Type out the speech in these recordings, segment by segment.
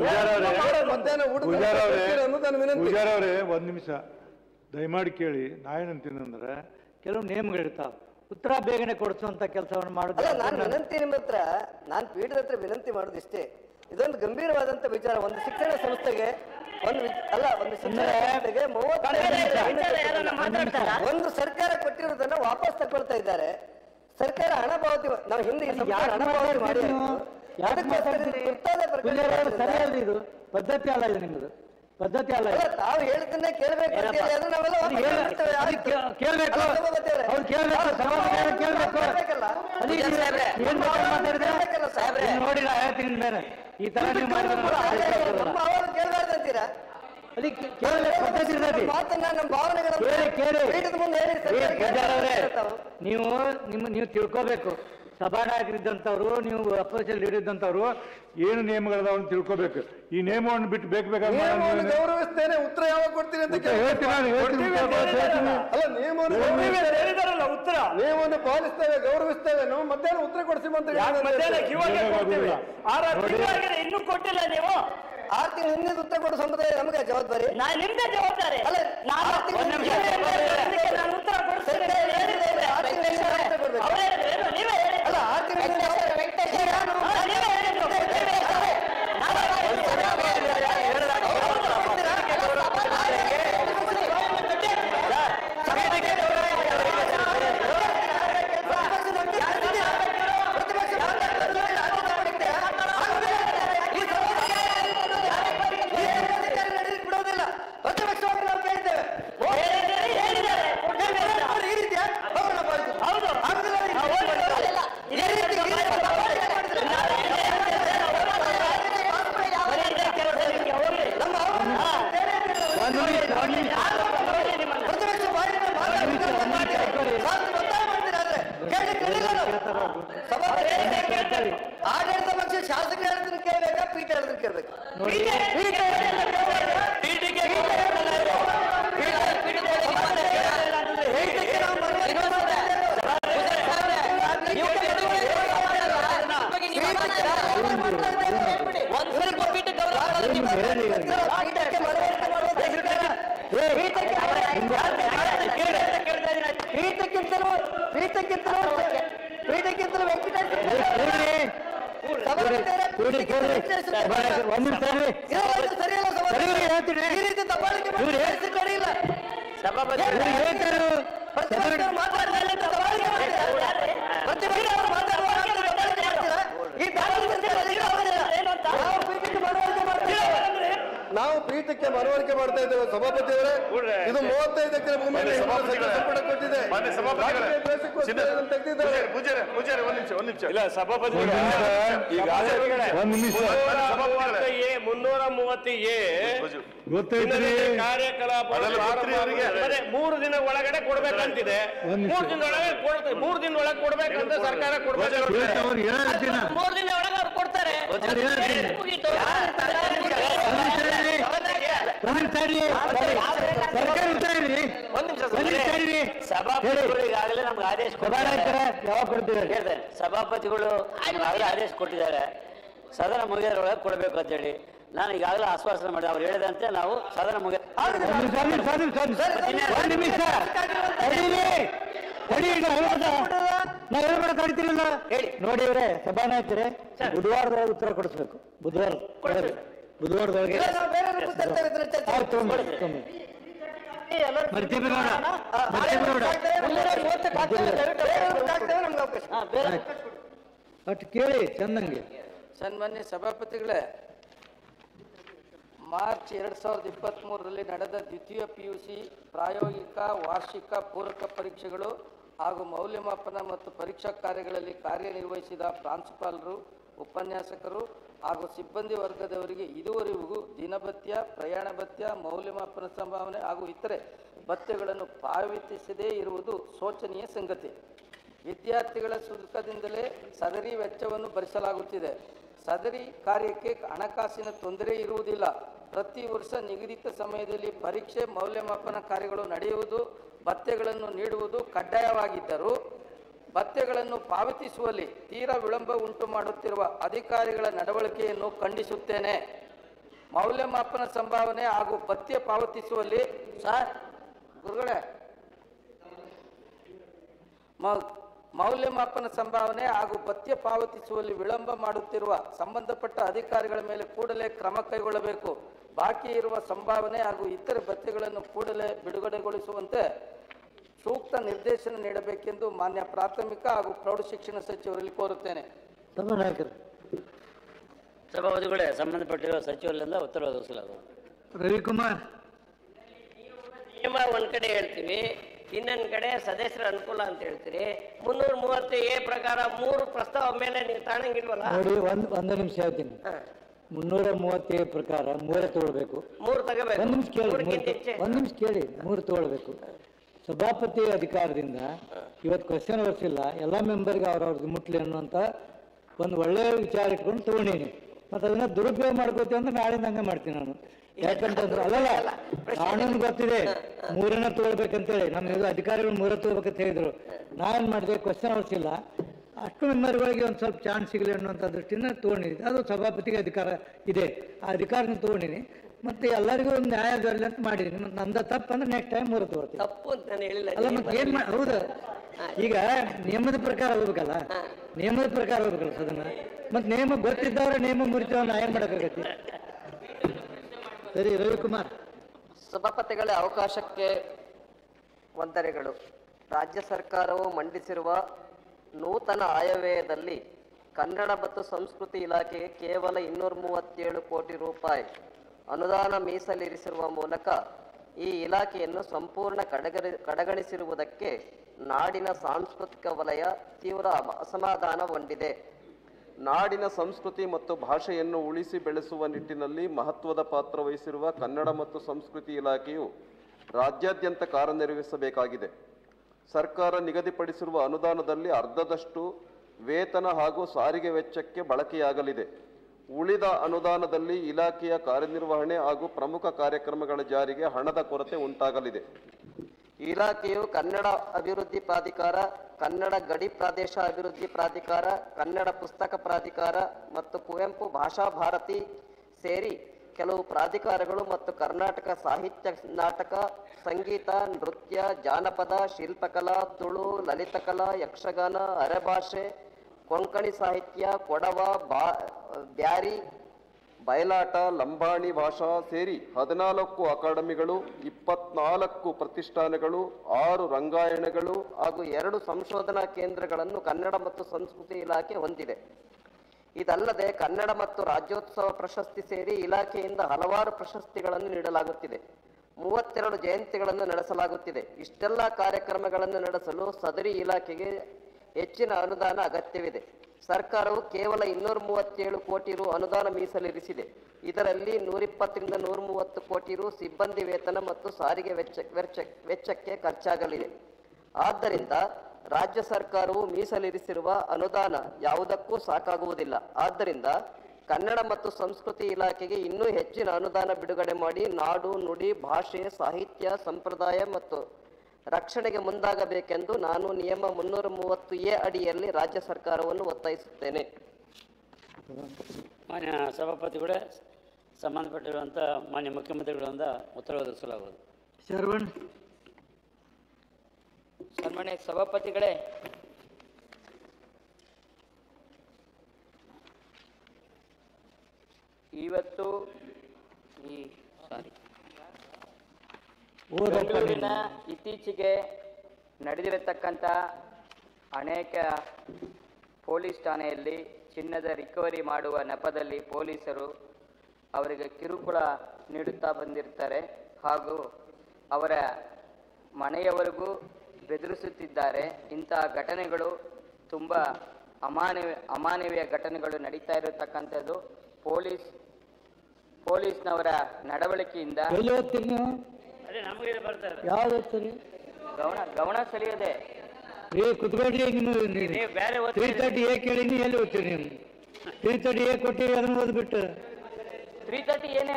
ಪೂಜಾರವ್ರೆ ಒಂದ್ ನಿಮಿಷ ದಯಮಾಡಿ ಕೇಳಿ. ನಾವೇನಂತೀನಂದ್ರೆ ಕೆಲವು ನಿಯಮಗಳಿರ್ತಾವ, ಉತ್ತರ ಬೇಗನೆ ಕೊಡಿಸುವಂತ ಕೆಲಸವನ್ನು ಮಾಡೋದು. ನಾನು ವಿನಂತಿ ನಿಮ್ಮ ಹತ್ರ, ನಾನು ಪೀಠದ ಹತ್ರ ವಿನಂತಿ ಮಾಡೋದಿಷ್ಟೇ. ಇದೊಂದು ಗಂಭೀರವಾದಂತ ವಿಚಾರ. ಒಂದು ಶಿಕ್ಷಣ ಸಂಸ್ಥೆಗೆ ಒಂದು ಸರ್ಕಾರ ಕೊಟ್ಟಿರೋದನ್ನ ವಾಪಸ್ ತಗೊಳ್ತಾ ಇದ್ದಾರೆ. ಸರ್ಕಾರ ಹಣ ಪಾವತಿ, ನಾವು ಹಿಂದೆ ಹಣ ಪಾವತಿ ಮಾಡಿ ಇದು ಪದ್ಧತಿ ಅಲ್ಲ, ಇದು ನಿಮ್ಮದು ಪದ್ಧತಿ ಅಲ್ಲ. ತಾವು ಹೇಳಿದ್ದನ್ನೇ ಕೇಳಬೇಕು, ಕೇಳ್ಬೇಕು, ಅವ್ರು ಕೇಳ್ಬೇಕು. ನೋಡಿ ನಾ ಹೇಳ್ತೀನಿ ಬೇರೆ ಈ ತರ ನೀವು ಕೇಳಬಾರ್ದಂತೀರಾ? ನೀವು ತಿಳ್ಕೋಬೇಕು. ಸಭಾನಾಯಕರಿದ್ದಂಥವ್ರು, ನೀವು ಅಪೋಸಿಷನ್ ಲೀಡರ್ ಇದ್ದಂಥವ್ರು ಏನು ನಿಯಮಗಳದಾವ ಅಂತ ತಿಳ್ಕೋಬೇಕು. ಈ ನಿಯಮವನ್ನು ಬಿಟ್ಟು ಗೌರವಿಸ್ತೇನೆ, ಉತ್ತರ ಯಾವಾಗ ಕೊಡ್ತೀನಿ ಅಂತ ನಿಯಮವನ್ನು ಪಾಲಿಸ್ತೇವೆ, ಗೌರವಿಸ್ತೇವೆ. ನಾವು ಮಧ್ಯಾಹ್ನ ಉತ್ತರ ಕೊಡಿಸಿ ಅಂತ ಇನ್ನೂ ಕೊಟ್ಟಿಲ್ಲ ನೀವು. 6 ತಿಂಗಳು ಹಿಂದೆ ಉತ್ತರ ಕೊಡೋ ಸಂಪ್ರದಾಯ ನಮಗೆ ಜವಾಬ್ದಾರಿ, ನಿಮ್ದೇ ಜವಾಬ್ದಾರಿ. ಅಲ್ಲ, ನಾನು ಉತ್ತರ ಕೊಡ್ತೇನೆ. ಆಡಳಿತ ಪಕ್ಷ ಶಾಸಕರು ಹೇಳಿದ್ರೆ ಕೇಳಬೇಕಾ, ಪೀಠ ಹೇಳಿದ್ರೆ ಕೇಳಬೇಕಾ? ಪೀಠಕ್ಕಿಂತಲೂ ವೆಂಕಟೇಶ್ ನಾವು ಪೀಠಕ್ಕೆ ಮನವರಿಕೆ ಮಾಡ್ತಾ ಇದ್ದೇವೆ ಸಭಾಪತಿಯವರೇ. ಇದು 35 ಎಕರೆ ಭೂಮಿಯಲ್ಲಿ ಸಂಪುಟ ಕೊಟ್ಟಿದೆ. ಇಲ್ಲ ಸಭಾಪತಿ 330A ಕಾರ್ಯಕಲಾಪ 3 ದಿನ ಒಳಗಡೆ ಕೊಡ್ಬೇಕಂತಿದೆ. 3 ದಿನ ಒಳಗೆ 3 ದಿನ ಒಳಗೆ ಕೊಡ್ಬೇಕಂತ ಸರ್ಕಾರ ಕೊಡ್ಬೇಕು. 3 ದಿನ ಒಳಗೆ ಅವ್ರು ಕೊಡ್ತಾರೆ. ಸಭಾಪತಿಗಳಿಗಾಗಲೇ ನಮ್ಗೆ ಆದೇಶ ಕೊಟ್ಟಿದ್ದಾರೆ. ಸಭಾಪತಿಗಳು ಆದೇಶ ಕೊಟ್ಟಿದ್ದಾರೆ, ಸದನ ಮುಗಿಯೋದ್ರೊಳಗೆ ಕೊಡ್ಬೇಕು ಅಂತೇಳಿ. ನಾನು ಈಗಾಗಲೇ ಆಶ್ವಾಸನೆ ಮಾಡಿದೆ, ಅವ್ರು ಹೇಳಿದಂತೆ ನಾವು ಸದನ ಮುಗಿಯ ನೋಡಿ ಅವರೇ ಸಭಾನಾಯಕರೇ, ಬುಧವಾರದೊಳಗೆ ಉತ್ತರ ಕೊಡಿಸ್ಬೇಕು. ಬುಧವಾರದೊಳಗೆ ಅಷ್ಟು ಕೇಳಿ ಚಂದಂಗೆ. ಸನ್ಮಾನ್ಯ ಸಭಾಪತಿಗಳೇ, ಮಾರ್ಚ್ 2023ರಲ್ಲಿ ನಡೆದ ದ್ವಿತೀಯ PUC ಪ್ರಾಯೋಗಿಕ ವಾರ್ಷಿಕ ಪೂರಕ ಪರೀಕ್ಷೆಗಳು ಹಾಗೂ ಮೌಲ್ಯಮಾಪನ ಮತ್ತು ಪರೀಕ್ಷಾ ಕಾರ್ಯಗಳಲ್ಲಿ ಕಾರ್ಯನಿರ್ವಹಿಸಿದ ಪ್ರಾಂಶುಪಾಲರು, ಉಪನ್ಯಾಸಕರು ಹಾಗೂ ಸಿಬ್ಬಂದಿ ವರ್ಗದವರಿಗೆ ಇದುವರೆಗೂ ದಿನಭತ್ಯ, ಪ್ರಯಾಣ ಭತ್ಯ, ಮೌಲ್ಯಮಾಪನ ಸಂಭಾವನೆ ಹಾಗೂ ಇತರೆ ಭತ್ಯೆಗಳನ್ನು ಪಾವತಿಸದೇ ಇರುವುದು ಶೋಚನೀಯ ಸಂಗತಿ. ವಿದ್ಯಾರ್ಥಿಗಳ ಶುಲ್ಕದಿಂದಲೇ ಸದರಿ ವೆಚ್ಚವನ್ನು ಭರಿಸಲಾಗುತ್ತಿದೆ. ಸದರಿ ಕಾರ್ಯಕ್ಕೆ ಹಣಕಾಸಿನ ತೊಂದರೆ ಇರುವುದಿಲ್ಲ. ಪ್ರತಿ ವರ್ಷ ನಿಗದಿತ ಸಮಯದಲ್ಲಿ ಪರೀಕ್ಷೆ, ಮೌಲ್ಯಮಾಪನ ಕಾರ್ಯಗಳು ನಡೆಯುವುದು, ಭತ್ಯೆಗಳನ್ನು ನೀಡುವುದು ಕಡ್ಡಾಯವಾಗಿದ್ದರೂ ಭತ್ಯೆಗಳನ್ನು ಪಾವತಿಸುವಲ್ಲಿ ತೀರಾ ವಿಳಂಬ ಉಂಟು ಮಾಡುತ್ತಿರುವ ಅಧಿಕಾರಿಗಳ ನಡವಳಿಕೆಯನ್ನು ಖಂಡಿಸುತ್ತೇನೆ. ಮೌಲ್ಯಮಾಪನ ಸಂಭಾವನೆ ಹಾಗೂ ಭತ್ಯೆ ಪಾವತಿಸುವಲ್ಲಿ ಗುರುಗಳೇ ಮೌಲ್ಯಮಾಪನ ಸಂಭಾವನೆ ಹಾಗೂ ಭತ್ಯೆ ಪಾವತಿಸುವಲ್ಲಿ ವಿಳಂಬ ಮಾಡುತ್ತಿರುವ ಸಂಬಂಧಪಟ್ಟ ಅಧಿಕಾರಿಗಳ ಮೇಲೆ ಕೂಡಲೇ ಕ್ರಮ ಕೈಗೊಳ್ಳಬೇಕು. ಬಾಕಿ ಇರುವ ಸಂಭಾವನೆ ಹಾಗೂ ಇತರೆ ಭತ್ಯೆಗಳನ್ನು ಕೂಡಲೇ ಬಿಡುಗಡೆಗೊಳಿಸುವಂತೆ ಸೂಕ್ತ ನಿರ್ದೇಶನ ನೀಡಬೇಕೆಂದು ಮಾನ್ಯ ಪ್ರಾಥಮಿಕ ಹಾಗೂ ಪ್ರೌಢಶಿಕ್ಷಣ ಸಚಿವರಲ್ಲಿ ಕೋರುತ್ತೇನೆ. ಸಭಾಪತಿಗಳೇ, ಸಂಬಂಧಪಟ್ಟಿರುವ ಸಚಿವರಿಂದ ಉತ್ತರ ಒದಗಿಸಲಾಗುವುದು. ರವಿಕುಮಾರ್, ನಿಯಮ ಒಂದ್ ಕಡೆ ಹೇಳ್ತೀವಿ, ಇನ್ನೊಂದ್ ಕಡೆ ಸದಸ್ಯರ ಅನುಕೂಲ ಅಂತ ಹೇಳ್ತೀರಿ. 330A ಪ್ರಕಾರ 3 ಪ್ರಸ್ತಾವ ಮೇಲೆ ನೀವು ತಾಣಂಗಿಲ್ವಲ್ಲ? ನೋಡಿ, ಒಂದು ನಿಮಿಷ ಹೇಳ್ತೀನಿ. 330A ಪ್ರಕಾರ 3 ತಗೊಳ್ಬೇಕು. 3 ತಗೋಬೇಕು. ಒಂದು ನಿಮಿಷ ಕೇಳಿ 3 ತಗೊಳ್ಬೇಕು. ಸಭಾಪತಿ ಅಧಿಕಾರದಿಂದ ಇವತ್ತು ಕ್ವಶನ್ ವರ್ಷಿಲ್ಲ, ಎಲ್ಲ ಮೆಂಬರ್ಗೆ ಅವ್ರವ್ರದ್ದು ಮುಟ್ಲಿ ಅನ್ನುವಂಥ ಒಂದು ಒಳ್ಳೆಯ ವಿಚಾರ ಇಟ್ಕೊಂಡು ತಗೊಂಡೀನಿ. ಮತ್ತು ಅದನ್ನ ದುರುಪಯೋಗ ಮಾಡ್ಕೋತೀವಿ ಅಂದ್ರೆ ನಾಳಿಂದ ಹಂಗೆ ಮಾಡ್ತೀನಿ ನಾನು. ಯಾಕಂತಂದ್ರೆ ಅಲ್ಲಲ್ಲ, ಕಾನೂನು ಗೊತ್ತಿದೆ 3ನ್ನ ತಗೊಳ್ಬೇಕಂತೇಳಿ. ನಮ್ಮ ಅಧಿಕಾರಿಗಳು 3 ತಗೋಬೇಕಂತ ಹೇಳಿದ್ರು. ನಾವೇನು ಮಾಡಿದೆ, ಕ್ವಶನ್ ವರ್ಷಿಲ್ಲ, ಅಷ್ಟು ಮೆಂಬರ್ಗಳಿಗೆ ಒಂದು ಸ್ವಲ್ಪ ಚಾನ್ಸ್ ಸಿಗಲಿ ಅನ್ನುವಂಥ ದೃಷ್ಟಿಯಿಂದ ತೊಗೊಂಡಿದ್ದೆ. ಅದು ಸಭಾಪತಿಗೆ ಅಧಿಕಾರ ಇದೆ, ಆ ಅಧಿಕಾರನ ತೊಗೊಂಡಿನಿ. ಮತ್ತೆ ಎಲ್ಲರಿಗೂ ಒಂದು ನ್ಯಾಯ ದೊರಲಿ ಅಂತ ಮಾಡಿದ್ದೀನಿ. ಮತ್ತೆ ನಂದ ತಪ್ಪು ಅಂದ್ರೆ ನೆಕ್ಸ್ಟ್ ಟೈಮ್ 3 ತಗೋತೀನಿ. ತಪ್ಪು ಅಂತ ನಾನು ಹೇಳಿಲ್ಲ. ಅಲ್ಲ, ಮತ್ತೆ ಏನ್ ಹೌದು, ಈಗ ನಿಯಮದ ಪ್ರಕಾರ ಹೋಗ್ಬೇಕಲ್ಲ, ನಿಯಮದ ಪ್ರಕಾರ ಹೋಗ್ಬೇಕಲ್ಲ ಸದನ. ಮತ್ತೆ ನಿಯಮ ಗೊತ್ತಿದ್ದವ್ರೆ ನಿಯಮ ಮುರಿತೇವೆ, ನಾ ಏನ್ ಮಾಡಕ್ಕಾಗತ್ತೆ? ಸರಿ, ರವಿಕುಮಾರ್. ಸಭಾಪತಿಗಳೇ, ಅವಕಾಶಕ್ಕೆ ವಂದನೆಗಳು. ರಾಜ್ಯ ಸರ್ಕಾರವು ಮಂಡಿಸಿರುವ ನೂತನ ಆಯವ್ಯಯದಲ್ಲಿ ಕನ್ನಡ ಮತ್ತು ಸಂಸ್ಕೃತಿ ಇಲಾಖೆಗೆ ಕೇವಲ 237 ಕೋಟಿ ರೂಪಾಯಿ ಅನುದಾನ ಮೀಸಲಿರಿಸಿರುವ ಮೂಲಕ ಈ ಇಲಾಖೆಯನ್ನು ಸಂಪೂರ್ಣ ಕಡೆಗಣಿಸಿರುವುದಕ್ಕೆ ನಾಡಿನ ಸಾಂಸ್ಕೃತಿಕ ವಲಯ ತೀವ್ರ ಅಸಮಾಧಾನಗೊಂಡಿದೆ. ನಾಡಿನ ಸಂಸ್ಕೃತಿ ಮತ್ತು ಭಾಷೆಯನ್ನು ಉಳಿಸಿ ಬೆಳೆಸುವ ನಿಟ್ಟಿನಲ್ಲಿ ಮಹತ್ವದ ಪಾತ್ರ ವಹಿಸಿರುವ ಕನ್ನಡ ಮತ್ತು ಸಂಸ್ಕೃತಿ ಇಲಾಖೆಯು ರಾಜ್ಯಾದ್ಯಂತ ಕಾರ್ಯನಿರ್ವಹಿಸಬೇಕಾಗಿದೆ. ಸರ್ಕಾರ ನಿಗದಿಪಡಿಸಿರುವ ಅನುದಾನದಲ್ಲಿ ಅರ್ಧದಷ್ಟು ವೇತನ ಹಾಗೂ ಸಾರಿಗೆ ವೆಚ್ಚಕ್ಕೆ ಬಳಕೆಯಾಗಲಿದೆ. ಉಳಿದ ಅನುದಾನದಲ್ಲಿ ಇಲಾಖೆಯ ಕಾರ್ಯನಿರ್ವಹಣೆ ಹಾಗೂ ಪ್ರಮುಖ ಕಾರ್ಯಕ್ರಮಗಳ ಜಾರಿಗೆ ಹಣದ ಕೊರತೆ ಉಂಟಾಗಲಿದೆ. ಇಲಾಖೆಯು ಕನ್ನಡ ಅಭಿವೃದ್ಧಿ ಪ್ರಾಧಿಕಾರ, ಕನ್ನಡ ಗಡಿ ಪ್ರದೇಶ ಅಭಿವೃದ್ಧಿ ಪ್ರಾಧಿಕಾರ, ಕನ್ನಡ ಪುಸ್ತಕ ಪ್ರಾಧಿಕಾರ ಮತ್ತು ಕುವೆಂಪು ಭಾಷಾ ಭಾರತಿ ಸೇರಿ ಕೆಲವು ಪ್ರಾಧಿಕಾರಗಳು ಮತ್ತು ಕರ್ನಾಟಕ ಸಾಹಿತ್ಯ, ನಾಟಕ, ಸಂಗೀತ, ನೃತ್ಯ, ಜಾನಪದ, ಶಿಲ್ಪಕಲಾ, ತುಳು, ಲಲಿತಕಲಾ, ಯಕ್ಷಗಾನ, ಅರೆಭಾಷೆ, ಕೊಂಕಣಿ ಸಾಹಿತ್ಯ, ಕೊಡವ, ಬ್ಯಾರಿ, ಬಯಲಾಟ, ಲಂಬಾಣಿ ಭಾಷಾ ಸೇರಿ 14 ಅಕಾಡೆಮಿಗಳು, 24 ಪ್ರತಿಷ್ಠಾನಗಳು, 6 ರಂಗಾಯಣಗಳು ಹಾಗೂ 2 ಸಂಶೋಧನಾ ಕೇಂದ್ರಗಳನ್ನು ಕನ್ನಡ ಮತ್ತು ಸಂಸ್ಕೃತಿ ಇಲಾಖೆ ಹೊಂದಿದೆ. ಇದಲ್ಲದೆ ಕನ್ನಡ ಮತ್ತು ರಾಜ್ಯೋತ್ಸವ ಪ್ರಶಸ್ತಿ ಸೇರಿ ಇಲಾಖೆಯಿಂದ ಹಲವಾರು ಪ್ರಶಸ್ತಿಗಳನ್ನು ನೀಡಲಾಗುತ್ತಿದೆ. 32 ಜಯಂತಿಗಳನ್ನು ನಡೆಸಲಾಗುತ್ತಿದೆ. ಇಷ್ಟೆಲ್ಲ ಕಾರ್ಯಕ್ರಮಗಳನ್ನು ನಡೆಸಲು ಸದರಿ ಇಲಾಖೆಗೆ ಹೆಚ್ಚಿನ ಅನುದಾನ ಅಗತ್ಯವಿದೆ. ಸರ್ಕಾರವು ಕೇವಲ 237 ಕೋಟಿ ರು ಅನುದಾನ ಮೀಸಲಿರಿಸಿದೆ. ಇದರಲ್ಲಿ 120ರಿಂದ 130 ಕೋಟಿ ರು ಸಿಬ್ಬಂದಿ ವೇತನ ಮತ್ತು ಸಾರಿಗೆ ವೆಚ್ಚಕ್ಕೆ ಖರ್ಚಾಗಲಿದೆ. ಆದ್ದರಿಂದ ರಾಜ್ಯ ಸರ್ಕಾರವು ಮೀಸಲಿರಿಸಿರುವ ಅನುದಾನ ಯಾವುದಕ್ಕೂ ಸಾಕಾಗುವುದಿಲ್ಲ. ಆದ್ದರಿಂದ ಕನ್ನಡ ಮತ್ತು ಸಂಸ್ಕೃತಿ ಇಲಾಖೆಗೆ ಇನ್ನೂ ಹೆಚ್ಚಿನ ಅನುದಾನ ಬಿಡುಗಡೆ ಮಾಡಿ ನಾಡು, ನುಡಿ, ಭಾಷೆ, ಸಾಹಿತ್ಯ, ಸಂಪ್ರದಾಯ ಮತ್ತು ರಕ್ಷಣೆಗೆ ಮುಂದಾಗಬೇಕೆಂದು ನಾನು ನಿಯಮ 330A ಅಡಿಯಲ್ಲಿ ರಾಜ್ಯ ಸರ್ಕಾರವನ್ನು ಒತ್ತಾಯಿಸುತ್ತೇನೆ. ಮಾನ್ಯ ಸಭಾಪತಿಗಳೇ, ಸಂಬಂಧಪಟ್ಟಿರುವಂಥ ಮಾನ್ಯ ಮುಖ್ಯಮಂತ್ರಿಗಳಿಂದ ಉತ್ತರ ಒದಗಿಸಲಾಗುವುದು. ಸನ್ಮಾನ್ಯ ಸಭಾಪತಿಗಳೇ, ಇವತ್ತು ಬೆಂಗಳೂರಿನ ಇತ್ತೀಚೆಗೆ ನಡೆದಿರತಕ್ಕಂಥ ಅನೇಕ ಪೊಲೀಸ್ ಠಾಣೆಯಲ್ಲಿ ಚಿನ್ನದ ರಿಕವರಿ ಮಾಡುವ ನೆಪದಲ್ಲಿ ಪೊಲೀಸರು ಅವರಿಗೆ ಕಿರುಕುಳ ನೀಡುತ್ತಾ ಬಂದಿರ್ತಾರೆ ಹಾಗೂ ಅವರ ಮನೆಯವರಿಗೂ ಬೆದರಿಸುತ್ತಿದ್ದಾರೆ. ಇಂತಹ ಘಟನೆಗಳು ತುಂಬ ಅಮಾನವೀಯ ಘಟನೆಗಳು ನಡೀತಾ ಇರತಕ್ಕಂಥದ್ದು. ಪೊಲೀಸ್ನವರ ನಡವಳಿಕೆಯಿಂದ ಗಮನ ಸೆಳೆಯದೆ ಕುತ್ಕೊಳ್ರಿ. ನೀವು ಬೇರೆ 330A ಕೇಳಿನಿ, ಎಲ್ಲಿ ಓದ್ತೀರಿ ನೀವು? 330A ಕೊಟ್ಟಿರಿ, ಅದನ್ನ ಓದ್ಬಿಟ್ಟು 330 ಏನೇ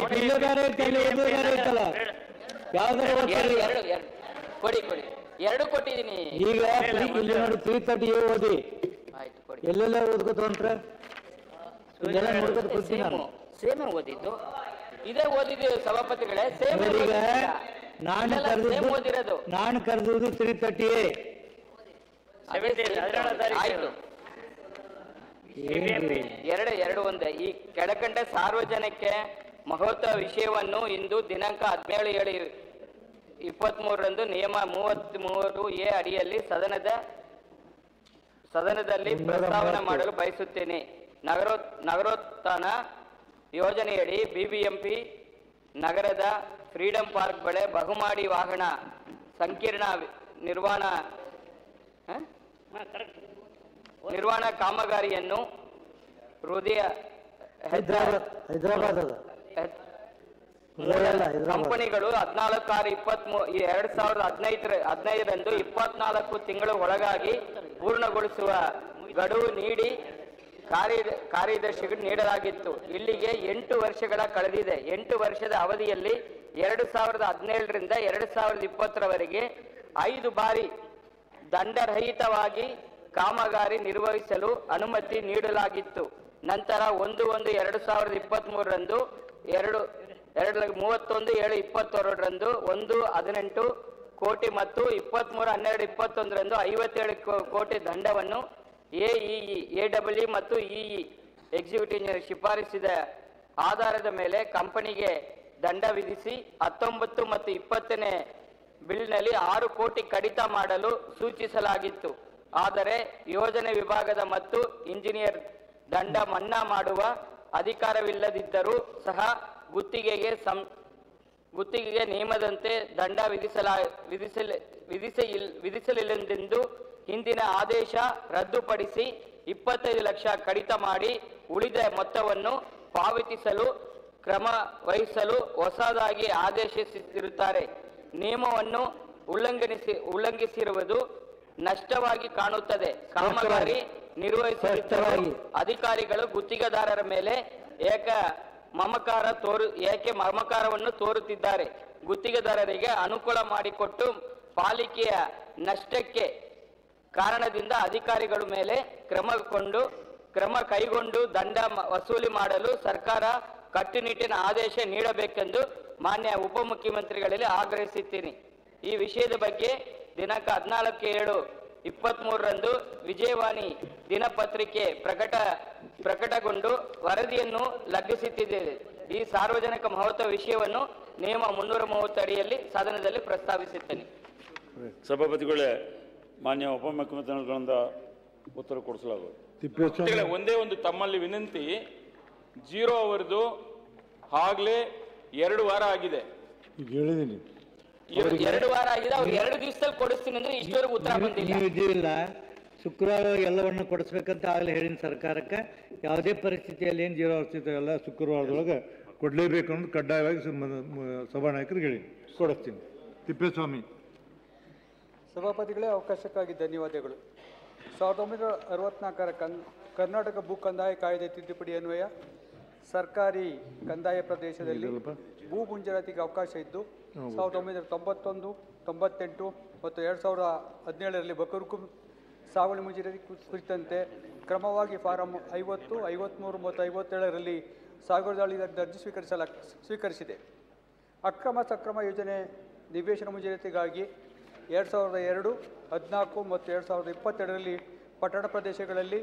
ಕೊಡಿ ಎರಡು ಕೊಟ್ಟಿದ್ದೀನಿ. ಈಗ ಇಲ್ಲಿ ನೋಡಿ 330A ಓದಿ. ಆಯ್ತು, ಕೊಡಿ. ಎಲ್ಲೆಲ್ಲ ಓದ್ಕೋತ ಹೊಂಟ್ರೆ ಸೇಮ್ ಓದಿದ್ದು. ಇದೇ ಓದಿದ್ದೀವಿ ಸಭಾಪತಿಗಳೇ, ಸೇಮ್ ಈಗ ಓದಿರೋದು. ನಾನು ಕರೆದುದು 330A. 17 ತಾರೀಕು. ಎರಡು ಒಂದೇ. ಈ ಕೆಳಕಂಡ ಸಾರ್ವಜನಿಕ ಮಹತ್ವ ವಿಷಯವನ್ನು ಇಂದು ದಿನಾಂಕ 17/7/23 ನಿಯಮ 33A ಅಡಿಯಲ್ಲಿ ಸದನದಲ್ಲಿ ಪ್ರಸ್ತಾವನೆ ಮಾಡಲು ಬಯಸುತ್ತೇನೆ. ನಗರೋತ್ಥಾನ ಯೋಜನೆಯಡಿ ಬಿಬಿಎಂಪಿ ನಗರದ ಫ್ರೀಡಂ ಪಾರ್ಕ್ ಬಳಿ ಬಹುಮಾಡಿ ವಾಹನ ಸಂಕೀರ್ಣ ನಿರ್ವಹಣಾ ಕಾಮಗಾರಿಯನ್ನು ಕಂಪನಿಗಳು 14/6/2015 24 ತಿಂಗಳು ಒಳಗಾಗಿ ಪೂರ್ಣಗೊಳಿಸುವ ಗಡುವು ನೀಡಿ ಕಾರ್ಯದರ್ಶಿಗಳು ನೀಡಲಾಗಿತ್ತು. ಇಲ್ಲಿಗೆ 8 ವರ್ಷಗಳ ಕಳೆದಿದೆ. 8 ವರ್ಷದ ಅವಧಿಯಲ್ಲಿ 2017ರಿಂದ 2020ರವರೆಗೆ 5 ಬಾರಿ ದಂಡರಹಿತವಾಗಿ ಕಾಮಗಾರಿ ನಿರ್ವಹಿಸಲು ಅನುಮತಿ ನೀಡಲಾಗಿತ್ತು. ನಂತರ 1/1/2023ರಂದು 31/7/22ರಂದು 1.18 ಕೋಟಿ ಮತ್ತು 23/12/21ರಂದು 57 ಕೋಟಿ ದಂಡವನ್ನು AEE ಮತ್ತು EE ಎಕ್ಸಿಕ್ಯೂಟಿವ್ ಇಂಜಿನಿಯರ್ ಶಿಫಾರಸಿದ ಆಧಾರದ ಮೇಲೆ ಕಂಪನಿಗೆ ದಂಡ ವಿಧಿಸಿ 19 ಮತ್ತು 20ನೇ ಬಿಲ್ನಲ್ಲಿ 6 ಕೋಟಿ ಕಡಿತ ಮಾಡಲು ಸೂಚಿಸಲಾಗಿತ್ತು. ಆದರೆ ಯೋಜನೆ ವಿಭಾಗದ ಮತ್ತು ಇಂಜಿನಿಯರ್ ದಂಡ ಮನ್ನಾ ಮಾಡುವ ಅಧಿಕಾರವಿಲ್ಲದಿದ್ದರೂ ಸಹ ಗುತ್ತಿಗೆಗೆ ನಿಯಮದಂತೆ ದಂಡ ವಿಧಿಸಲಿಲ್ಲದೆಂದು ಹಿಂದಿನ ಆದೇಶ ರದ್ದುಪಡಿಸಿ 25 ಲಕ್ಷ ಕಡಿತ ಮಾಡಿ ಉಳಿದ ಮೊತ್ತವನ್ನು ಪಾವತಿಸಲು ಕ್ರಮ ವಹಿಸಲು ಹೊಸದಾಗಿ ಆದೇಶಿಸಿರುತ್ತಾರೆ. ನಿಯಮವನ್ನು ಉಲ್ಲಂಘಿಸಿರುವುದು ನಷ್ಟವಾಗಿ ಕಾಣುತ್ತದೆ. ಕಾಮಗಾರಿ ನಿರ್ವಹಿಸುತ್ತಿದ್ದರೂ ಅಧಿಕಾರಿಗಳು ಗುತ್ತಿಗೆದಾರರ ಮೇಲೆ ಏಕೆ ಮಮಕಾರವನ್ನು ತೋರುತ್ತಿದ್ದಾರೆ. ಗುತ್ತಿಗೆದಾರರಿಗೆ ಅನುಕೂಲ ಮಾಡಿಕೊಟ್ಟು ಪಾಲಿಕೆಯ ನಷ್ಟಕ್ಕೆ ಕಾರಣದಿಂದ ಅಧಿಕಾರಿಗಳ ಮೇಲೆ ಕ್ರಮ ಕೈಗೊಂಡು ದಂಡ ವಸೂಲಿ ಮಾಡಲು ಸರ್ಕಾರ ಕಟ್ಟುನಿಟ್ಟಿನ ಆದೇಶ ನೀಡಬೇಕೆಂದು ಮಾನ್ಯ ಉಪಮುಖ್ಯಮಂತ್ರಿಗಳಲ್ಲಿ ಆಗ್ರಹಿಸುತ್ತೀನಿ. ಈ ವಿಷಯದ ಬಗ್ಗೆ ದಿನಾಂಕ 14/7/23ರಂದು ವಿಜಯವಾಣಿ ದಿನಪತ್ರಿಕೆ ಪ್ರಕಟಗೊಂಡು ವರದಿಯನ್ನು ಲಗ್ಗಿಸುತ್ತಿದ್ದೇವೆ. ಈ ಸಾರ್ವಜನಿಕ ಮಹತ್ವ ವಿಷಯವನ್ನು ನಿಯಮ 330 ಅಡಿಯಲ್ಲಿ ಸದನದಲ್ಲಿ ಪ್ರಸ್ತಾವಿಸುತ್ತೇನೆ. ಸಭಾಪತಿಗಳೇ, ಮಾನ್ಯ ಉಪಮುಖ್ಯಮಂತ್ರಿಗಳಿಂದ ಉತ್ತರ ಕೊಡಿಸಲಾಗುವುದು. ಒಂದೇ ಒಂದು ತಮ್ಮಲ್ಲಿ ವಿನಂತಿ, 0 ಅವರದು ಆಗ್ಲೇ 2 ವಾರ ಆಗಿದೆ. ಈಗ ಹೇಳಿದ್ದೀನಿ 2 ವಾರ ಆಗಿದೆ. ಅವ್ರು 2 ದಿವಸದಲ್ಲಿ ಕೊಡಿಸ್ತೀನಿ ಅಂದ್ರೆ ಇಷ್ಟವರೆಗೂ ಉತ್ತರ ಬಂದಿಲ್ಲ. ಶುಕ್ರವಾರ ಎಲ್ಲವನ್ನು ಕೊಡಿಸ್ಬೇಕಂತ ಆಗಲೇ ಹೇಳಿನ ಸರ್ಕಾರಕ್ಕೆ. ಯಾವುದೇ ಪರಿಸ್ಥಿತಿಯಲ್ಲಿ ಏನು 0 ಅವರ್ಸ್ ಎಲ್ಲ ಶುಕ್ರವಾರದೊಳಗೆ ಕೊಡಲೇಬೇಕು ಅನ್ನೋದು ಕಡ್ಡಾಯವಾಗಿ ಸಭಾನಾಯಕರಿಗೆ ಹೇಳಿ ಕೊಡಿಸ್ತೀನಿ. ತಿಪ್ಪೇಸ್ವಾಮಿ. ಸಭಾಪತಿಗಳೇ, ಅವಕಾಶಕ್ಕಾಗಿ ಧನ್ಯವಾದಗಳು. 1964ರ ಕರ್ನಾಟಕ ಭೂ ಕಂದಾಯ ಕಾಯ್ದೆ ತಿದ್ದುಪಡಿ ಅನ್ವಯ ಸರ್ಕಾರಿ ಕಂದಾಯ ಪ್ರದೇಶದಲ್ಲಿ ಭೂ ಮುಂಜೂರಾತಿಗೆ ಅವಕಾಶ ಇದ್ದು 1991, 98 ಮತ್ತು 2017ರಲ್ಲಿ ಬಕರುಕು ಸಾಗುವಳಿ ಮುಂಜೂರಾತಿ ಕುರಿತಂತೆ ಕ್ರಮವಾಗಿ ಫಾರಂ 50, 53 ಮತ್ತು 57ರಲ್ಲಿ ಸಾಗುವಳಿ ಅರ್ಜಿ ಸ್ವೀಕರಿಸಿದೆ. ಅಕ್ರಮ ಸಕ್ರಮ ಯೋಜನೆ ನಿವೇಶನ ಮುಂಜೂರಾತಿಗಾಗಿ 2002, 14 ಮತ್ತು 2022ರಲ್ಲಿ ಪಟ್ಟಣ ಪ್ರದೇಶಗಳಲ್ಲಿ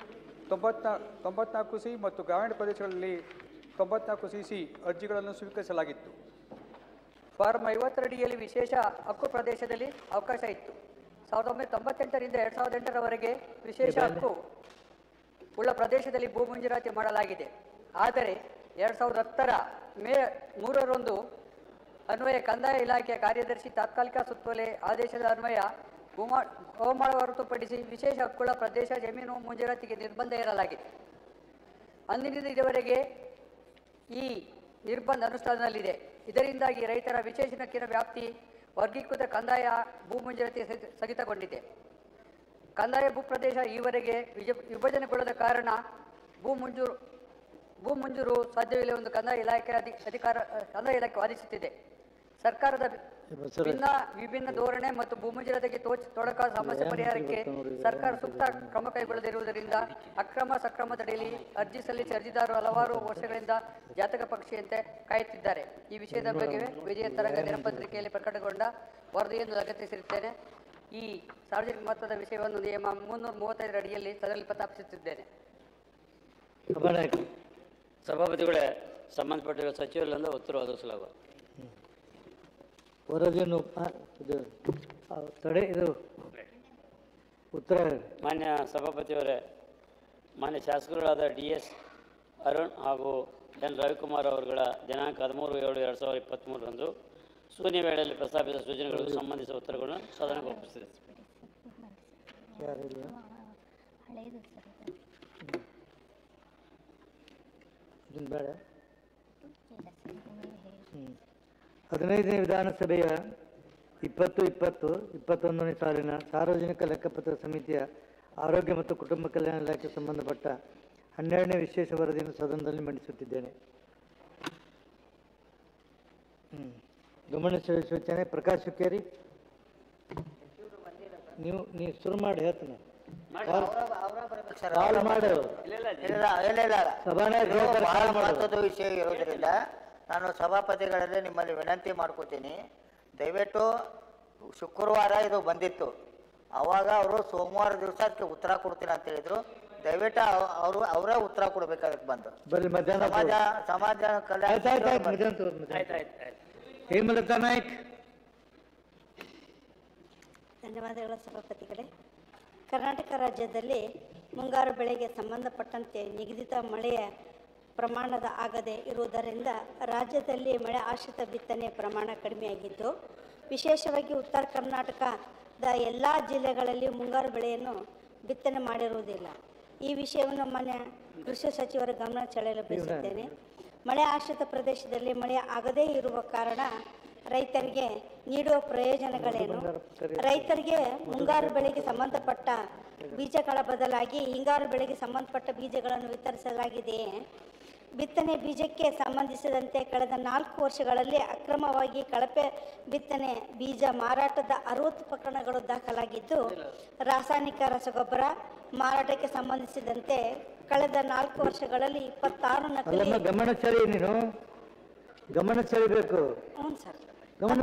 94C ಮತ್ತು ಗ್ರಾಮೀಣ ಪ್ರದೇಶಗಳಲ್ಲಿ 94CC ಅರ್ಜಿಗಳನ್ನು ಸ್ವೀಕರಿಸಲಾಗಿತ್ತು. ಫಾರಂ 50 ಅಡಿಯಲ್ಲಿ ವಿಶೇಷ ಹಕ್ಕು ಪ್ರದೇಶದಲ್ಲಿ ಅವಕಾಶ ಇತ್ತು. 1998ರಿಂದ 2008ರವರೆಗೆ ವಿಶೇಷ ಹಕ್ಕು ಉಳ್ಳ ಪ್ರದೇಶದಲ್ಲಿ ಭೂ ಮಂಜೂರಾತಿ ಮಾಡಲಾಗಿದೆ. ಆದರೆ 2010ರ ಮೇ 3ರಂದು ಅನ್ವಯ ಕಂದಾಯ ಇಲಾಖೆಯ ಕಾರ್ಯದರ್ಶಿ ತಾತ್ಕಾಲಿಕ ಸುತ್ತೋಲೆ ಆದೇಶದ ಅನ್ವಯ ಗೋಮಾಳ ಹೊರತುಪಡಿಸಿ ವಿಶೇಷ ಹಕ್ಕುಳ್ಳ ಪ್ರದೇಶ ಜಮೀನು ಮಂಜೂರಾತಿಗೆ ನಿರ್ಬಂಧ ಹೇರಲಾಗಿದೆ. ಅಂದಿನಿಂದ ಇದುವರೆಗೆ ಈ ನಿರ್ಬಂಧ ಅನುಷ್ಠಾನದಲ್ಲಿದೆ. ಇದರಿಂದಾಗಿ ರೈತರ ವಿಶೇಷ ಹಕ್ಕಿನ ವ್ಯಾಪ್ತಿ ವರ್ಗೀಕೃತ ಕಂದಾಯ ಭೂ ಮಂಜೂರಾತಿ ಸ್ಥಗಿತಗೊಂಡಿದೆ. ಕಂದಾಯ ಭೂಪ್ರದೇಶ ಈವರೆಗೆ ವಿಭಜನೆಗೊಳ್ಳದ ಕಾರಣ ಭೂ ಮಂಜೂರು ಸಾಧ್ಯವಿಲ್ಲ ಎಂದು ಕಂದಾಯ ಇಲಾಖೆ ವಾದಿಸುತ್ತಿದೆ. ಸರ್ಕಾರದ ವಿಭಿನ್ನ ಧೋರಣೆ ಮತ್ತು ಭೂಮಂಜಲತೆಗೆ ತೊಡಕಾದ ಸಮಸ್ಯೆ ಪರಿಹಾರಕ್ಕೆ ಸರ್ಕಾರ ಸೂಕ್ತ ಕ್ರಮ ಕೈಗೊಳ್ಳದಿರುವುದರಿಂದ ಅಕ್ರಮ ಸಕ್ರಮದಡಿಯಲ್ಲಿ ಅರ್ಜಿ ಸಲ್ಲಿಸಿ ಅರ್ಜಿದಾರರು ಹಲವಾರು ವರ್ಷಗಳಿಂದ ಜಾತಕ ಪಕ್ಷಿಯಂತೆ ಕಾಯುತ್ತಿದ್ದಾರೆ. ಈ ವಿಷಯದ ಬಗ್ಗೆ ವಿಜಯ ತರಂಗ ದಿನಪತ್ರಿಕೆಯಲ್ಲಿ ಪ್ರಕಟಗೊಂಡ ವರದಿಯನ್ನು ಲಗತ್ತಿಸಿರುತ್ತೇನೆ. ಈ ಸಾರ್ವಜನಿಕ ಮಹತ್ವದ ವಿಷಯವನ್ನು ನಿಯಮ 335 ಅಡಿಯಲ್ಲಿ ಸದನದಲ್ಲಿ ಪ್ರಸ್ತಾಪಿಸುತ್ತಿದ್ದೇನೆ. ಸಭಾಪತಿಗಳೇ, ಸಂಬಂಧಪಟ್ಟಿರುವ ಸಚಿವರಿಂದ ಉತ್ತರ ಒದಗಿಸಲಾಗುವುದು. ವರದಿಯನ್ನು ಉತ್ತರ ಮಾನ್ಯ ಸಭಾಪತಿಯವರೇ, ಮಾನ್ಯ ಶಾಸಕರಾದ DS ಅರುಣ್ ಹಾಗೂ ಎನ್ ರವಿಕುಮಾರ್ ಅವರುಗಳ ದಿನಾಂಕ 13/7/2023 ಶೂನ್ಯ ವೇಳೆಯಲ್ಲಿ ಪ್ರಸ್ತಾಪಿಸಿದ ಸೂಚನೆಗಳು ಸಂಬಂಧಿಸಿದ ಉತ್ತರಗಳನ್ನು ಸದನಕ್ಕೆ ಒಪ್ಪಿಸಿದೆ. ಬೇಡ 15ನೇ ವಿಧಾನಸಭೆಯ 2020-21ನೇ ಸಾಲಿನ ಸಾರ್ವಜನಿಕ ಲೆಕ್ಕಪತ್ರ ಸಮಿತಿಯ ಆರೋಗ್ಯ ಮತ್ತು ಕುಟುಂಬ ಕಲ್ಯಾಣ ಇಲಾಖೆಗೆ ಸಂಬಂಧಪಟ್ಟ 12ನೇ ವಿಶೇಷ ವರದಿಯನ್ನು ಸದನದಲ್ಲಿ ಮಂಡಿಸುತ್ತಿದ್ದೇನೆ. ಗಮನ ಸೂಚನೆ. ಪ್ರಕಾಶ್ ಹುಕ್ಕೇರಿ, ನೀವು ಶುರು ಮಾಡಿ ಹೇಳ್ತೀನಿ. ಮಹತ್ವದ ವಿಷಯ ಇರೋದ್ರಿಂದ ನಾನು ಸಭಾಪತಿಗಳಲ್ಲಿ ನಿಮ್ಮಲ್ಲಿ ವಿನಂತಿ ಮಾಡ್ಕೋತೀನಿ, ದಯವಿಟ್ಟು ಶುಕ್ರವಾರ ಇದು ಬಂದಿತ್ತು, ಅವಾಗ ಅವರು ಸೋಮವಾರ ದಿವಸ ಅದಕ್ಕೆ ಉತ್ತರ ಕೊಡ್ತೀನಿ ಅಂತ ಹೇಳಿದ್ರು. ದಯವಿಟ್ಟು ಅವರೇ ಉತ್ತರ ಕೊಡ್ಬೇಕಾಗತ್ತೆ ಬಂದು. ಸಮಾಜ ಕಲ್ಯಾಣ. ಹೇಮಲತಾ ನಾಯ್ಕ್. ಧನ್ಯವಾದಗಳು ಸಭಾಪತಿಗಳೇ. ಕರ್ನಾಟಕ ರಾಜ್ಯದಲ್ಲಿ ಮುಂಗಾರು ಬೆಳೆಗೆ ಸಂಬಂಧಪಟ್ಟಂತೆ ನಿಗದಿತ ಮಳೆಯ ಪ್ರಮಾಣದ ಆಗದೆ ಇರುವುದರಿಂದ ರಾಜ್ಯದಲ್ಲಿ ಮಳೆ ಆಶ್ರಿತ ಬಿತ್ತನೆ ಪ್ರಮಾಣ ಕಡಿಮೆಯಾಗಿದ್ದು, ವಿಶೇಷವಾಗಿ ಉತ್ತರ ಕರ್ನಾಟಕದ ಎಲ್ಲ ಜಿಲ್ಲೆಗಳಲ್ಲಿ ಮುಂಗಾರು ಬೆಳೆಯನ್ನು ಬಿತ್ತನೆ ಮಾಡಿರುವುದಿಲ್ಲ. ಈ ವಿಷಯವನ್ನು ಮಾನ್ಯ ಕೃಷಿ ಸಚಿವರ ಗಮನ ಸೆಳೆಯಲು ಬಯಸುತ್ತೇನೆ. ಮಳೆ ಆಶ್ರಿತ ಪ್ರದೇಶದಲ್ಲಿ ಮಳೆ ಆಗದೇ ಇರುವ ಕಾರಣ ರೈತರಿಗೆ ನೀಡುವ ಪ್ರಯೋಜನಗಳೇನು? ರೈತರಿಗೆ ಮುಂಗಾರು ಬೆಳೆಗೆ ಸಂಬಂಧಪಟ್ಟ ಬೀಜಗಳ ಬದಲಾಗಿ ಹಿಂಗಾರು ಬೆಳೆಗೆ ಸಂಬಂಧಪಟ್ಟ ಬೀಜಗಳನ್ನು ವಿತರಿಸಲಾಗಿದೆಯೇ? ಬಿತ್ತನೆ ಬೀಜಕ್ಕೆ ಸಂಬಂಧಿಸಿದಂತೆ ಕಳೆದ 4 ವರ್ಷಗಳಲ್ಲಿ ಅಕ್ರಮವಾಗಿ ಕಳಪೆ ಬಿತ್ತನೆ ಬೀಜ ಮಾರಾಟದ 60 ಪ್ರಕರಣಗಳು ದಾಖಲಾಗಿದ್ದು, ರಾಸಾಯನಿಕ ರಸಗೊಬ್ಬರ ಮಾರಾಟಕ್ಕೆ ಸಂಬಂಧಿಸಿದಂತೆ ಕಳೆದ 4 ವರ್ಷಗಳಲ್ಲಿ 26 ನಕಲಿ. ಗಮನ ಸೆಳೆಬೇಕು. ಹ್ಞೂ ಸರ್, ಗಮನ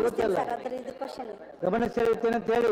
ಸೆಳೆಯುತ್ತೇನೆ ಅಂತ ಹೇಳಿ.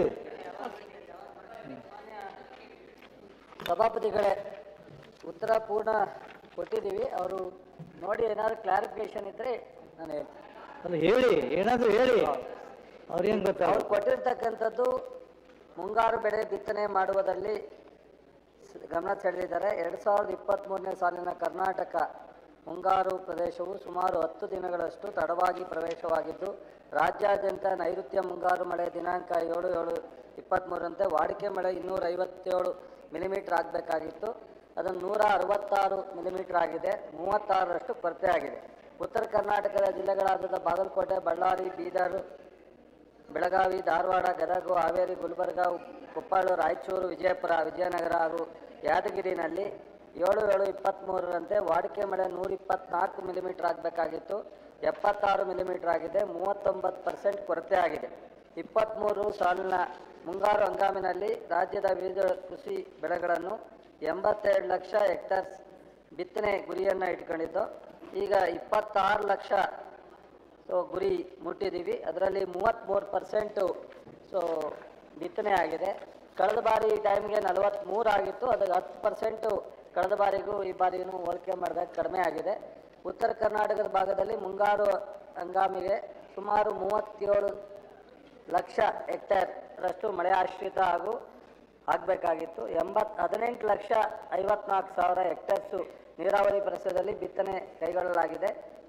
ಸಭಾಪತಿಗಳೇ, ಉತ್ತರ ಪೂರ್ಣ ಕೊಟ್ಟಿದ್ದೀವಿ. ಅವರು ನೋಡಿ ಏನಾದ್ರು ಕ್ಲಾರಿಫಿಕೇಶನ್ ಇದ್ರೆ ನಾನು ಹೇಳಿ, ಏನಾದರೂ ಹೇಳಿ. ಅವ್ರೇನು ಗೊತ್ತಾ, ಅವ್ರು ಕೊಟ್ಟಿರ್ತಕ್ಕಂಥದ್ದು ಮುಂಗಾರು ಬೆಳೆ ಬಿತ್ತನೆ ಮಾಡುವುದರಲ್ಲಿ ಗಮನ ಸೆಳೆದಿದ್ದಾರೆ. 2023ನೇ ಸಾಲಿನ ಕರ್ನಾಟಕ ಮುಂಗಾರು ಪ್ರದೇಶವು ಸುಮಾರು 10 ದಿನಗಳಷ್ಟು ತಡವಾಗಿ ಪ್ರವೇಶವಾಗಿದ್ದು, ರಾಜ್ಯಾದ್ಯಂತ ನೈಋತ್ಯ ಮುಂಗಾರು ಮಳೆ ದಿನಾಂಕ 7/7/23ರಂತೆ ವಾಡಿಕೆ ಮಳೆ 257 ಮಿಲಿಮೀಟರ್ ಆಗಬೇಕಾಗಿತ್ತು. ಅದನ್ನು 166 ಮಿಲಿಮೀಟರ್ ಆಗಿದೆ. 36ರಷ್ಟು ಕೊರತೆ ಆಗಿದೆ. ಉತ್ತರ ಕರ್ನಾಟಕದ ಜಿಲ್ಲೆಗಳಾದ ಬಾಗಲಕೋಟೆ, ಬಳ್ಳಾರಿ, ಬೀದರ್, ಬೆಳಗಾವಿ, ಧಾರವಾಡ, ಗದಗ, ಹಾವೇರಿ, ಗುಲ್ಬರ್ಗ, ಕೊಪ್ಪಳ, ರಾಯಚೂರು, ವಿಜಯಪುರ, ವಿಜಯನಗರ ಹಾಗೂ ಯಾದಗಿರಿನಲ್ಲಿ 7/7/23ರಂತೆ ವಾಡಿಕೆ ಮಳೆ 124 ಮಿಲಿಮೀಟರ್ ಆಗಬೇಕಾಗಿತ್ತು. 76 ಮಿಲಿಮೀಟರ್ ಆಗಿದೆ. 39% ಕೊರತೆ ಆಗಿದೆ. 23 ಸಾಲಿನ ಮುಂಗಾರು ಹಂಗಾಮಿನಲ್ಲಿ ರಾಜ್ಯದ ವಿವಿಧ ಕೃಷಿ ಬೆಳೆಗಳನ್ನು 87 ಲಕ್ಷ ಹೆಕ್ಟೇರ್ ಬಿತ್ತನೆ ಗುರಿಯನ್ನು ಇಟ್ಕೊಂಡಿದ್ದು, ಈಗ 26 ಲಕ್ಷ ಗುರಿ ಮುಟ್ಟಿದ್ದೀವಿ. ಅದರಲ್ಲಿ 33% ಬಿತ್ತನೆ ಆಗಿದೆ. ಕಳೆದ ಬಾರಿ ಈ ಟೈಮ್ಗೆ 43 ಆಗಿತ್ತು. ಅದಕ್ಕೆ 10% ಕಳೆದ ಬಾರಿಗೂ ಈ ಬಾರಿಗೂ ಹೋಲಿಕೆ ಮಾಡಿದಾಗ ಕಡಿಮೆ ಆಗಿದೆ. ಉತ್ತರ ಕರ್ನಾಟಕದ ಭಾಗದಲ್ಲಿ ಮುಂಗಾರು ಹಂಗಾಮಿಗೆ ಸುಮಾರು 37 ಲಕ್ಷ ಹೆಕ್ಟೇರ್ರಷ್ಟು ಮಳೆ ಆಶ್ರಿತ ಆಗಬೇಕಾಗಿತ್ತು. 18,54,000 ಹೆಕ್ಟೇರ್ಸು ನೀರಾವರಿ ಪ್ರದೇಶದಲ್ಲಿ ಬಿತ್ತನೆ ಕೈಗೊಳ್ಳಲಾಗಿದೆ.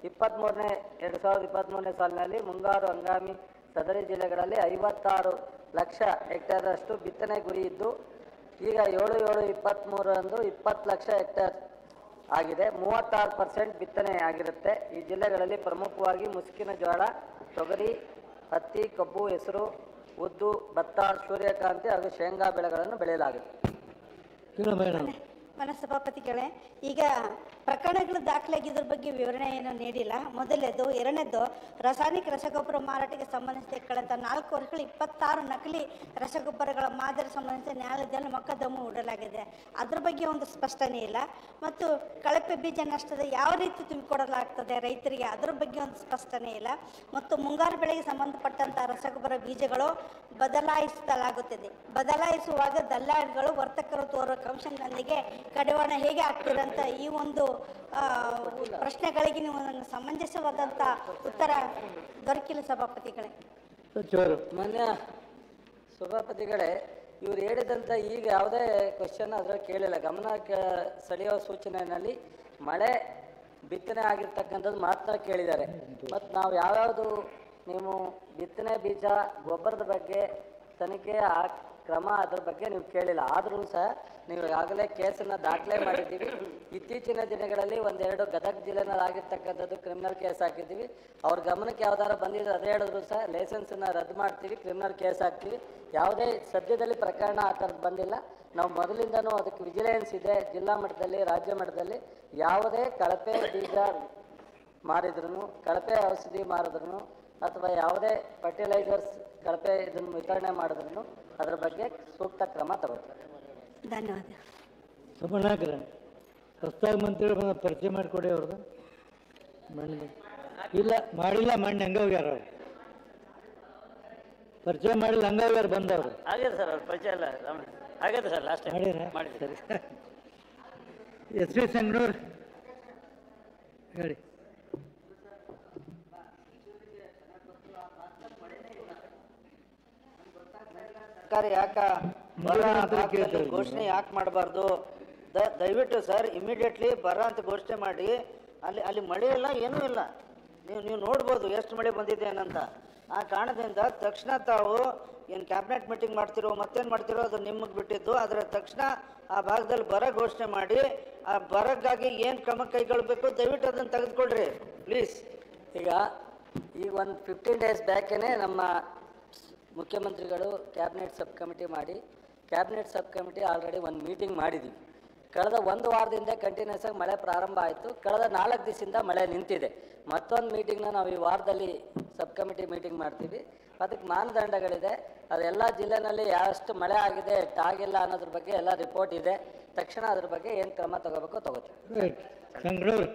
2023ನೇ ಸಾಲಿನಲ್ಲಿ ಮುಂಗಾರು ಹಂಗಾಮಿ ಸದರಿ ಜಿಲ್ಲೆಗಳಲ್ಲಿ 56 ಲಕ್ಷ ಹೆಕ್ಟೇರ್ರಷ್ಟು ಬಿತ್ತನೆ ಗುರಿ ಇದ್ದು, ಈಗ 7/7/23ರಂದು 20 ಲಕ್ಷ ಹೆಕ್ಟೇರ್ ಆಗಿದೆ. 36% ಬಿತ್ತನೆ ಆಗಿರುತ್ತೆ. ಈ ಜಿಲ್ಲೆಗಳಲ್ಲಿ ಪ್ರಮುಖವಾಗಿ ಮುಸುಕಿನ ಜೋಳ, ತೊಗರಿ, ಹತ್ತಿ, ಕಬ್ಬು, ಹೆಸರು, ಉದ್ದು, ಭತ್ತ, ಸೂರ್ಯಕಾಂತಿ ಹಾಗೂ ಶೇಂಗಾ ಬೆಳೆಗಳನ್ನು ಬೆಳೆಯಲಾಗುತ್ತೆ. ಮನಸಭಾಪತಿಗಳೇ, ಈಗ ಪ್ರಕರಣಗಳು ದಾಖಲಾಗಿ ಇದ್ರ ಬಗ್ಗೆ ವಿವರಣೆಯನ್ನು ನೀಡಿಲ್ಲ. ಮೊದಲನೇದು. ಎರಡನೇದು, ರಾಸಾಯನಿಕ ರಸಗೊಬ್ಬರ ಮಾರಾಟಕ್ಕೆ ಸಂಬಂಧಿಸಿದ ಕಳೆದ 4 ವರ್ಷಗಳು 26 ನಕಲಿ ರಸಗೊಬ್ಬರಗಳ ಮಾದರಿ ಸಂಬಂಧಿಸಿದ ನ್ಯಾಯಾಲಯದಲ್ಲಿ ಮೊಕದ್ದಮೆ ಹೂಡಲಾಗಿದೆ. ಅದ್ರ ಬಗ್ಗೆ ಒಂದು ಸ್ಪಷ್ಟನೆ ಇಲ್ಲ. ಮತ್ತು ಕಳಪೆ ಬೀಜ ನಷ್ಟದ ಯಾವ ರೀತಿ ತುಂಬಿಕೊಡಲಾಗ್ತದೆ ರೈತರಿಗೆ, ಅದರ ಬಗ್ಗೆ ಒಂದು ಸ್ಪಷ್ಟನೆ ಇಲ್ಲ. ಮತ್ತು ಮುಂಗಾರು ಬೆಳೆಗೆ ಸಂಬಂಧಪಟ್ಟಂಥ ರಸಗೊಬ್ಬರ ಬೀಜಗಳು ಬದಲಾಯಿಸಲಾಗುತ್ತದೆ. ಬದಲಾಯಿಸುವಾಗ ದಲ್ಲಾಳಿಗಳು ವರ್ತಕರು ತೋರುವ ಕಮಿಷನ್ನೊಂದಿಗೆ ಕಡಿವಾಣ ಹೇಗೆ ಆಗ್ತಿರಂತ ಈ ಒಂದು ಪ್ರಶ್ನೆಗಳಿಗೆ ನೀವು ಸಮಂಜಸವಾದಂಥ ಉತ್ತರ ದೊರಕಿಲ್ಲ ಸಭಾಪತಿಗಳೇ. ಮಾನ್ಯ ಸಭಾಪತಿಗಳೇ, ಇವ್ರು ಹೇಳಿದಂಥ ಈಗ ಯಾವುದೇ ಕ್ವಶನ್ ಅದರ ಕೇಳಿಲ್ಲ. ಗಮನ ಸೆಳೆಯುವ ಸೂಚನೆಯಲ್ಲಿ ಮಳೆ ಬಿತ್ತನೆ ಆಗಿರ್ತಕ್ಕಂಥದ್ದು ಮಾತ್ರ ಕೇಳಿದ್ದಾರೆ. ಮತ್ತು ನಾವು ಯಾವ್ಯಾವುದು ನೀವು ಬಿತ್ತನೆ ಬೀಜ ಗೊಬ್ಬರದ ಬಗ್ಗೆ ತನಿಖೆ ಕ್ರಮ ಅದ್ರ ಬಗ್ಗೆ ನೀವು ಕೇಳಿಲ್ಲ. ಆದರೂ ಸಹ ನೀವು ಈಗಾಗಲೇ ಕೇಸನ್ನು ದಾಖಲೆ ಮಾಡಿದ್ದೀವಿ. ಇತ್ತೀಚಿನ ದಿನಗಳಲ್ಲಿ ಒಂದೆರಡು ಗದಗ ಜಿಲ್ಲೆನಲ್ಲಿ ಆಗಿರ್ತಕ್ಕಂಥದ್ದು ಕ್ರಿಮಿನಲ್ ಕೇಸ್ ಹಾಕಿದ್ದೀವಿ. ಅವ್ರ ಗಮನಕ್ಕೆ ಯಾವ್ದಾರ ಬಂದಿದ್ದು ಅದೇ ಹೇಳಿದ್ರು ಸಹ ಲೈಸೆನ್ಸನ್ನು ರದ್ದು ಮಾಡ್ತೀವಿ, ಕ್ರಿಮಿನಲ್ ಕೇಸ್ ಹಾಕ್ತೀವಿ. ಯಾವುದೇ ಸದ್ಯದಲ್ಲಿ ಪ್ರಕರಣ ಆ ಥರದ್ದು ಬಂದಿಲ್ಲ. ನಾವು ಮೊದಲಿಂದನೂ ಅದಕ್ಕೆ ವಿಜಿಲೆನ್ಸ್ ಇದೆ. ಜಿಲ್ಲಾ ಮಟ್ಟದಲ್ಲಿ ರಾಜ್ಯ ಮಟ್ಟದಲ್ಲಿ ಯಾವುದೇ ಕಳಪೆ ಬೀಜ ಮಾರಿದ್ರು, ಕಳಪೆ ಔಷಧಿ ಮಾರಿದ್ರು ಅಥವಾ ಯಾವುದೇ ಫರ್ಟಿಲೈಸರ್ಸ್ ಕಳಪೆ ಇದನ್ನು ವಿತರಣೆ ಮಾಡಿದ್ರು ಅದರ ಬಗ್ಗೆ ಸೂಕ್ತ ಕ್ರಮ ತಗೋತಾರೆ. ಧನ್ಯವಾದ. ಸುಮನಾಕರ ಪ್ರಸ್ತಾವ ಮಂತ್ರಿಗಳು ಪರಿಚಯ ಮಾಡಿಕೊಡಿ ಅವ್ರದ್ದು. ಮಣ್ಣು ಇಲ್ಲ ಮಾಡಿಲ್ಲ, ಮಣ್ಣು ಹಂಗೆ ಹೋಗ್ಯಾರ ಅವ್ರು. ಪರಿಚಯ ಮಾಡಿಲ್ಲ, ಹಂಗೆ ಹೋಗ್ಯಾರ ಬಂದವರು. ಆಗಿದೆ ಸರ್, ಅವ್ರ ಪರಿಚಯ ಇಲ್ಲ ಆಗಿದೆ ಸರ್. ಲಾಸ್ಟ್ ಮಾಡಿ ಸರಿ. SV ಸಂಗನೂರು ಹೇಳಿ. ಸರ್ಕಾರ ಯಾಕ ಘೋಷಣೆ ಯಾಕೆ ಮಾಡಬಾರ್ದು? ದಯವಿಟ್ಟು ಸರ್ ಇಮಿಡಿಯೇಟ್ಲಿ ಬರ ಅಂತ ಘೋಷಣೆ ಮಾಡಿ. ಅಲ್ಲಿ ಮಳೆ ಇಲ್ಲ, ಏನೂ ಇಲ್ಲ. ನೀವು ನೋಡ್ಬೋದು ಎಷ್ಟು ಮಳೆ ಬಂದಿದೆ ಏನಂತ. ಆ ಕಾರಣದಿಂದ ತಕ್ಷಣ ತಾವು ಏನು ಕ್ಯಾಬಿನೆಟ್ ಮೀಟಿಂಗ್ ಮಾಡ್ತಿರೋ ಮತ್ತೇನು ಮಾಡ್ತಿರೋ ಅದು ನಿಮಗೆ ಬಿಟ್ಟಿದ್ದು. ಅದರ ತಕ್ಷಣ ಆ ಭಾಗದಲ್ಲಿ ಬರ ಘೋಷಣೆ ಮಾಡಿ ಆ ಬರಕ್ಕಾಗಿ ಏನು ಕ್ರಮ ಕೈಗೊಳ್ಳಬೇಕು ದಯವಿಟ್ಟು ಅದನ್ನು ತೆಗೆದುಕೊಳ್ರಿ ಪ್ಲೀಸ್. ಈಗ ಒಂದು 15 ಡೇಸ್ ಬ್ಯಾಕೇನೆ ನಮ್ಮ ಮುಖ್ಯಮಂತ್ರಿಗಳು ಕ್ಯಾಬಿನೆಟ್ ಸಬ್ ಕಮಿಟಿ ಮಾಡಿ, ಕ್ಯಾಬಿನೆಟ್ ಸಬ್ ಕಮಿಟಿ ಆಲ್ರೆಡಿ ಒಂದು ಮೀಟಿಂಗ್ ಮಾಡಿದ್ದೀವಿ. ಕಳೆದ 1 ವಾರದಿಂದ ಕಂಟಿನ್ಯೂಸ್ ಆಗಿ ಮಳೆ ಪ್ರಾರಂಭ ಆಯಿತು. ಕಳೆದ 4 ದಿವಸದಿಂದ ಮಳೆ ನಿಂತಿದೆ. ಮತ್ತೊಂದು ಮೀಟಿಂಗ್ನ ನಾವು ಈ ವಾರದಲ್ಲಿ ಸಬ್ ಕಮಿಟಿ ಮೀಟಿಂಗ್ ಮಾಡ್ತೀವಿ. ಅದಕ್ಕೆ ಮಾನದಂಡಗಳಿದೆ. ಅದೆಲ್ಲ ಜಿಲ್ಲೆನಲ್ಲಿ ಎಷ್ಟು ಮಳೆ ಆಗಿದೆ ಎಷ್ಟಾಗಿಲ್ಲ ಅನ್ನೋದ್ರ ಬಗ್ಗೆ ಎಲ್ಲ ರಿಪೋರ್ಟ್ ಇದೆ. ತಕ್ಷಣ ಅದ್ರ ಬಗ್ಗೆ ಏನು ಕ್ರಮ ತಗೋಬೇಕೋ ತಗೋತೀವಿ. ಸಂಗನೂರು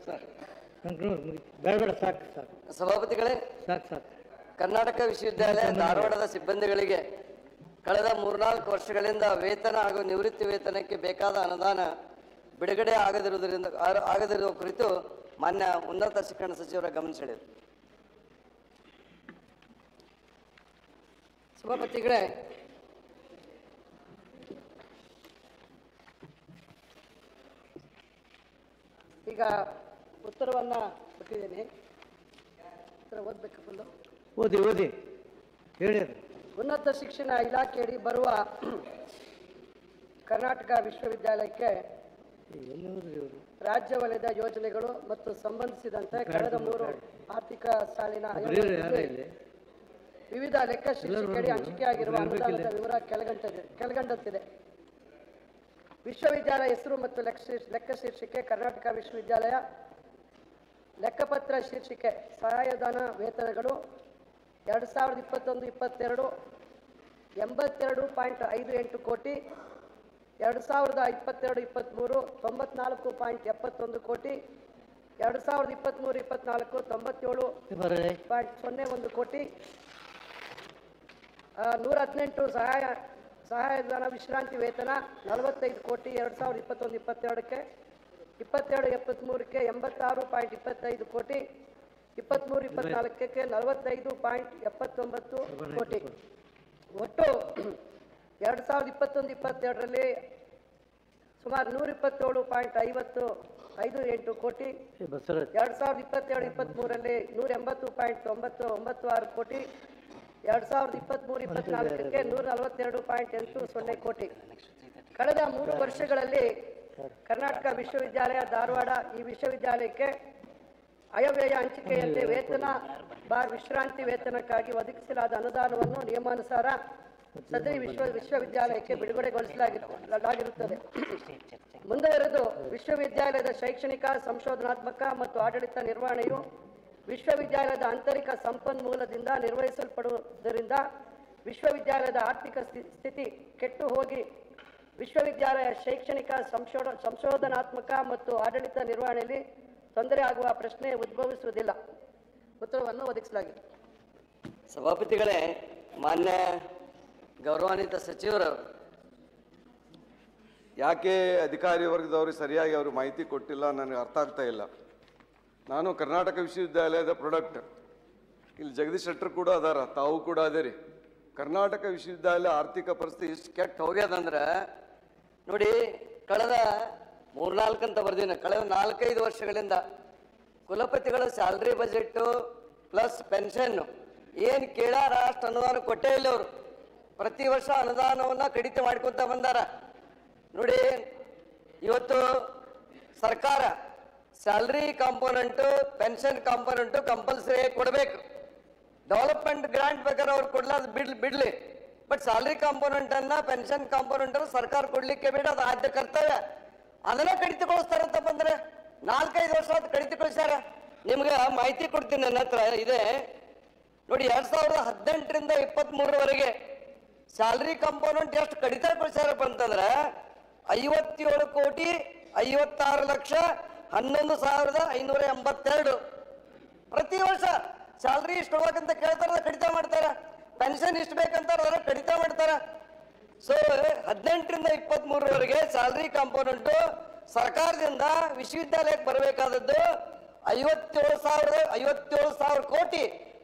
ಬೇಡ ಸಾಕು ಸಾಕು. ಸಭಾಪತಿಗಳೇ, ಸಾಕು. ಕರ್ನಾಟಕ ವಿಶ್ವವಿದ್ಯಾಲಯ ಧಾರವಾಡದ ಸಿಬ್ಬಂದಿಗಳಿಗೆ ಕಳೆದ 3-4 ವರ್ಷಗಳಿಂದ ವೇತನ ಹಾಗೂ ನಿವೃತ್ತಿ ವೇತನಕ್ಕೆ ಬೇಕಾದ ಅನುದಾನ ಬಿಡುಗಡೆ ಆಗದಿರುವ ಕುರಿತು ಮಾನ್ಯ ಉನ್ನತ ಶಿಕ್ಷಣ ಸಚಿವರ ಗಮನ ಸೆಳೆದರು. ಸಭಾಪತಿಗಳೇ, ಈಗ ಉತ್ತರವನ್ನು ಕೊಟ್ಟಿದ್ದೀನಿ. ಉತ್ತರ ಓದಬೇಕು ಫುಲ್ಲು. ಓದಿ ಹೇಳಿ. ಉನ್ನತ ಶಿಕ್ಷಣ ಇಲಾಖೆಯಡಿ ಬರುವ ಕರ್ನಾಟಕ ವಿಶ್ವವಿದ್ಯಾಲಯಕ್ಕೆ ರಾಜ್ಯ ವಲಯದ ಯೋಜನೆಗಳು ಮತ್ತು ಸಂಬಂಧಿಸಿದಂತೆ ಕಳೆದ 3 ಆರ್ಥಿಕ ಸಾಲಿನ ವಿವಿಧ ಲೆಕ್ಕ ಶೀರ್ಷಿಕೆಯಡಿ ಹಂಚಿಕೆಯಾಗಿರುವ ಅನುದಾನದ ವಿವರ ಕೆಳಗಂಡಂತಿದೆ. ವಿಶ್ವವಿದ್ಯಾಲಯ ಹೆಸರು ಮತ್ತು ಲೆಕ್ಕ ಶೀರ್ಷಿಕೆ ಕರ್ನಾಟಕ ವಿಶ್ವವಿದ್ಯಾಲಯ. ಲೆಕ್ಕಪತ್ರ ಶೀರ್ಷಿಕೆ ಸಹಾಯಧನ ವೇತನಗಳು 2021-22 82.58 ಕೋಟಿ, 2022-23 94.71 ಕೋಟಿ, 2023-24 97.01 ಕೋಟಿ, 118 ಸಹಾಯಧನ ವಿಶ್ರಾಂತಿ ವೇತನ 45 ಕೋಟಿ 2021-22ಕ್ಕೆ, 22-23ಕ್ಕೆ 86.25 ಕೋಟಿ, 23-24ಕ್ಕೆ 45.79 ಕೋಟಿ. ಒಟ್ಟು 2021-22ರಲ್ಲಿ ಸುಮಾರು 127.58 ಕೋಟಿ, 2022-23ರಲ್ಲಿ 180.996 ಕೋಟಿ, 2023-24ಕ್ಕೆ 142.80 ಕೋಟಿ. ಕಳೆದ 3 ವರ್ಷಗಳಲ್ಲಿ ಕರ್ನಾಟಕ ವಿಶ್ವವಿದ್ಯಾಲಯ ಧಾರವಾಡ ಈ ವಿಶ್ವವಿದ್ಯಾಲಯಕ್ಕೆ ಆಯವ್ಯಯ ಹಂಚಿಕೆಯಂತೆ ವೇತನ ಬಾರ್ ವಿಶ್ರಾಂತಿ ವೇತನಕ್ಕಾಗಿ ಒದಗಿಸಲಾದ ಅನುದಾನವನ್ನು ನಿಯಮಾನುಸಾರ ಸದರಿ ವಿಶ್ವವಿದ್ಯಾಲಯಕ್ಕೆ ಬಿಡುಗಡೆಗೊಳಿಸಲಾಗಿರುತ್ತದೆ. ಮುಂದುವರೆದು ವಿಶ್ವವಿದ್ಯಾಲಯದ ಶೈಕ್ಷಣಿಕ ಸಂಶೋಧನಾತ್ಮಕ ಮತ್ತು ಆಡಳಿತ ನಿರ್ವಹಣೆಯು ವಿಶ್ವವಿದ್ಯಾಲಯದ ಆಂತರಿಕ ಸಂಪನ್ಮೂಲದಿಂದ ನಿರ್ವಹಿಸಲ್ಪಡುವುದರಿಂದ ವಿಶ್ವವಿದ್ಯಾಲಯದ ಆರ್ಥಿಕ ಸ್ಥಿತಿ ಕೆಟ್ಟು ಹೋಗಿ ವಿಶ್ವವಿದ್ಯಾಲಯ ಶೈಕ್ಷಣಿಕ ಸಂಶೋಧನಾತ್ಮಕ ಮತ್ತು ಆಡಳಿತ ನಿರ್ವಹಣೆಯಲ್ಲಿ ತೊಂದರೆ ಆಗುವ ಪ್ರಶ್ನೆ ಉದ್ಭವಿಸುವುದಿಲ್ಲ. ಉತ್ತರವನ್ನು ಒದಗಿಸಲಾಗಿದೆ. ಸಭಾಪತಿಗಳೇ, ಮಾನ್ಯ ಗೌರವಾನ್ವಿತ ಸಚಿವರು, ಯಾಕೆ ಅಧಿಕಾರಿ ವರ್ಗದವ್ರಿಗೆ ಸರಿಯಾಗಿ ಅವರು ಮಾಹಿತಿ ಕೊಟ್ಟಿಲ್ಲ ನನಗೆ ಅರ್ಥ ಆಗ್ತಾ ಇಲ್ಲ. ನಾನು ಕರ್ನಾಟಕ ವಿಶ್ವವಿದ್ಯಾಲಯದ ಪ್ರಾಡಕ್ಟ್, ಇಲ್ಲಿ ಜಗದೀಶ್ ಶೆಟ್ಟರ್ ಕೂಡ ಅದಾರ, ತಾವು ಕೂಡ ಅದೇರಿ. ಕರ್ನಾಟಕ ವಿಶ್ವವಿದ್ಯಾಲಯ ಆರ್ಥಿಕ ಪರಿಸ್ಥಿತಿ ಇಷ್ಟು ಕೆಟ್ಟ ಹೋಗ್ಯದಂದ್ರೆ ನೋಡಿ, ಕಳೆದ 3-4 ಅಂತ ಬರ್ದಿನ, ಕಳೆದ 4-5 ವರ್ಷಗಳಿಂದ ಕುಲಪತಿಗಳ ಸ್ಯಾಲ್ರಿ ಬಜೆಟ್ಟು ಪ್ಲಸ್ ಪೆನ್ಷನ್ನು ಏನು ಕೇಳಾರ ಅಷ್ಟು ಅನುದಾನ ಕೊಟ್ಟೇ ಇಲ್ಲ ಅವರು. ಪ್ರತಿ ವರ್ಷ ಅನುದಾನವನ್ನು ಕಡಿತ ಮಾಡ್ಕೊತ ಬಂದಾರ. ನೋಡಿ, ಇವತ್ತು ಸರ್ಕಾರ salary component pension component compulsory ಕೊಡಬೇಕು. ಡೆವಲಪ್ಮೆಂಟ್ ಗ್ರಾಂಟ್ ಬೇಕಾದ್ರೆ ಅವ್ರು ಕೊಡ್ಲಾರ್ದು ಬಿಡ್ಲಿ, ಬಟ್ ಸ್ಯಾಲ್ರಿ ಕಾಂಪೋನೆಂಟನ್ನು ಪೆನ್ಷನ್ ಕಾಂಪೋನೆಂಟನ್ನು ಸರ್ಕಾರ ಕೊಡಲಿಕ್ಕೆ ಬೇಡ, ಅದು ಆದ್ಯ ಕರ್ತವ್ಯ. ಅದನ್ನ ಕಡಿತಗೊಳಿಸ್ತಾರಂತ ಬಂದ್ರೆ 4-5 ವರ್ಷ ಅದು ಕಡಿತಗೊಳಿಸ್ಯಾರ. ನಿಮ್ಗೆ ಮಾಹಿತಿ ಕೊಡ್ತೀನಿ, ನನ್ನ ಹತ್ರ ಇದೆ ನೋಡಿ. 2018ರಿಂದ 23ರವರೆಗೆ ಸ್ಯಾಲ್ರಿ ಕಾಂಪೋನೆಂಟ್ ಎಷ್ಟು ಕಡಿತಗೊಳಿಸ್ಯಾರಪ್ಪ ಅಂತಂದ್ರೆ 57,56,11,582. ಪ್ರತಿ ವರ್ಷ ಸ್ಯಾಲ್ರಿ ಇಷ್ಟು ಹೋಗಂತ ಕೇಳ್ತಾರ, ಕಡಿತ ಮಾಡ್ತಾರ. ಪೆನ್ಷನ್ ಇಷ್ಟು ಬೇಕಂತಾರ, ಅದರ ಕಡಿತ ಮಾಡ್ತಾರ. ಸೊ 18ರಿಂದ 23ರವರೆಗೆ ಸ್ಯಾಲ್ರಿ ಕಾಂಪೋನೆಂಟು ಸರ್ಕಾರದಿಂದ ವಿಶ್ವವಿದ್ಯಾಲಯಕ್ಕೆ ಬರಬೇಕಾದದ್ದು 57,000 ಕೋಟಿ,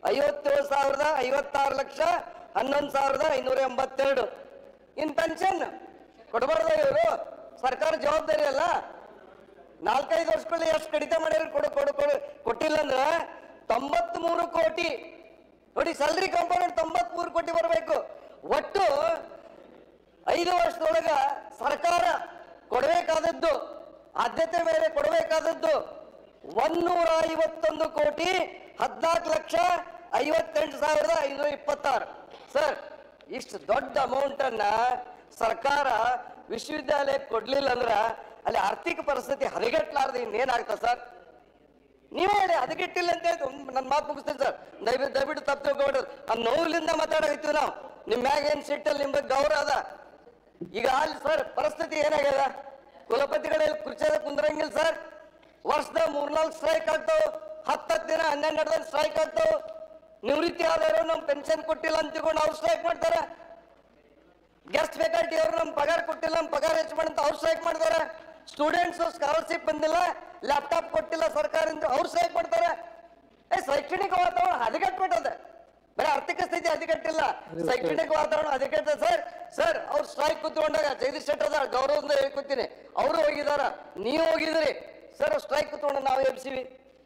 57,56,11,582. ಇನ್ ಪೆನ್ಷನ್ ಕೊಡಬಾರ್ದ ಇವರು? ಸರ್ಕಾರ ಜವಾಬ್ದಾರಿ ಅಲ್ಲ. 4-5 ವರ್ಷಗಳಲ್ಲಿ ಎಷ್ಟು ಕಡಿತ ಮಾಡ್ಯಾರ ಕೊಟ್ಟಿಲ್ಲ ಅಂದ್ರೆ 93 ಕೋಟಿ. ನೋಡಿ, ಸ್ಯಾಲ್ರಿ ಕಾಂಪೋನೆಂಟ್ 93 ಕೋಟಿ ಬರಬೇಕು. ಒಟ್ಟು 5 ವರ್ಷದೊಳಗ ಸರ್ಕಾರ ಕೊಡಬೇಕಾದದ್ದು, ಆದ್ಯತೆ ಮೇಲೆ ಕೊಡಬೇಕಾದದ್ದು 151 ಕೋಟಿ 14,58,526. ಸರ್, ಇಷ್ಟು ದೊಡ್ಡ ಅಮೌಂಟ್ ಅನ್ನ ಸರ್ಕಾರ ವಿಶ್ವವಿದ್ಯಾಲಯಕ್ಕೆ ಕೊಡ್ಲಿಲ್ಲ ಅಂದ್ರ ಅಲ್ಲಿ ಆರ್ಥಿಕ ಪರಿಸ್ಥಿತಿ ಹದಗೆಟ್ಲಾರ್ದು ಇನ್ನೇನಾಗ್ತದೆ ಸರ್? ನೀವೇ ಹೇಳಿ, ಹದಗೆಟ್ಟಿಲ್ಲ ಅಂತ ನನ್ನ ಮಾತು ಮುಗಿಸ್ತೀನಿ ಸರ್. ದಯವಿಟ್ಟು ತಪ್ಪು ತಿಳ್ಕೊಬೇಡ್ರಿ. ಆ ನೋವಿನಿಂದ ಮಾತಾಡಕತ್ತೀವಿ ನಾವು. ನಿಮ್ಮ ಮ್ಯಾಗ ಏನ್ ಸಿಟ್ಟಲ್ಲಿ ನಿಮ್ಮ ಬಗ್ಗೆ ಗೌರವ ಅದ. ಈಗ ಅಲ್ಲಿ ಸರ್ ಪರಿಸ್ಥಿತಿ ಏನಾಗ್ಯದ? ಕುಲಪತಿಗಳಲ್ಲಿ ಕುರ್ಚಿಯಾಗ ಕುಂದ್ರಂಗಿಲ್ಲ ಸರ್. ವರ್ಷದ 3-4 ಸ್ಟ್ರೈಕ್ ಆಗ್ತಾವ, 10 ದಿನ 12 ದಿನ ಸ್ಟ್ರೈಕ್ ಆಗ್ತಾವ. ನಿವೃತ್ತಿ ಆದವರು ನಮ್ ಪೆನ್ಷನ್ ಕೊಟ್ಟಿಲ್ಲ ಅಂತ ತಿಳ್ಕೊಂಡು ಅವ್ರು ಸ್ಟ್ರೈಕ್ ಮಾಡ್ತಾರೆ. ಗೆಸ್ಟ್ ಫ್ಯಾಕಲ್ಟಿ ಅವರು ನಮ್ ಪಗಾರ ಕೊಟ್ಟಿಲ್ಲ, ನಮ್ ಪಗಾರ ಹೆಚ್ಚು ಮಾಡಂತ ಅವ್ರು ಸ್ಟ್ರೈಕ್ ಮಾಡ್ತಾರೆ. ಸ್ಟೂಡೆಂಟ್ಸ್ ಸ್ಕಾಲರ್ಶಿಪ್ ಬಂದಿಲ್ಲ, ಲ್ಯಾಪ್ಟಾಪ್ ಕೊಟ್ಟಿಲ್ಲ ಸರ್ಕಾರದಿಂದ, ಅವ್ರು ಸ್ಟ್ರೈಕ್ ಮಾಡ್ತಾರೆ. ಶೈಕ್ಷಣಿಕ ವಾತಾವರಣ ಹದಗೆಟ್ಬಿಟ್ಟದೆ. ಬರೀ ಆರ್ಥಿಕ ಸ್ಥಿತಿ ಹದಗೆಟ್ಟಿಲ್ಲ, ಶೈಕ್ಷಣಿಕ ವಾತಾವರಣ ಹದಗೆಟ್ಟ ಸರ್. ಅವ್ರು ಸ್ಟ್ರೈಕ್ ಕೂತ್ಕೊಂಡಾಗ ಜಗದೀಶ್ ಶೆಟ್ಟರ್ ಗೌರವದಿಂದ ಹೇಳ್ಕೊತೀನಿ, ಅವರು ಹೋಗಿದಾರ, ನೀವು ಹೋಗಿದ್ರಿ ಸರ್. ಸ್ಟ್ರೈಕ್ ಕೂತ್ಕೊಂಡು ನಾವು ಎಬ್ಸಿವಿ.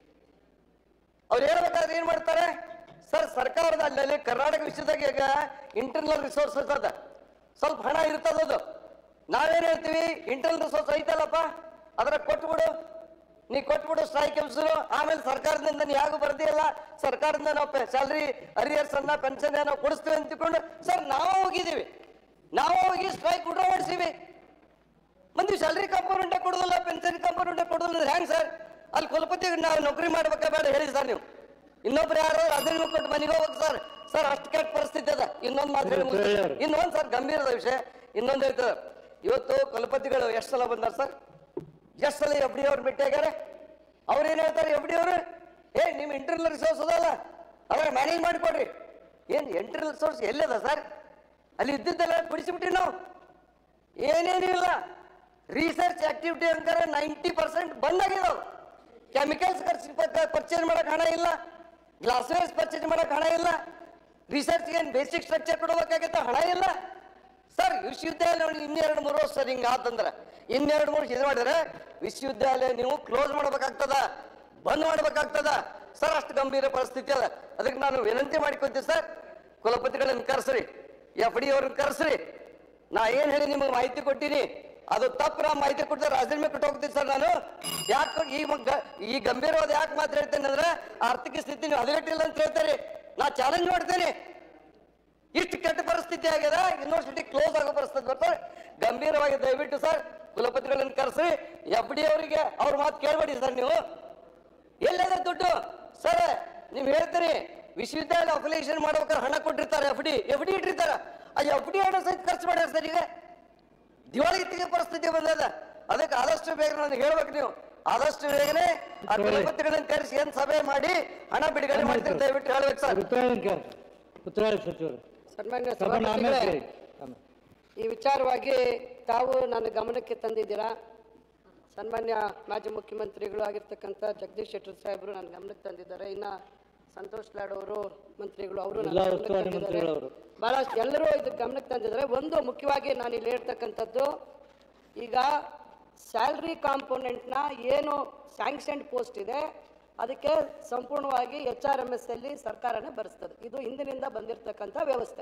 ಅವ್ರು ಹೇಳ್ಬೇಕಾದ್ರೆ ಏನ್ ಮಾಡ್ತಾರೆ ಸರ್? ಸರ್ಕಾರದ ಅಲ್ಲಿ ಕರ್ನಾಟಕ ವಿಷಯದಾಗ ಈಗ ಇಂಟರ್ನಲ್ ರಿಸೋರ್ಸಸ್ ಅದ, ಸ್ವಲ್ಪ ಹಣ ಇರ್ತದದು. ನಾವೇನ್ ಹೇಳ್ತೀವಿ, ಇಂಟರ್ನಲ್ ರಿಸೋರ್ಸ್ ಐತಲ್ಲಪ್ಪ, ಅದರ ಕೊಟ್ಬಿಡು, ನೀ ಕೊಟ್ಬಿಡು, ಸ್ಟ್ರೈಕ್ ಎಬ್ಸಿರು. ಆಮೇಲೆ ಸರ್ಕಾರದಿಂದ ನೀ ಯಾಗೂ ಬರ್ದಿಲ್ಲ, ಸರ್ಕಾರದಿಂದ ನಾವು ಸ್ಯಾಲ್ರಿ ಅರಿಯರ್ಸ್ ಅನ್ನ ಪೆನ್ಷನ್ ನಾವು ಕೊಡಿಸ್ತೀವಿ ಅಂತ ತಿಳ್ಕೊಂಡು ಸರ್ ನಾವು ಹೋಗಿದ್ದೀವಿ. ನಾವು ಹೋಗಿ ಸ್ಟ್ರೈಕ್ ವಿಡ್ರಾ ಮಾಡಿಸಿವಿ. ಮಂದಿ ಸ್ಯಾಲ್ರಿ ಕಾಂಪೋನೆಂಟ್ ಕೊಡೋದಿಲ್ಲ, ಪೆನ್ಷನ್ ಕಾಂಪೋನೆಂಟ್ ಕೊಡೋದಿಲ್ಲ, ಹೆಂಗ್ ಸರ್? ಅಲ್ಲಿ ಕುಲಪತಿ ನಾವು ನೌಕರಿ ಮಾಡ್ಬೇಕಾ ಬೇಡ ಹೇಳಿ ಸರ್. ನೀವು ಇನ್ನೊಬ್ರು ಯಾರು ಅದನ್ನು ಕೊಟ್ಟು ಮನೆಗೆ ಹೋಗ್ಬೇಕು ಸರ್. ಸರ್, ಅಷ್ಟು ಕೆಟ್ಟ ಪರಿಸ್ಥಿತಿ ಅದ. ಇನ್ನೊಂದು ಮಾತು ಇನ್ನೊಂದು ಸರ್, ಗಂಭೀರದ ವಿಷಯ ಇನ್ನೊಂದು ಹೇಳ್ತಾರೆ. ಇವತ್ತು ಕುಲಪತಿಗಳು ಎಷ್ಟು ಸಲ ಬಂದಾರ ಸರ್? ಎಷ್ಟು ಸಲ ಎಫ್ ಡಿ ಅವ್ರು ಭೇಟಿಯಾಗ್ಯಾರ? ಅವ್ರು ಏನ್ ಹೇಳ್ತಾರೆ ಎಫ್ ಡಿ ಅವರು? ನಿಮ್ ಇಂಟರ್ನಲ್ ರಿಸೋರ್ಸ್ ಅದಲ್ಲ, ಅದ್ರ ಮ್ಯಾನೇಜ್ ಮಾಡಿಕೊಡ್ರಿ. ಏನ್ ಇಂಟರ್ನಲ್ ರಿಸೋರ್ಸ್ ಎಲ್ಲದ ಸರ್? ಅಲ್ಲಿ ಇದ್ದಿದ್ದೆಲ್ಲ ಬಿಡಿಸಿಬಿಟ್ರಿ ನಾವು. ಏನೇನು ಇಲ್ಲ. ರಿಸರ್ಚ್ ಆಕ್ಟಿವಿಟಿ ಅಂತಾರೆ 90% ಬಂದ್ ಆಗಿದಾವ್. ಕೆಮಿಕಲ್ಸ್ ಪರ್ಚೇಸ್ ಮಾಡಕ್ ಹಣ ಇಲ್ಲ, ಗ್ಲಾಸ್ವೇರ್ಸ್ ಪರ್ಚೇಸ್ ಮಾಡಕ್ ಹಣ ಇಲ್ಲ, ರಿಸರ್ಚ್ ಏನ್ ಬೇಸಿಕ್ ಸ್ಟ್ರಕ್ಚರ್ ಕೊಡಬೇಕಾಗತ್ತ ಹಣ ಇಲ್ಲ ಸರ್. ವಿಶ್ವವಿದ್ಯಾಲಯ 2-3 ವರ್ಷ ಸರ್ ಹಿಂಗ ಆತಂದ್ರ 2-3 ವರ್ಷ ಇದು ಮಾಡಿದ್ರೆ ವಿಶ್ವವಿದ್ಯಾಲಯ ನೀವು ಕ್ಲೋಸ್ ಮಾಡ್ಬೇಕಾಗ್ತದ, ಬಂದ್ ಮಾಡ್ಬೇಕಾಗ್ತದ ಸರ್. ಅಷ್ಟು ಗಂಭೀರ ಪರಿಸ್ಥಿತಿ ಅದ. ಅದಕ್ಕೆ ನಾನು ವಿನಂತಿ ಮಾಡಿಕೊಳ್ತೀನಿ ಸರ್, ಕುಲಪತಿಗಳನ್ನ ಕರೆಸ್ರಿ, ಎಫ್ ಡಿ ಅವ್ರನ್ನ ಕರೆಸ್ರಿ. ನಾ ಏನ್ ಹೇಳಿ ನಿಮಗೆ ಮಾಹಿತಿ ಕೊಟ್ಟಿನಿ, ಅದು ತಪ್ಪು. ನಾ ಮಾಹಿತಿ ಕೊಡ್ತಾರೆ ರಾಜೀನಾಮೆ ಕೊಟ್ಟು ಹೋಗ್ತೀನಿ ಸರ್. ನಾನು ಯಾಕೆ ಈ ಗಂಭೀರವಾದ ಯಾಕೆ ಮಾತು ಹೇಳ್ತೇನೆ ಅಂದ್ರೆ, ಆರ್ಥಿಕ ಸ್ಥಿತಿ ನೀವು ಹದಗೆಟ್ಟಿಲ್ಲ ಅಂತ ಹೇಳ್ತಾರೆ. ನಾ ಚಾಲೆಂಜ್ ಮಾಡ್ತೇನೆ. ಇಷ್ಟು ಕೆಟ್ಟ ಪರಿಸ್ಥಿತಿ ಆಗಿದೆ, ಯೂನಿವರ್ಸಿಟಿ ಕ್ಲೋಸ್ ಆಗೋ ಪರಿಸ್ಥಿತಿ ಬರ್ತಾರೆ. ಗಂಭೀರವಾಗಿ ದಯವಿಟ್ಟು ಸರ್ ಕುಲಪತಿಗಳನ್ನು ಕರೆಸಿ FD ಅವರಿಗೆ ಅವ್ರ ಮಾತು ಕೇಳಬೇಡಿ ಸರ್. ನೀವು ಎಲ್ಲದ ದುಡ್ಡು ಸರ್? ನೀವು ಹೇಳ್ತೀರಿ ವಿಶ್ವವಿದ್ಯಾಲಯ ಅಫಿಲಿಯೇಷನ್ ಮಾಡ್ಬೇಕಾದ್ರೆ ಹಣ ಕೊಟ್ಟಿರ್ತಾರೆ, FD ಇಟ್ಟಿರ್ತಾರ. ಆ FD ಹಣ ಸಹಿತ ಖರ್ಚು ಮಾಡ್ಯಾರ ಸರ್. ಈಗ ದಿವಾಳಿಗೆ ಪರಿಸ್ಥಿತಿ ಬಂದದ. ಅದಕ್ಕೆ ಆದಷ್ಟು ಬೇಗ ನನಗೆ ಹೇಳ್ಬೇಕು, ನೀವು ಆದಷ್ಟು ಬೇಗನೆ ಆ ಕುಲಪತಿಗಳನ್ನು ಕರೆಸಿ ಏನ್ ಸಭೆ ಮಾಡಿ ಹಣ ಬಿಡುಗಡೆ ಮಾಡ್ತೀರಿ ದಯವಿಟ್ಟು ಹೇಳ್ಬೇಕು ಸರ್. ಉತ್ತರ ಸಚಿವರು ಸನ್ಮಾನ್ಯ ಸಭಾಪತಿಗಳೇ, ಈ ವಿಚಾರವಾಗಿ ತಾವು ನನ್ನ ಗಮನಕ್ಕೆ ತಂದಿದ್ದೀರಾ. ಸನ್ಮಾನ್ಯ ಮಾಜಿ ಮುಖ್ಯಮಂತ್ರಿಗಳು ಆಗಿರ್ತಕ್ಕಂಥ ಜಗದೀಶ್ ಶೆಟ್ಟರ್ ಸಾಹೇಬರು ನನ್ನ ಗಮನಕ್ಕೆ ತಂದಿದ್ದಾರೆ. ಇನ್ನು ಸಂತೋಷ್ ಲಾಡ್ ಅವರು ಮಂತ್ರಿಗಳು ಅವರು ಬಹಳಷ್ಟು ಎಲ್ಲರೂ ಇದಕ್ಕೆ ಗಮನಕ್ಕೆ ತಂದಿದ್ದಾರೆ. ಒಂದು ಮುಖ್ಯವಾಗಿ ನಾನು ಇಲ್ಲಿ ಹೇಳ್ತಕ್ಕಂಥದ್ದು, ಈಗ ಸ್ಯಾಲ್ರಿ ಕಾಂಪೋನೆಂಟ್ನ ಏನು ಸ್ಯಾಂಕ್ಷನ್ಡ್ ಪೋಸ್ಟ್ ಇದೆ ಅದಕ್ಕೆ ಸಂಪೂರ್ಣವಾಗಿ HRMS ಅಲ್ಲಿ ಸರ್ಕಾರನೇ ಭರಿಸ್ತದೆ. ಇದು ಹಿಂದಿನಿಂದ ಬಂದಿರತಕ್ಕಂಥ ವ್ಯವಸ್ಥೆ.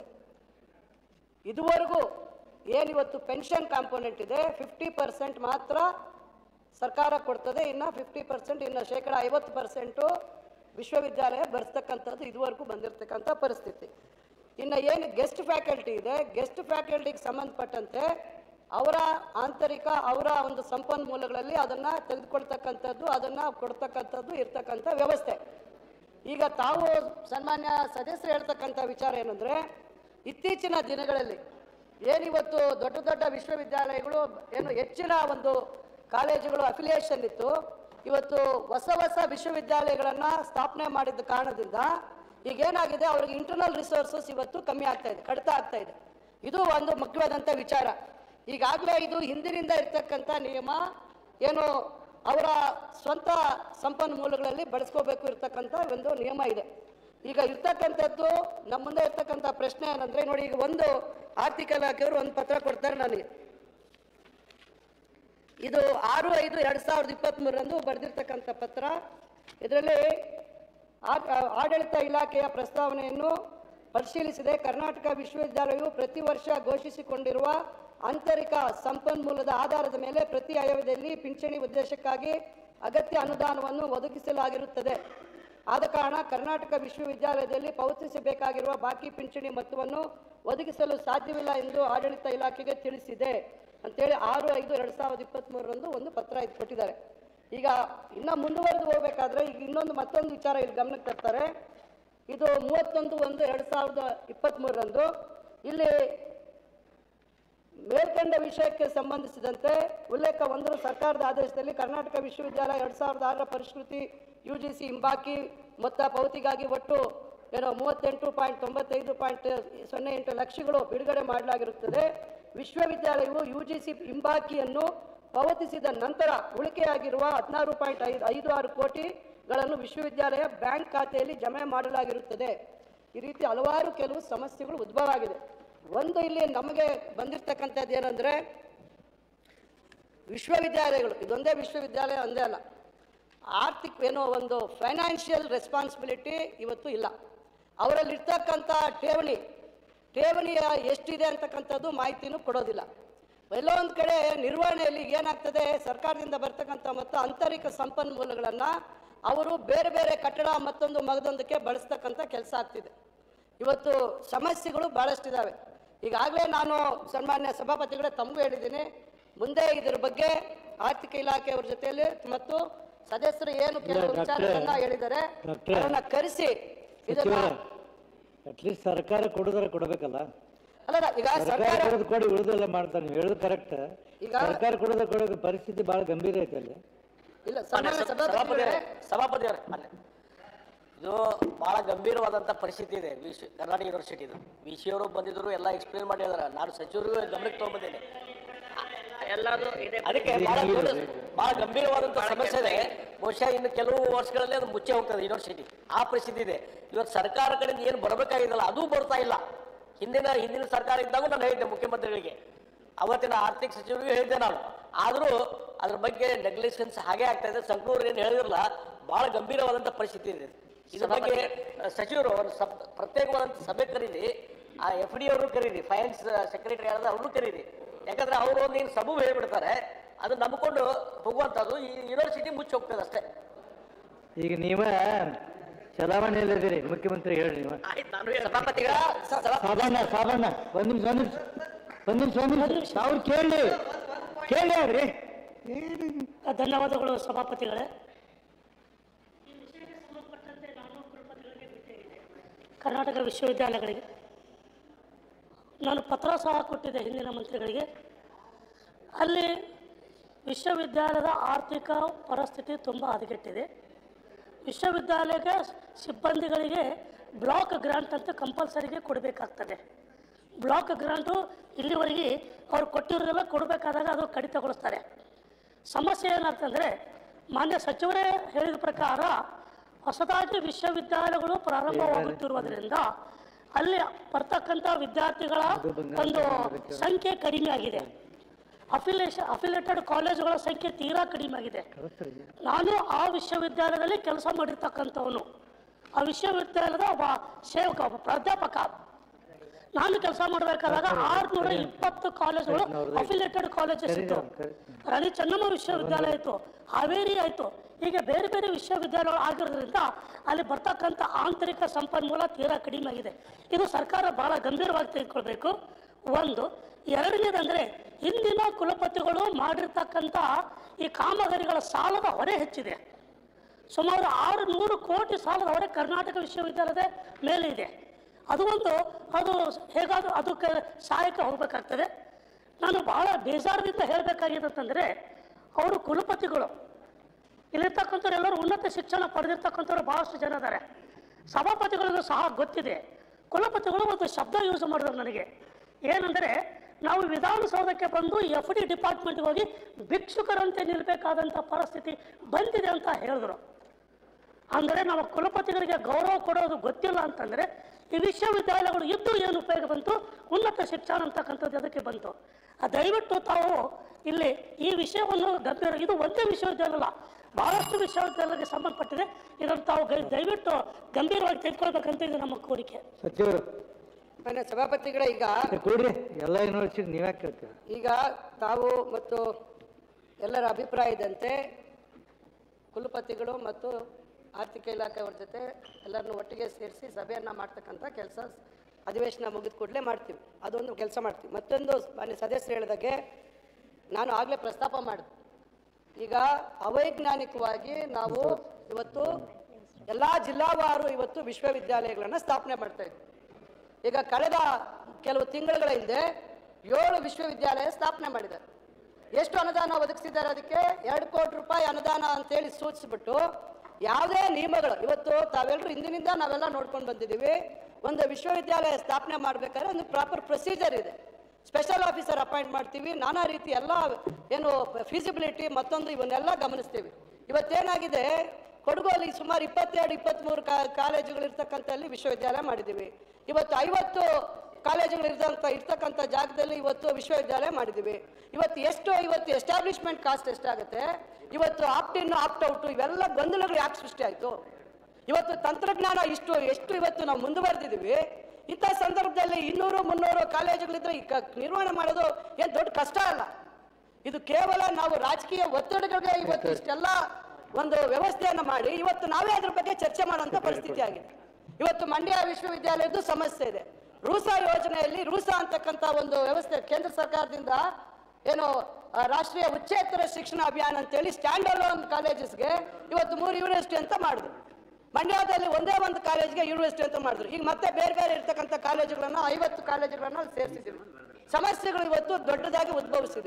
ಇದುವರೆಗೂ ಏನಿವತ್ತು ಪೆನ್ಷನ್ ಕಾಂಪೋನೆಂಟ್ ಇದೆ 50% ಮಾತ್ರ ಸರ್ಕಾರ ಕೊಡ್ತದೆ, ಇನ್ನು 50% ಇನ್ನು 50% ವಿಶ್ವವಿದ್ಯಾಲಯ ಭರಿಸ್ತಕ್ಕಂಥದ್ದು ಇದುವರೆಗೂ ಬಂದಿರತಕ್ಕಂಥ ಪರಿಸ್ಥಿತಿ. ಇನ್ನು ಏನು ಗೆಸ್ಟ್ ಫ್ಯಾಕಲ್ಟಿ ಇದೆ, ಗೆಸ್ಟ್ ಫ್ಯಾಕಲ್ಟಿಗೆ ಸಂಬಂಧಪಟ್ಟಂತೆ ಅವರ ಆಂತರಿಕ ಅವರ ಒಂದು ಸಂಪನ್ಮೂಲಗಳಲ್ಲಿ ಅದನ್ನು ತೆಗೆದುಕೊಳ್ತಕ್ಕಂಥದ್ದು, ಅದನ್ನು ಕೊಡ್ತಕ್ಕಂಥದ್ದು ಇರ್ತಕ್ಕಂಥ ವ್ಯವಸ್ಥೆ. ಈಗ ತಾವು ಸನ್ಮಾನ್ಯ ಸದಸ್ಯರು ಹೇಳ್ತಕ್ಕಂಥ ವಿಚಾರ ಏನಂದರೆ, ಇತ್ತೀಚಿನ ದಿನಗಳಲ್ಲಿ ಏನಿವತ್ತು ದೊಡ್ಡ ದೊಡ್ಡ ವಿಶ್ವವಿದ್ಯಾಲಯಗಳು ಏನು ಹೆಚ್ಚಿನ ಒಂದು ಕಾಲೇಜುಗಳು ಅಫಿಲಿಯೇಷನ್ ಇತ್ತು, ಇವತ್ತು ಹೊಸ ಹೊಸ ವಿಶ್ವವಿದ್ಯಾಲಯಗಳನ್ನು ಸ್ಥಾಪನೆ ಮಾಡಿದ ಕಾರಣದಿಂದ ಈಗೇನಾಗಿದೆ, ಅವ್ರಿಗೆ ಇಂಟರ್ನಲ್ ರಿಸೋರ್ಸಸ್ ಇವತ್ತು ಕಮ್ಮಿ ಆಗ್ತಾ ಇದೆ, ಕಡಿತ ಆಗ್ತಾ ಇದೆ. ಇದು ಒಂದು ಮುಖ್ಯವಾದಂಥ ವಿಚಾರ. ಈಗಾಗಲೇ ಇದು ಹಿಂದಿನಿಂದ ಇರ್ತಕ್ಕಂಥ ನಿಯಮ, ಏನು ಅವರ ಸ್ವಂತ ಸಂಪನ್ಮೂಲಗಳಲ್ಲಿ ಬಳಸ್ಕೋಬೇಕು ಇರ್ತಕ್ಕಂಥ ಒಂದು ನಿಯಮ ಇದೆ. ಈಗ ಇರ್ತಕ್ಕಂಥದ್ದು ನಮ್ಮ ಮುಂದೆ ಇರ್ತಕ್ಕಂಥ ಪ್ರಶ್ನೆ ಏನಂದರೆ, ನೋಡಿ ಈಗ ಒಂದು ಆರ್ಥಿಕ ಇಲಾಖೆಯವರು ಒಂದು ಪತ್ರ ಕೊಡ್ತಾರೆ ನನಗೆ. ಇದು 6/5/2023 ಬರೆದಿರ್ತಕ್ಕಂಥ ಪತ್ರ. ಇದರಲ್ಲಿ ಆಡಳಿತ ಇಲಾಖೆಯ ಪ್ರಸ್ತಾವನೆಯನ್ನು ಪರಿಶೀಲಿಸಿದೆ. ಕರ್ನಾಟಕ ವಿಶ್ವವಿದ್ಯಾಲಯವು ಪ್ರತಿ ವರ್ಷ ಘೋಷಿಸಿಕೊಂಡಿರುವ ಆಂತರಿಕ ಸಂಪನ್ಮೂಲದ ಆಧಾರದ ಮೇಲೆ ಪ್ರತಿ ಆಯವ್ಯದಲ್ಲಿ ಪಿಂಚಣಿ ಉದ್ದೇಶಕ್ಕಾಗಿ ಅಗತ್ಯ ಅನುದಾನವನ್ನು ಒದಗಿಸಲಾಗಿರುತ್ತದೆ. ಆದ ಕಾರಣ ಕರ್ನಾಟಕ ವಿಶ್ವವಿದ್ಯಾಲಯದಲ್ಲಿ ಪಾವತಿಸಬೇಕಾಗಿರುವ ಬಾಕಿ ಪಿಂಚಣಿ ಮೊತ್ತವನ್ನು ಒದಗಿಸಲು ಸಾಧ್ಯವಿಲ್ಲ ಎಂದು ಆಡಳಿತ ಇಲಾಖೆಗೆ ತಿಳಿಸಿದೆ ಅಂತೇಳಿ 6/5/2023 ಒಂದು ಪತ್ರ ಇದು ಕೊಟ್ಟಿದ್ದಾರೆ. ಈಗ ಇನ್ನು ಮುಂದುವರೆದು ಹೋಗಬೇಕಾದ್ರೆ ಈಗ ಮತ್ತೊಂದು ವಿಚಾರ ಇಲ್ಲಿ ಗಮನಕ್ಕೆ ತರ್ತಾರೆ. ಇದು 31/1/2023 ಇಲ್ಲಿ ಮೇಲ್ಕಂಡ ವಿಷಯಕ್ಕೆ ಸಂಬಂಧಿಸಿದಂತೆ ಉಲ್ಲೇಖ 1 ಸರ್ಕಾರದ ಆದೇಶದಲ್ಲಿ ಕರ್ನಾಟಕ ವಿಶ್ವವಿದ್ಯಾಲಯ 2006 ಪರಿಷ್ಕೃತಿ UGC ಹಿಂಬಾಕಿ ಮೊತ್ತ ಪಾವತಿಗಾಗಿ ಒಟ್ಟು 38.95.08 ಲಕ್ಷಗಳು ಬಿಡುಗಡೆ ಮಾಡಲಾಗಿರುತ್ತದೆ. ವಿಶ್ವವಿದ್ಯಾಲಯವು UGC ಹಿಂಬಾಕಿಯನ್ನು ಪಾವತಿಸಿದ ನಂತರ ಉಳಿಕೆಯಾಗಿರುವ 16.56 ಕೋಟಿಗಳನ್ನು ವಿಶ್ವವಿದ್ಯಾಲಯ ಬ್ಯಾಂಕ್ ಖಾತೆಯಲ್ಲಿ ಜಮೆ ಮಾಡಲಾಗಿರುತ್ತದೆ. ಈ ರೀತಿ ಹಲವಾರು ಕೆಲವು ಸಮಸ್ಯೆಗಳು ಉದ್ಭವ ಆಗಿದೆ. ಒಂದು ಇಲ್ಲಿ ನಮಗೆ ಬಂದಿರತಕ್ಕಂಥದ್ದು ಏನಂದರೆ, ವಿಶ್ವವಿದ್ಯಾಲಯಗಳು ಇದೊಂದೇ ವಿಶ್ವವಿದ್ಯಾಲಯ ಒಂದೇ ಅಲ್ಲ, ಆರ್ಥಿಕ ಒಂದು ಫೈನಾನ್ಷಿಯಲ್ ರೆಸ್ಪಾನ್ಸಿಬಿಲಿಟಿ ಇವತ್ತು ಇಲ್ಲ. ಅವರಲ್ಲಿರ್ತಕ್ಕಂಥ ಠೇವಣಿಯ ಎಷ್ಟಿದೆ ಅಂತಕ್ಕಂಥದ್ದು ಮಾಹಿತಿನೂ ಕೊಡೋದಿಲ್ಲ. ಎಲ್ಲೋ ಒಂದು ಕಡೆ ನಿರ್ವಹಣೆಯಲ್ಲಿ ಏನಾಗ್ತದೆ, ಸರ್ಕಾರದಿಂದ ಬರ್ತಕ್ಕಂಥ ಮತ್ತು ಆಂತರಿಕ ಸಂಪನ್ಮೂಲಗಳನ್ನು ಅವರು ಬೇರೆ ಬೇರೆ ಕಟ್ಟಡ ಮಗದೊಂದಕ್ಕೆ ಬಳಸ್ತಕ್ಕಂಥ ಕೆಲಸ ಆಗ್ತಿದೆ. ಇವತ್ತು ಸಮಸ್ಯೆಗಳು ಭಾಳಷ್ಟಿದ್ದಾವೆ. ಈಗಾಗಲೇ ನಾನು ಸನ್ಮಾನ್ಯ ಸಭಾಪತಿಗಳೇ ತಮಗೂ ಹೇಳಿದ್ದೀನಿ, ಮುಂದೆ ಇದರ ಬಗ್ಗೆ ಆರ್ಥಿಕ ಇಲಾಖೆಯವ್ರ ಜೊತೆಯಲ್ಲಿ ಮತ್ತು ಸದಸ್ಯರು ಏನು ಕೆಲವು ವಿಚಾರಗಳನ್ನ ಹೇಳಿದ್ದಾರೆ ಅದನ್ನ ಕರೆಸಿ ಇದನ್ನ ಅಟ್ಲೀಸ್ಟ್ ಸರ್ಕಾರ ಕೊಡಬೇಕಲ್ಲ. ಅಲ್ಲ ಈಗ ಸರ್ಕಾರ ಕೊಡಿ ಉಳಿದೆಲ್ಲ ಮಾಡ್ತಾನೆ, ನೀವು ಹೇಳೋದು ಕರೆಕ್ಟ್. ಸರ್ಕಾರ ಕೊಡೋ ಪರಿಸ್ಥಿತಿ ಬಹಳ ಗಂಭೀರ ಐತೆ ಅಲ್ಲಿ. ಇಲ್ಲ ಸಭಾಪತಿಯವರೇ, ಇದು ಬಹಳ ಗಂಭೀರವಾದಂಥ ಪರಿಸ್ಥಿತಿ ಇದೆ. ಕರ್ನಾಟಕ ಯೂನಿವರ್ಸಿಟಿದು VC ಅವರು ಬಂದಿದ್ರು, ಎಲ್ಲ ಎಕ್ಸ್ಪ್ಲೇನ್ ಮಾಡಿದಾರೆ. ನಾನು ಸಚಿವರಿಗೂ ಗಮನಕ್ಕೆ ತಗೊಂಡ್ಬಂದೇನೆ. ಎಲ್ಲರೂ ಇದೆ. ಅದಕ್ಕೆ ಬಹಳ ಗಂಭೀರವಾದಂಥ ಸಮಸ್ಯೆ ಇದೆ. ಬಹುಶಃ ಇನ್ನು ಕೆಲವು ವರ್ಷಗಳಲ್ಲಿ ಅದು ಮುಚ್ಚೆ ಹೋಗ್ತದೆ ಯೂನಿವರ್ಸಿಟಿ. ಆ ಪರಿಸ್ಥಿತಿ ಇದೆ. ಇವತ್ತು ಸರ್ಕಾರ ಕಡೆಯಿಂದ ಏನು ಬರಬೇಕಾಗಿದ್ದಲ್ಲ ಅದು ಬರ್ತಾ ಇಲ್ಲ. ಹಿಂದಿನ ಸರ್ಕಾರ ಇದ್ದಾಗ ನಾನು ಹೇಳಿದ್ದೆ ಮುಖ್ಯಮಂತ್ರಿಗಳಿಗೆ, ಅವತ್ತಿನ ಆರ್ಥಿಕ ಸಚಿವರಿಗೂ ಹೇಳಿದ್ದೆ ನಾನು. ಆದರೂ ಅದ್ರ ಬಗ್ಗೆ ನೆಗ್ಲಿಜೆನ್ಸ್ ಹಾಗೆ ಆಗ್ತಾ ಇದೆ. ಸಂಕೂರು ಏನು ಹೇಳಿದ್ರಲ್ಲ, ಬಹಳ ಗಂಭೀರವಾದಂಥ ಪರಿಸ್ಥಿತಿ ಇದೆ. ಇದ್ರ ಬಗ್ಗೆ ಸಚಿವರು ಪ್ರತ್ಯೇಕವಾದಂಥ ಸಭೆ ಕರೀರಿ, ಆ FD ಅವ್ರನ್ನೂ ಕರೀರಿ, ಫೈನಾನ್ಸ್ ಸೆಕ್ರೆಟರಿ ಆದ ಅವ್ರನ್ನೂ ಕರೀರಿ. ಯಾಕಂದ್ರೆ ಅವರು ಒಂದು ಏನು ಸಬೂಬು ಹೇಳ್ಬಿಡ್ತಾರೆ, ಅದು ನಂಬಿಕೊಂಡು ಹೋಗುವಂಥದ್ದು ಈ ಯೂನಿವರ್ಸಿಟಿ ಮುಚ್ಚಿ ಹೋಗ್ತದೆ ಅಷ್ಟೇ. ಈಗ ನೀವೇ ಚಲಾವಣೆಯಲ್ಲಿದ್ದೀರಿ ಮುಖ್ಯಮಂತ್ರಿ ಹೇಳ್ರಿ ನೀವು. ಸಾಬಣ್ಣ ಒಂದ್ ನಿಮಿಷ ಅವ್ರು ಕೇಳಿ ಅವ್ರಿ. ಧನ್ಯವಾದಗಳು ಸಭಾಪತಿಗಳೇ. ಕರ್ನಾಟಕ ವಿಶ್ವವಿದ್ಯಾಲಯಗಳಿಗೆ ನಾನು ಪತ್ರ ಸಹ ಕೊಟ್ಟಿದ್ದೆ ಹಿಂದಿನ ಮಂತ್ರಿಗಳಿಗೆ. ಅಲ್ಲಿ ವಿಶ್ವವಿದ್ಯಾಲಯದ ಆರ್ಥಿಕ ಪರಿಸ್ಥಿತಿ ತುಂಬ ಹದಗೆಟ್ಟಿದೆ. ವಿಶ್ವವಿದ್ಯಾಲಯಕ್ಕೆ ಸಿಬ್ಬಂದಿಗಳಿಗೆ ಬ್ಲಾಕ್ ಗ್ರಾಂಟ್ ಅಂತ ಕಂಪಲ್ಸರಿಗೆ ಕೊಡಬೇಕಾಗ್ತದೆ. ಬ್ಲಾಕ್ ಗ್ರಾಂಟು ಇಲ್ಲಿವರೆಗೆ ಅವ್ರು ಕೊಟ್ಟಿರೋದೆಲ್ಲ ಕೊಡಬೇಕಾದಾಗ ಅದು ಕಡಿತಗೊಳಿಸ್ತಾರೆ. ಸಮಸ್ಯೆ ಏನಾಗ್ತಂದರೆ ಮಾನ್ಯ ಸಚಿವರೇ ಹೇಳಿದ ಪ್ರಕಾರ ಹೊಸದಾಗಿ ವಿಶ್ವವಿದ್ಯಾಲಯಗಳು ಪ್ರಾರಂಭವಾಗುತ್ತಿರುವುದರಿಂದ ಅಲ್ಲಿ ಬರ್ತಕ್ಕಂಥ ವಿದ್ಯಾರ್ಥಿಗಳ ಒಂದು ಸಂಖ್ಯೆ ಕಡಿಮೆ ಆಗಿದೆ. ಅಫಿಲೇಟೆಡ್ ಕಾಲೇಜುಗಳ ಸಂಖ್ಯೆ ತೀರಾ ಕಡಿಮೆ ಆಗಿದೆ. ನಾನು ಆ ವಿಶ್ವವಿದ್ಯಾಲಯದಲ್ಲಿ ಕೆಲಸ ಮಾಡಿರ್ತಕ್ಕಂಥವನು, ಆ ವಿಶ್ವವಿದ್ಯಾಲಯದ ಒಬ್ಬ ಸೇವಕ, ಒಬ್ಬ ಪ್ರಾಧ್ಯಾಪಕ. ನಾನು ಕೆಲಸ ಮಾಡಬೇಕಾದಾಗ 620 ಕಾಲೇಜುಗಳು ಅಫಿಲೇಟೆಡ್ ಕಾಲೇಜಸ್ ಇತ್ತು. ರಾಣಿ ಚೆನ್ನಮ್ಮ ವಿಶ್ವವಿದ್ಯಾಲಯ ಇತ್ತು, ಹಾವೇರಿ ಆಯಿತು, ಹೀಗೆ ಬೇರೆ ಬೇರೆ ವಿಶ್ವವಿದ್ಯಾಲಯಗಳು ಆಗಿರೋದ್ರಿಂದ ಅಲ್ಲಿ ಬರ್ತಕ್ಕಂಥ ಆಂತರಿಕ ಸಂಪನ್ಮೂಲ ತೀರಾ ಕಡಿಮೆ ಆಗಿದೆ. ಇದು ಸರ್ಕಾರ ಬಹಳ ಗಂಭೀರವಾಗಿ ತೆಗೆದುಕೊಳ್ಬೇಕು. ಒಂದು. ಎರಡನೇದಂದರೆ ಹಿಂದಿನ ಕುಲಪತಿಗಳು ಮಾಡಿರ್ತಕ್ಕಂಥ ಈ ಕಾಮಗಾರಿಗಳ ಸಾಲದ ಹೊರೆ ಹೆಚ್ಚಿದೆ. ಸುಮಾರು 600 ಕೋಟಿ ಸಾಲದ ಹೊರೆ ಕರ್ನಾಟಕ ವಿಶ್ವವಿದ್ಯಾಲಯದ ಮೇಲೆ ಇದೆ. ಅದು ಹೇಗಾದರೂ ಅದಕ್ಕೆ ಸಹಾಯಕ್ಕೆ ಹೋಗಬೇಕಾಗ್ತದೆ. ನಾನು ಬಹಳ ಬೇಜಾರದಿಂದ ಹೇಳಬೇಕಾಗಿದೆ ಅಂತಂದರೆ, ಅವರು ಕುಲಪತಿಗಳು ಇಲ್ಲಿರ್ತಕ್ಕಂಥವ್ರು ಎಲ್ಲರೂ ಉನ್ನತ ಶಿಕ್ಷಣ ಪಡೆದಿರ್ತಕ್ಕಂಥವ್ರು ಭಾಳಷ್ಟು ಜನ ಇದ್ದಾರೆ. ಸಭಾಪತಿಗಳಿಗೂ ಸಹ ಗೊತ್ತಿದೆ. ಕುಲಪತಿಗಳು ಒಂದು ಶಬ್ದ ಯೂಸ್ ಮಾಡಿದ್ರು ನನಗೆ, ಏನಂದರೆ ನಾವು ವಿಧಾನಸೌಧಕ್ಕೆ ಬಂದು FD ಡಿಪಾರ್ಟ್ಮೆಂಟ್ಗೆ ಹೋಗಿ ಭಿಕ್ಷುಕರಂತೆ ನಿಲ್ಲಬೇಕಾದಂಥ ಪರಿಸ್ಥಿತಿ ಬಂದಿದೆ ಅಂತ ಹೇಳಿದ್ರು. ಅಂದರೆ ನಮ್ಮ ಕುಲಪತಿಗಳಿಗೆ ಗೌರವ ಕೊಡೋದು ಗೊತ್ತಿಲ್ಲ ಅಂತಂದರೆ ಈ ವಿಶ್ವವಿದ್ಯಾಲಯಗಳು ಇದ್ದು ಏನು ಉಪಯೋಗ ಬಂತು? ಉನ್ನತ ಶಿಕ್ಷಣ ಅಂತಕ್ಕಂಥದ್ದು ಅದಕ್ಕೆ ಬಂತು. ದಯವಿಟ್ಟು ತಾವು ಇಲ್ಲಿ ಈ ವಿಷಯವನ್ನು ಗಂಭೀರ, ಇದು ಒಂದೇ ವಿಶ್ವವಿದ್ಯಾಲಯ ಅಲ್ಲ, ಬಹಳಷ್ಟು ವಿಶ್ವವಿದ್ಯಾಲಯಕ್ಕೆ ಸಂಬಂಧಪಟ್ಟಿದೆ. ಇದನ್ನು ತಾವು ದಯವಿಟ್ಟು ಗಂಭೀರವಾಗಿ ತೆಗೆದುಕೊಳ್ಬೇಕಂತ ಇದು ನಮ್ಮ ಕೋರಿಕೆ. ಸಚಿವರು ಮನೆ ಸಭಾಪತಿಗಳೇ, ಈಗ ಎಲ್ಲ ಯೂನಿವರ್ಸಿಟಿ ನೀವೇ ಕೇಳ್ತೀರ. ಈಗ ತಾವು ಮತ್ತು ಎಲ್ಲರ ಅಭಿಪ್ರಾಯದಂತೆ ಕುಲಪತಿಗಳು ಮತ್ತು ಆರ್ಥಿಕ ಇಲಾಖೆಯವ್ರ ಜೊತೆ ಎಲ್ಲರನ್ನೂ ಒಟ್ಟಿಗೆ ಸೇರಿಸಿ ಸಭೆಯನ್ನು ಮಾಡ್ತಕ್ಕಂಥ ಕೆಲಸ ಅಧಿವೇಶನ ಮುಗಿದ ಕೂಡಲೇ ಮಾಡ್ತೀವಿ. ಅದೊಂದು ಕೆಲಸ ಮಾಡ್ತೀವಿ. ಮತ್ತೊಂದು ಮಾನ್ಯ ಸದಸ್ಯರು ಹೇಳಿದಾಗೆ ನಾನು ಆಗಲೇ ಪ್ರಸ್ತಾಪ ಮಾಡಿದೆ. ಈಗ ಅವೈಜ್ಞಾನಿಕವಾಗಿ ನಾವು ಇವತ್ತು ಎಲ್ಲ ಜಿಲ್ಲಾವಾರು ಇವತ್ತು ವಿಶ್ವವಿದ್ಯಾಲಯಗಳನ್ನು ಸ್ಥಾಪನೆ ಮಾಡ್ತಾ ಇದ್ವಿ. ಈಗ ಕಳೆದ ಕೆಲವು ತಿಂಗಳುಗಳ ಹಿಂದೆ 7 ವಿಶ್ವವಿದ್ಯಾಲಯ ಸ್ಥಾಪನೆ ಮಾಡಿದ್ದಾರೆ. ಎಷ್ಟು ಅನುದಾನ ಒದಗಿಸಿದ್ದಾರೆ? ಅದಕ್ಕೆ 2 ಕೋಟಿ ರೂಪಾಯಿ ಅನುದಾನ ಅಂತೇಳಿ ಸೂಚಿಸ್ಬಿಟ್ಟು ಯಾವುದೇ ನಿಯಮಗಳು ಇವತ್ತು ತಾವೆಲ್ಲರೂ ಹಿಂದಿನಿಂದ ನಾವೆಲ್ಲ ನೋಡ್ಕೊಂಡು ಬಂದಿದ್ದೀವಿ. ಒಂದು ವಿಶ್ವವಿದ್ಯಾಲಯ ಸ್ಥಾಪನೆ ಮಾಡಬೇಕಾದ್ರೆ ಒಂದು ಪ್ರಾಪರ್ ಪ್ರೊಸೀಜರ್ ಇದೆ. ಸ್ಪೆಷಲ್ ಆಫೀಸರ್ ಅಪಾಯಿಂಟ್ ಮಾಡ್ತೀವಿ, ನಾನಾ ರೀತಿ ಎಲ್ಲ ಏನು ಫೀಸಿಬಿಲಿಟಿ ಮತ್ತೊಂದು ಇವನ್ನೆಲ್ಲ ಗಮನಿಸ್ತೀವಿ. ಇವತ್ತೇನಾಗಿದೆ, ಕೊಡಗಲ್ಲಿ ಸುಮಾರು 22-23 ಕಾಲೇಜುಗಳು ಇರ್ತಕ್ಕಂಥಲ್ಲಿ ವಿಶ್ವವಿದ್ಯಾಲಯ ಮಾಡಿದ್ದೀವಿ. ಇವತ್ತು 50 ಕಾಲೇಜುಗಳು ಇರ್ತಕ್ಕಂಥ ಜಾಗದಲ್ಲಿ ಇವತ್ತು ವಿಶ್ವವಿದ್ಯಾಲಯ ಮಾಡಿದ್ದೀವಿ. ಇವತ್ತು ಎಸ್ಟಾಬ್ಲಿಷ್ಮೆಂಟ್ ಕಾಸ್ಟ್ ಎಷ್ಟಾಗುತ್ತೆ? ಇವತ್ತು ಆಪ್ಟ್ ಇನ್ ಆಪ್ಟ್ ಔಟು ಇವೆಲ್ಲ ಗೊಂದಲಗಳು ಯಾಕೆ ಸೃಷ್ಟಿ ಆಯಿತು? ಇವತ್ತು ತಂತ್ರಜ್ಞಾನ ಎಷ್ಟು ಇವತ್ತು ನಾವು ಮುಂದುವರೆದಿದ್ದೀವಿ. ಇಂಥ ಸಂದರ್ಭದಲ್ಲಿ 200-300 ಕಾಲೇಜುಗಳಿದ್ರೆ ನಿರ್ವಹಣೆ ಮಾಡೋದು ಏನು ದೊಡ್ಡ ಕಷ್ಟ ಅಲ್ಲ. ಇದು ಕೇವಲ ನಾವು ರಾಜಕೀಯ ಒತ್ತಡಗಳಿಗೆ ಇವತ್ತು ಇಷ್ಟೆಲ್ಲ ಒಂದು ವ್ಯವಸ್ಥೆಯನ್ನು ಮಾಡಿ ಇವತ್ತು ನಾವೇ ಅದ್ರ ಬಗ್ಗೆ ಚರ್ಚೆ ಮಾಡುವಂಥ ಪರಿಸ್ಥಿತಿ ಆಗಿದೆ. ಇವತ್ತು ಮಂಡ್ಯ ವಿಶ್ವವಿದ್ಯಾಲಯದ್ದು ಸಮಸ್ಯೆ ಇದೆ. ರೂಸಾ ಯೋಜನೆಯಲ್ಲಿ ರೂಸಾ ಅಂತಕ್ಕಂಥ ಒಂದು ವ್ಯವಸ್ಥೆ ಕೇಂದ್ರ ಸರ್ಕಾರದಿಂದ ಏನು ರಾಷ್ಟ್ರೀಯ ಉಚ್ಚೇತರ ಶಿಕ್ಷಣ ಅಭಿಯಾನ ಅಂತೇಳಿ ಸ್ಟ್ಯಾಂಡ್ ಅಲೋನ್ ಕಾಲೇಜಸ್ಗೆ ಇವತ್ತು 3 ಯೂನಿವರ್ಸಿಟಿ ಅಂತ ಮಾಡಿದ್ರು. ಮಂಡ್ಯದಲ್ಲಿ ಒಂದೇ ಒಂದು ಕಾಲೇಜ್ಗೆ ಯೂನಿವರ್ಸಿಟಿ ಅಂತ ಮಾಡಿದ್ರು. ಈಗ ಮತ್ತೆ ಬೇರೆ ಬೇರೆ ಇರ್ತಕ್ಕಂಥ ಕಾಲೇಜುಗಳನ್ನು 50 ಕಾಲೇಜುಗಳನ್ನು ಸೇರಿಸಿದ್ದೀವಿ. ಸಮಸ್ಯೆಗಳು ಇವತ್ತು ದೊಡ್ಡದಾಗಿ ಉದ್ಭವಿಸಿದೆ.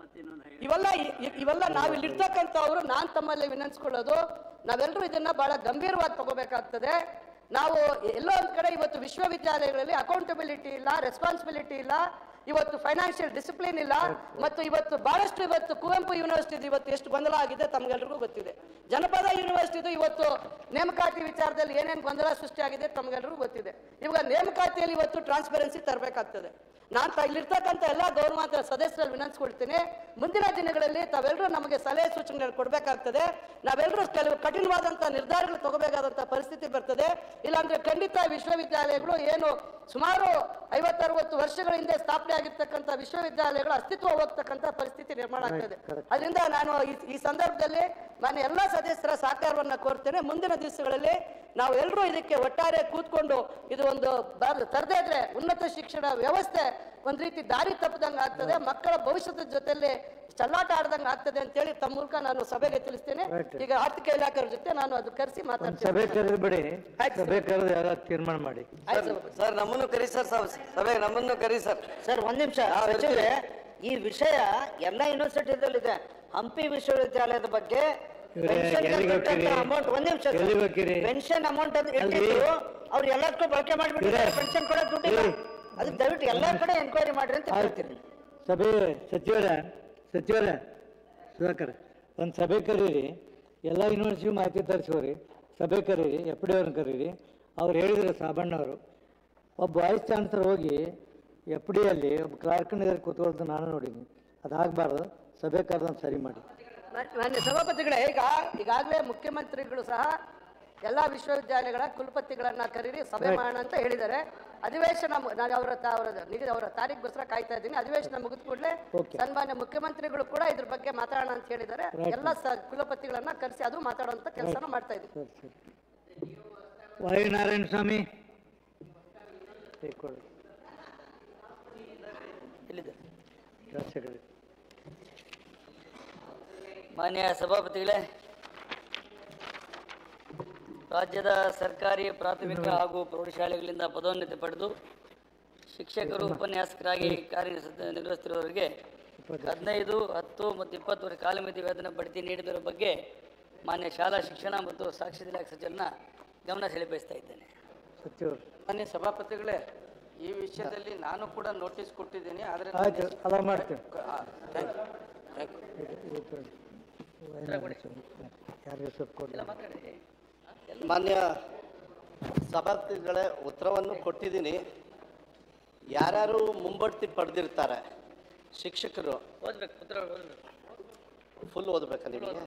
ಇವೆಲ್ಲ ನಾವು ಇಲ್ಲಿರ್ತಕ್ಕಂಥವ್ರು ನಾನು ತಮ್ಮಲ್ಲಿ ವಿನಂತಿಸ್ಕೊಳ್ಳೋದು, ನಾವೆಲ್ಲರೂ ಇದನ್ನ ಬಹಳ ಗಂಭೀರವಾಗಿ ತಗೋಬೇಕಾಗ್ತದೆ. ನಾವು ಎಲ್ಲೋ ಒಂದು ಕಡೆ ಇವತ್ತು ವಿಶ್ವವಿದ್ಯಾಲಯಗಳಲ್ಲಿ ಅಕೌಂಟಬಿಲಿಟಿ ಇಲ್ಲ, ರೆಸ್ಪಾನ್ಸಿಬಿಲಿಟಿ ಇಲ್ಲ, ಇವತ್ತು ಫೈನಾನ್ಷಿಯಲ್ ಡಿಸಿಪ್ಲಿನ್ ಇಲ್ಲ. ಮತ್ತು ಇವತ್ತು ಬಹಳಷ್ಟು ಇವತ್ತು ಕುವೆಂಪು ಯೂನಿವರ್ಸಿಟಿ ಇವತ್ತು ಎಷ್ಟು ಗೊಂದಲ ಆಗಿದೆ ತಮ್ಗೆಲ್ರಿಗೂ ಗೊತ್ತಿದೆ. ಜನಪದ ಯೂನಿವರ್ಸಿಟಿದು ಇವತ್ತು ನೇಮಕಾತಿ ವಿಚಾರದಲ್ಲಿ ಏನೇನು ಗೊಂದಲ ಸೃಷ್ಟಿಯಾಗಿದೆ ತಮ್ಗೆಲ್ರಿಗೂ ಗೊತ್ತಿದೆ. ಇವಾಗ ನೇಮಕಾತಿಯಲ್ಲಿ ಇವತ್ತು ಟ್ರಾನ್ಸ್ಪರೆನ್ಸಿ ತರಬೇಕಾಗ್ತದೆ. ನಾನು ಇಲ್ಲಿರ್ತಕ್ಕಂಥ ಎಲ್ಲ ಗೌರವಾಂತರ ಸದಸ್ಯರಲ್ಲಿ ವಿನಂತಿಸ್ಕೊಳ್ತೀನಿ, ಮುಂದಿನ ದಿನಗಳಲ್ಲಿ ತಾವೆಲ್ಲರೂ ನಮಗೆ ಸಲಹೆ ಸೂಚನೆಗಳು ಕೊಡಬೇಕಾಗ್ತದೆ. ನಾವೆಲ್ಲರೂ ಕೆಲವು ಕಠಿಣವಾದಂಥ ನಿರ್ಧಾರಗಳು ತಗೋಬೇಕಾದಂಥ ಪರಿಸ್ಥಿತಿ ಬರ್ತದೆ. ಇಲ್ಲಾಂದ್ರೆ ಖಂಡಿತ ವಿಶ್ವವಿದ್ಯಾಲಯಗಳು ಏನು ಸುಮಾರು 50-60 ವರ್ಷಗಳ ಹಿಂದೆ ಸ್ಥಾಪನೆ ಆಗಿರ್ತಕ್ಕಂಥ ವಿಶ್ವವಿದ್ಯಾಲಯಗಳ ಅಸ್ತಿತ್ವ ಹೋಗ್ತಕ್ಕಂಥ ಪರಿಸ್ಥಿತಿ ನಿರ್ಮಾಣ ಆಗ್ತದೆ. ಅದರಿಂದ ನಾನು ಈ ಸಂದರ್ಭದಲ್ಲಿ ನಾನು ಎಲ್ಲ ಸದಸ್ಯರ ಸಹಕಾರವನ್ನು ಕೋರ್ತೇನೆ. ಮುಂದಿನ ದಿವಸಗಳಲ್ಲಿ ನಾವು ಎಲ್ಲರೂ ಇದಕ್ಕೆ ಒಟ್ಟಾರೆ ಕೂತ್ಕೊಂಡು ಇದು ಒಂದು ತರದೇ ಇದ್ರೆ ಉನ್ನತ ಶಿಕ್ಷಣ ವ್ಯವಸ್ಥೆ ಒಂದು ರೀತಿ ದಾರಿ ತಪ್ಪದಂಗೆ ಆಗ್ತದೆ, ಮಕ್ಕಳ ಭವಿಷ್ಯದ ಜೊತೆಯಲ್ಲಿ ಚಲ್ಲಾಟ ಆಡ್ದಂಗೆ ಆಗ್ತದೆ ಅಂತೇಳಿ ತಮ್ಮ ಮೂಲಕ ನಾನು ಸಭೆಗೆ ತಿಳಿಸ್ತೇನೆ. ಈಗ ಆರ್ಥಿಕ ಇಲಾಖೆಯವ್ರ ಜೊತೆ ನಾನು ಅದು ಕರೆಸಿ ಮಾತಾಡ್ತೇನೆ. ಸಭೆ ಕರೆದ್ಬಿಡಿ, ಸಭೆ ಕರೆದು ಯಾರು ತೀರ್ಮಾನ ಮಾಡಿ. ಸರ್ ನಮ್ಮನ್ನು ಕರಿ ಸರ್, ಸಭೆ ನಮ್ಮನ್ನು ಕರಿ ಸರ್. ಸರ್ ಒಂದ್ ನಿಮಿಷ ಸಚಿವರೇ, ಈ ವಿಷಯ ಎಲ್ಲ ಯೂನಿವರ್ಸಿಟಿದಲ್ಲಿದೆ. ಹಂಪಿ ವಿಶ್ವವಿದ್ಯಾಲಯದ ಬಗ್ಗೆ ಅಮೌಂಟ್ ಒಂದ್ ನಿಮಿಷ ಪೆನ್ಷನ್ ಅಮೌಂಟ್ ಅಂತ ಇಟ್ಟಿದ್ದು ಅವ್ರು ಎಲ್ಲದಕ್ಕೂ ಬಳಕೆ ಮಾಡಿಬಿಟ್ಟಿದ್ದಾರೆ. ಪೆನ್ಷನ್ ಕೊಡೋಕೆ ದುಡ್ಡಿಲ್ಲ. ಅದಕ್ಕೆ ದಯವಿಟ್ಟು ಎಲ್ಲ ಕಡೆ ಎನ್ಕ್ವೈರಿ ಮಾಡ್ರಿ ಅಂತ ಹೇಳ್ತೀನಿ. ಸಭೆ ಸಚಿವರ ಸುಧಾಕರ್ ಒಂದು ಸಭೆ ಕರೀರಿ, ಎಲ್ಲ ಯೂನಿವರ್ಸಿಟಿ ಮಾಹಿತಿ ತರಿಸೋರಿ, ಸಭೆ ಕರೀರಿ, FD ಅವ್ರನ್ನ ಕರೀರಿ. ಅವ್ರು ಹೇಳಿದ್ರು ಸಾಬಣ್ಣವರು, ಒಬ್ಬ ವೈಸ್ ಚಾನ್ಸಲರ್ ಹೋಗಿ FD ಅಲ್ಲಿ ಒಬ್ಬ ಕ್ಲಾರ್ಕ್ನ ಕೂತ್ಕೊಳ್ತು ನಾನು ನೋಡೀನಿ. ಅದಾಗಬಾರ್ದು, ಸಭೆ ಕರೆದನ್ನು ಸರಿ ಮಾಡಿ. ಮಾನ್ಯ ಸಭಾಪತಿಗಳೇ, ಈಗಾಗಲೇ ಮುಖ್ಯಮಂತ್ರಿಗಳು ಸಹ ಎಲ್ಲ ವಿಶ್ವವಿದ್ಯಾಲಯಗಳ ಕುಲಪತಿಗಳನ್ನ ಕರೀರಿ ಸಭೆ ಮಾಡೋಣ ಅಂತ ಹೇಳಿದ್ದಾರೆ. ಅಧಿವೇಶನ ನಾನು ಅವರ ತಾರೀಖುಗೋಸ್ಕರ ಕಾಯ್ತಾ ಇದ್ದೀನಿ. ಅಧಿವೇಶನ ಮುಗಿದ ಕೂಡಲೇ ಸನ್ಮಾನ್ಯ ಮುಖ್ಯಮಂತ್ರಿಗಳು ಕೂಡ ಇದ್ರ ಬಗ್ಗೆ ಮಾತಾಡೋಣ ಅಂತ ಹೇಳಿದ್ದಾರೆ. ಎಲ್ಲ ಕುಲಪತಿಗಳನ್ನ ಕರೆಸಿ ಅದು ಮಾತಾಡುವಂತ ಕೆಲಸನ ಮಾಡ್ತಾ ಇದ್ದೀವಿ. ವಾಯುನಾರಾಯಣ ಸ್ವಾಮಿ ಮಾನ್ಯ ಸಭಾಪತಿಗಳೇ, ರಾಜ್ಯದ ಸರ್ಕಾರಿ ಪ್ರಾಥಮಿಕ ಹಾಗೂ ಪ್ರೌಢಶಾಲೆಗಳಿಂದ ಪದೋನ್ನತಿ ಪಡೆದು ಶಿಕ್ಷಕರು ಉಪನ್ಯಾಸಕರಾಗಿ ಕಾರ್ಯನಿರ್ವಹಿಸುತ್ತಿರುವವರಿಗೆ 15, 10 ಮತ್ತು 20 ವರ್ಷ ಕಾಲಮಿತಿ ವೇತನ ಬಡ್ತಿ ನೀಡಿದರ ಬಗ್ಗೆ ಮಾನ್ಯ ಶಾಲಾ ಶಿಕ್ಷಣ ಮತ್ತು ಸಾಕ್ಷರತಾ ಇಲಾಖೆ ಸಚಿವರನ್ನ ಗಮನ ಸೆಳೆಬಯಸ್ತಾ ಇದ್ದೇನೆ. ಮಾನ್ಯ ಸಭಾಪತಿಗಳೇ, ಈ ವಿಷಯದಲ್ಲಿ ನಾನು ಕೂಡ ನೋಟಿಸ್ ಕೊಟ್ಟಿದ್ದೀನಿ. ಆದರೆ ಮಾನ್ಯ ಸಭಾಪತಿಗಳೇ, ಉತ್ತರವನ್ನು ಕೊಟ್ಟಿದ್ದೀನಿ. ಯಾರ್ಯಾರು ಮುಂಬಡ್ತಿ ಪಡೆದಿರ್ತಾರೆ ಶಿಕ್ಷಕರು ಫುಲ್ ಓದಬೇಕಾ ನಿಮಗೆ?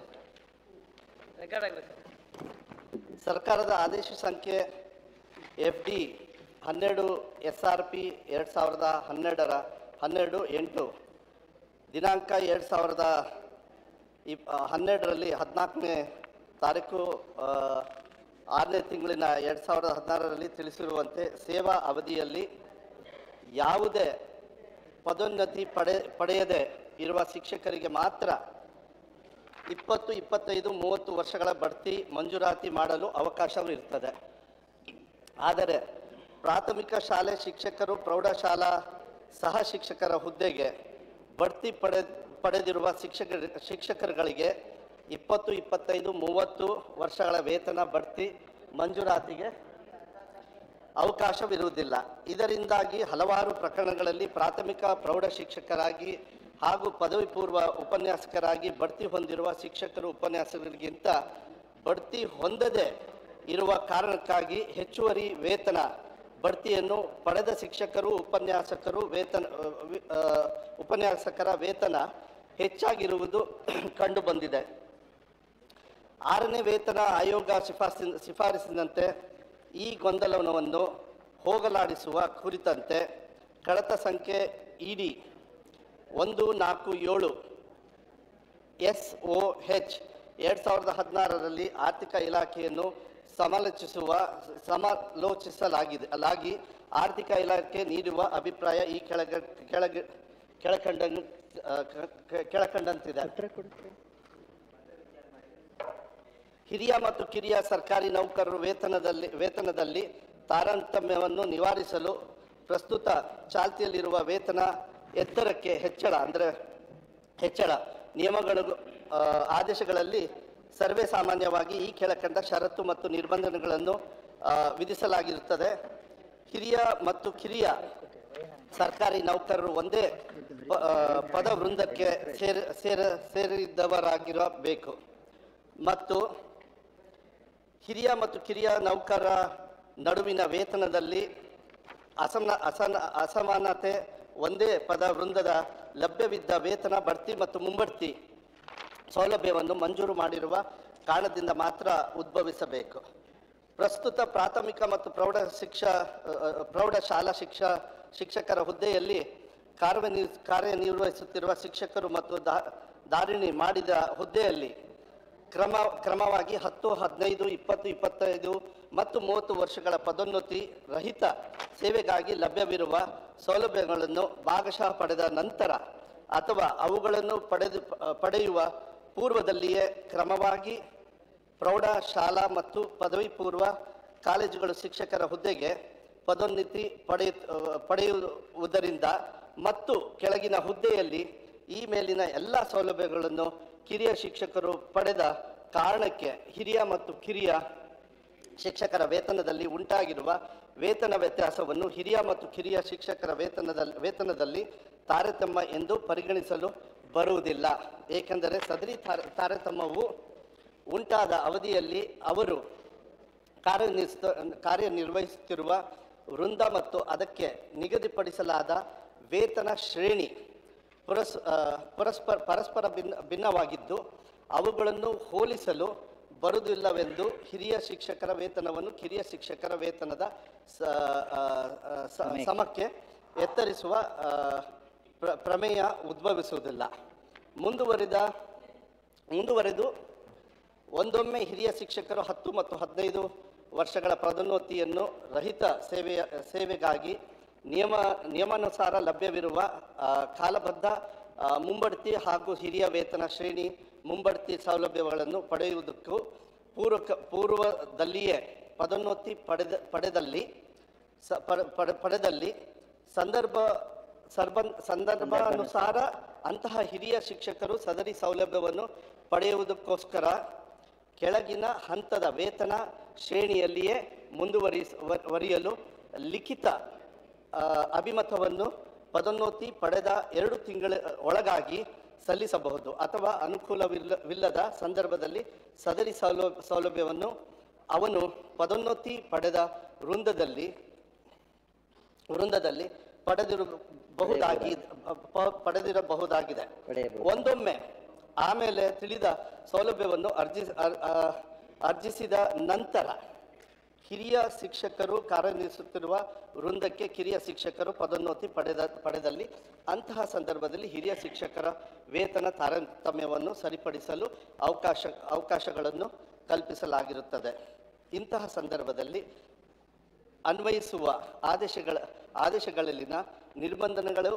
ಸರ್ಕಾರದ ಆದೇಶ ಸಂಖ್ಯೆ FD 12 SRP 2012 12/8 ದಿನಾಂಕ 2012ರಲ್ಲಿ 14ನೇ ತಾರೀಕು 6ನೇ ತಿಂಗಳಿನ 2016ರಲ್ಲಿ ತಿಳಿಸಿರುವಂತೆ ಸೇವಾ ಅವಧಿಯಲ್ಲಿ ಯಾವುದೇ ಪದೋನ್ನತಿ ಪಡೆಯದೆ ಇರುವ ಶಿಕ್ಷಕರಿಗೆ ಮಾತ್ರ 20, 25, 30 ವರ್ಷಗಳ ಬಡ್ತಿ ಮಂಜೂರಾತಿ ಮಾಡಲು ಅವಕಾಶವಿರುತ್ತದೆ. ಆದರೆ ಪ್ರಾಥಮಿಕ ಶಾಲೆ ಶಿಕ್ಷಕರು, ಪ್ರೌಢಶಾಲಾ ಸಹ ಶಿಕ್ಷಕರ ಹುದ್ದೆಗೆ ಬಡ್ತಿ ಪಡೆದಿರುವ ಶಿಕ್ಷಕರುಗಳಿಗೆ 20, 25, 30 ವರ್ಷಗಳ ವೇತನ ಬಡ್ತಿ ಮಂಜೂರಾತಿಗೆ ಅವಕಾಶವಿರುವುದಿಲ್ಲ. ಇದರಿಂದಾಗಿ ಹಲವಾರು ಪ್ರಕರಣಗಳಲ್ಲಿ ಪ್ರಾಥಮಿಕ ಪ್ರೌಢ ಶಿಕ್ಷಕರಾಗಿ ಹಾಗೂ ಪದವಿ ಪೂರ್ವ ಉಪನ್ಯಾಸಕರಾಗಿ ಬಡ್ತಿ ಹೊಂದಿರುವ ಶಿಕ್ಷಕರು ಉಪನ್ಯಾಸಕರಿಗಿಂತ ಬಡ್ತಿ ಹೊಂದದೇ ಇರುವ ಕಾರಣಕ್ಕಾಗಿ ಹೆಚ್ಚುವರಿ ವೇತನ ಬಡ್ತಿಯನ್ನು ಪಡೆದ ಶಿಕ್ಷಕರು ಉಪನ್ಯಾಸಕರ ವೇತನ ಹೆಚ್ಚಾಗಿರುವುದು ಕಂಡುಬಂದಿದೆ. 6ನೇ ವೇತನ ಆಯೋಗ ಶಿಫಾರಸಿನಂತೆ ಈ ಗೊಂದಲವನ್ನು ಹೋಗಲಾಡಿಸುವ ಕುರಿತಂತೆ ಕಡತ ಸಂಖ್ಯೆ ED 147 SOH 2016ರಲ್ಲಿ ಆರ್ಥಿಕ ಇಲಾಖೆಯನ್ನು ಸಮಾಲೋಚಿಸಲಾಗಿ ಆರ್ಥಿಕ ಇಲಾಖೆ ನೀಡುವ ಅಭಿಪ್ರಾಯ ಈ ಕೆಳಕಂಡಂತಿದೆ. ಹಿರಿಯ ಮತ್ತು ಕಿರಿಯ ಸರ್ಕಾರಿ ನೌಕರರ ವೇತನದಲ್ಲಿ ತಾರತಮ್ಯವನ್ನು ನಿವಾರಿಸಲು ಪ್ರಸ್ತುತ ಚಾಲ್ತಿಯಲ್ಲಿರುವ ವೇತನ ಎತ್ತರಕ್ಕೆ ಹೆಚ್ಚಳ ನಿಯಮಗಳು ಆದೇಶಗಳಲ್ಲಿ ಸರ್ವೇ ಸಾಮಾನ್ಯವಾಗಿ ಈ ಕೆಳಕಂಡ ಷರತ್ತು ಮತ್ತು ನಿರ್ಬಂಧಗಳನ್ನು ವಿಧಿಸಲಾಗಿರುತ್ತದೆ. ಹಿರಿಯ ಮತ್ತು ಕಿರಿಯ ಸರ್ಕಾರಿ ನೌಕರರು ಒಂದೇ ಪದವೃಂದಕ್ಕೆ ಸೇರಿದವರಾಗಿರಬೇಕು ಮತ್ತು ಹಿರಿಯ ಮತ್ತು ಕಿರಿಯ ನೌಕರರ ನಡುವಿನ ವೇತನದಲ್ಲಿ ಅಸಮಾನತೆ ಒಂದೇ ಪದವೃಂದದ ಲಭ್ಯವಿದ್ದ ವೇತನ ಬಡ್ತಿ ಮತ್ತು ಮುಂಬಡ್ತಿ ಸೌಲಭ್ಯವನ್ನು ಮಂಜೂರು ಮಾಡಿರುವ ಕಾರಣದಿಂದ ಮಾತ್ರ ಉದ್ಭವಿಸಬೇಕು. ಪ್ರಸ್ತುತ ಪ್ರಾಥಮಿಕ ಮತ್ತು ಪ್ರೌಢಶಾಲಾ ಶಿಕ್ಷಕರ ಹುದ್ದೆಯಲ್ಲಿ ಕಾರ್ಯನಿರ್ವಹಿಸುತ್ತಿರುವ ಶಿಕ್ಷಕರು ಮತ್ತು ಧಾರಣೆ ಮಾಡಿದ ಹುದ್ದೆಯಲ್ಲಿ ಕ್ರಮವಾಗಿ 10, 15, 20, 25 ಮತ್ತು 30 ವರ್ಷಗಳ ಪದೋನ್ನತಿ ರಹಿತ ಸೇವೆಗಾಗಿ ಲಭ್ಯವಿರುವ ಸೌಲಭ್ಯಗಳನ್ನು ಭಾಗಶಃ ಪಡೆದ ನಂತರ ಅಥವಾ ಅವುಗಳನ್ನು ಪಡೆಯುವ ಪೂರ್ವದಲ್ಲಿಯೇ ಕ್ರಮವಾಗಿ ಪ್ರೌಢಶಾಲಾ ಮತ್ತು ಪದವಿ ಪೂರ್ವ ಕಾಲೇಜುಗಳು ಶಿಕ್ಷಕರ ಹುದ್ದೆಗೆ ಪದೋನ್ನತಿ ಪಡೆಯುವುದರಿಂದ ಮತ್ತು ಕೆಳಗಿನ ಹುದ್ದೆಯಲ್ಲಿ ಈ ಮೇಲಿನ ಎಲ್ಲ ಸೌಲಭ್ಯಗಳನ್ನು ಕಿರಿಯ ಶಿಕ್ಷಕರು ಪಡೆದ ಕಾರಣಕ್ಕೆ ಹಿರಿಯ ಮತ್ತು ಕಿರಿಯ ಶಿಕ್ಷಕರ ವೇತನದಲ್ಲಿ ಉಂಟಾಗಿರುವ ವೇತನ ವ್ಯತ್ಯಾಸವನ್ನು ಹಿರಿಯ ಮತ್ತು ಕಿರಿಯ ಶಿಕ್ಷಕರ ವೇತನದಲ್ಲಿ ತಾರತಮ್ಯ ಎಂದು ಪರಿಗಣಿಸಲು ಬರುವುದಿಲ್ಲ. ಏಕೆಂದರೆ ಸದರಿ ತಾರತಮ್ಯವು ಉಂಟಾದ ಅವಧಿಯಲ್ಲಿ ಅವರು ಕಾರ್ಯನಿರ್ವಹಿಸುತ್ತಿರುವ ವೃಂದ ಮತ್ತು ಅದಕ್ಕೆ ನಿಗದಿಪಡಿಸಲಾದ ವೇತನ ಶ್ರೇಣಿ ಪರಸ್ಪರ ಭಿನ್ನವಾಗಿದ್ದು ಅವುಗಳನ್ನು ಹೋಲಿಸಲು ಬರುವುದಿಲ್ಲವೆಂದು ಹಿರಿಯ ಶಿಕ್ಷಕರ ವೇತನವನ್ನು ಕಿರಿಯ ಶಿಕ್ಷಕರ ವೇತನದ ಸಮಕ್ಕೆ ಎತ್ತರಿಸುವ ಪ್ರಮೇಯ ಉದ್ಭವಿಸುವುದಿಲ್ಲ. ಮುಂದುವರೆದು ಒಂದೊಮ್ಮೆ ಹಿರಿಯ ಶಿಕ್ಷಕರು 10 ಮತ್ತು 15 ವರ್ಷಗಳ ಪದೋನ್ನತಿಯನ್ನು ರಹಿತ ಸೇವೆಗಾಗಿ ನಿಯಮಾನುಸಾರ ಲಭ್ಯವಿರುವ ಕಾಲಬದ್ಧ ಮುಂಬಡ್ತಿ ಹಾಗೂ ಹಿರಿಯ ವೇತನ ಶ್ರೇಣಿ ಮುಂಬಡ್ತಿ ಸೌಲಭ್ಯಗಳನ್ನು ಪಡೆಯುವುದಕ್ಕೂ ಪೂರ್ವದಲ್ಲಿಯೇ ಪದೋನ್ನತಿ ಪಡೆದಲ್ಲಿ ಸಂದರ್ಭಾನುಸಾರ ಅಂತಹ ಹಿರಿಯ ಶಿಕ್ಷಕರು ಸದರಿ ಸೌಲಭ್ಯವನ್ನು ಪಡೆಯುವುದಕ್ಕೋಸ್ಕರ ಕೆಳಗಿನ ಹಂತದ ವೇತನ ಶ್ರೇಣಿಯಲ್ಲಿಯೇ ಮುಂದುವರಿಯಲು ಲಿಖಿತ ಅಭಿಮತವನ್ನು ಪದೋನ್ನತಿ ಪಡೆದ 2 ತಿಂಗಳ ಒಳಗಾಗಿ ಸಲ್ಲಿಸಬಹುದು ಅಥವಾ ಅನುಕೂಲವಿಲ್ಲದ ಸಂದರ್ಭದಲ್ಲಿ ಸದರಿ ಸೌಲಭ್ಯವನ್ನು ಅವನು ಪದೋನ್ನತಿ ಪಡೆದ ವೃಂದದಲ್ಲಿ ಪಡೆದಿರಬಹುದಾಗಿದೆ. ಒಂದೊಮ್ಮೆ ಆಮೇಲೆ ತಿಳಿದ ಸೌಲಭ್ಯವನ್ನು ಅರ್ಜಿಸಿದ ನಂತರ ಹಿರಿಯ ಶಿಕ್ಷಕರು ಕಾರ್ಯನಿರ್ವಹಿಸುತ್ತಿರುವ ವೃಂದಕ್ಕೆ ಕಿರಿಯ ಶಿಕ್ಷಕರು ಪದೋನ್ನತಿ ಪಡೆದಲ್ಲಿ ಅಂತಹ ಸಂದರ್ಭದಲ್ಲಿ ಹಿರಿಯ ಶಿಕ್ಷಕರ ವೇತನ ತಾರತಮ್ಯವನ್ನು ಸರಿಪಡಿಸಲು ಅವಕಾಶಗಳನ್ನು ಕಲ್ಪಿಸಲಾಗಿರುತ್ತದೆ. ಇಂತಹ ಸಂದರ್ಭದಲ್ಲಿ ಅನ್ವಯಿಸುವ ಆದೇಶಗಳಲ್ಲಿನ ನಿರ್ಬಂಧಗಳು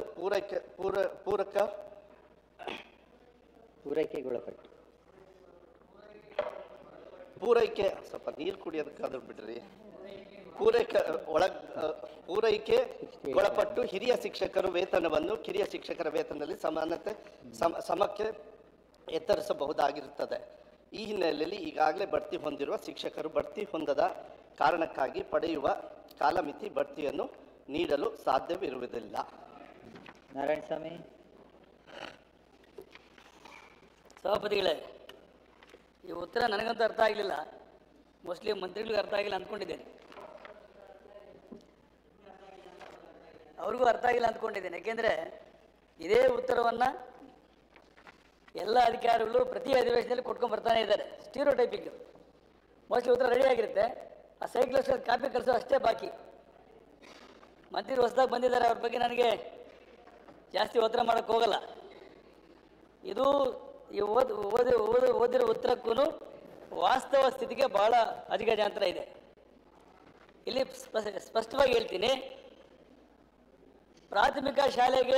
ಪೂರೈಕೆ ಸ್ವಲ್ಪ ನೀರು ಕುಡಿಯೋದಕ್ಕಾದ್ರೂ ಬಿಡ್ರಿ. ಪೂರೈಕೆಗೊಳಪಟ್ಟು ಹಿರಿಯ ಶಿಕ್ಷಕರು ವೇತನವನ್ನು ಕಿರಿಯ ಶಿಕ್ಷಕರ ವೇತನದಲ್ಲಿ ಸಮಕ್ಕೆ ಎತ್ತರಿಸಬಹುದಾಗಿರುತ್ತದೆ. ಈ ಹಿನ್ನೆಲೆಯಲ್ಲಿ ಈಗಾಗಲೇ ಬಡ್ತಿ ಹೊಂದಿರುವ ಶಿಕ್ಷಕರು ಬಡ್ತಿ ಹೊಂದದ ಕಾರಣಕ್ಕಾಗಿ ಪಡೆಯುವ ಕಾಲಮಿತಿ ಬಡ್ತಿಯನ್ನು ನೀಡಲು ಸಾಧ್ಯವಿರುವುದಿಲ್ಲ. ನಾರಾಯಣಸ್ವಾಮಿ. ಸಭಾಪತಿಗಳೇ, ಈ ಉತ್ತರ ನನಗಂತೂ ಅರ್ಥ ಆಗಲಿಲ್ಲ, ಮೋಸ್ಟ್ಲಿ ಮಂತ್ರಿಗಳಿಗೂ ಅರ್ಥ ಆಗಿಲ್ಲ ಅಂದ್ಕೊಂಡಿದ್ದೇನೆ, ಅವ್ರಿಗೂ ಅರ್ಥ ಆಗಿಲ್ಲ ಅಂದ್ಕೊಂಡಿದ್ದೇನೆ. ಯಾಕೆಂದರೆ ಇದೇ ಉತ್ತರವನ್ನು ಎಲ್ಲ ಅಧಿಕಾರಿಗಳು ಪ್ರತಿ ಅಧಿವೇಶನದಲ್ಲಿ ಕೊಟ್ಕೊಂಡು ಬರ್ತಾನೆ ಇದ್ದಾರೆ. ಸ್ಟೀರಿಯೋ ಟೈಪಿಂಗ್ ಮೋಸ್ಟ್ಲಿ ಉತ್ತರ ರೆಡಿ ಆಗಿರುತ್ತೆ, ಆ ಸೈಕ್ಲಿಸ್ಟ್ ಕಾಪಿ ಕಳಿಸೋ ಅಷ್ಟೇ ಬಾಕಿ. ಮಂತ್ರಿಗಳು ಹೊಸದಾಗಿ ಬಂದಿದ್ದಾರೆ, ಅವ್ರ ಬಗ್ಗೆ ನನಗೆ ಜಾಸ್ತಿ ಉತ್ತರ ಮಾಡೋಕ್ಕೆ ಹೋಗಲ್ಲ. ಇದು ಈ ಓದಿರೋ ಉತ್ತರಕ್ಕೂ ವಾಸ್ತವ ಸ್ಥಿತಿಗೆ ಭಾಳ ಅಧಿಗಜಾಂತರ ಇದೆ. ಇಲ್ಲಿ ಸ್ಪಷ್ಟವಾಗಿ ಹೇಳ್ತೀನಿ, ಪ್ರಾಥಮಿಕ ಶಾಲೆಗೆ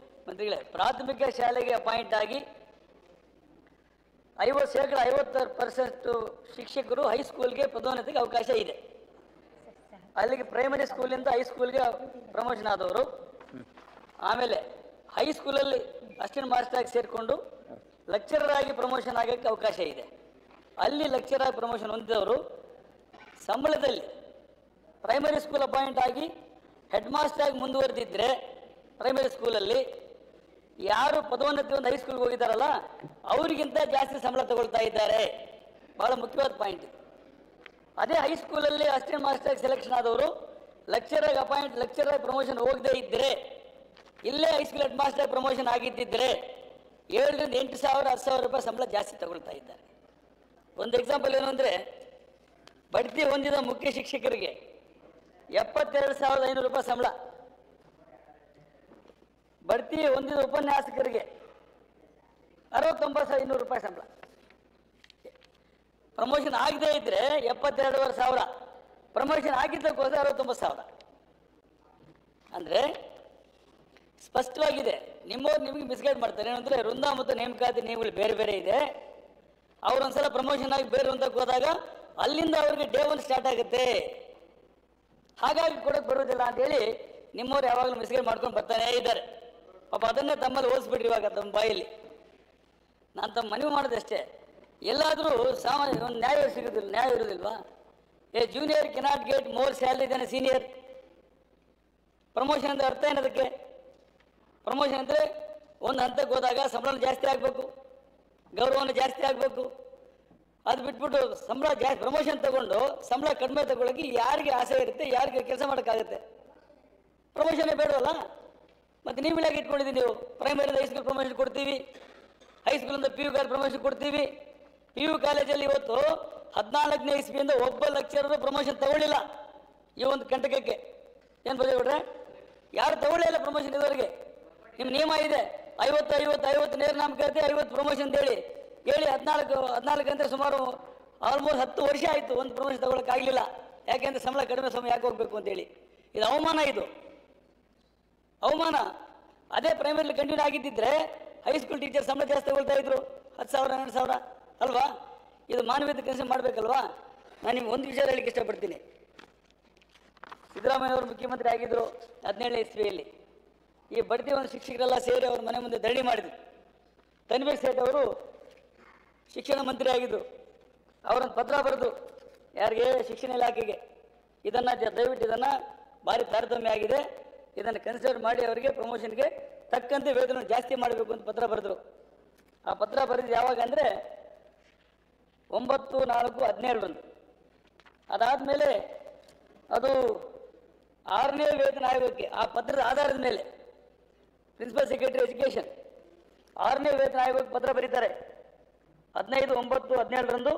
ಅಪಾಯಿಂಟ್ ಆಗಿ 50% ಶಿಕ್ಷಕರು ಹೈಸ್ಕೂಲ್ಗೆ ಪದೋನ್ನತಿಗೆ ಅವಕಾಶ ಇದೆ. ಅಲ್ಲಿಗೆ ಪ್ರೈಮರಿ ಸ್ಕೂಲಿಂದ ಹೈಸ್ಕೂಲ್ಗೆ ಪ್ರಮೋಷನ್ ಆದವರು, ಆಮೇಲೆ ಹೈಸ್ಕೂಲಲ್ಲಿ ಅಸಿಸ್ಟೆಂಟ್ ಮಾಸ್ಟರ್ ಆಗಿ ಸೇರಿಕೊಂಡು ಲೆಕ್ಚರರ್ ಆಗಿ ಪ್ರಮೋಷನ್ ಆಗೋಕ್ಕೆ ಅವಕಾಶ ಇದೆ. ಅಲ್ಲಿ ಲೆಕ್ಚರ್ ಆಗಿ ಪ್ರಮೋಷನ್ ಹೊಂದಿದವರು ಸಂಬಳದಲ್ಲಿ ಪ್ರೈಮರಿ ಸ್ಕೂಲ್ ಅಪಾಯಿಂಟ್ ಆಗಿ ಹೆಡ್ ಮಾಸ್ಟರ್ ಆಗಿ ಮುಂದುವರೆದಿದ್ದರೆ ಪ್ರೈಮರಿ ಸ್ಕೂಲಲ್ಲಿ ಯಾರು ಪದೋನ್ನತಿ ಒಂದು ಹೈಸ್ಕೂಲ್ಗೆ ಹೋಗಿದ್ದಾರಲ್ಲ ಅವರಿಗಿಂತ ಜಾಸ್ತಿ ಸಂಬಳ ತಗೊಳ್ತಾ ಇದ್ದಾರೆ. ಭಾಳ ಮುಖ್ಯವಾದ ಪಾಯಿಂಟ್. ಅದೇ ಹೈಸ್ಕೂಲಲ್ಲಿ ಅಸಿಸ್ಟೆಂಟ್ ಮಾಸ್ಟರ್ ಆಗಿ ಸೆಲೆಕ್ಷನ್ ಆದವರು ಲೆಕ್ಚರ್ ಆಗಿ ಪ್ರಮೋಷನ್ ಹೋಗದೇ ಇದ್ದರೆ, ಇಲ್ಲೇ ಹೈಸ್ಕೂಲ್ ಹೆಡ್ ಮಾಸ್ಟರ್ ಆಗಿ ಪ್ರಮೋಷನ್ ಆಗಿದ್ದಿದ್ದರೆ 7,000 8,000 10,000 ರೂಪಾಯಿ ಸಂಬಳ ಜಾಸ್ತಿ ತಗೊಳ್ತಾ ಇದ್ದಾರೆ. ಒಂದು ಎಕ್ಸಾಂಪಲ್ ಏನು ಅಂದರೆ, ಬಡ್ತಿ ಹೊಂದಿದ ಮುಖ್ಯ ಶಿಕ್ಷಕರಿಗೆ 72,500 ರೂಪಾಯಿ ಸಂಬಳ. ಬಡ್ತಿ ಹೊಂದಿದ ಉಪನ್ಯಾಸಕರಿಗೆ 69,500 ರೂಪಾಯಿ ಸಂಬಳ. ಪ್ರಮೋಷನ್ ಆಗದೇ ಇದ್ರೆ 72,500, ಪ್ರಮೋಷನ್ ಆಗಿದ್ದಕ್ಕೋಸ್ಕರ 69,000. ಅಂದರೆ ಸ್ಪಷ್ಟವಾಗಿದೆ. ನಿಮ್ಮವ್ರು ನಿಮಗೆ ಮಿಸ್ಗೈಡ್ ಮಾಡ್ತಾರೆ. ಏನಂದರೆ ವೃಂದ ಮತ್ತು ನೇಮಕಾತಿ ನಿಯಮಗಳು ಬೇರೆ ಬೇರೆ ಇದೆ. ಅವರೊಂದ್ಸಲ ಪ್ರಮೋಷನ್ ಆಗಿ ಬೇರೆ ಹಂತಕ್ಕೆ ಹೋದಾಗ ಅಲ್ಲಿಂದ ಅವ್ರಿಗೆ ಡೇ 1 ಸ್ಟಾರ್ಟ್ ಆಗುತ್ತೆ. ಹಾಗಾಗಿ ಕೊಡೋಕೆ ಬರೋದಿಲ್ಲ ಅಂತೇಳಿ ನಿಮ್ಮವ್ರು ಯಾವಾಗಲೂ ಮಿಸ್ಗೈಡ್ ಮಾಡ್ಕೊಂಡು ಬರ್ತಾನೇ ಇದ್ದಾರೆ. ಪಾಪ ಅದನ್ನೇ ತಮ್ಮಲ್ಲಿ ಓದಿಸ್ಬಿಟ್ರಿ ಇವಾಗ ತಮ್ಮ ಬಾಯಲ್ಲಿ. ನಾನು ತಮ್ಮ ಮನವಿ ಮಾಡೋದಷ್ಟೇ, ಎಲ್ಲಾದರೂ ಸಾಮಾನ್ಯ ಒಂದು ನ್ಯಾಯ ಇರೋದಿಲ್ವಾ? A junior cannot get more salary then a senior. Promotion ಅಂದರೆ ಅರ್ಥ ಏನದಕ್ಕೆ? ಪ್ರಮೋಷನ್ ಅಂದರೆ ಒಂದು ಹಂತಕ್ಕೆ ಹೋದಾಗ ಸಂಬಳ ಜಾಸ್ತಿ ಆಗಬೇಕು, ಗೌರವನ ಜಾಸ್ತಿ ಆಗಬೇಕು. ಅದು ಬಿಟ್ಬಿಟ್ಟು ಸಂಬಳ ಜಾಸ್ತಿ ಪ್ರಮೋಷನ್ ತಗೊಂಡು ಸಂಬಳ ಕಡಿಮೆ ತಗೊಳ್ಳೋಕೆ ಯಾರಿಗೆ ಆಸೆ ಇರುತ್ತೆ? ಯಾರಿಗೆ ಕೆಲಸ ಮಾಡೋಕ್ಕಾಗುತ್ತೆ? ಪ್ರಮೋಷನ್ನೇ ಬೇಡವಲ್ಲ. ಮತ್ತು ನೀವು ಯಾಕೆ ಇಟ್ಕೊಂಡಿದ್ದೀವಿ? ನೀವು ಪ್ರೈಮರಿಯಿಂದ ಹೈಸ್ಕೂಲ್ ಪ್ರಮೋಷನ್ ಕೊಡ್ತೀವಿ, ಹೈಸ್ಕೂಲಿಂದ PU ಕಾಲೇಜ್ ಪ್ರಮೋಷನ್ ಕೊಡ್ತೀವಿ. PU ಕಾಲೇಜಲ್ಲಿ ಇವತ್ತು 14ನೇ ಇಸ್ವಿಯಿಂದ ಒಬ್ಬ ಲೆಕ್ಚರರು ಪ್ರಮೋಷನ್ ತಗೊಳ್ಳಿಲ್ಲ ಈ ಒಂದು ಕಂಟಕಕ್ಕೆ. ಏನು ಬಜೆಟ್ರೆ ಯಾರು ತಗೊಳ್ಳಿಲ್ಲ ಪ್ರಮೋಷನ್ ಇದುವರೆಗೆ. ನಿಮ್ಮ ನಿಯಮ ಇದೆ 50 ನೇರ ನಾಮಕಾತಿ, 50 ಪ್ರಮೋಷನ್ ಹೇಳಿ 14 ಅಂದರೆ ಸುಮಾರು ಆಲ್ಮೋಸ್ಟ್ 10 ವರ್ಷ ಆಯಿತು ಒಂದು ಪ್ರಮೋಷನ್ ತಗೊಳ್ಳೋಕ್ಕಾಗಲಿಲ್ಲ. ಯಾಕೆಂದರೆ ಸಂಬಳ ಕಡಿಮೆ ಸಮಯ ಯಾಕೆ ಹೋಗಬೇಕು ಅಂತೇಳಿ. ಇದು ಅವಮಾನ. ಇದು ಅವಮಾನ. ಅದೇ ಪ್ರೈಮರಿಲಿ ಕಂಟಿನ್ಯೂ ಆಗಿದ್ದಿದ್ರೆ ಹೈಸ್ಕೂಲ್ ಟೀಚರ್ ಸಂಬಳ ಜಾಸ್ತಿ ತಗೊಳ್ತಾ ಇದ್ರು, 10,000 12,000 ಅಲ್ವಾ? ಇದು ಮಾನವೀಯತೆ ಕೆಲಸ ಮಾಡಬೇಕಲ್ವಾ? ನಾನು ನಿಮ್ಗೆ ಒಂದು ವಿಚಾರ ಹೇಳಲಿಕ್ಕೆ ಇಷ್ಟಪಡ್ತೀನಿ. ಸಿದ್ದರಾಮಯ್ಯವರು ಮುಖ್ಯಮಂತ್ರಿ ಆಗಿದ್ದರು 17ನೇ ಇಸ್ವಿಯಲ್ಲಿ. ಈ ಬಡ್ತಿ ಒಂದು ಶಿಕ್ಷಕರೆಲ್ಲ ಸೇರಿ ಅವ್ರ ಮನೆ ಮುಂದೆ ಧರಣಿ ಮಾಡಿದ್ರು. ತನ್ವೀರ್ ಸೇಠ್ ಅವರು ಶಿಕ್ಷಣ ಮಂತ್ರಿ ಆಗಿದ್ದರು. ಅವರೊಂದು ಪತ್ರ ಬರೆದು ಯಾರಿಗೆ? ಶಿಕ್ಷಣ ಇಲಾಖೆಗೆ, ಇದನ್ನು ದಯವಿಟ್ಟು ಇದನ್ನು ಭಾರಿ ತಾರತಮ್ಯ ಆಗಿದೆ, ಇದನ್ನು ಕನ್ಸಿಡರ್ ಮಾಡಿ ಅವರಿಗೆ ಪ್ರಮೋಷನ್ಗೆ ತಕ್ಕಂತೆ ವೇತನ ಜಾಸ್ತಿ ಮಾಡಬೇಕು ಅಂತ ಪತ್ರ ಬರೆದರು. ಆ ಪತ್ರ ಬರೆದು ಯಾವಾಗ ಅಂದರೆ 9/4/17. ಅದಾದಮೇಲೆ ಅದು 6ನೇ ವೇತನ ಆಯೋಗಕ್ಕೆ ಆ ಪತ್ರದ ಆಧಾರದ ಮೇಲೆ ಪ್ರಿನ್ಸಿಪಲ್ ಸೆಕ್ರೆಟರಿ ಎಜುಕೇಷನ್ 6ನೇ ವೇತನ ಆಯೋಗಕ್ಕೆ ಪತ್ರ ಬರೀತಾರೆ. 15/9/17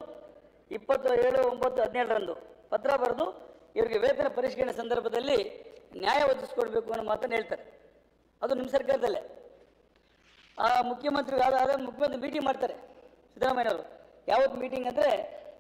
27/9/17 ಪತ್ರ ಬರೆದು ಇವರಿಗೆ ವೇತನ ಪರಿಷ್ಕರಣೆ ಸಂದರ್ಭದಲ್ಲಿ ನ್ಯಾಯ ಒದಗಿಸ್ಕೊಡ್ಬೇಕು ಅನ್ನೋ ಮಾತನ್ನು ಹೇಳ್ತಾರೆ. ಅದು ನಿಮ್ಮ ಸರ್ಕಾರದಲ್ಲೇ. ಆ ಮುಖ್ಯಮಂತ್ರಿ ಮುಖ್ಯಮಂತ್ರಿ ಮೀಟಿಂಗ್ ಮಾಡ್ತಾರೆ ಸಿದ್ದರಾಮಯ್ಯವರು. ಯಾವತ್ತು ಮೀಟಿಂಗ್ ಅಂದರೆ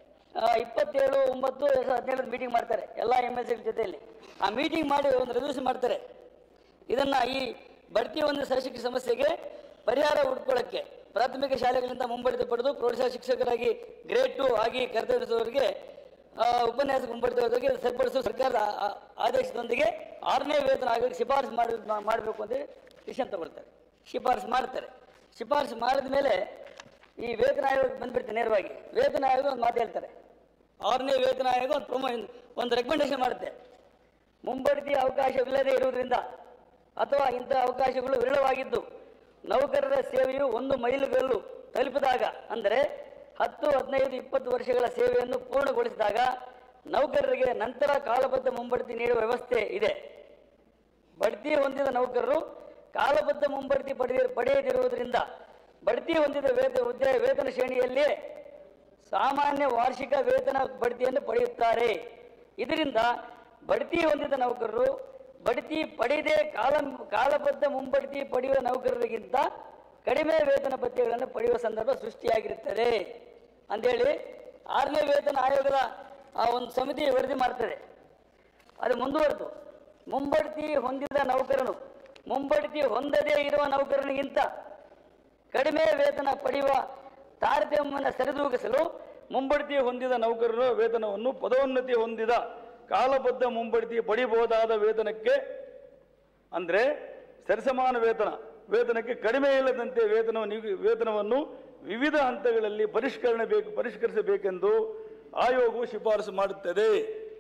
27/9/2017 ಮೀಟಿಂಗ್ ಮಾಡ್ತಾರೆ ಎಲ್ಲ MLC ಜೊತೆಯಲ್ಲಿ. ಆ ಮೀಟಿಂಗ್ ಮಾಡಿ ಒಂದು ರೆಸಲ್ಯೂಷನ್ ಮಾಡ್ತಾರೆ. ಇದನ್ನು ಈ ಬಡ್ತಿ ಒಂದು ಸಹಶಿಕ್ಷಕ ಸಮಸ್ಯೆಗೆ ಪರಿಹಾರ ಹುಡ್ಕೊಳ್ಳೋಕ್ಕೆ ಪ್ರಾಥಮಿಕ ಶಾಲೆಗಳಿಂದ ಮುಂಬಡ್ತಿ ಪಡೆದು ಪ್ರೌಢಶಾಲಾ ಶಿಕ್ಷಕರಾಗಿ ಗ್ರೇಡ್ 2 ಆಗಿ ಕರ್ತವ್ಯದವರಿಗೆ ಉಪನ್ಯಾಸಕ ಮುಂಬಡ್ತಿವರಿಗೆ ಸರಿಪಡಿಸುವ ಸರ್ಕಾರದ ಆದೇಶದೊಂದಿಗೆ 6ನೇ ವೇತನ ಆಯೋಗಕ್ಕೆ ಶಿಫಾರಸು ಮಾಡಬೇಕು ಅಂತ ಡಿಸಿಷನ್ ತಗೊಳ್ತಾರೆ. ಶಿಫಾರಸು ಮಾಡ್ತಾರೆ. ಶಿಫಾರಸು ಮಾಡಿದ ಮೇಲೆ ಈ ವೇತನ ಆಯೋಗ ಬಂದ್ಬಿಡ್ತಾರೆ ನೇರವಾಗಿ. ವೇತನ ಆಯೋಗ ಒಂದು ಮಾತು ಹೇಳ್ತಾರೆ. 6ನೇ ವೇತನ ಆಯೋಗ ಒಂದು ರೆಕಮೆಂಡೇಶನ್ ಮಾಡುತ್ತೆ. ಮುಂಬಡ್ತಿ ಅವಕಾಶವಿಲ್ಲದೆ ಇರುವುದರಿಂದ ಅಥವಾ ಇಂಥ ಅವಕಾಶಗಳು ವಿರಳವಾಗಿದ್ದು ನೌಕರರ ಸೇವೆಯು ಒಂದು ಮೈಲುಗಲ್ಲು ತಲುಪಿದಾಗ, ಅಂದರೆ 10, 15, 20 ವರ್ಷಗಳ ಸೇವೆಯನ್ನು ಪೂರ್ಣಗೊಳಿಸಿದಾಗ ನೌಕರರಿಗೆ ನಂತರ ಕಾಲಬದ್ಧ ಮುಂಬಡ್ತಿ ನೀಡುವ ವ್ಯವಸ್ಥೆ ಇದೆ. ಬಡ್ತಿ ಹೊಂದಿದ ನೌಕರರು ಕಾಲಬದ್ಧ ಮುಂಬಡ್ತಿ ಪಡೆಯದಿರುವುದರಿಂದ ಬಡ್ತಿ ಹೊಂದಿದ ವೇತನ ಶ್ರೇಣಿಯಲ್ಲಿಯೇ ಸಾಮಾನ್ಯ ವಾರ್ಷಿಕ ವೇತನ ಬಡ್ತಿಯನ್ನು ಪಡೆಯುತ್ತಾರೆ. ಇದರಿಂದ ಬಡ್ತಿ ಹೊಂದಿದ ನೌಕರರು ಬಡ್ತಿ ಪಡೆಯದೆ ಕಾಲಬದ್ಧ ಮುಂಬಡ್ತಿ ಪಡೆಯುವ ನೌಕರರಿಗಿಂತ ಕಡಿಮೆ ವೇತನ ಭತ್ಯೆಗಳನ್ನು ಪಡೆಯುವ ಸಂದರ್ಭ ಸೃಷ್ಟಿಯಾಗಿರುತ್ತದೆ ಅಂಥೇಳಿ 6ನೇ ವೇತನ ಆಯೋಗದ ಆ ಒಂದು ಸಮಿತಿ ವರದಿ ಮಾಡ್ತದೆ. ಅದು ಮುಂದುವರೆದು ಮುಂಬಡ್ತಿ ಹೊಂದಿದ ನೌಕರನು ಮುಂಬಡ್ತಿ ಹೊಂದದೇ ಇರುವ ನೌಕರನಿಗಿಂತ ಕಡಿಮೆ ವೇತನ ಪಡೆಯುವ ತಾರತಮ್ಯವನ್ನು ಸರಿದೂಗಿಸಲು ಮುಂಬಡ್ತಿ ಹೊಂದಿದ ನೌಕರರ ವೇತನವನ್ನು ಪದೋನ್ನತಿ ಹೊಂದಿದ ಕಾಲಬದ್ಧ ಮುಂಬಡ್ತಿ ಪಡೆಯಬಹುದಾದ ವೇತನಕ್ಕೆ, ಅಂದರೆ ಸರಿಸಮಾನ ವೇತನಕ್ಕೆ ಕಡಿಮೆ ಇಲ್ಲದಂತೆ ವೇತನವನ್ನು ವಿವಿಧ ಹಂತಗಳಲ್ಲಿ ಪರಿಷ್ಕರಿಸಬೇಕೆಂದು ಆಯೋಗವು ಶಿಫಾರಸು ಮಾಡುತ್ತದೆ.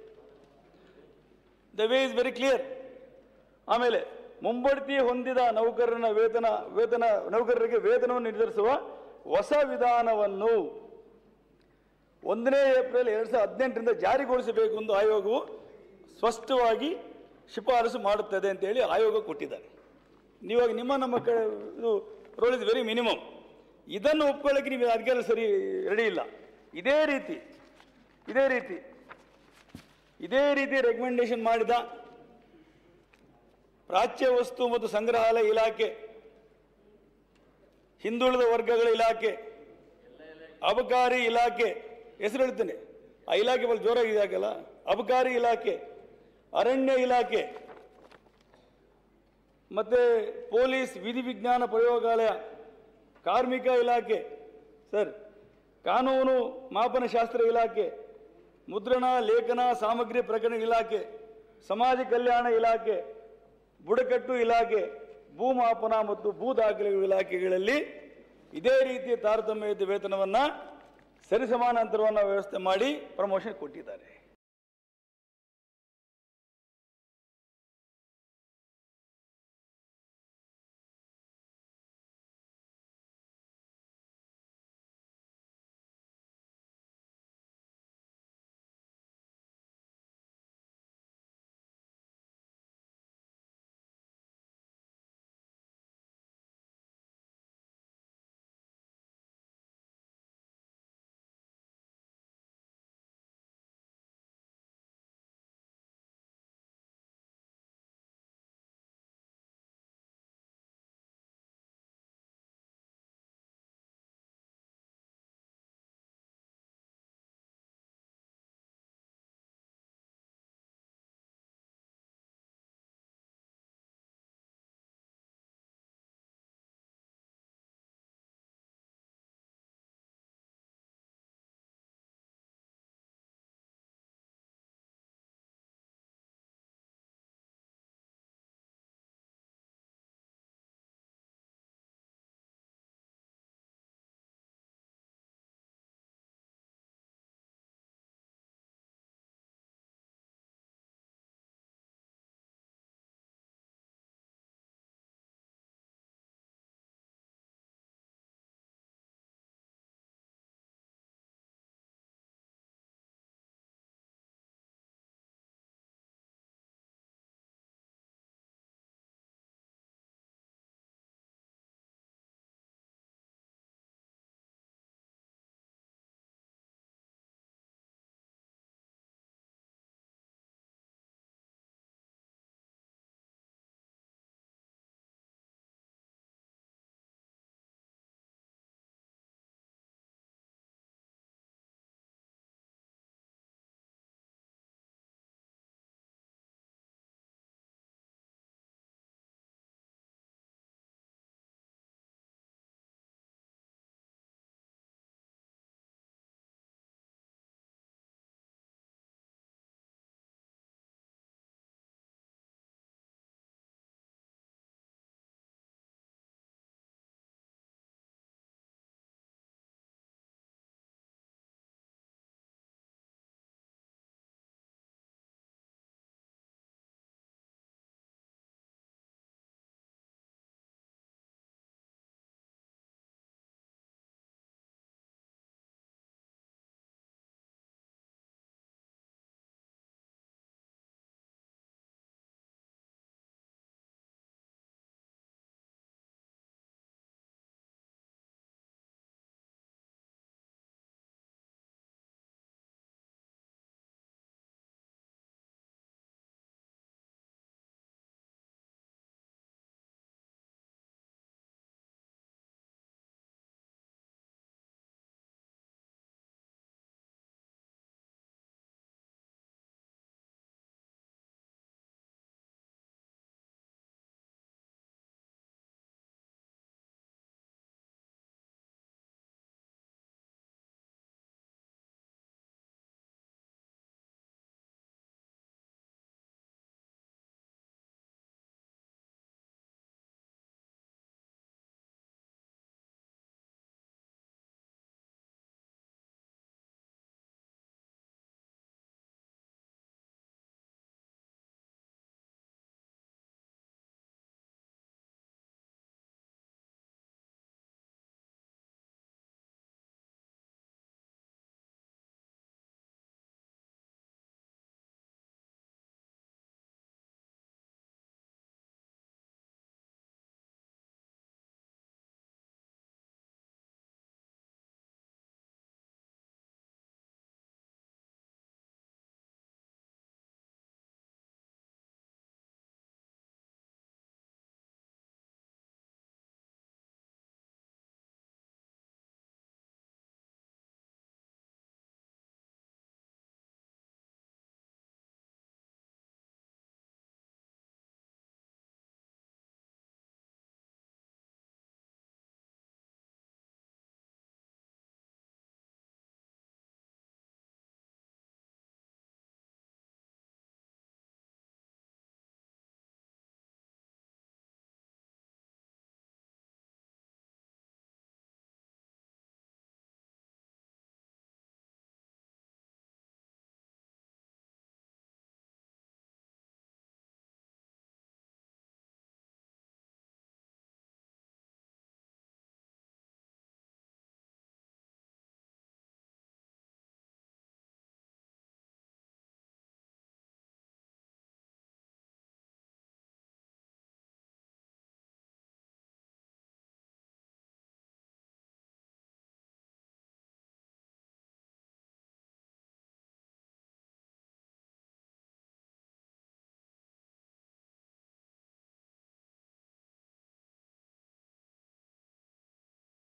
The way is very clear. ಆಮೇಲೆ ಮುಂಬಡ್ತಿ ಹೊಂದಿದ ನೌಕರರಿಗೆ ವೇತನವನ್ನು ನಿರ್ಧರಿಸುವ ಹೊಸ ವಿಧಾನವನ್ನು 1ನೇ ಏಪ್ರಿಲ್ 2018 ಜಾರಿಗೊಳಿಸಬೇಕು ಎಂದು ಆಯೋಗವು ಸ್ಪಷ್ಟವಾಗಿ ಶಿಫಾರಸು ಮಾಡುತ್ತದೆ ಅಂತೇಳಿ ಆಯೋಗ ಕೊಟ್ಟಿದ್ದಾರೆ. ನೀವಾಗ ನಮ್ಮ ಇದು ರೋಲ್ ಇಸ್ ವೆರಿ ಮಿನಿಮಮ್. ಇದನ್ನು ಒಪ್ಕೊಳ್ಳೋಕ್ಕೆ ನೀವು ಅದಕ್ಕೆಲ್ಲ ಸರಿ ರೆಡಿ ಇಲ್ಲ. ಇದೇ ರೀತಿ ಇದೇ ರೀತಿ ರೆಕಮೆಂಡೇಶನ್ ಮಾಡಿದ ಪ್ರಾಚ್ಯ ವಸ್ತು ಮತ್ತು ಸಂಗ್ರಹಾಲಯ ಇಲಾಖೆ, ಹಿಂದುಳಿದ ವರ್ಗಗಳ ಇಲಾಖೆ, ಅಬಕಾರಿ ಇಲಾಖೆ, ಹೆಸರು ಹೇಳ್ತೇನೆ, ಆ ಇಲಾಖೆ ಬಲ್ ಜೋರಾಗಿ ಇದಾಗಲ್ಲ, ಅಬಕಾರಿ ಇಲಾಖೆ, ಅರಣ್ಯ ಇಲಾಖೆ, ಮತ್ತೆ ಪೊಲೀಸ್ ವಿಧಿ ವಿಜ್ಞಾನ ಪ್ರಯೋಗಾಲಯ, ಕಾರ್ಮಿಕ ಇಲಾಖೆ, ಸರ್ ಕಾನೂನು ಮಾಪನ ಶಾಸ್ತ್ರ ಇಲಾಖೆ, ಮುದ್ರಣ ಲೇಖನ ಸಾಮಗ್ರಿ ಪ್ರಕರಣ ಇಲಾಖೆ, ಸಮಾಜ ಕಲ್ಯಾಣ ಇಲಾಖೆ, ಬುಡಕಟ್ಟು ಇಲಾಖೆ, ಭೂಮಾಪನ ಮತ್ತು ಭೂ ದಾಖಲೆಗಳ ಇಲಾಖೆಗಳಲ್ಲಿ ಇದೇ ರೀತಿಯ ತಾರತಮ್ಯದ ವೇತನವನ್ನು ಸರಿಸಮಾನಾಂತರವನ್ನು ವ್ಯವಸ್ಥೆ ಮಾಡಿ ಪ್ರಮೋಷನ್ ಕೊಟ್ಟಿದ್ದಾರೆ.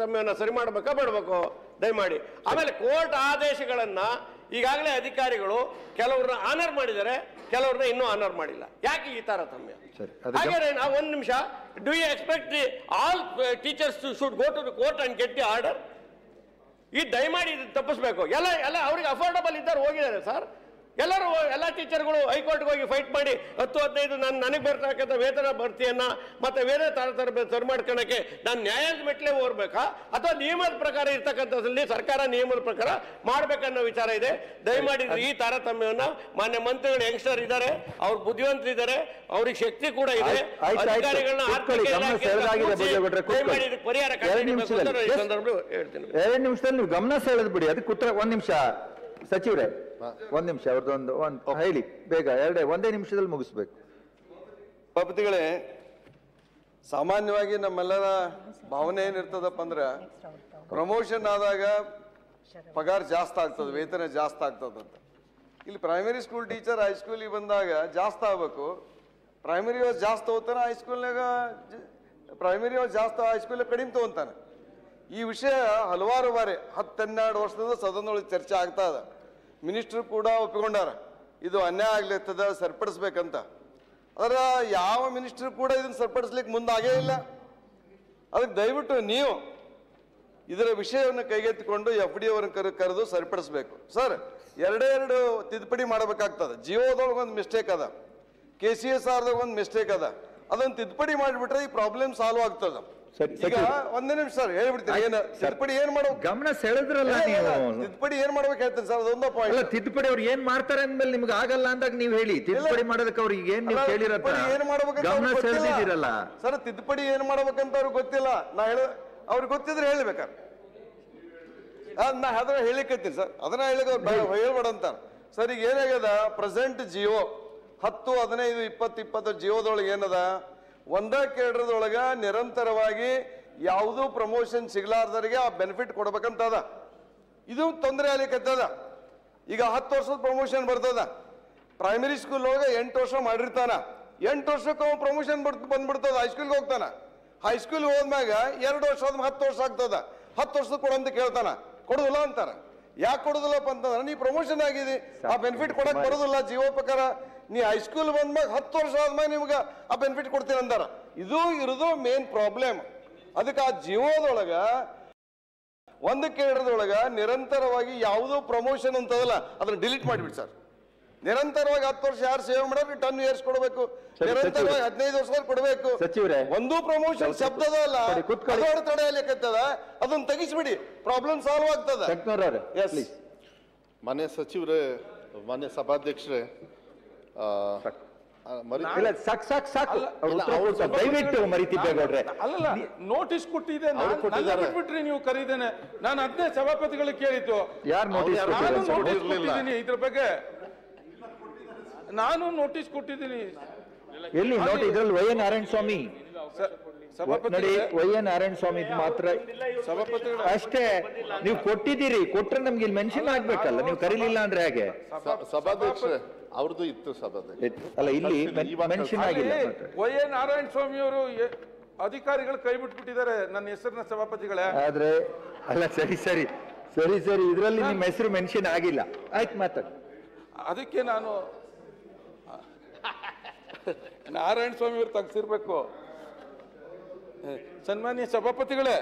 ತಾರತಮ್ಯವನ್ನು ಸರಿ ಮಾಡಬೇಕಾ ಬೇಡಬೇಕು ದಯಮಾಡಿ. ಆಮೇಲೆ ಕೋರ್ಟ್ ಆದೇಶಗಳನ್ನ ಈಗಾಗಲೇ ಅಧಿಕಾರಿಗಳು ಕೆಲವ್ರನ್ನ ಆನರ್ ಮಾಡಿದ್ದಾರೆ, ಕೆಲವ್ರನ್ನ ಇನ್ನೂ ಆನರ್ ಮಾಡಿಲ್ಲ. ಯಾಕೆ ಈ ತಾರತಮ್ಯ? ಹಾಗೆ ನಾವು ಒಂದು ನಿಮಿಷ, do you expect the all teachers should go to the court and get the order? ಈ ದಯಮಾಡಿ ಇದು ತಪ್ಪಿಸ್ಬೇಕು. ಎಲ್ಲ ಅವ್ರಿಗೆ ಅಫೋರ್ಡಬಲ್ ಇದ್ದಾರೆ ಹೋಗಿದ್ದಾರೆ ಸರ್. ಎಲ್ಲ ಟೀಚರ್ಗಳು ಹೈಕೋರ್ಟ್ಗೆ ಹೋಗಿ ಫೈಟ್ ಮಾಡಿ 10-15 ನನಗೆ ಬರ್ತಕ್ಕಂಥ ವೇತನ ಭರ್ತಿಯನ್ನ ಮತ್ತೆ ವೇತನ ತಾರತಮ್ಯ ಸರಿ ಮಾಡ್ಕೊಳಕ್ಕೆ ನಾನು ನ್ಯಾಯದ ಮೆಟ್ಲೆ ಹೋಗ್ಬೇಕಾ ಅಥವಾ ನಿಯಮದ ಪ್ರಕಾರ ಇರ್ತಕ್ಕಂಥದ್ರಲ್ಲಿ ಸರ್ಕಾರ ನಿಯಮದ ಪ್ರಕಾರ ಮಾಡ್ಬೇಕನ್ನೋ ವಿಚಾರ ಇದೆ. ದಯಮಾಡಿ ಈ ತಾರತಮ್ಯವನ್ನ ಮಾನ್ಯ ಮಂತ್ರಿಗಳು ಯಂಗ್ಸ್ಟರ್ ಇದ್ದಾರೆ, ಅವ್ರು ಬುದ್ಧಿವಂತರಿದ್ದಾರೆ, ಅವ್ರಿಗೆ ಶಕ್ತಿ ಕೂಡ ಇದೆ, ಅಧಿಕಾರಿಗಳನ್ನ ಪರಿಹಾರ ಹೇಳ್ತೀನಿ. 2 ನಿಮಿಷದಲ್ಲಿ ನೀವು ಗಮನ ಸೆಳೆದು ಬಿಡಿ, ಅದಕ್ಕೆ ಉತ್ತರ 1 ನಿಮಿಷ ಸಚಿವರೇ, 1 ನಿಮಿಷ ಅವ್ರದ್ದೊಂದು ಹೇಳಿ ಬೇಗ, 1 ನಿಮಿಷದಲ್ಲಿ ಮುಗಿಸ್ಬೇಕು. ಸಭಾಪತಿಗಳೇ, ಸಾಮಾನ್ಯವಾಗಿ ನಮ್ಮೆಲ್ಲರ ಭಾವನೆ ಏನಿರ್ತದಪ್ಪ ಅಂದ್ರೆ ಪ್ರಮೋಷನ್ ಆದಾಗ ಪಗಾರ ಜಾಸ್ತಿ ಆಗ್ತದೆ, ವೇತನ ಜಾಸ್ತಿ ಆಗ್ತದಂತ. ಇಲ್ಲಿ ಪ್ರೈಮರಿ ಸ್ಕೂಲ್ ಟೀಚರ್ ಹೈಸ್ಕೂಲಿಗೆ ಬಂದಾಗ ಜಾಸ್ತಿ ಆಗ್ಬೇಕು. ಪ್ರೈಮರಿ ವಾಸ್ ಜಾಸ್ತಿ ಹೋಗ್ತಾನೆ, ಹೈಸ್ಕೂಲ್ನಾಗ ಪ್ರೈಮರಿ ವಾಸ್ ಜಾಸ್ತಿ, ಹೈಸ್ಕೂಲ್ ಕಡಿಮೆ ತಗೊಂತಾನೆ. ಈ ವಿಷಯ ಹಲವಾರು ಬಾರಿ 10-12 ವರ್ಷದಿಂದ ಸದನದೊಳಗೆ ಚರ್ಚೆ ಆಗ್ತಾ ಇದೆ. ಮಿನಿಸ್ಟ್ರು ಕೂಡ ಒಪ್ಪಿಕೊಂಡಾರ ಇದು ಅನ್ಯಾಯ ಆಗ್ಲಿರ್ತದ, ಸರಿಪಡಿಸ್ಬೇಕಂತ. ಅದರ ಯಾವ ಮಿನಿಸ್ಟ್ರು ಕೂಡ ಇದನ್ನು ಸರಿಪಡಿಸ್ಲಿಕ್ಕೆ ಮುಂದಾಗೇ ಇಲ್ಲ. ಅದಕ್ಕೆ ದಯವಿಟ್ಟು ನೀವು ಇದರ ವಿಷಯವನ್ನು ಕೈಗೆತ್ತಿಕೊಂಡು FD ಅವರನ್ನು ಕರೆದು ಸರಿಪಡಿಸ್ಬೇಕು. ಸರ್, 2 ತಿದ್ದುಪಡಿ ಮಾಡಬೇಕಾಗ್ತದೆ. ಜಿಯೋದೊಳಗೆ ಒಂದು ಮಿಸ್ಟೇಕ್ ಅದ, KCSRದಾಗ ಒಂದು ಮಿಸ್ಟೇಕ್ ಅದ. ಅದನ್ನು ತಿದ್ದುಪಡಿ ಮಾಡಿಬಿಟ್ರೆ ಈ ಪ್ರಾಬ್ಲಮ್ ಸಾಲ್ವ್ ಆಗ್ತದ. ಈಗ 1 ನಿಮಿಷ ಸರ್ ಹೇಳ್ಬಿಡ್ತೀನಿ, ಏನು ತಿದ್ದುಪಡಿ ಏನ್ ಮಾಡ್ಬೇಕು, ಗಮನ ಸೆಳೆದ್ರಲ್ಲ ನೀವು. ತಿದ್ದುಪಡಿ ಏನ್ ಮಾಡ್ಬೇಕು ಹೇಳ್ತೀನಿ ಸರ್, ಅದೊಂದು ಪಾಯಿಂಟ್. ತಿದ್ದುಪಡಿ ಅವ್ರು ಏನ್ ಮಾಡ್ತಾರೆ ಅಂದ್ಮೇಲೆ ನಿಮ್ಗೆ ಆಗಲ್ಲ ಅಂದಾಗ ನೀವು ಹೇಳಿ, ತಿದ್ದುಪಡಿ ಮಾಡೋದಕ್ಕೆ ಅವ್ರಿಗೆ ಏನ್ ನೀವು ಕೇಳಿರತ್ತ ಏನ್ ಮಾಡ್ಬೇಕಂತ ಗಮನ ಸೆಳೆದಿದ್ದೀರಲ್ಲ ಸರ್. ತಿದ್ದುಪಡಿ ಏನ್ ಮಾಡ್ಬೇಕಂತ ಅವ್ರಿಗೆ ಗೊತ್ತಿಲ್ಲ. ಅವ್ರಿಗೆ ಗೊತ್ತಿದ್ರೆ ಹೇಳ್ಬೇಕಾರೆ ನಾ ಅದನ್ನ ಹೇಳಿಕತ್ತೀನಿ ಸರ್, ಅದನ್ನ ಹೇಳ್ಬೇಡ ಅಂತಾರ ಸರ್. ಈಗ ಏನಾಗ್ಯದ, ಪ್ರೆಸೆಂಟ್ ಜಿಯೋ 10, 15, 20 ಜಿಯೋದೊಳಗೆ ಏನದ, 1 ಕೇಂದ್ರದೊಳಗ ನಿರಂತರವಾಗಿ ಯಾವುದೂ ಪ್ರಮೋಷನ್ ಸಿಗ್ಲಾರ್ದರಿಗೆ ಆ ಬೆನಿಫಿಟ್ ಕೊಡ್ಬೇಕಂತದ. ಇದು ತೊಂದರೆ ಆಗ್ಲಿಕ್ಕತ್ತದ. ಈಗ 10 ವರ್ಷದ ಪ್ರಮೋಷನ್ ಬರ್ತದ. ಪ್ರೈಮರಿ ಸ್ಕೂಲ್ ಒಳಗೆ 8 ವರ್ಷ ಮಾಡಿರ್ತಾನ, 8 ವರ್ಷಕ್ಕೆ ಅವ ಪ್ರಮೋಷನ್ ಬಂದ್ಬಿಡ್ತದ. ಹೈಸ್ಕೂಲ್ಗೆ ಹೋಗ್ತಾನ, ಹೈಸ್ಕೂಲ್ ಹೋದ್ಮ್ಯಾಗ 2 ವರ್ಷ 10 ವರ್ಷ ಆಗ್ತದ. 10 ವರ್ಷದ ಕೊಡಂತ ಕೇಳ್ತಾನ, ಕೊಡುದಿಲ್ಲ ಅಂತಾರ. ಯಾಕೆ ಕೊಡುದಿಲ್ಲಪ್ಪ ಅಂತಂದ್ರೆ ನೀ ಪ್ರಮೋಷನ್ ಆಗಿದೆ, ಆ ಬೆನಿಫಿಟ್ ಕೊಡಕ್ ಬರೋದಿಲ್ಲ ಜೀವೋ ಪ್ರಕಾರ. ನೀ ಹೈಸ್ಕೂಲ್ ಬಂದ್ಮ್ಯಾಗ 10 ವರ್ಷ ಆದ್ಮ್ಯಾಗ ನಿಮ್ಗೆ ಆ ಬೆನಿಫಿಟ್ ಕೊಡ್ತೀನಿ ಅಂದಾರ. ಇದು ಇರೋದು ಮೇನ್ ಪ್ರಾಬ್ಲಮ್. ಅದಕ್ಕೆ ಆ ಜೀವೋದೊಳಗ 1 ಕೇಂದ್ರದೊಳಗ ನಿರಂತರವಾಗಿ ಯಾವುದೋ ಪ್ರಮೋಷನ್ ಅಂತದಲ್ಲ ಅದನ್ನ ಡಿಲೀಟ್ ಮಾಡಿಬಿಡಿ ಸರ್. ನಿರಂತರವಾಗಿ 10 ವರ್ಷ ಯಾರು ಸೇವೆ ಮಾಡೋರು 10 ಇಯರ್ಸ್ ಕೊಡಬೇಕು, ನಿರಂತರವಾಗಿ 15 ವರ್ಷ ಕೊಡಬೇಕು. ಒಂದು ಪ್ರಮೋಷನ್ ಶಬ್ದದ ಅಲ್ಲ, ತಡೆಯಲಿಕ್ಕದ, ಅದನ್ನ ತೆಗಿಸ್ಬಿಡಿ, ಪ್ರಾಬ್ಲಮ್ ಸಾಲ್ವ್ ಆಗ್ತದ. ಮಾನ್ಯ ಸಚಿವರೇ, ಮಾನ್ಯ ಸಭಾಧ್ಯಕ್ಷರೇ, ದಯವಿಟ್ಟು ಮರಿತಿದ್ದೇವೆ. ಅಲ್ಲ, ನೋಟಿಸ್ ಕೊಟ್ಟಿದೆ, ಬಿಟ್ಬಿಟ್ರಿ ನೀವು ಕರೀದೇನೆ. ನಾನು ಅದನ್ನೇ ಸಭಾಪತಿಗಳಿಗೆ ಕೇಳಿದ್ದು, ಯಾರು ನೋಟಿಸ್ ಕೊಟ್ಟಿದ್ದೀನಿ ಇದ್ರ ಬಗ್ಗೆ, ನಾನು ನೋಟಿಸ್ ಕೊಟ್ಟಿದ್ದೀನಿ. ಎಲ್ಲಿ ನೋಡಿ, ಇದ್ರಲ್ಲಿ ವೈ ಎನ್ ನಾರಾಯಣ ಸ್ವಾಮಿ ನೋಡಿ, ವೈ ಎನ್ ನಾರಾಯಣ ಸ್ವಾಮಿ ಮಾತ್ರ ಅಷ್ಟೇ ನೀವು ಕೊಟ್ಟಿದ್ದೀರಿ. ಕೊಟ್ರೆ ನಮ್ಗೆ ಇಲ್ಲಿ ಮೆನ್ಷನ್ ಆಗ್ಬೇಕಲ್ಲ, ನೀವು ಕರೀಲಿಲ್ಲ ಅಂದ್ರೆ ಹೇಗೆ? ಸಭಾಧ್ಯಕ್ಷರೇ, ಅವ್ರದ್ದು ಇತ್ತು ಸಭಾಧ್ಯಕ್ಷ ಅಲ್ಲ, ಇಲ್ಲಿ ಮೆನ್ಷನ್ ಆಗಿಲ್ಲ. ವೈ ಎನ್ ನಾರಾಯಣ ಸ್ವಾಮಿ ಅವರು ಅಧಿಕಾರಿಗಳು ಕೈ ಬಿಟ್ಬಿಟ್ಟಿದ್ದಾರೆ ನನ್ನ ಹೆಸರಿನ ಸಭಾಪತಿಗಳೇ. ಆದ್ರೆ ಅಲ್ಲ, ಸರಿ ಸರಿ ಸರಿ ಸರಿ ಇದ್ರಲ್ಲಿ ನಿಮ್ಮ ಹೆಸರು ಮೆನ್ಷನ್ ಆಗಿಲ್ಲ. ಆಯ್ತು, ಮಾತಾಡಿ. ಅದಕ್ಕೆ ನಾನು ನಾರಾಯಣ ಸ್ವಾಮಿ ಅವರು ತೆಗ್ಸಿರ್ಬೇಕು. ಸನ್ಮಾನ್ಯ ಸಭಾಪತಿಗಳೇ,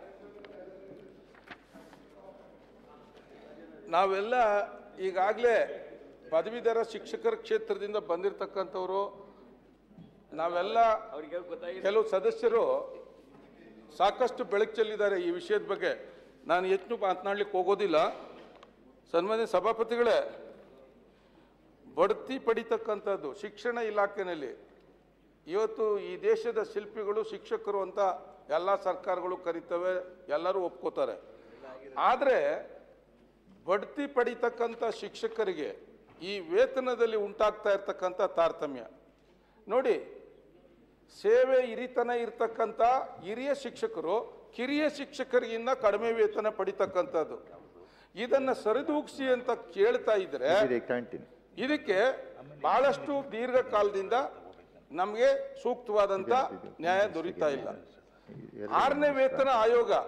ನಾವೆಲ್ಲ ಈಗಾಗಲೇ ಪದವೀಧರ ಶಿಕ್ಷಕರ ಕ್ಷೇತ್ರದಿಂದ ಬಂದಿರತಕ್ಕಂಥವ್ರು, ನಾವೆಲ್ಲ ಕೆಲವು ಸದಸ್ಯರು ಸಾಕಷ್ಟು ಬೆಳಕು ಚೆಲ್ಲಿದ್ದಾರೆ ಈ ವಿಷಯದ ಬಗ್ಗೆ. ನಾನು ಹೆಚ್ಚು ಮಾತನಾಡ್ಲಿಕ್ಕೆ ಹೋಗೋದಿಲ್ಲ. ಸನ್ಮಾನ್ಯ ಸಭಾಪತಿಗಳೇ, ಬಡ್ತಿ ಪಡಿತಕ್ಕಂಥದ್ದು ಶಿಕ್ಷಣ ಇಲಾಖೆಯಲ್ಲಿ ಇವತ್ತು ಈ ದೇಶದ ಶಿಲ್ಪಿಗಳು ಶಿಕ್ಷಕರು ಅಂತ ಎಲ್ಲ ಸರ್ಕಾರಗಳು ಕರೀತವೆ, ಎಲ್ಲರೂ ಒಪ್ಕೋತಾರೆ. ಆದರೆ ಬಡ್ತಿ ಪಡಿತಕ್ಕಂಥ ಶಿಕ್ಷಕರಿಗೆ ಈ ವೇತನದಲ್ಲಿ ಉಂಟಾಗ್ತಾ ಇರ್ತಕ್ಕಂಥ ತಾರತಮ್ಯ ನೋಡಿ, ಸೇವೆ ಹಿರಿತನ ಇರ್ತಕ್ಕಂಥ ಹಿರಿಯ ಶಿಕ್ಷಕರು ಕಿರಿಯ ಶಿಕ್ಷಕರಿಗಿಂತ ಕಡಿಮೆ ವೇತನ ಪಡಿತಕ್ಕಂಥದ್ದು. ಇದನ್ನು ಸರಿದೂಗಿಸಿ ಅಂತ ಕೇಳ್ತಾ ಇದ್ರೆ ಇದಕ್ಕೆ ಬಹಳಷ್ಟು ದೀರ್ಘಕಾಲದಿಂದ ನಮಗೆ ಸೂಕ್ತವಾದಂಥ ನ್ಯಾಯ ದೊರೀತಾ ಇಲ್ಲ. 6ನೇ ವೇತನ ಆಯೋಗ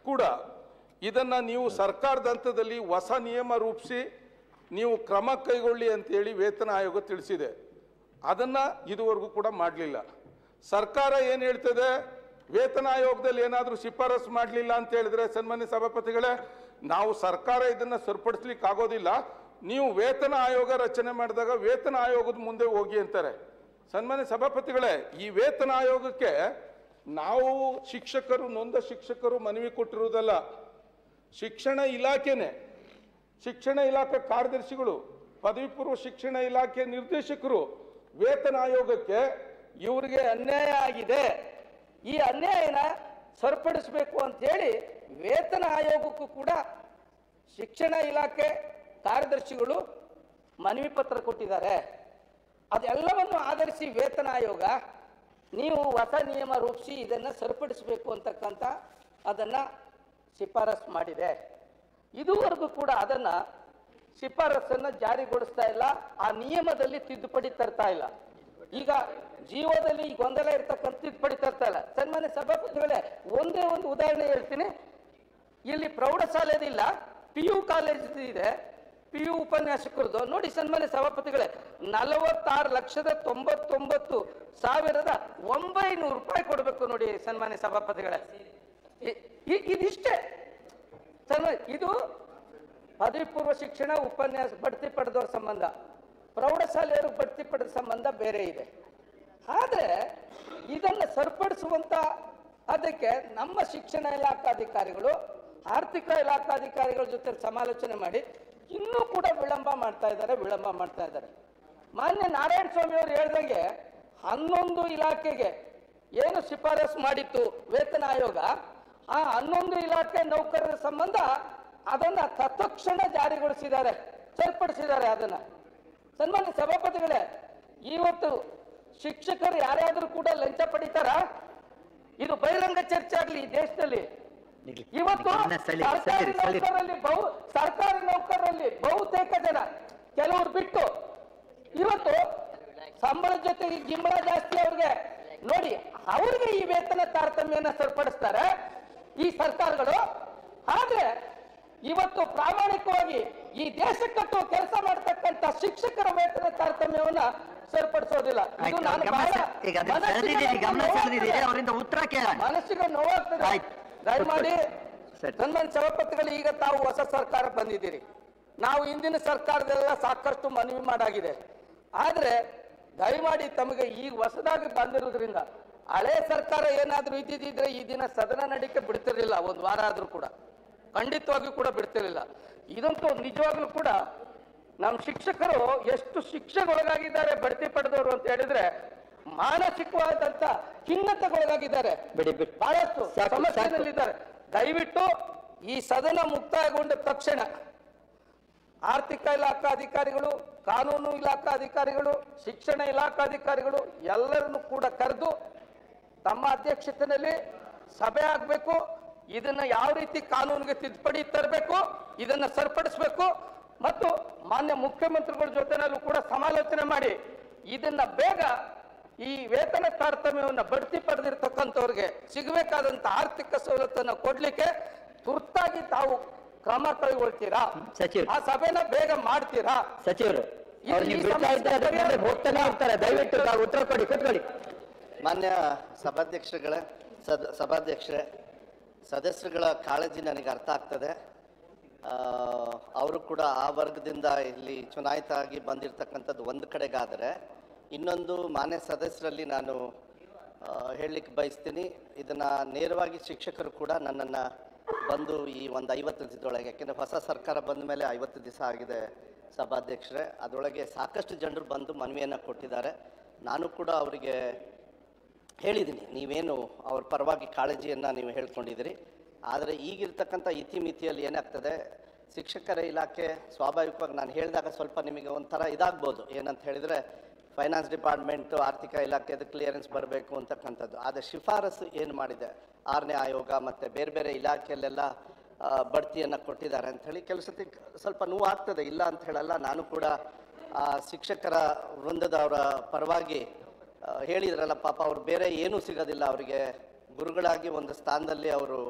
ಕೂಡ ಇದನ್ನ ನೀವು ಸರ್ಕಾರದ ಹಂತದಲ್ಲಿ ಹೊಸ ನಿಯಮ ರೂಪಿಸಿ ನೀವು ಕ್ರಮ ಕೈಗೊಳ್ಳಿ ಅಂತೇಳಿ ವೇತನ ಆಯೋಗ ತಿಳಿಸಿದೆ. ಅದನ್ನ ಇದುವರೆಗೂ ಕೂಡ ಮಾಡಲಿಲ್ಲ. ಸರ್ಕಾರ ಏನು ಹೇಳ್ತದೆ, ವೇತನ ಆಯೋಗದಲ್ಲಿ ಏನಾದರೂ ಶಿಫಾರಸು ಮಾಡಲಿಲ್ಲ ಅಂತ ಹೇಳಿದ್ರೆ ಸನ್ಮಾನ್ಯ ಸಭಾಪತಿಗಳೇ, ನಾವು ಸರ್ಕಾರ ಇದನ್ನ ಸರಿಪಡಿಸ್ಲಿಕ್ಕೆ ಆಗೋದಿಲ್ಲ, ನೀವು ವೇತನ ಆಯೋಗ ರಚನೆ ಮಾಡಿದಾಗ ವೇತನ ಆಯೋಗದ ಮುಂದೆ ಹೋಗಿ ಅಂತಾರೆ. ಸನ್ಮಾನ್ಯ ಸಭಾಪತಿಗಳೇ, ಈ ವೇತನ ಆಯೋಗಕ್ಕೆ ನಾವು ಶಿಕ್ಷಕರು, ನೊಂದ ಶಿಕ್ಷಕರು ಮನವಿ ಕೊಟ್ಟಿರುವುದಲ್ಲ, ಶಿಕ್ಷಣ ಇಲಾಖೆನೇ, ಶಿಕ್ಷಣ ಇಲಾಖೆ ಕಾರ್ಯದರ್ಶಿಗಳು, ಪದವಿ ಪೂರ್ವ ಶಿಕ್ಷಣ ಇಲಾಖೆ ನಿರ್ದೇಶಕರು ವೇತನ ಆಯೋಗಕ್ಕೆ ಇವರಿಗೆ ಅನ್ಯಾಯ ಆಗಿದೆ, ಈ ಅನ್ಯಾಯನ ಸರಿಪಡಿಸಬೇಕು ಅಂತೇಳಿ ವೇತನ ಆಯೋಗಕ್ಕೂ ಕೂಡ ಶಿಕ್ಷಣ ಇಲಾಖೆ ಕಾರ್ಯದರ್ಶಿಗಳು ಮನವಿ ಪತ್ರ ಕೊಟ್ಟಿದ್ದಾರೆ. ಅದೆಲ್ಲವನ್ನು ಆಧರಿಸಿ ವೇತನ ಆಯೋಗ ನೀವು ಹೊಸ ನಿಯಮ ರೂಪಿಸಿ ಇದನ್ನು ಸರಿಪಡಿಸಬೇಕು ಅಂತಕ್ಕಂಥ ಅದನ್ನು ಶಿಫಾರಸು ಮಾಡಿದೆ. ಇದುವರೆಗೂ ಕೂಡ ಅದನ್ನು ಶಿಫಾರಸನ್ನು ಜಾರಿಗೊಳಿಸ್ತಾ ಇಲ್ಲ, ಆ ನಿಯಮದಲ್ಲಿ ತಿದ್ದುಪಡಿ ತರ್ತಾ ಇಲ್ಲ. ಈಗ ಜೀವದಲ್ಲಿ ಈ ಗೊಂದಲ ಇರ್ತಕ್ಕಂಥ ತಿದ್ದುಪಡಿ ತರ್ತಾ ಇಲ್ಲ. ಸನ್ಮಾನ್ಯ ಸಭಾಪತಿಗಳೇ, ಒಂದೇ ಒಂದು ಉದಾಹರಣೆ ಹೇಳ್ತೀನಿ. ಇಲ್ಲಿ ಪ್ರೌಢಶಾಲೆದಿಲ್ಲ, PU ಕಾಲೇಜ್ ಇದೆ, PU ಉಪನ್ಯಾಸಕರದು ನೋಡಿ. ಸನ್ಮಾನ್ಯ ಸಭಾಪತಿಗಳೇ, 46,99,900 ರೂಪಾಯಿ ಕೊಡಬೇಕು ನೋಡಿ ಸನ್ಮಾನ್ಯ ಸಭಾಪತಿಗಳೇ. ಇದಿಷ್ಟೇ ಇದು ಪದವಿ ಪೂರ್ವ ಶಿಕ್ಷಣ ಉಪನ್ಯಾಸ ಬಡ್ತಿ ಪಡೆದವ್ರ ಸಂಬಂಧ, ಪ್ರೌಢಶಾಲೆಯವರು ಬಡ್ತಿ ಪಡೆದ ಸಂಬಂಧ ಬೇರೆ ಇದೆ. ಆದರೆ ಇದನ್ನು ಸರಿಪಡಿಸುವಂತ ಅದಕ್ಕೆ ನಮ್ಮ ಶಿಕ್ಷಣ ಇಲಾಖಾಧಿಕಾರಿಗಳು ಆರ್ಥಿಕ ಇಲಾಖಾಧಿಕಾರಿಗಳ ಜೊತೆ ಸಮಾಲೋಚನೆ ಮಾಡಿ ಇನ್ನೂ ಕೂಡ ವಿಳಂಬ ಮಾಡ್ತಾ ಇದ್ದಾರೆ. ಮಾನ್ಯ ನಾರಾಯಣ ಸ್ವಾಮಿ ಅವರು ಹೇಳ್ದಂಗೆ 11 ಇಲಾಖೆಗೆ ಏನು ಶಿಫಾರಸು ಮಾಡಿತ್ತು ವೇತನ ಆಯೋಗ, ಆ 11 ಇಲಾಖೆ ನೌಕರರ ಸಂಬಂಧ ಅದನ್ನ ತತ್ಕ್ಷಣ ಜಾರಿಗೊಳಿಸಿದ್ದಾರೆ, ಸರಿಪಡಿಸಿದ್ದಾರೆ ಅದನ್ನ. ಸನ್ಮಾನ್ಯ ಸಭಾಪತಿಗಳೇ, ಇವತ್ತು ಶಿಕ್ಷಕರು ಯಾರಾದರೂ ಕೂಡ ಲಂಚ ಪಡಿತಾರ? ಇದು ಬಹಿರಂಗ ಚರ್ಚೆ ಆಗಲಿ ಈ ದೇಶದಲ್ಲಿ. ಇವತ್ತು ಸರ್ಕಾರಿ ನೌಕರರಲ್ಲಿ ಬಹುತೇಕ ಜನ, ಕೆಲವರು ಬಿಟ್ಟು, ಇವತ್ತು ಸಂಬಳದ ಜೊತೆಗೆ ಗಿಂಬಳ ಜಾಸ್ತಿ ಅವ್ರಿಗೆ ನೋಡಿ, ಅವ್ರಿಗೆ ಈ ವೇತನ ತಾರತಮ್ಯನ ಸರಿಪಡಿಸ್ತಾರೆ ಈ ಸರ್ಕಾರಗಳು. ಆದ್ರೆ ಇವತ್ತು ಪ್ರಾಮಾಣಿಕವಾಗಿ ಈ ದೇಶ ಕಟ್ಟುವ ಕೆಲಸ ಮಾಡತಕ್ಕಂತ ಶಿಕ್ಷಕರ ವೇತನ ತಾರತಮ್ಯವನ್ನ ಸರಿಪಡಿಸೋದಿಲ್ಲ. ಇದು ನಾನು ಮನಸ್ಸಿಗೆ ನೋವಾಗ್ತದೆ. ದಯಮಾಡಿ ಸನ್ಮಾನ್ಯ ಸಭಾಪತಿಗಳು, ಈಗ ತಾವು ಹೊಸ ಸರ್ಕಾರ ಬಂದಿದ್ದೀರಿ, ನಾವು ಹಿಂದಿನ ಸರ್ಕಾರದೆಲ್ಲ ಸಾಕಷ್ಟು ಮನವಿ ಮಾಡಾಗಿದೆ. ಆದ್ರೆ ದಯಮಾಡಿ ತಮಗೆ ಈಗ ಹೊಸದಾಗಿ ಬಂದಿರೋದ್ರಿಂದ ಹಳೆ ಸರ್ಕಾರ ಏನಾದ್ರೂ ಇದ್ದಿದ್ರೆ ಈ ದಿನ ಸದನ ನಡಿಕೆ ಬಿಡ್ತಿರ್ಲಿಲ್ಲ, ಒಂದು ವಾರ ಆದ್ರೂ ಕೂಡ ಖಂಡಿತವಾಗಿಯೂ ಕೂಡ ಬಿಡ್ತಿರ್ಲಿಲ್ಲ. ಇದಂತೂ ನಿಜವಾಗ್ಲೂ ಕೂಡ ನಮ್ಮ ಶಿಕ್ಷಕರು ಎಷ್ಟು ಶಿಕ್ಷೆಗೊಳಗಾಗಿದ್ದಾರೆ ಬಡ್ತಿ ಪಡೆದವರು ಅಂತ ಹೇಳಿದ್ರೆ, ಮಾನಸಿಕವಾದಂತ ಖಿನ್ನತೆಗೊಳಗಾಗಿದ್ದಾರೆ, ಬಹಳಷ್ಟು ಸಮಸ್ಯೆಯಲ್ಲಿದ್ದಾರೆ. ದಯವಿಟ್ಟು ಈ ಸದನ ಮುಕ್ತಾಯಗೊಂಡ ತಕ್ಷಣ ಆರ್ಥಿಕ ಇಲಾಖಾಧಿಕಾರಿಗಳು, ಕಾನೂನು ಇಲಾಖಾಧಿಕಾರಿಗಳು, ಶಿಕ್ಷಣ ಇಲಾಖಾಧಿಕಾರಿಗಳು ಎಲ್ಲರನ್ನು ಕೂಡ ಕರೆದು ತಮ್ಮ ಅಧ್ಯಕ್ಷತೆಯಲ್ಲಿ ಸಭೆ ಆಗಬೇಕು. ಇದನ್ನ ಯಾವ ರೀತಿ ಕಾನೂನಿಗೆ ತಿದ್ದುಪಡಿ ತರಬೇಕು, ಇದನ್ನ ಸರಿಪಡಿಸಬೇಕು ಮತ್ತು ಮಾನ್ಯ ಮುಖ್ಯಮಂತ್ರಿಗಳ ಜೊತೆನಲ್ಲೂ ಕೂಡ ಸಮಾಲೋಚನೆ ಮಾಡಿ ಇದನ್ನ ಬೇಗ ಈ ವೇತನ ತಾರತಮ್ಯವನ್ನು ಬಡ್ತಿ ಪಡೆದಿರ್ತಕ್ಕಂಥವ್ರಿಗೆ ಸಿಗಬೇಕಾದಂತ ಆರ್ಥಿಕ ಸವಲತ್ತನ್ನು ಕೊಡ್ಲಿಕ್ಕೆ ತುರ್ತಾಗಿ ತಾವು ಕ್ರಮ ಕೈಗೊಳ್ತೀರಾ? ಆ ಸಭೆನ ಬೇಗ ಮಾಡ್ತೀರಾ? ಸಚಿವರು ದಯವಿಟ್ಟು ಉತ್ತರ ಕೊಡಿ, ಕೂತ್ಕೊಳ್ಳಿ. ಮಾನ್ಯ ಸಭಾಧ್ಯಕ್ಷರೇ, ಸದಸ್ಯರುಗಳ ಕಾಳಜಿ ನನಗೆ ಅರ್ಥ ಆಗ್ತದೆ. ಅವರು ಕೂಡ ಆ ವರ್ಗದಿಂದ ಇಲ್ಲಿ ಚುನಾಯಿತ ಆಗಿ ಬಂದಿರತಕ್ಕಂಥದ್ದು ಒಂದು ಕಡೆಗಾದರೆ, ಇನ್ನೊಂದು ಮಾನ್ಯ ಸದಸ್ಯರಲ್ಲಿ ನಾನು ಹೇಳಲಿಕ್ಕೆ ಬಯಸ್ತೀನಿ, ಇದನ್ನು ನೇರವಾಗಿ ಶಿಕ್ಷಕರು ಕೂಡ ನನ್ನನ್ನು ಬಂದು ಈ ಒಂದು 50 ದಿವಸದೊಳಗೆ, ಯಾಕೆಂದರೆ ಹೊಸ ಸರ್ಕಾರ ಬಂದ ಮೇಲೆ 50 ದಿವಸ ಆಗಿದೆ ಸಭಾಧ್ಯಕ್ಷರೇ, ಅದರೊಳಗೆ ಸಾಕಷ್ಟು ಜನರು ಬಂದು ಮನವಿಯನ್ನು ಕೊಟ್ಟಿದ್ದಾರೆ. ನಾನು ಕೂಡ ಅವರಿಗೆ ಹೇಳಿದ್ದೀನಿ, ನೀವೇನು ಅವ್ರ ಪರವಾಗಿ ಕಾಳಜಿಯನ್ನು ನೀವು ಹೇಳ್ಕೊಂಡಿದ್ದೀರಿ. ಆದರೆ ಈಗಿರ್ತಕ್ಕಂಥ ಇತಿಮಿತಿಯಲ್ಲಿ ಏನಾಗ್ತದೆ, ಶಿಕ್ಷಕರ ಇಲಾಖೆ ಸ್ವಾಭಾವಿಕವಾಗಿ ನಾನು ಹೇಳಿದಾಗ ಸ್ವಲ್ಪ ನಿಮಗೆ ಒಂಥರ ಇದಾಗ್ಬೋದು, ಏನಂತ ಹೇಳಿದರೆ ಫೈನಾನ್ಸ್ ಡಿಪಾರ್ಟ್ಮೆಂಟು, ಆರ್ಥಿಕ ಇಲಾಖೆದು ಕ್ಲಿಯರೆನ್ಸ್ ಬರಬೇಕು ಅಂತಕ್ಕಂಥದ್ದು. ಆದರೆ ಶಿಫಾರಸು ಏನು ಮಾಡಿದೆ 6ನೇ ಆಯೋಗ ಮತ್ತು ಬೇರೆ ಬೇರೆ ಇಲಾಖೆಯಲ್ಲೆಲ್ಲ ಬಡ್ತಿಯನ್ನು ಕೊಟ್ಟಿದ್ದಾರೆ ಅಂಥೇಳಿ ಕೆಲವು ಸತಿ ಸ್ವಲ್ಪ ನೋವು ಆಗ್ತದೆ, ಇಲ್ಲ ಅಂತ ಹೇಳಲ್ಲ. ನಾನು ಕೂಡ ಶಿಕ್ಷಕರ ವೃಂದದವರ ಪರವಾಗಿ ಹೇಳಿದ್ರಲ್ಲ, ಪಾಪ ಅವ್ರು ಬೇರೆ ಏನೂ ಸಿಗೋದಿಲ್ಲ, ಅವರಿಗೆ ಗುರುಗಳಾಗಿ ಒಂದು ಸ್ಥಾನದಲ್ಲಿ ಅವರು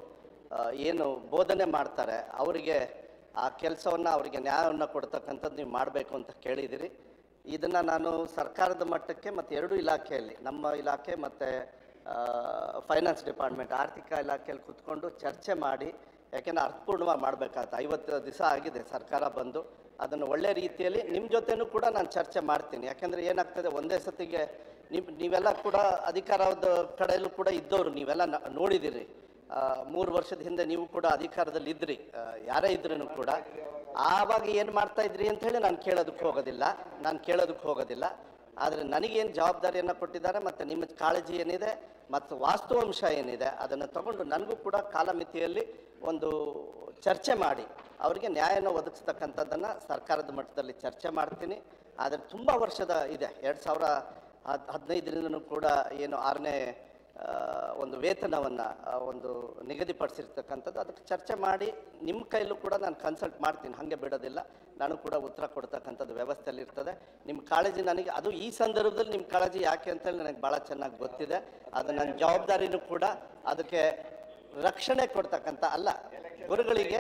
ಏನು ಬೋಧನೆ ಮಾಡ್ತಾರೆ ಅವರಿಗೆ ಆ ಕೆಲಸವನ್ನು ಅವರಿಗೆ ನ್ಯಾಯವನ್ನು ಕೊಡ್ತಕ್ಕಂಥದ್ದು ನೀವು ಮಾಡಬೇಕು ಅಂತ ಕೇಳಿದಿರಿ. ಇದನ್ನು ನಾನು ಸರ್ಕಾರದ ಮಟ್ಟಕ್ಕೆ ಮತ್ತು ಎರಡೂ ಇಲಾಖೆಯಲ್ಲಿ, ನಮ್ಮ ಇಲಾಖೆ ಮತ್ತು ಫೈನಾನ್ಸ್ ಡಿಪಾರ್ಟ್ಮೆಂಟ್ ಆರ್ಥಿಕ ಇಲಾಖೆಯಲ್ಲಿ ಕೂತ್ಕೊಂಡು ಚರ್ಚೆ ಮಾಡಿ, ಯಾಕೆಂದರೆ ಅರ್ಥಪೂರ್ಣವಾಗಿ ಮಾಡಬೇಕಾಗುತ್ತೆ. 50 ದಿವಸ ಆಗಿದೆ ಸರ್ಕಾರ ಬಂದು, ಅದನ್ನು ಒಳ್ಳೆ ರೀತಿಯಲ್ಲಿ ನಿಮ್ಮ ಜೊತೆನೂ ಕೂಡ ನಾನು ಚರ್ಚೆ ಮಾಡ್ತೀನಿ. ಯಾಕೆಂದರೆ ಏನಾಗ್ತದೆ, ಒಂದೇ ಸತಿಗೆ ನೀವೆಲ್ಲ ಕೂಡ ಅಧಿಕಾರದ ಕಡೆಯಲ್ಲೂ ಕೂಡ ಇದ್ದವರು, ನೀವೆಲ್ಲ ನೋಡಿದ್ದೀರಿ. 3 ವರ್ಷದ ಹಿಂದೆ ನೀವು ಕೂಡ ಅಧಿಕಾರದಲ್ಲಿ ಇದ್ರಿ, ಯಾರೇ ಇದ್ರೂ ಕೂಡ. ಆವಾಗ ಏನು ಮಾಡ್ತಾ ಇದ್ರಿ ಅಂಥೇಳಿ ನಾನು ಕೇಳೋದಕ್ಕೆ ಹೋಗೋದಿಲ್ಲ. ಆದರೆ ನನಗೇನು ಜವಾಬ್ದಾರಿಯನ್ನು ಕೊಟ್ಟಿದ್ದಾರೆ ಮತ್ತು ನಿಮ್ಮ ಕಾಳಜಿ ಏನಿದೆ ಮತ್ತು ವಾಸ್ತವಾಂಶ ಏನಿದೆ ಅದನ್ನು ತಗೊಂಡು ನನಗೂ ಕೂಡ ಕಾಲಮಿತಿಯಲ್ಲಿ ಒಂದು ಚರ್ಚೆ ಮಾಡಿ ಅವರಿಗೆ ನ್ಯಾಯನ ಒದಗಿಸ್ತಕ್ಕಂಥದ್ದನ್ನು ಸರ್ಕಾರದ ಮಟ್ಟದಲ್ಲಿ ಚರ್ಚೆ ಮಾಡ್ತೀನಿ. ಆದರೆ ತುಂಬ ವರ್ಷದ ಇದೆ, 2015ರಿಂದನೂ ಕೂಡ ಏನು 6ನೇ ಒಂದು ವೇತನವನ್ನು ಒಂದು ನಿಗದಿಪಡಿಸಿರ್ತಕ್ಕಂಥದ್ದು, ಅದಕ್ಕೆ ಚರ್ಚೆ ಮಾಡಿ ನಿಮ್ಮ ಕೈಲೂ ಕೂಡ ನಾನು ಕನ್ಸಲ್ಟ್ ಮಾಡ್ತೀನಿ, ಹಾಗೆ ಬಿಡೋದಿಲ್ಲ. ನಾನು ಕೂಡ ಉತ್ತರ ಕೊಡ್ತಕ್ಕಂಥದ್ದು ವ್ಯವಸ್ಥೆಯಲ್ಲಿ ಇರ್ತದೆ. ನಿಮ್ಮ ಕಾಳಜಿ ನನಗೆ, ಅದು ಈ ಸಂದರ್ಭದಲ್ಲಿ ನಿಮ್ಮ ಕಾಳಜಿ ಯಾಕೆ ಅಂತೇಳಿ ನನಗೆ ಭಾಳ ಚೆನ್ನಾಗಿ ಗೊತ್ತಿದೆ. ಅದು ನನ್ನ ಜವಾಬ್ದಾರಿನೂ ಕೂಡ. ಅದಕ್ಕೆ ರಕ್ಷಣೆ ಕೊಡ್ತಕ್ಕಂಥ ಅಲ್ಲ, ಗುರುಗಳಿಗೆ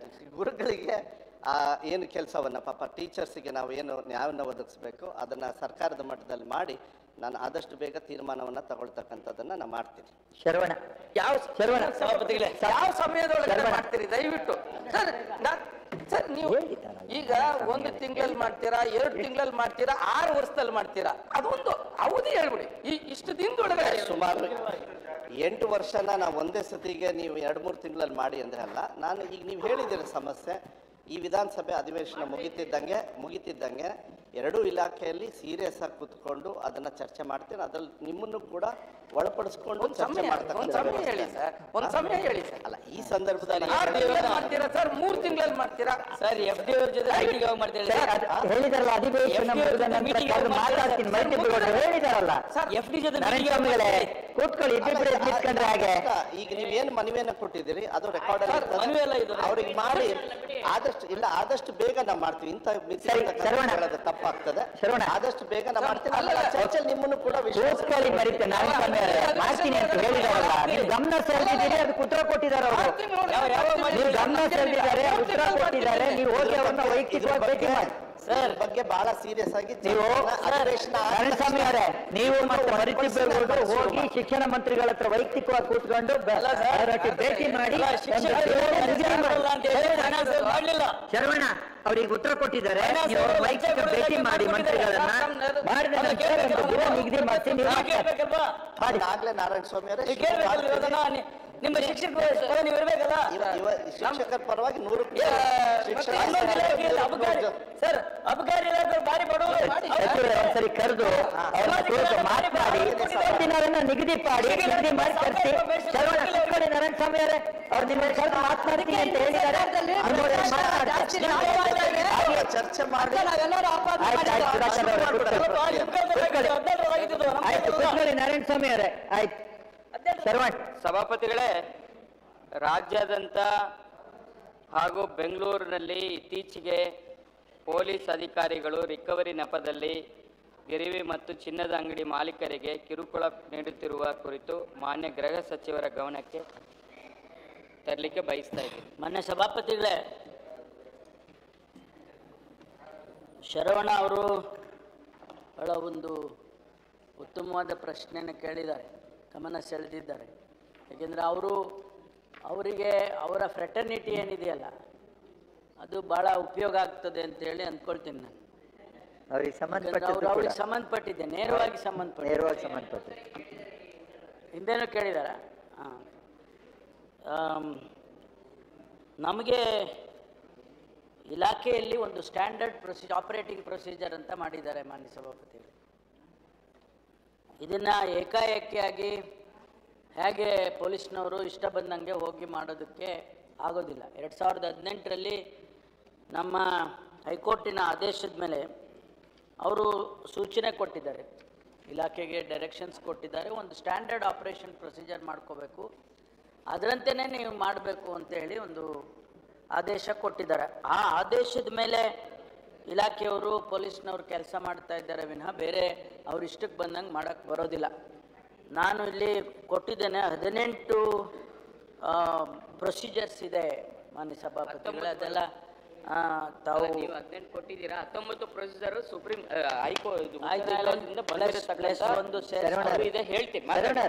ಏನು ಕೆಲಸವನ್ನು ಪಾಪ ಟೀಚರ್ಸಿಗೆ ನಾವು ಏನು ನ್ಯಾಯವನ್ನು ಒದಗಿಸ್ಬೇಕು ಅದನ್ನು ಸರ್ಕಾರದ ಮಟ್ಟದಲ್ಲಿ ಮಾಡಿ ನಾನು ಆದಷ್ಟು ಬೇಗ ತೀರ್ಮಾನವನ್ನು ತಗೊಳ್ತಕ್ಕಂಥದ್ದನ್ನು ನಾನು ಮಾಡ್ತೀನಿ. ಶರವಣ ಸಭಾಪತಿಗಳೇ, ಯಾವ ಸಮಯದೊಳಗೆ ಮಾಡ್ತೀರಿ ದಯವಿಟ್ಟು ಸರ್? ನೀವು ಈಗ 1 ತಿಂಗಳಲ್ಲಿ ಮಾಡ್ತೀರಾ, 2 ತಿಂಗಳಲ್ಲಿ ಮಾಡ್ತೀರಾ, 6 ವರ್ಷದಲ್ಲಿ ಮಾಡ್ತೀರಾ? ಅದೊಂದು ಅವಧಿ ಹೇಳ್ಬಿಡಿ. ಇಷ್ಟು ದಿನದೊಳಗಡೆ ಸುಮಾರು 8 ವರ್ಷನ ನಾವು ಒಂದೇ ಸತಿಗೆ ನೀವು 2-3 ತಿಂಗಳಲ್ಲಿ ಮಾಡಿ ಅಂದರೆ ಅಲ್ಲ. ನಾನು ಈಗ ನೀವು ಹೇಳಿದ್ದೀರಿ ಸಮಸ್ಯೆ, ಈ ವಿಧಾನಸಭೆ ಅಧಿವೇಶನ ಮುಗಿತಿದ್ದಂಗೆ ಎರಡೂ ಇಲಾಖೆಯಲ್ಲಿ ಸೀರಿಯಸ್ ಆಗಿ ಕೂತ್ಕೊಂಡು ಅದನ್ನ ಚರ್ಚೆ ಮಾಡ್ತೀನಿ. ಅದ್ರಲ್ಲಿ ನಿಮ್ಮನ್ನು ಕೂಡ ಒಳಪಡಿಸ್ಕೊಂಡು ಚರ್ಚೆ ಅಲ್ಲ ಈ ಸಂದರ್ಭದಲ್ಲಿ ಮಾಡ್ತೀರಾ ಸರ್? 3 ತಿಂಗಳಲ್ಲಿ ಮಾಡ್ತೀರಾ ಸರ್? FD ಅವ್ರ ಜೊತೆ ಹೇಳಿದಾರಲ್ಲ ಅಧಿವೇಶನ ಮಾತಾಡ್ತೀನಿ ಹೇಳಿದಾರಲ್ಲ FD ಜೊತೆ ಕೂತ್ಕೊಳ್ಳಿ ನಿಂತ್ಕೊಂಡ್ರೆ ಹಾಗೆ. ಈಗ ನೀವೇನು ಮನವಿಯನ್ನ ಕೊಟ್ಟಿದ್ದೀರಿ ಅದು ರೆಕಾರ್ಡ್ ಅವ್ರಿಗೆ ಮಾಡಿ ಆದಷ್ಟು ಬೇಗ ನಾವು ಮಾಡ್ತೀವಿ. ಇಂಥ ಹೇಳೋದು ತಪ್ಪಾಗ್ತದೆ. ಆದಷ್ಟು ಬೇಗ ನಾವು ಮಾಡ್ತೀವಿ. ಚರ್ಚೆಯಲ್ಲಿ ನಿಮ್ಮನ್ನು ಕೂಡ ಮಾಡ್ತೀನಿ ಅಂತ ಹೇಳಿದಾರಲ್ಲ, ನೀವು ಗಮನ ಸೆಳೆದಿದ್ದೀರಿ, ಅದಕ್ಕೆ ಉತ್ತರ ಕೊಟ್ಟಿದ್ದಾರೆ ಅವರು. ನೀವು ಗಮನ ಸೆಳೆದಿದ್ದಾರೆ, ಉತ್ತರ ಕೊಟ್ಟಿದ್ದಾರೆ. ನೀವು ಹೋಗಿ ಅವ್ರನ್ನ ವೈಯಕ್ತಿಕವಾಗಿ ಭೇಟಿ ಮಾಡಿ ಸರ್ ಬಗ್ಗೆ ಬಹಳ ಸೀರಿಯಸ್ ಆಗಿ ನಾರಾಯಣಸ್ವಾಮಿ ಅವರೇ, ನೀವು ಮತ್ತೆ ಮರಿತಿಬ್ಬೇಗೌಡರು ಹೋಗಿ ಶಿಕ್ಷಣ ಮಂತ್ರಿಗಳ ಹತ್ರ ವೈಯಕ್ತಿಕವಾಗಿ ಕೂತ್ಕೊಂಡು ಭೇಟಿ ಮಾಡಿ ಶರವಣ ಅವ್ರಿಗೆ ಉತ್ತರ ಕೊಟ್ಟಿದ್ದಾರೆ. ನೀವು ವೈಯಕ್ತಿಕ ಭೇಟಿ ಮಾಡಿ ಮಂತ್ರಿಗಳನ್ನ ಮಾಡಿದ ನಂತರ ನಿಗದಿ ಮಾಡ್ತೀನಿ. ಆಗ್ಲೇ ನಾರಾಯಣಸ್ವಾಮಿ ಅವರೇ ನಿಮ್ಮ ಶಿಕ್ಷಕರು ನೀವು ಇರ್ಬೇಕಲ್ಲ, ಶಿಕ್ಷಕರ ಪರವಾಗಿ 100 ಸರ್ ಅಬಕಾರಿ ಇಲಾಖೆ ಬಾರಿ ಬಡವರು ಒಂದ್ಸರಿ ಕರೆದು ಮಾತನಾಡಿ ನಿಗದಿ ಮಾಡಿ ಕರೆಸಿ ನಾರಾಯಣಸ್ವಾಮಿ ಅವರೇ ಅವ್ರು ನಿಮ್ಮ ಕರೆದು ಮಾತನಾಡ್ತೀನಿ ಅಂತ ಹೇಳಿದ್ದಾರೆ. ಚರ್ಚೆ ಮಾಡಿ ಆಯ್ತು ಕೂತ್ಕೊಳ್ಳಿ ನಾರಾಯಣಸ್ವಾಮಿ ಅವರೇ. ಆಯ್ತು ಸಭಾಪತಿಗಳೇ, ರಾಜ್ಯಾದ್ಯಂತ ಹಾಗೂ ಬೆಂಗಳೂರಿನಲ್ಲಿ ಇತ್ತೀಚೆಗೆ ಪೊಲೀಸ್ ಅಧಿಕಾರಿಗಳು ರಿಕವರಿ ನೆಪದಲ್ಲಿ ಗಿರಿವಿ ಮತ್ತು ಚಿನ್ನದ ಅಂಗಡಿ ಮಾಲೀಕರಿಗೆ ಕಿರುಕುಳ ನೀಡುತ್ತಿರುವ ಕುರಿತು ಮಾನ್ಯ ಗೃಹ ಸಚಿವರ ಗಮನಕ್ಕೆ ತರಲಿಕ್ಕೆ ಬಯಸ್ತಾ ಇದ್ದೀನಿ. ಮಾನ್ಯ ಸಭಾಪತಿಗಳೇ, ಶರವಣ ಅವರು ಬಹಳ ಒಂದು ಉತ್ತಮವಾದ ಪ್ರಶ್ನೆಯನ್ನು ಕೇಳಿದ್ದಾರೆ, ಗಮನ ಸೆಳೆದಿದ್ದಾರೆ. ಏಕೆಂದರೆ ಅವರಿಗೆ ಅವರ ಫ್ರೆಟರ್ನಿಟಿ ಏನಿದೆಯಲ್ಲ ಅದು ಭಾಳ ಉಪಯೋಗ ಆಗ್ತದೆ ಅಂತೇಳಿ ಅಂದ್ಕೊಳ್ತೀನಿ ನಾನು. ಅವ್ರಿಗೆ ಸಂಬಂಧಪಟ್ಟಿದ್ದೆ, ನೇರವಾಗಿ ಸಂಬಂಧಪಟ್ಟಿದ್ದೆ. ಹಿಂದೇನೂ ಕೇಳಿದಾರ? ನಮಗೆ ಇಲಾಖೆಯಲ್ಲಿ ಒಂದು ಸ್ಟ್ಯಾಂಡರ್ಡ್ ಆಪರೇಟಿಂಗ್ ಪ್ರೊಸೀಜರ್ ಅಂತ ಮಾಡಿದ್ದಾರೆ ಮಾನ್ಯ ಸಭಾಪತಿಗಳು. ಇದನ್ನು ಏಕಾಏಕಿಯಾಗಿ ಹೇಗೆ ಪೊಲೀಸ್ನವರು ಇಷ್ಟ ಬಂದಂಗೆ ಹೋಗಿ ಮಾಡೋದಕ್ಕೆ ಆಗೋದಿಲ್ಲ. 2018ರಲ್ಲಿ ನಮ್ಮ ಹೈಕೋರ್ಟಿನ ಆದೇಶದ ಮೇಲೆ ಅವರು ಸೂಚನೆ ಕೊಟ್ಟಿದ್ದಾರೆ, ಇಲಾಖೆಗೆ ಡೈರೆಕ್ಷನ್ಸ್ ಕೊಟ್ಟಿದ್ದಾರೆ, ಒಂದು ಸ್ಟ್ಯಾಂಡರ್ಡ್ ಆಪರೇಷನ್ ಪ್ರೊಸೀಜರ್ ಮಾಡ್ಕೋಬೇಕು, ಅದರಂತೆಯೇ ನೀವು ಮಾಡಬೇಕು ಅಂತೇಳಿ ಒಂದು ಆದೇಶ ಕೊಟ್ಟಿದ್ದಾರೆ. ಆ ಆದೇಶದ ಮೇಲೆ ಇಲಾಖೆಯವರು ಪೊಲೀಸ್ನವರು ಕೆಲಸ ಮಾಡ್ತಾ ಇದ್ದಾರೆ ವಿನಃ ಬೇರೆ ಅವ್ರ ಇಷ್ಟಕ್ಕೆ ಬಂದಂಗೆ ಮಾಡೋಕ್ಕೆ ಬರೋದಿಲ್ಲ. ನಾನು ಇಲ್ಲಿ ಕೊಟ್ಟಿದ್ದೇನೆ 18 ಪ್ರೊಸೀಜರ್ಸ್ ಇದೆ ಮಾನ್ಯ ಸಭಾಪತಿಗಳೇ, ಅದೆಲ್ಲ ತಾವು ನೀವು 18 ಕೊಟ್ಟಿದ್ದೀರಾ. 19 ಪ್ರೊಸೀಜರ್ ಸುಪ್ರೀಂ ಹೈಕೋರ್ಟ್ ಒಂದು ಇದೆ ಹೇಳ್ತೀನಿ.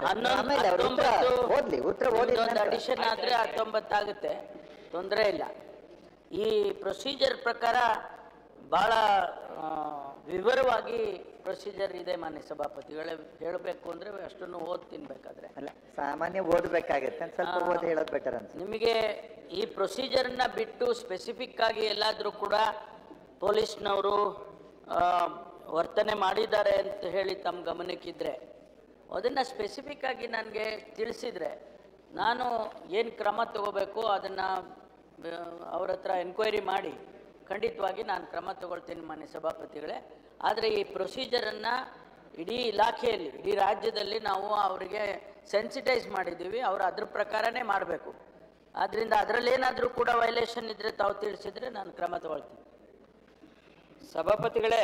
ಅಡಿಷನ್ ಆದ್ರೆ 19 ಆಗುತ್ತೆ, ತೊಂದರೆ ಇಲ್ಲ. ಈ ಪ್ರೊಸೀಜರ್ ಪ್ರಕಾರ ಬಹಳ ವಿವರವಾಗಿ ಪ್ರೊಸೀಜರ್ ಇದೆ ಮಾನ್ಯ ಸಭಾಪತಿಗಳೇ. ಹೇಳಬೇಕು ಅಂದ್ರೆ ಅಷ್ಟನ್ನು ಓದ್ತೀನಿ ಬೇಕಾದ್ರೆ. ಅಲ್ಲ, ಸಾಮಾನ್ಯ ಓದಬೇಕಾಗತ್ತೆ, ಸ್ವಲ್ಪ ಓದಿ ಹೇಳೋದು ಬೆಟರ್ ಅನ್ಸುತ್ತೆ. ನಿಮಗೆ ಈ ಪ್ರೊಸೀಜರ್ನ ಬಿಟ್ಟು ಸ್ಪೆಸಿಫಿಕ್ ಆಗಿ ಎಲ್ಲಾದರೂ ಕೂಡ ಪೊಲೀಸ್ನವರು ವರ್ತನೆ ಮಾಡಿದ್ದಾರೆ ಅಂತ ಹೇಳಿ ತಮ್ಮ ಗಮನಕ್ಕಿದ್ರೆ ಅದನ್ನು ಸ್ಪೆಸಿಫಿಕ್ ಆಗಿ ನನಗೆ ತಿಳಿಸಿದರೆ ನಾನು ಏನು ಕ್ರಮ ತಗೋಬೇಕು ಅದನ್ನು ಅವ್ರ ಹತ್ರ ಎನ್ಕ್ವೈರಿ ಮಾಡಿ ಖಂಡಿತವಾಗಿ ನಾನು ಕ್ರಮ ತಗೊಳ್ತೀನಿ ಮಾನ್ಯ ಸಭಾಪತಿಗಳೇ. ಆದರೆ ಈ ಪ್ರೊಸೀಜರನ್ನು ಇಡೀ ಇಲಾಖೆಯಲ್ಲಿ, ಇಡೀ ರಾಜ್ಯದಲ್ಲಿ ನಾವು ಅವರಿಗೆ ಸೆನ್ಸಿಟೈಸ್ ಮಾಡಿದ್ದೀವಿ. ಅವರು ಅದ್ರ ಪ್ರಕಾರನೇ ಮಾಡಬೇಕು. ಆದ್ದರಿಂದ ಅದರಲ್ಲೇನಾದರೂ ಕೂಡ ವೈಲೇಷನ್ ಇದ್ದರೆ ತಾವು ತಿಳಿಸಿದರೆ ನಾನು ಕ್ರಮ ತಗೊಳ್ತೀನಿ. ಸಭಾಪತಿಗಳೇ,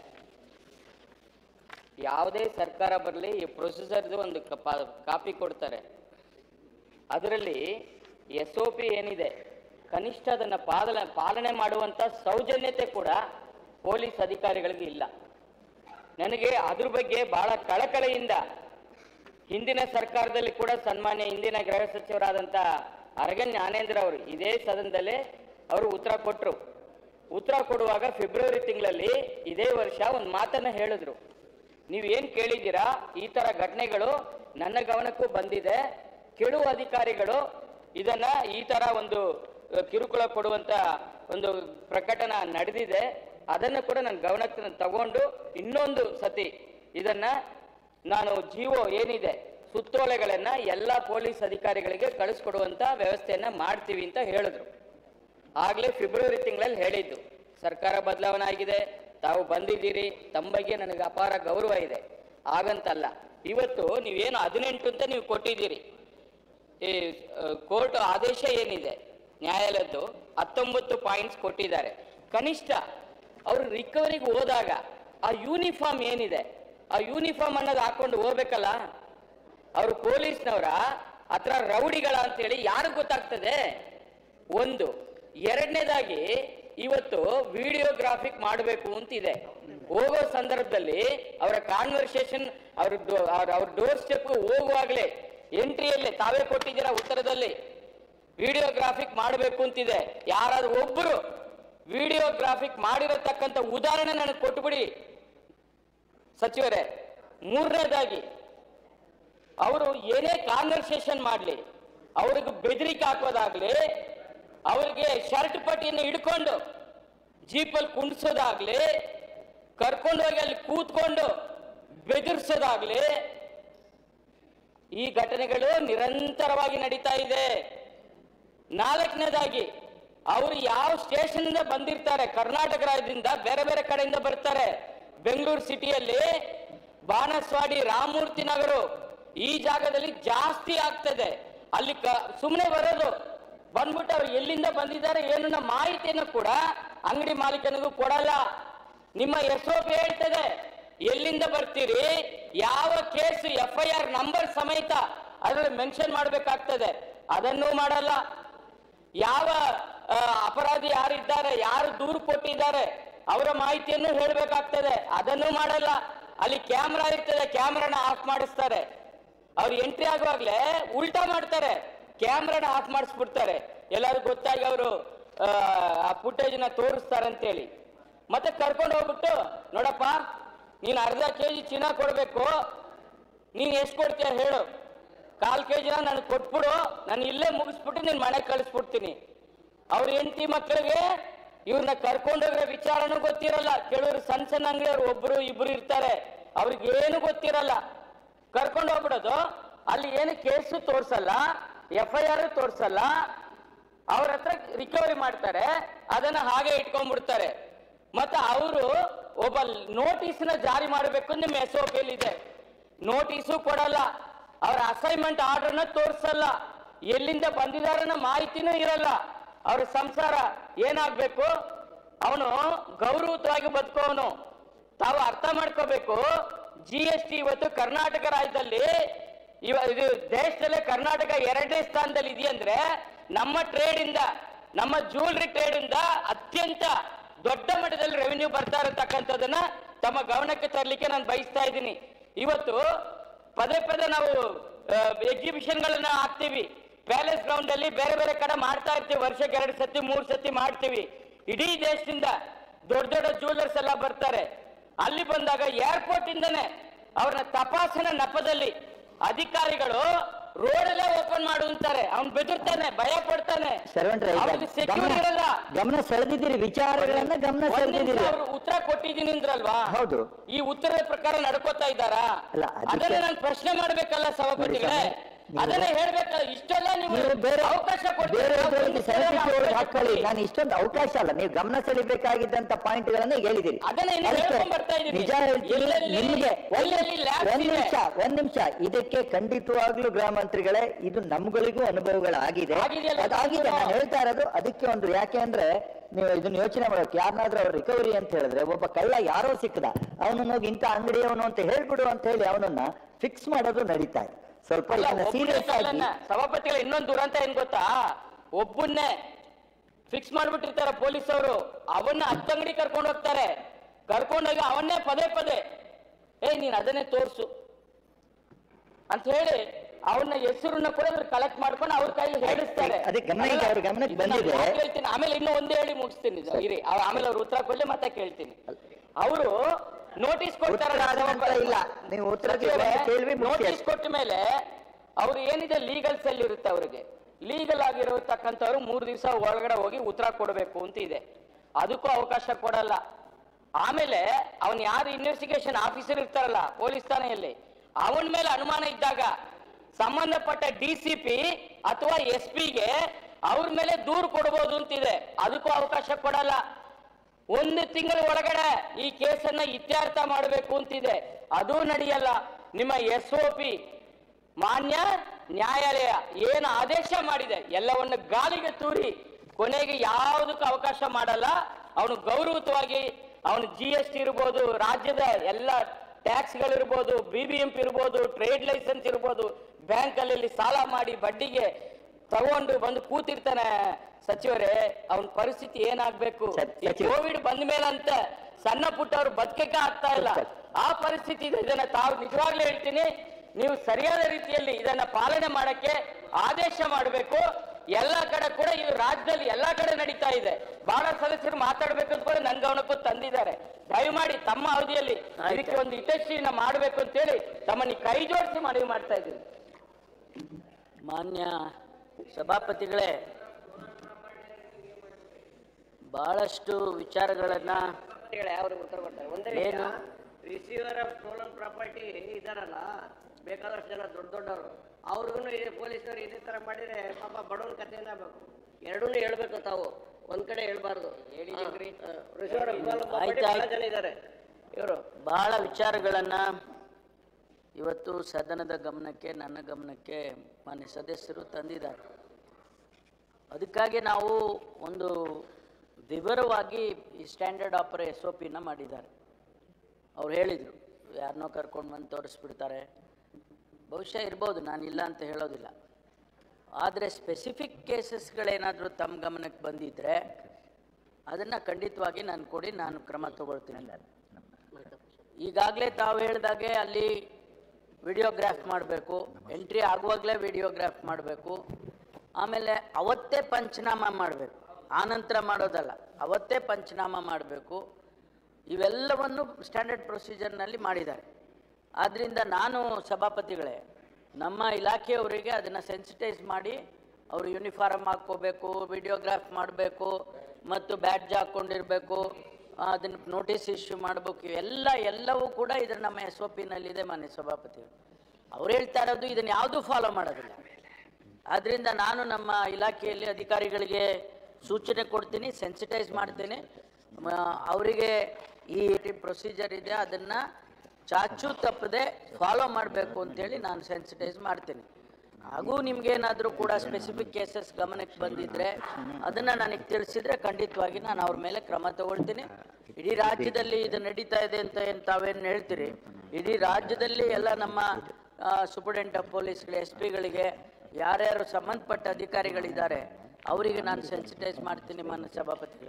ಯಾವುದೇ ಸರ್ಕಾರ ಬರಲಿ ಈ ಪ್ರೊಸೀಜರ್ದು ಒಂದು ಕಾಪಿ ಕೊಡ್ತಾರೆ. ಅದರಲ್ಲಿ SOP ಏನಿದೆ ಕನಿಷ್ಠ ಅದನ್ನು ಪಾಲನೆ ಮಾಡುವಂಥ ಸೌಜನ್ಯತೆ ಕೂಡ ಪೊಲೀಸ್ ಅಧಿಕಾರಿಗಳಿಗೆ ಇಲ್ಲ. ನನಗೆ ಅದ್ರ ಬಗ್ಗೆ ಬಹಳ ಕಳಕಳಿಯಿಂದ ಹಿಂದಿನ ಸರ್ಕಾರದಲ್ಲಿ ಕೂಡ ಸನ್ಮಾನ್ಯ ಹಿಂದಿನ ಗೃಹ ಸಚಿವರಾದಂಥ ಅರಗ ಜ್ಞಾನೇಂದ್ರ ಅವರು ಇದೇ ಸದನದಲ್ಲೇ ಅವರು ಉತ್ತರ ಕೊಟ್ಟರು. ಉತ್ತರ ಕೊಡುವಾಗ ಫೆಬ್ರವರಿ ತಿಂಗಳಲ್ಲಿ ಇದೇ ವರ್ಷ ಒಂದು ಮಾತನ್ನು ಹೇಳಿದ್ರು. ನೀವೇನು ಕೇಳಿದ್ದೀರಾ, ಈ ಥರ ಘಟನೆಗಳು ನನ್ನ ಗಮನಕ್ಕೂ ಬಂದಿದೆ. ಕೆಡುವ ಅಧಿಕಾರಿಗಳು ಇದನ್ನು ಈ ಥರ ಒಂದು ಕಿರುಕುಳ ಕೊಡುವಂಥ ಒಂದು ಪ್ರಕರಣ ನಡೆದಿದೆ. ಅದನ್ನು ಕೂಡ ನನ್ನ ಗಮನಕ್ಕೆ ತಗೊಂಡು ಇನ್ನೊಂದು ಸತಿ ಇದನ್ನು ನಾನು ಜೀವೋ ಏನಿದೆ ಸುತ್ತೋಲೆಗಳನ್ನು ಎಲ್ಲ ಪೊಲೀಸ್ ಅಧಿಕಾರಿಗಳಿಗೆ ಕಳಿಸ್ಕೊಡುವಂಥ ವ್ಯವಸ್ಥೆಯನ್ನು ಮಾಡ್ತೀವಿ ಅಂತ ಹೇಳಿದ್ರು. ಆಗಲೇ ಫೆಬ್ರವರಿ ತಿಂಗಳಲ್ಲಿ ಹೇಳಿದ್ದು. ಸರ್ಕಾರ ಬದಲಾವಣೆ ಆಗಿದೆ, ತಾವು ಬಂದಿದ್ದೀರಿ, ತಮ್ಮ ಬಗ್ಗೆ ನನಗೆ ಅಪಾರ ಗೌರವ ಇದೆ, ಹಾಗಂತಲ್ಲ. ಇವತ್ತು ನೀವೇನು 18 ಅಂತ ನೀವು ಕೊಟ್ಟಿದ್ದೀರಿ, ಈ ಕೋರ್ಟ್ ಆದೇಶ ಏನಿದೆ ನ್ಯಾಯಾಲಯದ್ದು 19 ಪಾಯಿಂಟ್ಸ್ ಕೊಟ್ಟಿದ್ದಾರೆ. ಕನಿಷ್ಠ ಅವರು ರಿಕವರಿಗೆ ಹೋದಾಗ ಆ ಯೂನಿಫಾರ್ಮ್ ಏನಿದೆ, ಆ ಯೂನಿಫಾರ್ಮ್ ಅನ್ನೋದು ಹಾಕೊಂಡು ಹೋಗ್ಬೇಕಲ್ಲ. ಅವರು ಪೊಲೀಸ್ನವರ ಹತ್ರ ರೌಡಿಗಳ ಅಂತೇಳಿ ಯಾರಿಗೆ ಗೊತ್ತಾಗ್ತದೆ? ಒಂದು. ಎರಡನೇದಾಗಿ ಇವತ್ತು ವಿಡಿಯೋಗ್ರಾಫಿಕ್ ಮಾಡಬೇಕು ಅಂತಿದೆ. ಹೋಗೋ ಸಂದರ್ಭದಲ್ಲಿ ಅವರ ಕಾನ್ವರ್ಸೇಷನ್ ಅವ್ರ ಡೋರ್ ಸ್ಟೆಪ್ ಹೋಗುವಾಗಲೇ ಎಂಟ್ರಿಯಲ್ಲೇ ತಾವೇ ಕೊಟ್ಟಿದ್ದೀರಾ ಉತ್ತರದಲ್ಲಿ ವಿಡಿಯೋಗ್ರಾಫಿಕ್ ಮಾಡಬೇಕು ಅಂತಿದೆ. ಯಾರಾದ್ರೂ ಒಬ್ಬರು ವಿಡಿಯೋಗ್ರಾಫಿಕ್ ಮಾಡಿರತಕ್ಕಂಥ ಉದಾಹರಣೆ ನನಗೆ ಕೊಟ್ಟುಬಿಡಿ ಸಚಿವರೇ. ಮೂರನೇದಾಗಿ ಅವರು ಏನೇ ಕಾನ್ವರ್ಸೇಷನ್ ಮಾಡಲಿ, ಅವ್ರಿಗೆ ಬೆದರಿಕೆ ಹಾಕೋದಾಗ್ಲಿ, ಅವರಿಗೆ ಶರ್ಟ್ ಪಟ್ಟಿಯನ್ನು ಹಿಡ್ಕೊಂಡು ಜೀಪಲ್ಲಿ ಕುಂಡಿಸೋದಾಗ್ಲಿ, ಕರ್ಕೊಂಡೋಗಿ ಅಲ್ಲಿ ಕೂತ್ಕೊಂಡು ಬೆದರಿಸೋದಾಗ್ಲಿ, ಈ ಘಟನೆಗಳು ನಿರಂತರವಾಗಿ ನಡೀತಾ ಇದೆ. ನಾಲ್ಕನೇದಾಗಿ ಅವರು ಯಾವ ಸ್ಟೇಷನ್ ಬಂದಿರ್ತಾರೆ, ಕರ್ನಾಟಕ ರಾಜ್ಯದಿಂದ ಬೇರೆ ಬೇರೆ ಕಡೆಯಿಂದ ಬರ್ತಾರೆ. ಬೆಂಗಳೂರು ಸಿಟಿಯಲ್ಲಿ ಬಾಣಸ್ವಾಡಿ, ರಾಮಮೂರ್ತಿ ನಗರ ಈ ಜಾಗದಲ್ಲಿ ಜಾಸ್ತಿ ಆಗ್ತದೆ. ಅಲ್ಲಿ ಸುಮ್ಮನೆ ಬರೋದು, ಬಂದ್ಬಿಟ್ಟು ಅವ್ರು ಎಲ್ಲಿಂದ ಬಂದಿದ್ದಾರೆ ಏನನ್ನ ಮಾಹಿತಿಯನ್ನು ಕೂಡ ಅಂಗಡಿ ಮಾಲೀಕನಿಗೂ ಕೊಡಲ್ಲ. ನಿಮ್ಮ SOP ಹೇಳ್ತದೆ ಎಲ್ಲಿಂದ ಬರ್ತೀರಿ, ಯಾವ ಕೇಸು FIR ನಂಬರ್ ಸಮೇತ ಅದರಲ್ಲಿ ಮೆನ್ಷನ್ ಮಾಡಬೇಕಾಗ್ತದೆ. ಅದನ್ನೂ ಮಾಡಲ್ಲ. ಯಾವ ಅಪರಾಧಿ ಯಾರಿದ್ದಾರೆ, ಯಾರು ದೂರು ಕೊಟ್ಟಿದ್ದಾರೆ ಅವರ ಮಾಹಿತಿಯನ್ನು ಹೇಳಬೇಕಾಗ್ತದೆ. ಅದನ್ನೂ ಮಾಡಲ್ಲ. ಅಲ್ಲಿ ಕ್ಯಾಮ್ರಾ ಇರ್ತದೆ, ಕ್ಯಾಮ್ರಾನ ಆಫ್ ಮಾಡಿಸ್ತಾರೆ. ಅವ್ರು ಎಂಟ್ರಿ ಆಗುವಾಗಲೇ ಉಲ್ಟಾ ಮಾಡ್ತಾರೆ, ಕ್ಯಾಮ್ರಾನ ಆಫ್ ಮಾಡಿಸ್ಬಿಡ್ತಾರೆ. ಎಲ್ಲರೂ ಗೊತ್ತಾಗಿ ಅವರು ಆ ಫುಟೇಜ್ನ ತೋರಿಸ್ತಾರಂತೇಳಿ ಮತ್ತೆ ಕರ್ಕೊಂಡು ಹೋಗ್ಬಿಟ್ಟು, ನೋಡಪ್ಪ ನೀನು ಅರ್ಧ kg ಚಿನ್ನ ಕೊಡಬೇಕು, ನೀನು ಎಷ್ಟು ಕೊಡ್ತೀಯ ಹೇಳು, 1/4 kg ನನಗೆ ಕೊಟ್ಬಿಡು, ನಾನು ಇಲ್ಲೇ ಮುಗಿಸ್ಬಿಟ್ಟು ನೀನು ಮನೆಗೆ ಕಳಿಸ್ಬಿಡ್ತೀನಿ. ಅವ್ರ ಹೆಂಡತಿ ಮಕ್ಕಳಿಗೆ ಇವ್ರನ್ನ ಕರ್ಕೊಂಡೋಗಿರೋ ವಿಚಾರನೂ ಗೊತ್ತಿರಲ್ಲ. ಕೆಲವರು ಸಣ್ಣ ಸಣ್ಣ ಅಂಗಡಿಯವರು ಒಬ್ರು ಇಬ್ರು ಇರ್ತಾರೆ, ಅವ್ರಿಗೇನು ಗೊತ್ತಿರಲ್ಲ. ಕರ್ಕೊಂಡು ಹೋಗ್ಬಿಡೋದು, ಅಲ್ಲಿ ಏನು ಕೇಸು ತೋರಿಸಲ್ಲ, FIR ತೋರಿಸಲ್ಲ, ಅವ್ರ ಹತ್ರ ರಿಕವರಿ ಮಾಡ್ತಾರೆ, ಅದನ್ನ ಹಾಗೆ ಇಟ್ಕೊಂಡ್ಬಿಡ್ತಾರೆ. ಮತ್ತೆ ಅವರು ಒಬ್ಬ ನೋಟಿಸ್ನ ಜಾರಿ ಮಾಡಬೇಕು ನಿಮ್ಮ SOP ಇದೆ, ನೋಟಿಸು ಕೊಡಲ್ಲ, ಅವರ ಅಸೈನ್ಮೆಂಟ್ ಆರ್ಡರ್ನ ತೋರಿಸಲ್ಲ, ಎಲ್ಲಿಂದ ಬಂದಿದ್ದಾರೆ ಅನ್ನೋ ಮಾಹಿತಿನೂ ಇರಲ್ಲ. ಅವ್ರ ಸಂಸಾರ ಏನಾಗಬೇಕು, ಅವನು ಗೌರವವಾಗಿ ಬದುಕೋವನು. ತಾವು ಅರ್ಥ ಮಾಡ್ಕೋಬೇಕು. GST ಇವತ್ತು ಕರ್ನಾಟಕ ರಾಜ್ಯದಲ್ಲಿ ಇದು ದೇಶದಲ್ಲೇ ಕರ್ನಾಟಕ 2ನೇ ಸ್ಥಾನದಲ್ಲಿ ಇದೆಯಂದ್ರೆ ನಮ್ಮ ಟ್ರೇಡ್ ಇಂದ, ನಮ್ಮ ಜ್ಯೂಲ್ರಿ ಟ್ರೇಡ್ ಇಂದ ಅತ್ಯಂತ ದೊಡ್ಡ ಮಟ್ಟದಲ್ಲಿ ರೆವಿನ್ಯೂ ಬರ್ತಾ ಇರತಕ್ಕಂಥದ್ದನ್ನ ತಮ್ಮ ಗಮನಕ್ಕೆ ತರಲಿಕ್ಕೆ ನಾನು ಬಯಸ್ತಾ ಇದ್ದೀನಿ. ಇವತ್ತು ಪದೇ ಪದೇ ನಾವು ಎಕ್ಸಿಬಿಷನ್ ಗಳನ್ನ ಹಾಕ್ತಿವಿ, ಪ್ಯಾಲೇಸ್ ಗ್ರೌಂಡ್ ಅಲ್ಲಿ ಬೇರೆ ಬೇರೆ ಕಡೆ ಮಾಡ್ತಾ ಇರ್ತೀವಿ, ವರ್ಷಕ್ಕೆ 2 ಸತಿ 3 ಸತಿ ಮಾಡ್ತೀವಿ. ಇಡೀ ದೇಶದಿಂದ ದೊಡ್ಡ ದೊಡ್ಡ ಜ್ಯೂವೆಲರ್ಸ್ ಎಲ್ಲ ಬರ್ತಾರೆ. ಅಲ್ಲಿ ಬಂದಾಗ ಏರ್ಪೋರ್ಟ್ ಇಂದನೇ ಅವ್ರನ್ನ ತಪಾಸಣೆ ನೆಪದಲ್ಲಿ ಅಧಿಕಾರಿಗಳು ರೋಡಲ್ಲೇ ಓಪನ್ ಮಾಡುವಂತಾರೆ. ಅವ್ನು ಬೆದರ್ತಾನೆ, ಭಯ ಪಡ್ತಾನೆ, ಸೆಕ್ಯೂರಿಟಿ ಇರಲ್ಲ. ಗಮನ ಸೆಳೆದಿದ್ದೀರಿ, ವಿಚಾರಗಳನ್ನ ಗಮನ ಸೆಳೆದಿದ್ದೀರಿ. ಉತ್ತರ ಕೊಟ್ಟಿದ್ದೀನಿ ಅಂದ್ರಲ್ವಾ? ಹೌದು. ಈ ಉತ್ತರದ ಪ್ರಕಾರ ನಡ್ಕೋತಾ ಇದ್ದಾರಾ? ಅದನ್ನ ನಾನು ಪ್ರಶ್ನೆ ಮಾಡ್ಬೇಕಲ್ಲ ಸಭಾಪತಿಗಳೇ, ಅದನ್ನ ಹೇಳ್ಬೇಕಲ್ಲ. ಇಷ್ಟೆಲ್ಲ ನೀವು ಅವಕಾಶ ಹಾಕೊಳ್ಳಿ. ನಾನು ಇಷ್ಟೊಂದು ಅವಕಾಶ ಅಲ್ಲ, ನೀವು ಗಮನ ಸೆಳೆಬೇಕಾಗಿದ್ದಂತ ಪಾಯಿಂಟ್ ಗಳನ್ನ ಹೇಳಿದಿರಿ. ನಿಜ ಹೇಳ್ತೀನಿ ನಿಮ್ಗೆ. ಒಂದ್ ನಿಮಿಷ ಇದಕ್ಕೆ ಖಂಡಿತವಾಗ್ಲೂ ಗೃಹ ಮಂತ್ರಿಗಳೇ, ಇದು ನಮ್ಗಳಿಗೂ ಅನುಭವಗಳಾಗಿದೆ. ಅದಾಗಿದೆ, ನಾನು ಹೇಳ್ತಾ ಇರೋದು ಅದಕ್ಕೆ ಒಂದು. ಯಾಕೆ ಅಂದ್ರೆ ನೀವು ಇದನ್ನ ಯೋಚನೆ ಮಾಡಬೇಕು. ಯಾರನ್ನಾದ್ರೂ ಅವ್ರು ರಿಕವರಿ ಅಂತ ಹೇಳಿದ್ರೆ, ಒಬ್ಬ ಕಳ್ಳ ಯಾರೋ ಸಿಕ್ಕದ, ಅವನನ್ನ ಹೋಗಿ ಇಂಥ ಅಂಗಡಿಯವನು ಅಂತ ಹೇಳ್ಬಿಡು ಅಂತ ಹೇಳಿ ಅವನನ್ನ ಫಿಕ್ಸ್ ಮಾಡೋದು ನಡೀತಾ ಇದೆ. ಸ್ವಲ್ಪ ಸೀರಿಯಸ್ ಆಗಿ ಸಭಾಪತಿಗಳ ಇನ್ನೊಂದು ದುರಂತ ಏನ್ ಗೊತ್ತಾ? ಒಬ್ಬನ್ನೇ ಫಿಕ್ಸ್ ಮಾಡ್ಬಿಟ್ಟಿರ್ತಾರೆ ಪೊಲೀಸ್ ಅವರು, ಅವನ್ನ ಹತ್ತಂಗಡಿ ಕರ್ಕೊಂಡು ಹೋಗ್ತಾರೆ. ಕರ್ಕೊಂಡೋಗಿ ಅವನ್ನೇ ಪದೇ ಪದೇ ನೀನ್ ಅದನ್ನೇ ತೋರ್ಸು ಅಂತ ಹೇಳಿ ಅವನ್ನ ಹೆಸರನ್ನ ಕೂಡ ಕಲೆಕ್ಟ್ ಮಾಡ್ಕೊಂಡು ಅವ್ರ ಕೈಲಿ ಹೇಳಿಸ್ತಾರೆ. ಹೇಳ್ತೀನಿ, ಆಮೇಲೆ ಇನ್ನೂ ಒಂದೇ ಹೇಳಿ ಮುಗಿಸ್ತೀನಿ ಇರಿ, ಆಮೇಲೆ ಅವ್ರು ಉತ್ತರ ಕೊಡ್ಲಿ ಮತ್ತೆ ಕೇಳ್ತೀನಿ. ಅವರು ನೋಟಿಸ್ ಕೊಡ್ತಾರಲ್ಲ, ನೋಟಿಸ್ ಕೊಟ್ಟ ಮೇಲೆ ಅವ್ರು ಏನಿದೆ ಲೀಗಲ್ ಸೆಲ್ ಇರುತ್ತೆ, ಅವ್ರಿಗೆ ಲೀಗಲ್ ಆಗಿರತಕ್ಕಂಥವ್ರು 3 ದಿವಸ ಒಳಗಡೆ ಹೋಗಿ ಉತ್ತರ ಕೊಡಬೇಕು ಅಂತ ಇದೆ. ಅದಕ್ಕೂ ಅವಕಾಶ ಕೊಡಲ್ಲ. ಆಮೇಲೆ ಅವನ್ ಯಾರು ಇನ್ವೆಸ್ಟಿಗೇಷನ್ ಆಫೀಸರ್ ಇರ್ತಾರಲ್ಲ ಪೊಲೀಸ್ ಠಾಣೆಯಲ್ಲಿ, ಅವನ ಮೇಲೆ ಅನುಮಾನ ಇದ್ದಾಗ ಸಂಬಂಧಪಟ್ಟ DCP ಅಥವಾ SP-ಗೆ ಅವ್ರ ಮೇಲೆ ದೂರು ಕೊಡಬಹುದು ಅಂತಿದೆ. ಅದಕ್ಕೂ ಅವಕಾಶ ಕೊಡಲ್ಲ. 1 ತಿಂಗಳ ಒಳಗಡೆ ಈ ಕೇಸನ್ನ ಇತ್ಯರ್ಥ ಮಾಡಬೇಕು ಅಂತಿದೆ. ಅದು ನಡೆಯಲ್ಲ. ನಿಮ್ಮ SOP ಮಾನ್ಯ ನ್ಯಾಯಾಲಯ ಏನು ಆದೇಶ ಮಾಡಿದೆ ಎಲ್ಲವನ್ನು ಗಾಳಿಗೆ ತೂರಿ ಕೊನೆಗೆ ಯಾವುದಕ್ಕೂ ಅವಕಾಶ ಮಾಡಲ್ಲ. ಅವನು ಗೌರವಯುತವಾಗಿ ಅವನು GST ಇರ್ಬೋದು, ರಾಜ್ಯದ ಎಲ್ಲ ಟ್ಯಾಕ್ಸ್ಗಳಿರ್ಬೋದು, BBMP ಇರ್ಬೋದು, ಟ್ರೇಡ್ ಲೈಸೆನ್ಸ್ ಇರ್ಬೋದು, ಬ್ಯಾಂಕಲ್ಲಿ ಸಾಲ ಮಾಡಿ ಬಡ್ಡಿಗೆ ತಗೊಂಡು ಬಂದು ಕೂತಿರ್ತಾನೆ. ಸಚಿವರೇ, ಅವನ ಪರಿಸ್ಥಿತಿ ಏನಾಗ್ಬೇಕು? ಕೋವಿಡ್ ಬಂದ ಮೇಲಂತ ಸಣ್ಣ ಪುಟ್ಟವ್ರು ಬದುಕಕ್ಕೆ ಆಗ್ತಾ ಇಲ್ಲ, ಆ ಪರಿಸ್ಥಿತಿ ಇದೆ. ಇದನ್ನ ತಾವು ನಿಜವಾಗ್ಲೂ ಹೇಳ್ತೀನಿ, ನೀವು ಸರಿಯಾದ ರೀತಿಯಲ್ಲಿ ಇದನ್ನ ಪಾಲನೆ ಮಾಡಕ್ಕೆ ಆದೇಶ ಮಾಡಬೇಕು. ಎಲ್ಲ ಕಡೆ ಕೂಡ ಇದು ರಾಜ್ಯದಲ್ಲಿ ಎಲ್ಲಾ ಕಡೆ ನಡೀತಾ ಇದೆ. ಬಹಳ ಸದಸ್ಯರು ಮಾತಾಡ್ಬೇಕಂತ ಕೂಡ ನನ್ನ ಗಮನಕ್ಕೂ ತಂದಿದ್ದಾರೆ. ದಯಮಾಡಿ ತಮ್ಮ ಅವಧಿಯಲ್ಲಿ ಇದಕ್ಕೆ ಒಂದು ಯಶಸ್ವಿನ ಮಾಡಬೇಕು ಅಂತೇಳಿ ತಮ್ಮನ್ನು ಕೈ ಜೋಡಿಸಿ ಮನವಿ ಮಾಡ್ತಾ ಇದ್ದೀನಿ. ಮಾನ್ಯ ಸಭಾಪತಿಗಳೇ, ಬಹಳಷ್ಟು ವಿಚಾರಗಳನ್ನ ಉತ್ತರ ಕೊಡ್ತಾರೆ. ಒಂದೇ ರಿಸೀವರ್ ಆಫ್ ಸ್ಟೋಲನ್ ಪ್ರಾಪರ್ಟಿ ಇದಾರಲ್ಲ, ಬೇಕಾದಷ್ಟು ಜನ ದೊಡ್ಡವರು, ಅವ್ರಿಗೂ ಪೊಲೀಸರು ಇದೇ ತರ ಮಾಡಿದ್ರೆ ಪಾಪ ಬಡವನ ಕಥೆಯಿಂದ ಆಗ್ಬೇಕು. ಎರಡೂ ಹೇಳ್ಬೇಕು ತಾವು, ಒಂದ್ ಕಡೆ ಹೇಳ್ಬಾರ್ದು. ಜನ ಇದ್ದಾರೆ ಇವರು. ಬಹಳ ವಿಚಾರಗಳನ್ನ ಇವತ್ತು ಸದನದ ಗಮನಕ್ಕೆ, ನನ್ನ ಗಮನಕ್ಕೆ ಮಾನ್ಯ ಸದಸ್ಯರು ತಂದಿದ್ದಾರೆ. ಅದಕ್ಕಾಗಿ ನಾವು ಒಂದು ವಿವರವಾಗಿ ಈ ಸ್ಟ್ಯಾಂಡರ್ಡ್ ಆಪರ್ SOP-ನ ಮಾಡಿದ್ದಾರೆ. ಅವ್ರು ಹೇಳಿದರು, ಯಾರನ್ನೋ ಕರ್ಕೊಂಡು ಬಂದು ತೋರಿಸ್ಬಿಡ್ತಾರೆ. ಬಹುಶಃ ಇರ್ಬೋದು, ನಾನಿಲ್ಲ ಅಂತ ಹೇಳೋದಿಲ್ಲ. ಆದರೆ ಸ್ಪೆಸಿಫಿಕ್ ಕೇಸಸ್ಗಳೇನಾದರೂ ತಮ್ಮ ಗಮನಕ್ಕೆ ಬಂದಿದ್ದರೆ ಅದನ್ನು ಖಂಡಿತವಾಗಿ ನಾನು ಕೊಡಿ, ನಾನು ಕ್ರಮ ತಗೊಳ್ತೀನಿ. ಈಗಾಗಲೇ ತಾವು ಹೇಳಿದಾಗೆ ಅಲ್ಲಿ ವಿಡಿಯೋಗ್ರಾಫ್ ಮಾಡಬೇಕು, ಎಂಟ್ರಿ ಆಗುವಾಗಲೇ ವಿಡಿಯೋಗ್ರಾಫ್ ಮಾಡಬೇಕು. ಆಮೇಲೆ ಅವತ್ತೇ ಪಂಚನಾಮ ಮಾಡಬೇಕು, ಆನಂತರ ಮಾಡೋದಲ್ಲ, ಅವತ್ತೇ ಪಂಚನಾಮ ಮಾಡಬೇಕು. ಇವೆಲ್ಲವನ್ನು ಸ್ಟ್ಯಾಂಡರ್ಡ್ ಪ್ರೊಸೀಜರ್ನಲ್ಲಿ ಮಾಡಿದ್ದಾರೆ. ಆದ್ದರಿಂದ ನಾನು ಸಭಾಪತಿಗಳೇ, ನಮ್ಮ ಇಲಾಖೆಯವರಿಗೆ ಅದನ್ನು ಸೆನ್ಸಿಟೈಸ್ ಮಾಡಿ ಅವರು ಯೂನಿಫಾರ್ಮ್ ಹಾಕ್ಕೋಬೇಕು, ವಿಡಿಯೋಗ್ರಾಫ್ ಮಾಡಬೇಕು ಮತ್ತು ಬ್ಯಾಡ್ಜ್ ಹಾಕ್ಕೊಂಡಿರಬೇಕು, ಅದನ್ನು ನೋಟಿಸ್ ಇಶ್ಯೂ ಮಾಡಬೇಕು. ಎಲ್ಲವೂ ಕೂಡ ಇದನ್ನು ನಮ್ಮ SOP-ನಲ್ಲಿದೆ ಮಾನ್ಯ ಸಭಾಪತಿಗಳು. ಅವ್ರು ಹೇಳ್ತಾ ಇರೋದು ಇದನ್ನು ಯಾವುದೂ ಫಾಲೋ ಮಾಡೋದಿಲ್ಲ. ಆದ್ದರಿಂದ ನಾನು ನಮ್ಮ ಇಲಾಖೆಯಲ್ಲಿ ಅಧಿಕಾರಿಗಳಿಗೆ ಸೂಚನೆ ಕೊಡ್ತೀನಿ, ಸೆನ್ಸಿಟೈಸ್ ಮಾಡ್ತೀನಿ. ಅವರಿಗೆ ಈ ಪ್ರೊಸೀಜರ್ ಇದೆ, ಅದನ್ನು ಚಾಚು ತಪ್ಪದೆ ಫಾಲೋ ಮಾಡಬೇಕು ಅಂತೇಳಿ ನಾನು ಸೆನ್ಸಿಟೈಸ್ ಮಾಡ್ತೀನಿ. ಹಾಗೂ ನಿಮ್ಗೇನಾದರೂ ಕೂಡ ಸ್ಪೆಸಿಫಿಕ್ ಕೇಸಸ್ ಗಮನಕ್ಕೆ ಬಂದಿದ್ದರೆ ಅದನ್ನು ನನಗೆ ತಿಳಿಸಿದರೆ ಖಂಡಿತವಾಗಿ ನಾನು ಅವ್ರ ಮೇಲೆ ಕ್ರಮ ತಗೊಳ್ತೀನಿ. ಇಡೀ ರಾಜ್ಯದಲ್ಲಿ ಇದು ನಡೀತಾ ಇದೆ ಅಂತ ಏನು ತಾವೇನು ಹೇಳ್ತೀರಿ, ಇಡೀ ರಾಜ್ಯದಲ್ಲಿ ಎಲ್ಲ ನಮ್ಮ ಸೂಪರಿಂಟೆಂಡೆಂಟ್ ಆಫ್ ಪೊಲೀಸ್ಗಳು SP-ಗಳಿಗೆ ಯಾರ್ಯಾರು ಸಂಬಂಧಪಟ್ಟ ಅಧಿಕಾರಿಗಳಿದ್ದಾರೆ ಅವರಿಗೆ ನಾನು ಸೆನ್ಸಿಟೈಸ್ ಮಾಡ್ತೀನಿ ಮಾನ್ಯ ಸಭಾಪತಿಗಳು.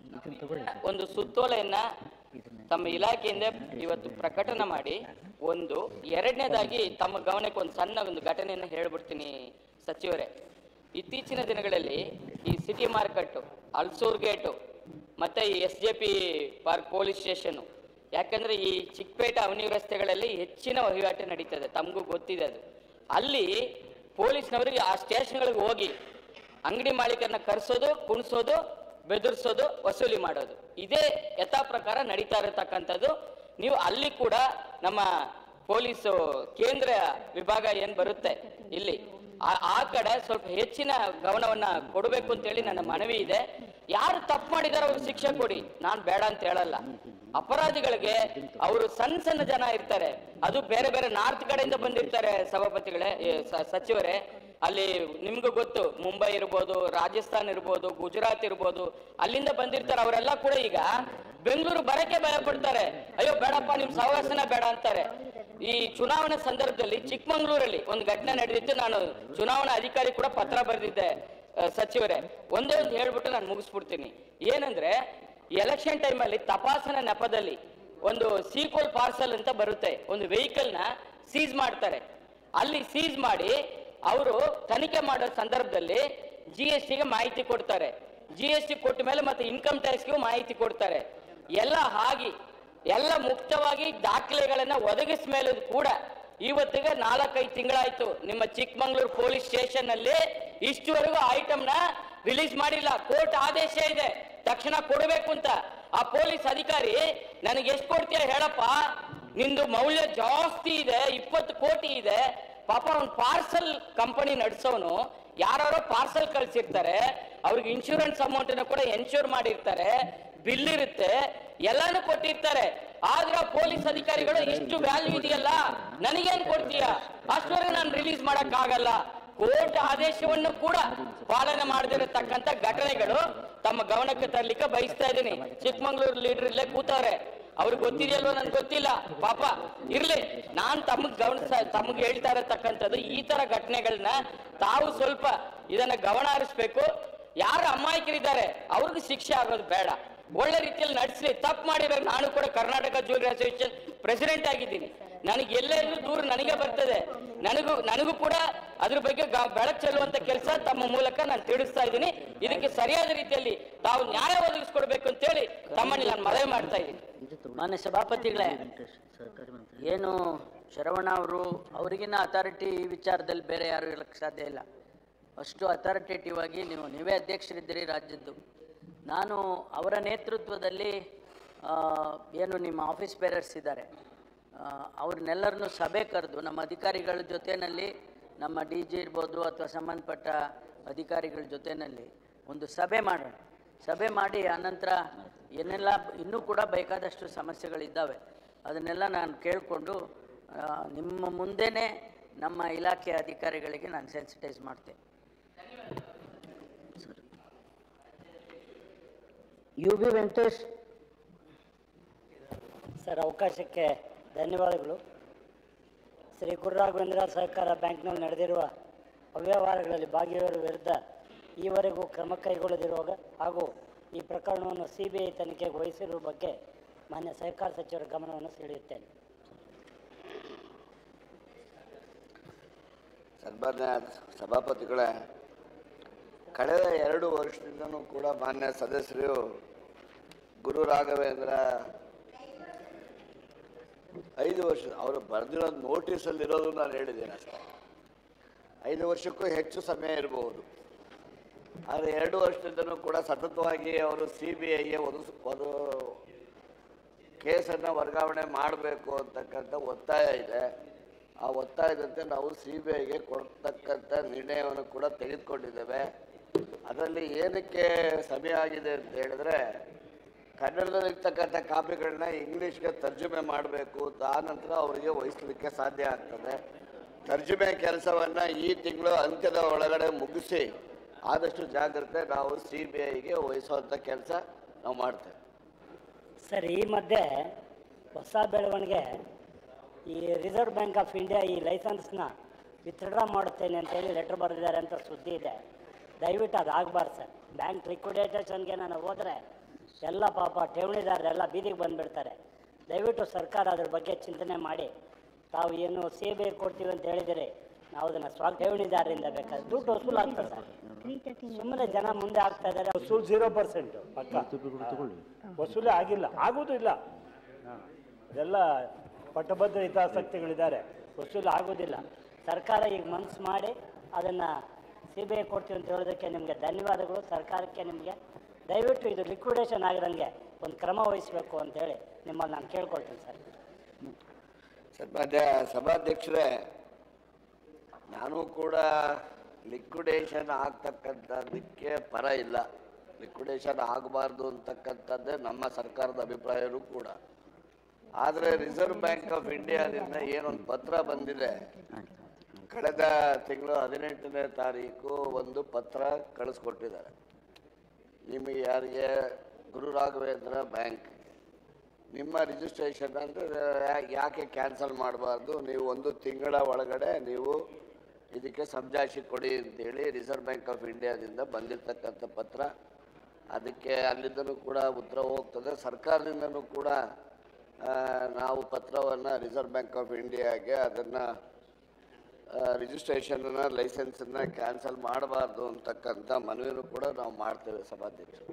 ಒಂದು ಸುತ್ತೋಲೆಯನ್ನ ತಮ್ಮ ಇಲಾಖೆಯಿಂದ ಇವತ್ತು ಪ್ರಕಟಣೆ ಮಾಡಿ, ಒಂದು ಎರಡನೇದಾಗಿ ತಮ್ಮ ಗಮನಕ್ಕೆ ಒಂದು ಸಣ್ಣ ಒಂದು ಘಟನೆಯನ್ನು ಹೇಳ್ಬಿಡ್ತೀನಿ ಸಚಿವರೇ. ಇತ್ತೀಚಿನ ದಿನಗಳಲ್ಲಿ ಈ ಸಿಟಿ ಮಾರ್ಕೆಟು, ಅಲ್ಸೂರ್ ಗೇಟು ಮತ್ತು ಈ SJP ಪಾರ್ಕ್ ಪೊಲೀಸ್ ಸ್ಟೇಷನ್ನು, ಯಾಕಂದರೆ ಈ ಚಿಕ್ಕಪೇಟೆ ಅವನಿ ರಸ್ತೆಗಳಲ್ಲಿ ಹೆಚ್ಚಿನ ವಹಿವಾಟು ನಡೀತದೆ, ತಮಗೂ ಗೊತ್ತಿದೆ ಅದು. ಅಲ್ಲಿ ಪೊಲೀಸ್ನವರಿಗೆ ಆ ಸ್ಟೇಷನ್ಗಳಿಗೆ ಹೋಗಿ ಅಂಗಡಿ ಮಾಲೀಕರನ್ನ ಕರೆಸೋದು, ಕುಣಿಸೋದು, ಬೆದರಿಸೋದು, ವಸೂಲಿ ಮಾಡೋದು, ಇದೇ ಯಥಾ ಪ್ರಕಾರ ನಡೀತಾ ಇರತಕ್ಕಂಥದ್ದು. ನೀವು ಅಲ್ಲಿ ಕೂಡ ನಮ್ಮ ಪೊಲೀಸು ಕೇಂದ್ರ ವಿಭಾಗ ಏನು ಬರುತ್ತೆ ಇಲ್ಲಿ ಆ ಕಡೆ ಸ್ವಲ್ಪ ಹೆಚ್ಚಿನ ಗಮನವನ್ನ ಕೊಡಬೇಕು ಅಂತೇಳಿ ನನ್ನ ಮನವಿ ಇದೆ. ಯಾರು ತಪ್ಪು ಮಾಡಿದಾರೋ ಅವ್ರಿಗೆ ಶಿಕ್ಷೆ ಕೊಡಿ, ನಾನು ಬೇಡ ಅಂತ ಹೇಳಲ್ಲ. ಅಪರಾಧಿಗಳಿಗೆ ಅವರು ಸಣ್ಣ ಸಣ್ಣ ಜನ ಇರ್ತಾರೆ, ಅದು ಬೇರೆ ಬೇರೆ ನಾರ್ತ್ ಕಡೆಯಿಂದ ಬಂದಿರ್ತಾರೆ ಸಭಾಪತಿಗಳೇ, ಸಚಿವರೇ. ಅಲ್ಲಿ ನಿಮ್ಗೂ ಗೊತ್ತು, ಮುಂಬೈ ಇರ್ಬೋದು, ರಾಜಸ್ಥಾನ್ ಇರ್ಬೋದು, ಗುಜರಾತ್ ಇರ್ಬೋದು, ಅಲ್ಲಿಂದ ಬಂದಿರ್ತಾರೆ. ಅವರೆಲ್ಲ ಕೂಡ ಈಗ ಬೆಂಗಳೂರು ಬರಕ್ಕೆ ಭಯ ಪಡ್ತಾರೆ. ಅಯ್ಯೋ ಬೇಡಪ್ಪ, ನಿಮ್ ಸಹವಾಸನ ಬೇಡ ಅಂತಾರೆ. ಈ ಚುನಾವಣೆ ಸಂದರ್ಭದಲ್ಲಿ ಚಿಕ್ಕಮಂಗ್ಳೂರಲ್ಲಿ ಒಂದು ಘಟನೆ ನಡೆದಿತ್ತು. ನಾನು ಚುನಾವಣಾ ಅಧಿಕಾರಿ ಕೂಡ ಪತ್ರ ಬರೆದಿದ್ದೆ ಸಚಿವರೇ. ಒಂದೇ ಒಂದು ಹೇಳ್ಬಿಟ್ಟು ನಾನು ಮುಗಿಸ್ಬಿಡ್ತೀನಿ. ಏನಂದ್ರೆ, ಎಲೆಕ್ಷನ್ ಟೈಮಲ್ಲಿ ತಪಾಸಣಾ ನೆಪದಲ್ಲಿ ಒಂದು ಸೀಕ್ವಲ್ ಪಾರ್ಸಲ್ ಅಂತ ಬರುತ್ತೆ, ಒಂದು ವೆಹಿಕಲ್ನ ಸೀಸ್ ಮಾಡ್ತಾರೆ. ಅಲ್ಲಿ ಸೀಸ್ ಮಾಡಿ ಅವರು ತನಿಖೆ ಮಾಡೋ ಸಂದರ್ಭದಲ್ಲಿ GSTಗೆ ಮಾಹಿತಿ ಕೊಡ್ತಾರೆ. GST ಕೊಟ್ಟ ಮೇಲೆ ಮತ್ತೆ ಇನ್ಕಮ್ ಟ್ಯಾಕ್ಸ್ಗೂ ಮಾಹಿತಿ ಕೊಡ್ತಾರೆ. ಎಲ್ಲ ಆಗಿ ಎಲ್ಲ ಮುಕ್ತವಾಗಿ ದಾಖಲೆಗಳನ್ನ ಒದಗಿಸಿದ ಮೇಲೆ ಕೂಡ ಇವತ್ತಿಗೆ 4-5 ತಿಂಗಳಾಯ್ತು. ನಿಮ್ಮ ಚಿಕ್ಕಮಂಗ್ಳೂರು ಪೊಲೀಸ್ ಸ್ಟೇಷನ್ ಅಲ್ಲಿ ಇಷ್ಟುವರೆಗೂ ಐಟಮ್ನ ರಿಲೀಸ್ ಮಾಡಿಲ್ಲ. ಕೋರ್ಟ್ ಆದೇಶ ಇದೆ ತಕ್ಷಣ ಕೊಡಬೇಕು ಅಂತ. ಆ ಪೊಲೀಸ್ ಅಧಿಕಾರಿ ನನಗೆ ಎಷ್ಟು ಕೊಡ್ತೀಯ ಹೇಳಪ್ಪ, ನಿಂದು ಮೌಲ್ಯ ಜಾಸ್ತಿ ಇದೆ, 20 ಕೋಟಿ ಇದೆ. ಪಾಪ ಅವ್ನು ಪಾರ್ಸಲ್ ಕಂಪನಿ ನಡೆಸೋನು, ಯಾರೋ ಪಾರ್ಸಲ್ ಕಳ್ಸಿರ್ತಾರೆ, ಅವ್ರಿಗೆ ಇನ್ಶೂರೆನ್ಸ್ ಅಮೌಂಟ್ ಕೂಡ ಎನ್ಶೂರ್ ಮಾಡಿರ್ತಾರೆ, ಬಿಲ್ ಇರುತ್ತೆ, ಎಲ್ಲಾನು ಕೊಟ್ಟಿರ್ತಾರೆ. ಆದ್ರೆ ಪೊಲೀಸ್ ಅಧಿಕಾರಿಗಳು ಇಷ್ಟು ವ್ಯಾಲ್ಯೂ ಇದೆಯಲ್ಲ, ನನಗೇನ್ ಕೊಡ್ತೀಯ, ಅಷ್ಟವರೆಗೆ ನಾನು ರಿಲೀಸ್ ಮಾಡಕ್ ಆಗಲ್ಲ. ಕೋರ್ಟ್ ಆದೇಶವನ್ನು ಕೂಡ ಪಾಲನೆ ಮಾಡದಿರತಕ್ಕಂತ ಘಟನೆಗಳು ತಮ್ಮ ಗಮನಕ್ಕೆ ತರಲಿಕ್ಕೆ ಬಯಸ್ತಾ ಇದ್ದೀನಿ. ಚಿಕ್ಕಮಂಗ್ಳೂರು ಲೀಡರ್ ಇಲ್ಲೇ ಕೂತವ್ರೆ, ಅವ್ರಿಗೆ ಗೊತ್ತಿದೆಯಲ್ವೋ ನನ್ಗೆ ಗೊತ್ತಿಲ್ಲ, ಪಾಪ ಇರ್ಲಿ. ನಾನ್ ತಮಗೆ ಹೇಳ್ತಾ ಇರತಕ್ಕಂಥದ್ದು, ಈ ತರ ಘಟನೆಗಳನ್ನ ತಾವು ಸ್ವಲ್ಪ ಇದನ್ನ ಗಮನ ಹರಿಸ್ಬೇಕು. ಯಾರು ಅಮಾಯಕರಿದ್ದಾರೆ ಅವ್ರಿಗೆ ಶಿಕ್ಷೆ ಆಗೋದು ಬೇಡ, ಒಳ್ಳೆ ರೀತಿಯಲ್ಲಿ ನಡೆಸಲಿ. ತಪ್ಪು ಮಾಡಿದ್ರೆ, ನಾನು ಕೂಡ ಕರ್ನಾಟಕ ಜ್ಯುವೆಲರಿ ಅಸೋಸಿಯೇಷನ್ ಪ್ರೆಸಿಡೆಂಟ್ ಆಗಿದ್ದೀನಿ, ನನಗೆ ಎಲ್ಲೇ ಇದ್ರೂ ದೂರ ನನಗೆ ಬರ್ತದೆ. ನನಗೂ ಕೂಡ ಅದ್ರ ಬಗ್ಗೆ ಬೆಳಕು ಚೆಲ್ಲುವಂತ ಕೆಲಸ ತಮ್ಮ ಮೂಲಕ ನಾನು ತಿಳಿಸ್ತಾ ಇದ್ದೀನಿ. ಇದಕ್ಕೆ ಸರಿಯಾದ ರೀತಿಯಲ್ಲಿ ತಾವು ನ್ಯಾಯ ಒದಗಿಸ್ಕೊಡ್ಬೇಕು ಅಂತೇಳಿ ತಮ್ಮಲ್ಲಿ ನಾನು ಮನವಿ ಮಾಡ್ತಾ ಇದ್ದೀನಿ. ಮಾನ್ಯ ಸಭಾಪತಿಗಳೇ, ಏನು ಶರವಣ ಅವರು, ಅವರಿಗಿನ್ನ ಅಥಾರಿಟಿ ಈ ವಿಚಾರದಲ್ಲಿ ಬೇರೆ ಯಾರು ಹೇಳಕ್ಕೆ ಸಾಧ್ಯ ಇಲ್ಲ. ಅಷ್ಟು ಅಥಾರಿಟೇಟಿವ್ ಆಗಿ ನೀವೇ ಅಧ್ಯಕ್ಷರಿದ್ದೀರಿ ರಾಜ್ಯದ್ದು. ನಾನು ಅವರ ನೇತೃತ್ವದಲ್ಲಿ ಏನು ನಿಮ್ಮ ಆಫೀಸ್ ಬೇರರ್ಸ್ ಇದ್ದಾರೆ, ಅವ್ರನ್ನೆಲ್ಲರನ್ನು ಸಭೆ ಕರೆದು ನಮ್ಮ ಅಧಿಕಾರಿಗಳ ಜೊತೆಯಲ್ಲಿ, ನಮ್ಮ DG ಇರ್ಬೋದು ಅಥವಾ ಸಂಬಂಧಪಟ್ಟ ಅಧಿಕಾರಿಗಳ ಜೊತೆಯಲ್ಲಿ ಒಂದು ಸಭೆ ಮಾಡೋಣ. ಸಭೆ ಮಾಡಿ ಆನಂತರ ಏನೆಲ್ಲ ಇನ್ನೂ ಕೂಡ ಬೇಕಾದಷ್ಟು ಸಮಸ್ಯೆಗಳಿದ್ದಾವೆ ಅದನ್ನೆಲ್ಲ ನಾನು ಕೇಳಿಕೊಂಡು ನಿಮ್ಮ ಮುಂದೆನೇ ನಮ್ಮ ಇಲಾಖೆ ಅಧಿಕಾರಿಗಳಿಗೆ ನಾನು ಸೆನ್ಸಿಟೈಸ್ ಮಾಡ್ತೇನೆ. UB ವೆಂಕಟೇಶ್ ಸರ್, ಅವಕಾಶಕ್ಕೆ ಧನ್ಯವಾದಗಳು. ಶ್ರೀ ಗುರುರಾಘವೇಂದ್ರ ಸಹಕಾರ ಬ್ಯಾಂಕ್ನಲ್ಲಿ ನಡೆದಿರುವ ಅವ್ಯವಹಾರಗಳಲ್ಲಿ ಭಾಗಿಯವರ ವಿರುದ್ಧ ಈವರೆಗೂ ಕ್ರಮ ಕೈಗೊಳ್ಳದಿರುವಾಗ ಹಾಗೂ ಈ ಪ್ರಕರಣವನ್ನು CBI ತನಿಖೆಗೆ ವಹಿಸಿರುವ ಬಗ್ಗೆ ಮಾನ್ಯ ಸಹಕಾರ ಸಚಿವರ ಗಮನವನ್ನು ಸೆಳೆಯುತ್ತೇನೆ. ಸನ್ಮಾನ್ಯ ಸಭಾಪತಿಗಳೇ, ಕಳೆದ 2 ವರ್ಷದಿಂದನೂ ಕೂಡ ಮಾನ್ಯ ಸದಸ್ಯರು ಗುರು ರಾಘವೇಂದ್ರ 5 ವರ್ಷ ಅವರು ಬರೆದಿರೋ ನೋಟಿಸಲ್ಲಿರೋದು ನಾನು ಹೇಳಿದ್ದೇನೆ ಅಷ್ಟೇ. 5 ವರ್ಷಕ್ಕೂ ಹೆಚ್ಚು ಸಮಯ ಇರಬಹುದು. ಆದರೆ 2 ವರ್ಷದಿಂದನೂ ಕೂಡ ಸತತವಾಗಿ ಅವರು CBIಗೆ ಒಂದು ಕೇಸನ್ನು ವರ್ಗಾವಣೆ ಮಾಡಬೇಕು ಅಂತಕ್ಕಂಥ ಒತ್ತಾಯ ಇದೆ. ಆ ಒತ್ತಾಯದಂತೆ ನಾವು CBIಗೆ ಕೊಡ್ತಕ್ಕಂಥ ನಿರ್ಣಯವನ್ನು ಕೂಡ ತೆಗೆದುಕೊಂಡಿದ್ದೇವೆ. ಅದರಲ್ಲಿ ಏನಕ್ಕೆ ಸಮಯ ಆಗಿದೆ ಅಂತ ಹೇಳಿದ್ರೆ, ಕನ್ನಡದಲ್ಲಿರ್ತಕ್ಕಂಥ ಕಾಪಿಗಳನ್ನ ಇಂಗ್ಲೀಷ್ಗೆ ತರ್ಜುಮೆ ಮಾಡಬೇಕು, ಆ ನಂತರ ಅವರಿಗೆ ವಹಿಸಲಿಕ್ಕೆ ಸಾಧ್ಯ ಆಗ್ತದೆ. ತರ್ಜುಮೆ ಕೆಲಸವನ್ನು ಈ ತಿಂಗಳು ಅಂತ್ಯದ ಒಳಗಡೆ ಮುಗಿಸಿ ಆದಷ್ಟು ಜಾಗ್ರತೆ ನಾವು CBIಗೆ ವಹಿಸುವಂಥ ಕೆಲಸ ನಾವು ಮಾಡ್ತೇವೆ. ಸರ್, ಈ ಮಧ್ಯೆ ಹೊಸ ಬೆಳವಣಿಗೆ, ಈ ರಿಸರ್ವ್ ಬ್ಯಾಂಕ್ ಆಫ್ ಇಂಡಿಯಾ ಈ ಲೈಸೆನ್ಸ್ನ ವಿತ್ಡ್ರಾ ಮಾಡುತ್ತೇನೆ ಅಂತೇಳಿ ಲೆಟ್ರ್ ಬರೆದಿದ್ದಾರೆ ಅಂತ ಸುದ್ದಿ ಇದೆ. ದಯವಿಟ್ಟು ಅದು ಆಗಬಾರ್ದು ಸರ್. ಬ್ಯಾಂಕ್ ಲಿಕ್ವಿಡೇಟೇಷನ್ಗೆ ನಾನು ಹೋದರೆ ಎಲ್ಲ ಪಾಪ ಠೇವಣಿದಾರರೆಲ್ಲ ಬೀದಿಗೆ ಬಂದುಬಿಡ್ತಾರೆ. ದಯವಿಟ್ಟು ಸರ್ಕಾರ ಅದ್ರ ಬಗ್ಗೆ ಚಿಂತನೆ ಮಾಡಿ, ತಾವು ಏನು ಸೇವೆ ಕೊಡ್ತೀವಿ ಅಂತ ಹೇಳಿದರೆ ನಾವು ಅದನ್ನು ಠೇವಣಿದಾರರಿಂದ ಬೇಕಾದ್ರೆ ದುಡ್ಡು ವಸೂಲು ಆಗ್ತದೆ ಸರ್. ಸುಮ್ಮನೆ ಜನ ಮುಂದೆ ಆಗ್ತಾ ಇದ್ದಾರೆ. ವಸೂಲು 0% ಪಕ್ಕ ವಸೂಲಿ ಆಗಿಲ್ಲ, ಆಗೋದು ಇಲ್ಲ. ಎಲ್ಲ ಪಟ್ಟಭದ್ರ ಹಿತಾಸಕ್ತಿಗಳಿದ್ದಾರೆ, ವಸೂಲಿ ಆಗೋದಿಲ್ಲ. ಸರ್ಕಾರ ಈಗ ಮನಸ್ಸು ಮಾಡಿ ಅದನ್ನು CBI ಕೊಡ್ತೀವಿ ಅಂತ ಹೇಳೋದಕ್ಕೆ ನಿಮಗೆ ಧನ್ಯವಾದಗಳು. ಸರ್ಕಾರಕ್ಕೆ ನಿಮಗೆ ದಯವಿಟ್ಟು ಇದು ಲಿಕ್ವಿಡೇಷನ್ ಆಗಿರೋಂಗೆ ಒಂದು ಕ್ರಮ ವಹಿಸಬೇಕು ಅಂತೇಳಿ ನಿಮ್ಮಲ್ಲಿ ನಾನು ಕೇಳ್ಕೊಳ್ತೀನಿ ಸರ್. ಸನ್ಮಾನ್ಯ ಸಭಾಧ್ಯಕ್ಷರೇ, ನಾನು ಕೂಡ ಲಿಕ್ವಿಡೇಷನ್ ಆಗ್ತಕ್ಕಂಥದ್ದಕ್ಕೆ ಪರ ಇಲ್ಲ. ಲಿಕ್ವಿಡೇಷನ್ ಆಗಬಾರ್ದು ಅಂತಕ್ಕಂಥದ್ದೇ ನಮ್ಮ ಸರ್ಕಾರದ ಅಭಿಪ್ರಾಯವೂ ಕೂಡ. ಆದರೆ ರಿಸರ್ವ್ ಬ್ಯಾಂಕ್ ಆಫ್ ಇಂಡಿಯಾದಿಂದ ಏನೊಂದು ಪತ್ರ ಬಂದಿದೆ, ಕಳೆದ ತಿಂಗಳು 18ನೇ ತಾರೀಕು ಒಂದು ಪತ್ರ ಕಳಿಸ್ಕೊಟ್ಟಿದ್ದಾರೆ. ನಿಮಗೆ ಯಾರಿಗೆ ಗುರು ರಾಘವೇಂದ್ರ ಬ್ಯಾಂಕ್ ನಿಮ್ಮ ರಿಜಿಸ್ಟ್ರೇಷನ್ ಅಂದರೆ ಯಾಕೆ ಕ್ಯಾನ್ಸಲ್ ಮಾಡಬಾರ್ದು, ನೀವು 1 ತಿಂಗಳ ಒಳಗಡೆ ನೀವು ಇದಕ್ಕೆ ಸಮಜಾಯಿಷಿ ಕೊಡಿ ಅಂತೇಳಿ ರಿಸರ್ವ್ ಬ್ಯಾಂಕ್ ಆಫ್ ಇಂಡಿಯಾದಿಂದ ಬಂದಿರತಕ್ಕಂಥ ಪತ್ರ. ಅದಕ್ಕೆ ಅಲ್ಲಿಂದಲೂ ಕೂಡ ಉತ್ತರ ಹೋಗ್ತದೆ. ಸರ್ಕಾರದಿಂದಲೂ ಕೂಡ ನಾವು ಪತ್ರವನ್ನು ರಿಸರ್ವ್ ಬ್ಯಾಂಕ್ ಆಫ್ ಇಂಡಿಯಾಗೆ ಅದನ್ನು ರಿಜಿಸ್ಟ್ರೇಷನ್ನ ಲೈಸೆನ್ಸನ್ನು ಕ್ಯಾನ್ಸಲ್ ಮಾಡಬಾರ್ದು ಅಂತಕ್ಕಂಥ ಮನವಿನೂ ಕೂಡ ನಾವು ಮಾಡ್ತೇವೆ ಸಭಾಧ್ಯಕ್ಷರು.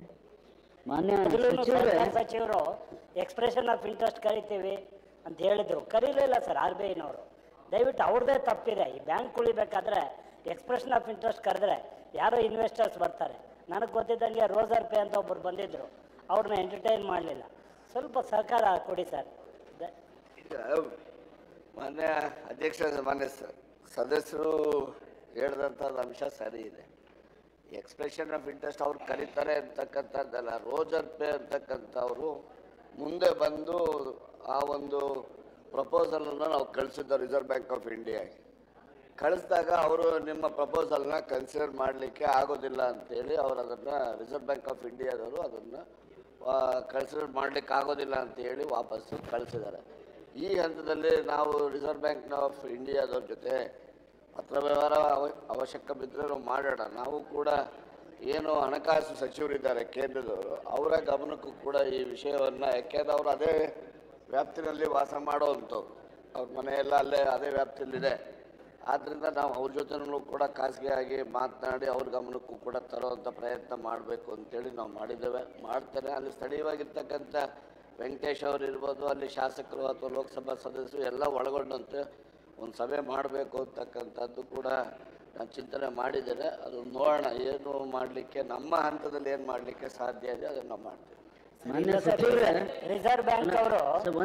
ಸಚಿವರು ಎಕ್ಸ್ಪ್ರೆಷನ್ ಆಫ್ ಇಂಟ್ರೆಸ್ಟ್ ಕರಿತೀವಿ ಅಂತ ಹೇಳಿದ್ರು, ಕರೀಲಿಲ್ಲ ಸರ್ RBIನವರು. ದಯವಿಟ್ಟು ಅವ್ರದ್ದೇ ತಪ್ಪಿದೆ. ಈ ಬ್ಯಾಂಕ್ ಉಳಿಬೇಕಾದ್ರೆ ಎಕ್ಸ್ಪ್ರೆಷನ್ ಆಫ್ ಇಂಟ್ರೆಸ್ಟ್ ಕರೆದ್ರೆ ಯಾರೋ ಇನ್ವೆಸ್ಟರ್ಸ್ ಬರ್ತಾರೆ. ನನಗೆ ಗೊತ್ತಿದ್ದಂಗೆ ರೋಸರ್ ಪೇ ಅಂತ ಒಬ್ಬರು ಬಂದಿದ್ದರು, ಅವ್ರನ್ನ ಎಂಟರ್ಟೈನ್ ಮಾಡಲಿಲ್ಲ. ಸ್ವಲ್ಪ ಸಹಕಾರ ಕೊಡಿ ಸರ್. ಈಗ ಮಾನ್ಯ ಅಧ್ಯಕ್ಷ, ಮಾನ್ಯ ಸದಸ್ಯರು ಹೇಳಿದಂಥದ್ದು ಅಂಶ ಸರಿ ಇದೆ. ಎಕ್ಸ್ಪ್ರೆಷನ್ ಆಫ್ ಇಂಟ್ರೆಸ್ಟ್ ಅವ್ರು ಕರೀತಾರೆ ಅಂತಕ್ಕಂಥದ್ದಲ್ಲ, ರೋಜರ್ ಪೇ ಅಂತಕ್ಕಂಥವ್ರು ಮುಂದೆ ಬಂದು ಆ ಒಂದು ಪ್ರಪೋಸಲನ್ನು ನಾವು ಕಳಿಸಿದ್ದು ರಿಸರ್ವ್ ಬ್ಯಾಂಕ್ ಆಫ್ ಇಂಡಿಯಾಗೆ. ಕಳಿಸಿದಾಗ ಅವರು ನಿಮ್ಮ ಪ್ರಪೋಸಲ್ನ ಕನ್ಸಿಡರ್ ಮಾಡಲಿಕ್ಕೆ ಆಗೋದಿಲ್ಲ ಅಂತೇಳಿ ಅವರು ಅದನ್ನು ರಿಸರ್ವ್ ಬ್ಯಾಂಕ್ ಆಫ್ ಇಂಡಿಯಾದವರು ಅದನ್ನು ಕನ್ಸಿಡರ್ ಮಾಡಲಿಕ್ಕೆ ಆಗೋದಿಲ್ಲ ಅಂತೇಳಿ ವಾಪಸ್ಸು ಕಳಿಸಿದ್ದಾರೆ. ಈ ಹಂತದಲ್ಲಿ ನಾವು ರಿಸರ್ವ್ ಬ್ಯಾಂಕ್ ಆಫ್ ಇಂಡಿಯಾದವ್ರ ಜೊತೆ ಪತ್ರ ವ್ಯವಹಾರ ಅವಶ್ಯಕ ಬಿದ್ದರೆ ನಾವು ಮಾಡೋಣ. ನಾವು ಕೂಡ ಏನು ಹಣಕಾಸು ಸಚಿವರಿದ್ದಾರೆ ಕೇಂದ್ರದವರು, ಅವರ ಗಮನಕ್ಕೂ ಕೂಡ ಈ ವಿಷಯವನ್ನು, ಯಾಕೆಂದ್ರೆ ಅವರು ಅದೇ ವ್ಯಾಪ್ತಿನಲ್ಲಿ ವಾಸ ಮಾಡೋವಂಥವ್ರು, ಅವ್ರ ಮನೆಯೆಲ್ಲ ಅಲ್ಲೇ ಅದೇ ವ್ಯಾಪ್ತಿಯಲ್ಲಿದೆ. ಆದ್ದರಿಂದ ನಾವು ಅವ್ರ ಜೊತೆನೂ ಕೂಡ ಖಾಸಗಿಯಾಗಿ ಮಾತನಾಡಿ ಅವ್ರ ಗಮನಕ್ಕೂ ಕೂಡ ತರುವಂಥ ಪ್ರಯತ್ನ ಮಾಡಬೇಕು ಅಂತೇಳಿ ನಾವು ಮಾಡಿದ್ದೇವೆ, ಮಾಡ್ತೇನೆ. ಅಲ್ಲಿ ಸ್ಥಳೀಯವಾಗಿರ್ತಕ್ಕಂಥ ವೆಂಕಟೇಶ್ ಅವರು ಇರ್ಬೋದು, ಅಲ್ಲಿ ಶಾಸಕರು ಅಥವಾ ಲೋಕಸಭಾ ಸದಸ್ಯರು ಎಲ್ಲ ಒಳಗೊಂಡಂತೆ ಒಂದು ಸಭೆ ಮಾಡಬೇಕು ಅಂತಕ್ಕಂಥದ್ದು ಕೂಡ ನಾನು ಚಿಂತನೆ ಮಾಡಿದ್ದೇನೆ. ಅದು ನೋಡೋಣ ಏನು ಮಾಡಲಿಕ್ಕೆ, ನಮ್ಮ ಹಂತದಲ್ಲಿ ಏನು ಮಾಡಲಿಕ್ಕೆ ಸಾಧ್ಯ ಇದೆ ಅದನ್ನು ಮಾಡ್ತೇವೆ. ರಿಸರ್ವ್ ಬ್ಯಾಂಕ್ ಅವರು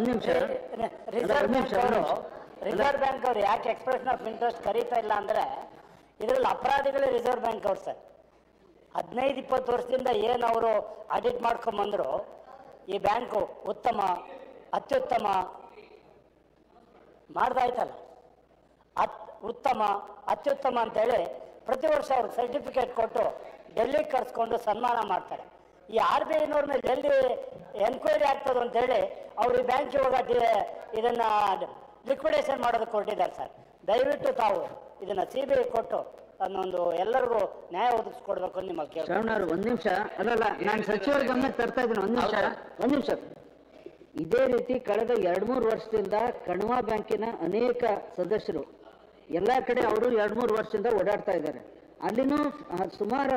ರಿಸರ್ವ್ ಬ್ಯಾಂಕ್ ಅವರು ಯಾಕೆ ಎಕ್ಸ್ಪ್ರೆಷನ್ ಆಫ್ ಇಂಟ್ರೆಸ್ಟ್ ಕರೀತಾ ಇಲ್ಲ ಅಂದರೆ ಇದರಲ್ಲಿ ಅಪರಾಧಿಗಳೇ ರಿಸರ್ವ್ ಬ್ಯಾಂಕ್ ಅವ್ರು ಸರ್. 15-20 ವರ್ಷದಿಂದ ಏನು ಅವರು ಆಡಿಟ್ ಮಾಡ್ಕೊಂಬಂದರು, ಈ ಬ್ಯಾಂಕು ಉತ್ತಮ ಅತ್ಯುತ್ತಮ ಮಾಡ್ದಾಯ್ತಲ್ಲ, ಉತ್ತಮ ಅತ್ಯುತ್ತಮ ಅಂತೇಳಿ ಪ್ರತಿ ವರ್ಷ ಅವ್ರಿಗೆ ಸರ್ಟಿಫಿಕೇಟ್ ಕೊಟ್ಟು ಡೆಲ್ಲಿಗೆ ಕರೆಸ್ಕೊಂಡು ಸನ್ಮಾನ ಮಾಡ್ತಾರೆ. ಈ RBIನವ್ರ ಮೇಲೆ ಎಲ್ಲಿ ಎನ್ಕ್ವೈರಿ ಆಗ್ತದೆ ಅಂತೇಳಿ ಅವ್ರು ಈ ಬ್ಯಾಂಕ್ ಇವಾಗ ಇದನ್ನು ಲಿಕ್ವಿಡೇಷನ್ ಮಾಡೋದಕ್ಕೆ ಹೊರಟಿದ್ದಾರೆ ಸರ್. ದಯವಿಟ್ಟು ತಾವು ಇದನ್ನು CBI ಕೊಟ್ಟು ಅನ್ನೊಂದು ಎಲ್ಲರಿಗೂ ನ್ಯಾಯ ಒದಗಿಸ್ಕೊಡ್ಬೇಕು ಅಂತ ನಿಮ್ಮಲ್ಲಿ ಕೇಳಿ. ಶ್ರವಣ್ ಒಂದು ನಿಮಿಷ, ಅಲ್ಲಲ್ಲ ನಾನು ಸಚಿವರ ಗಮನಕ್ಕೆ ತರ್ತಾ ಇದ್ದೀನಿ. ಒಂದು ನಿಮಿಷ. ಇದೇ ರೀತಿ ಕಳೆದ 2-3 ವರ್ಷದಿಂದ ಕಣ್ವ ಬ್ಯಾಂಕಿನ ಅನೇಕ ಸದಸ್ಯರು ಎಲ್ಲ ಕಡೆ ಅವರು 2-3 ವರ್ಷದಿಂದ ಓಡಾಡ್ತಾ ಇದ್ದಾರೆ. ಅಲ್ಲಿನೂ ಸುಮಾರು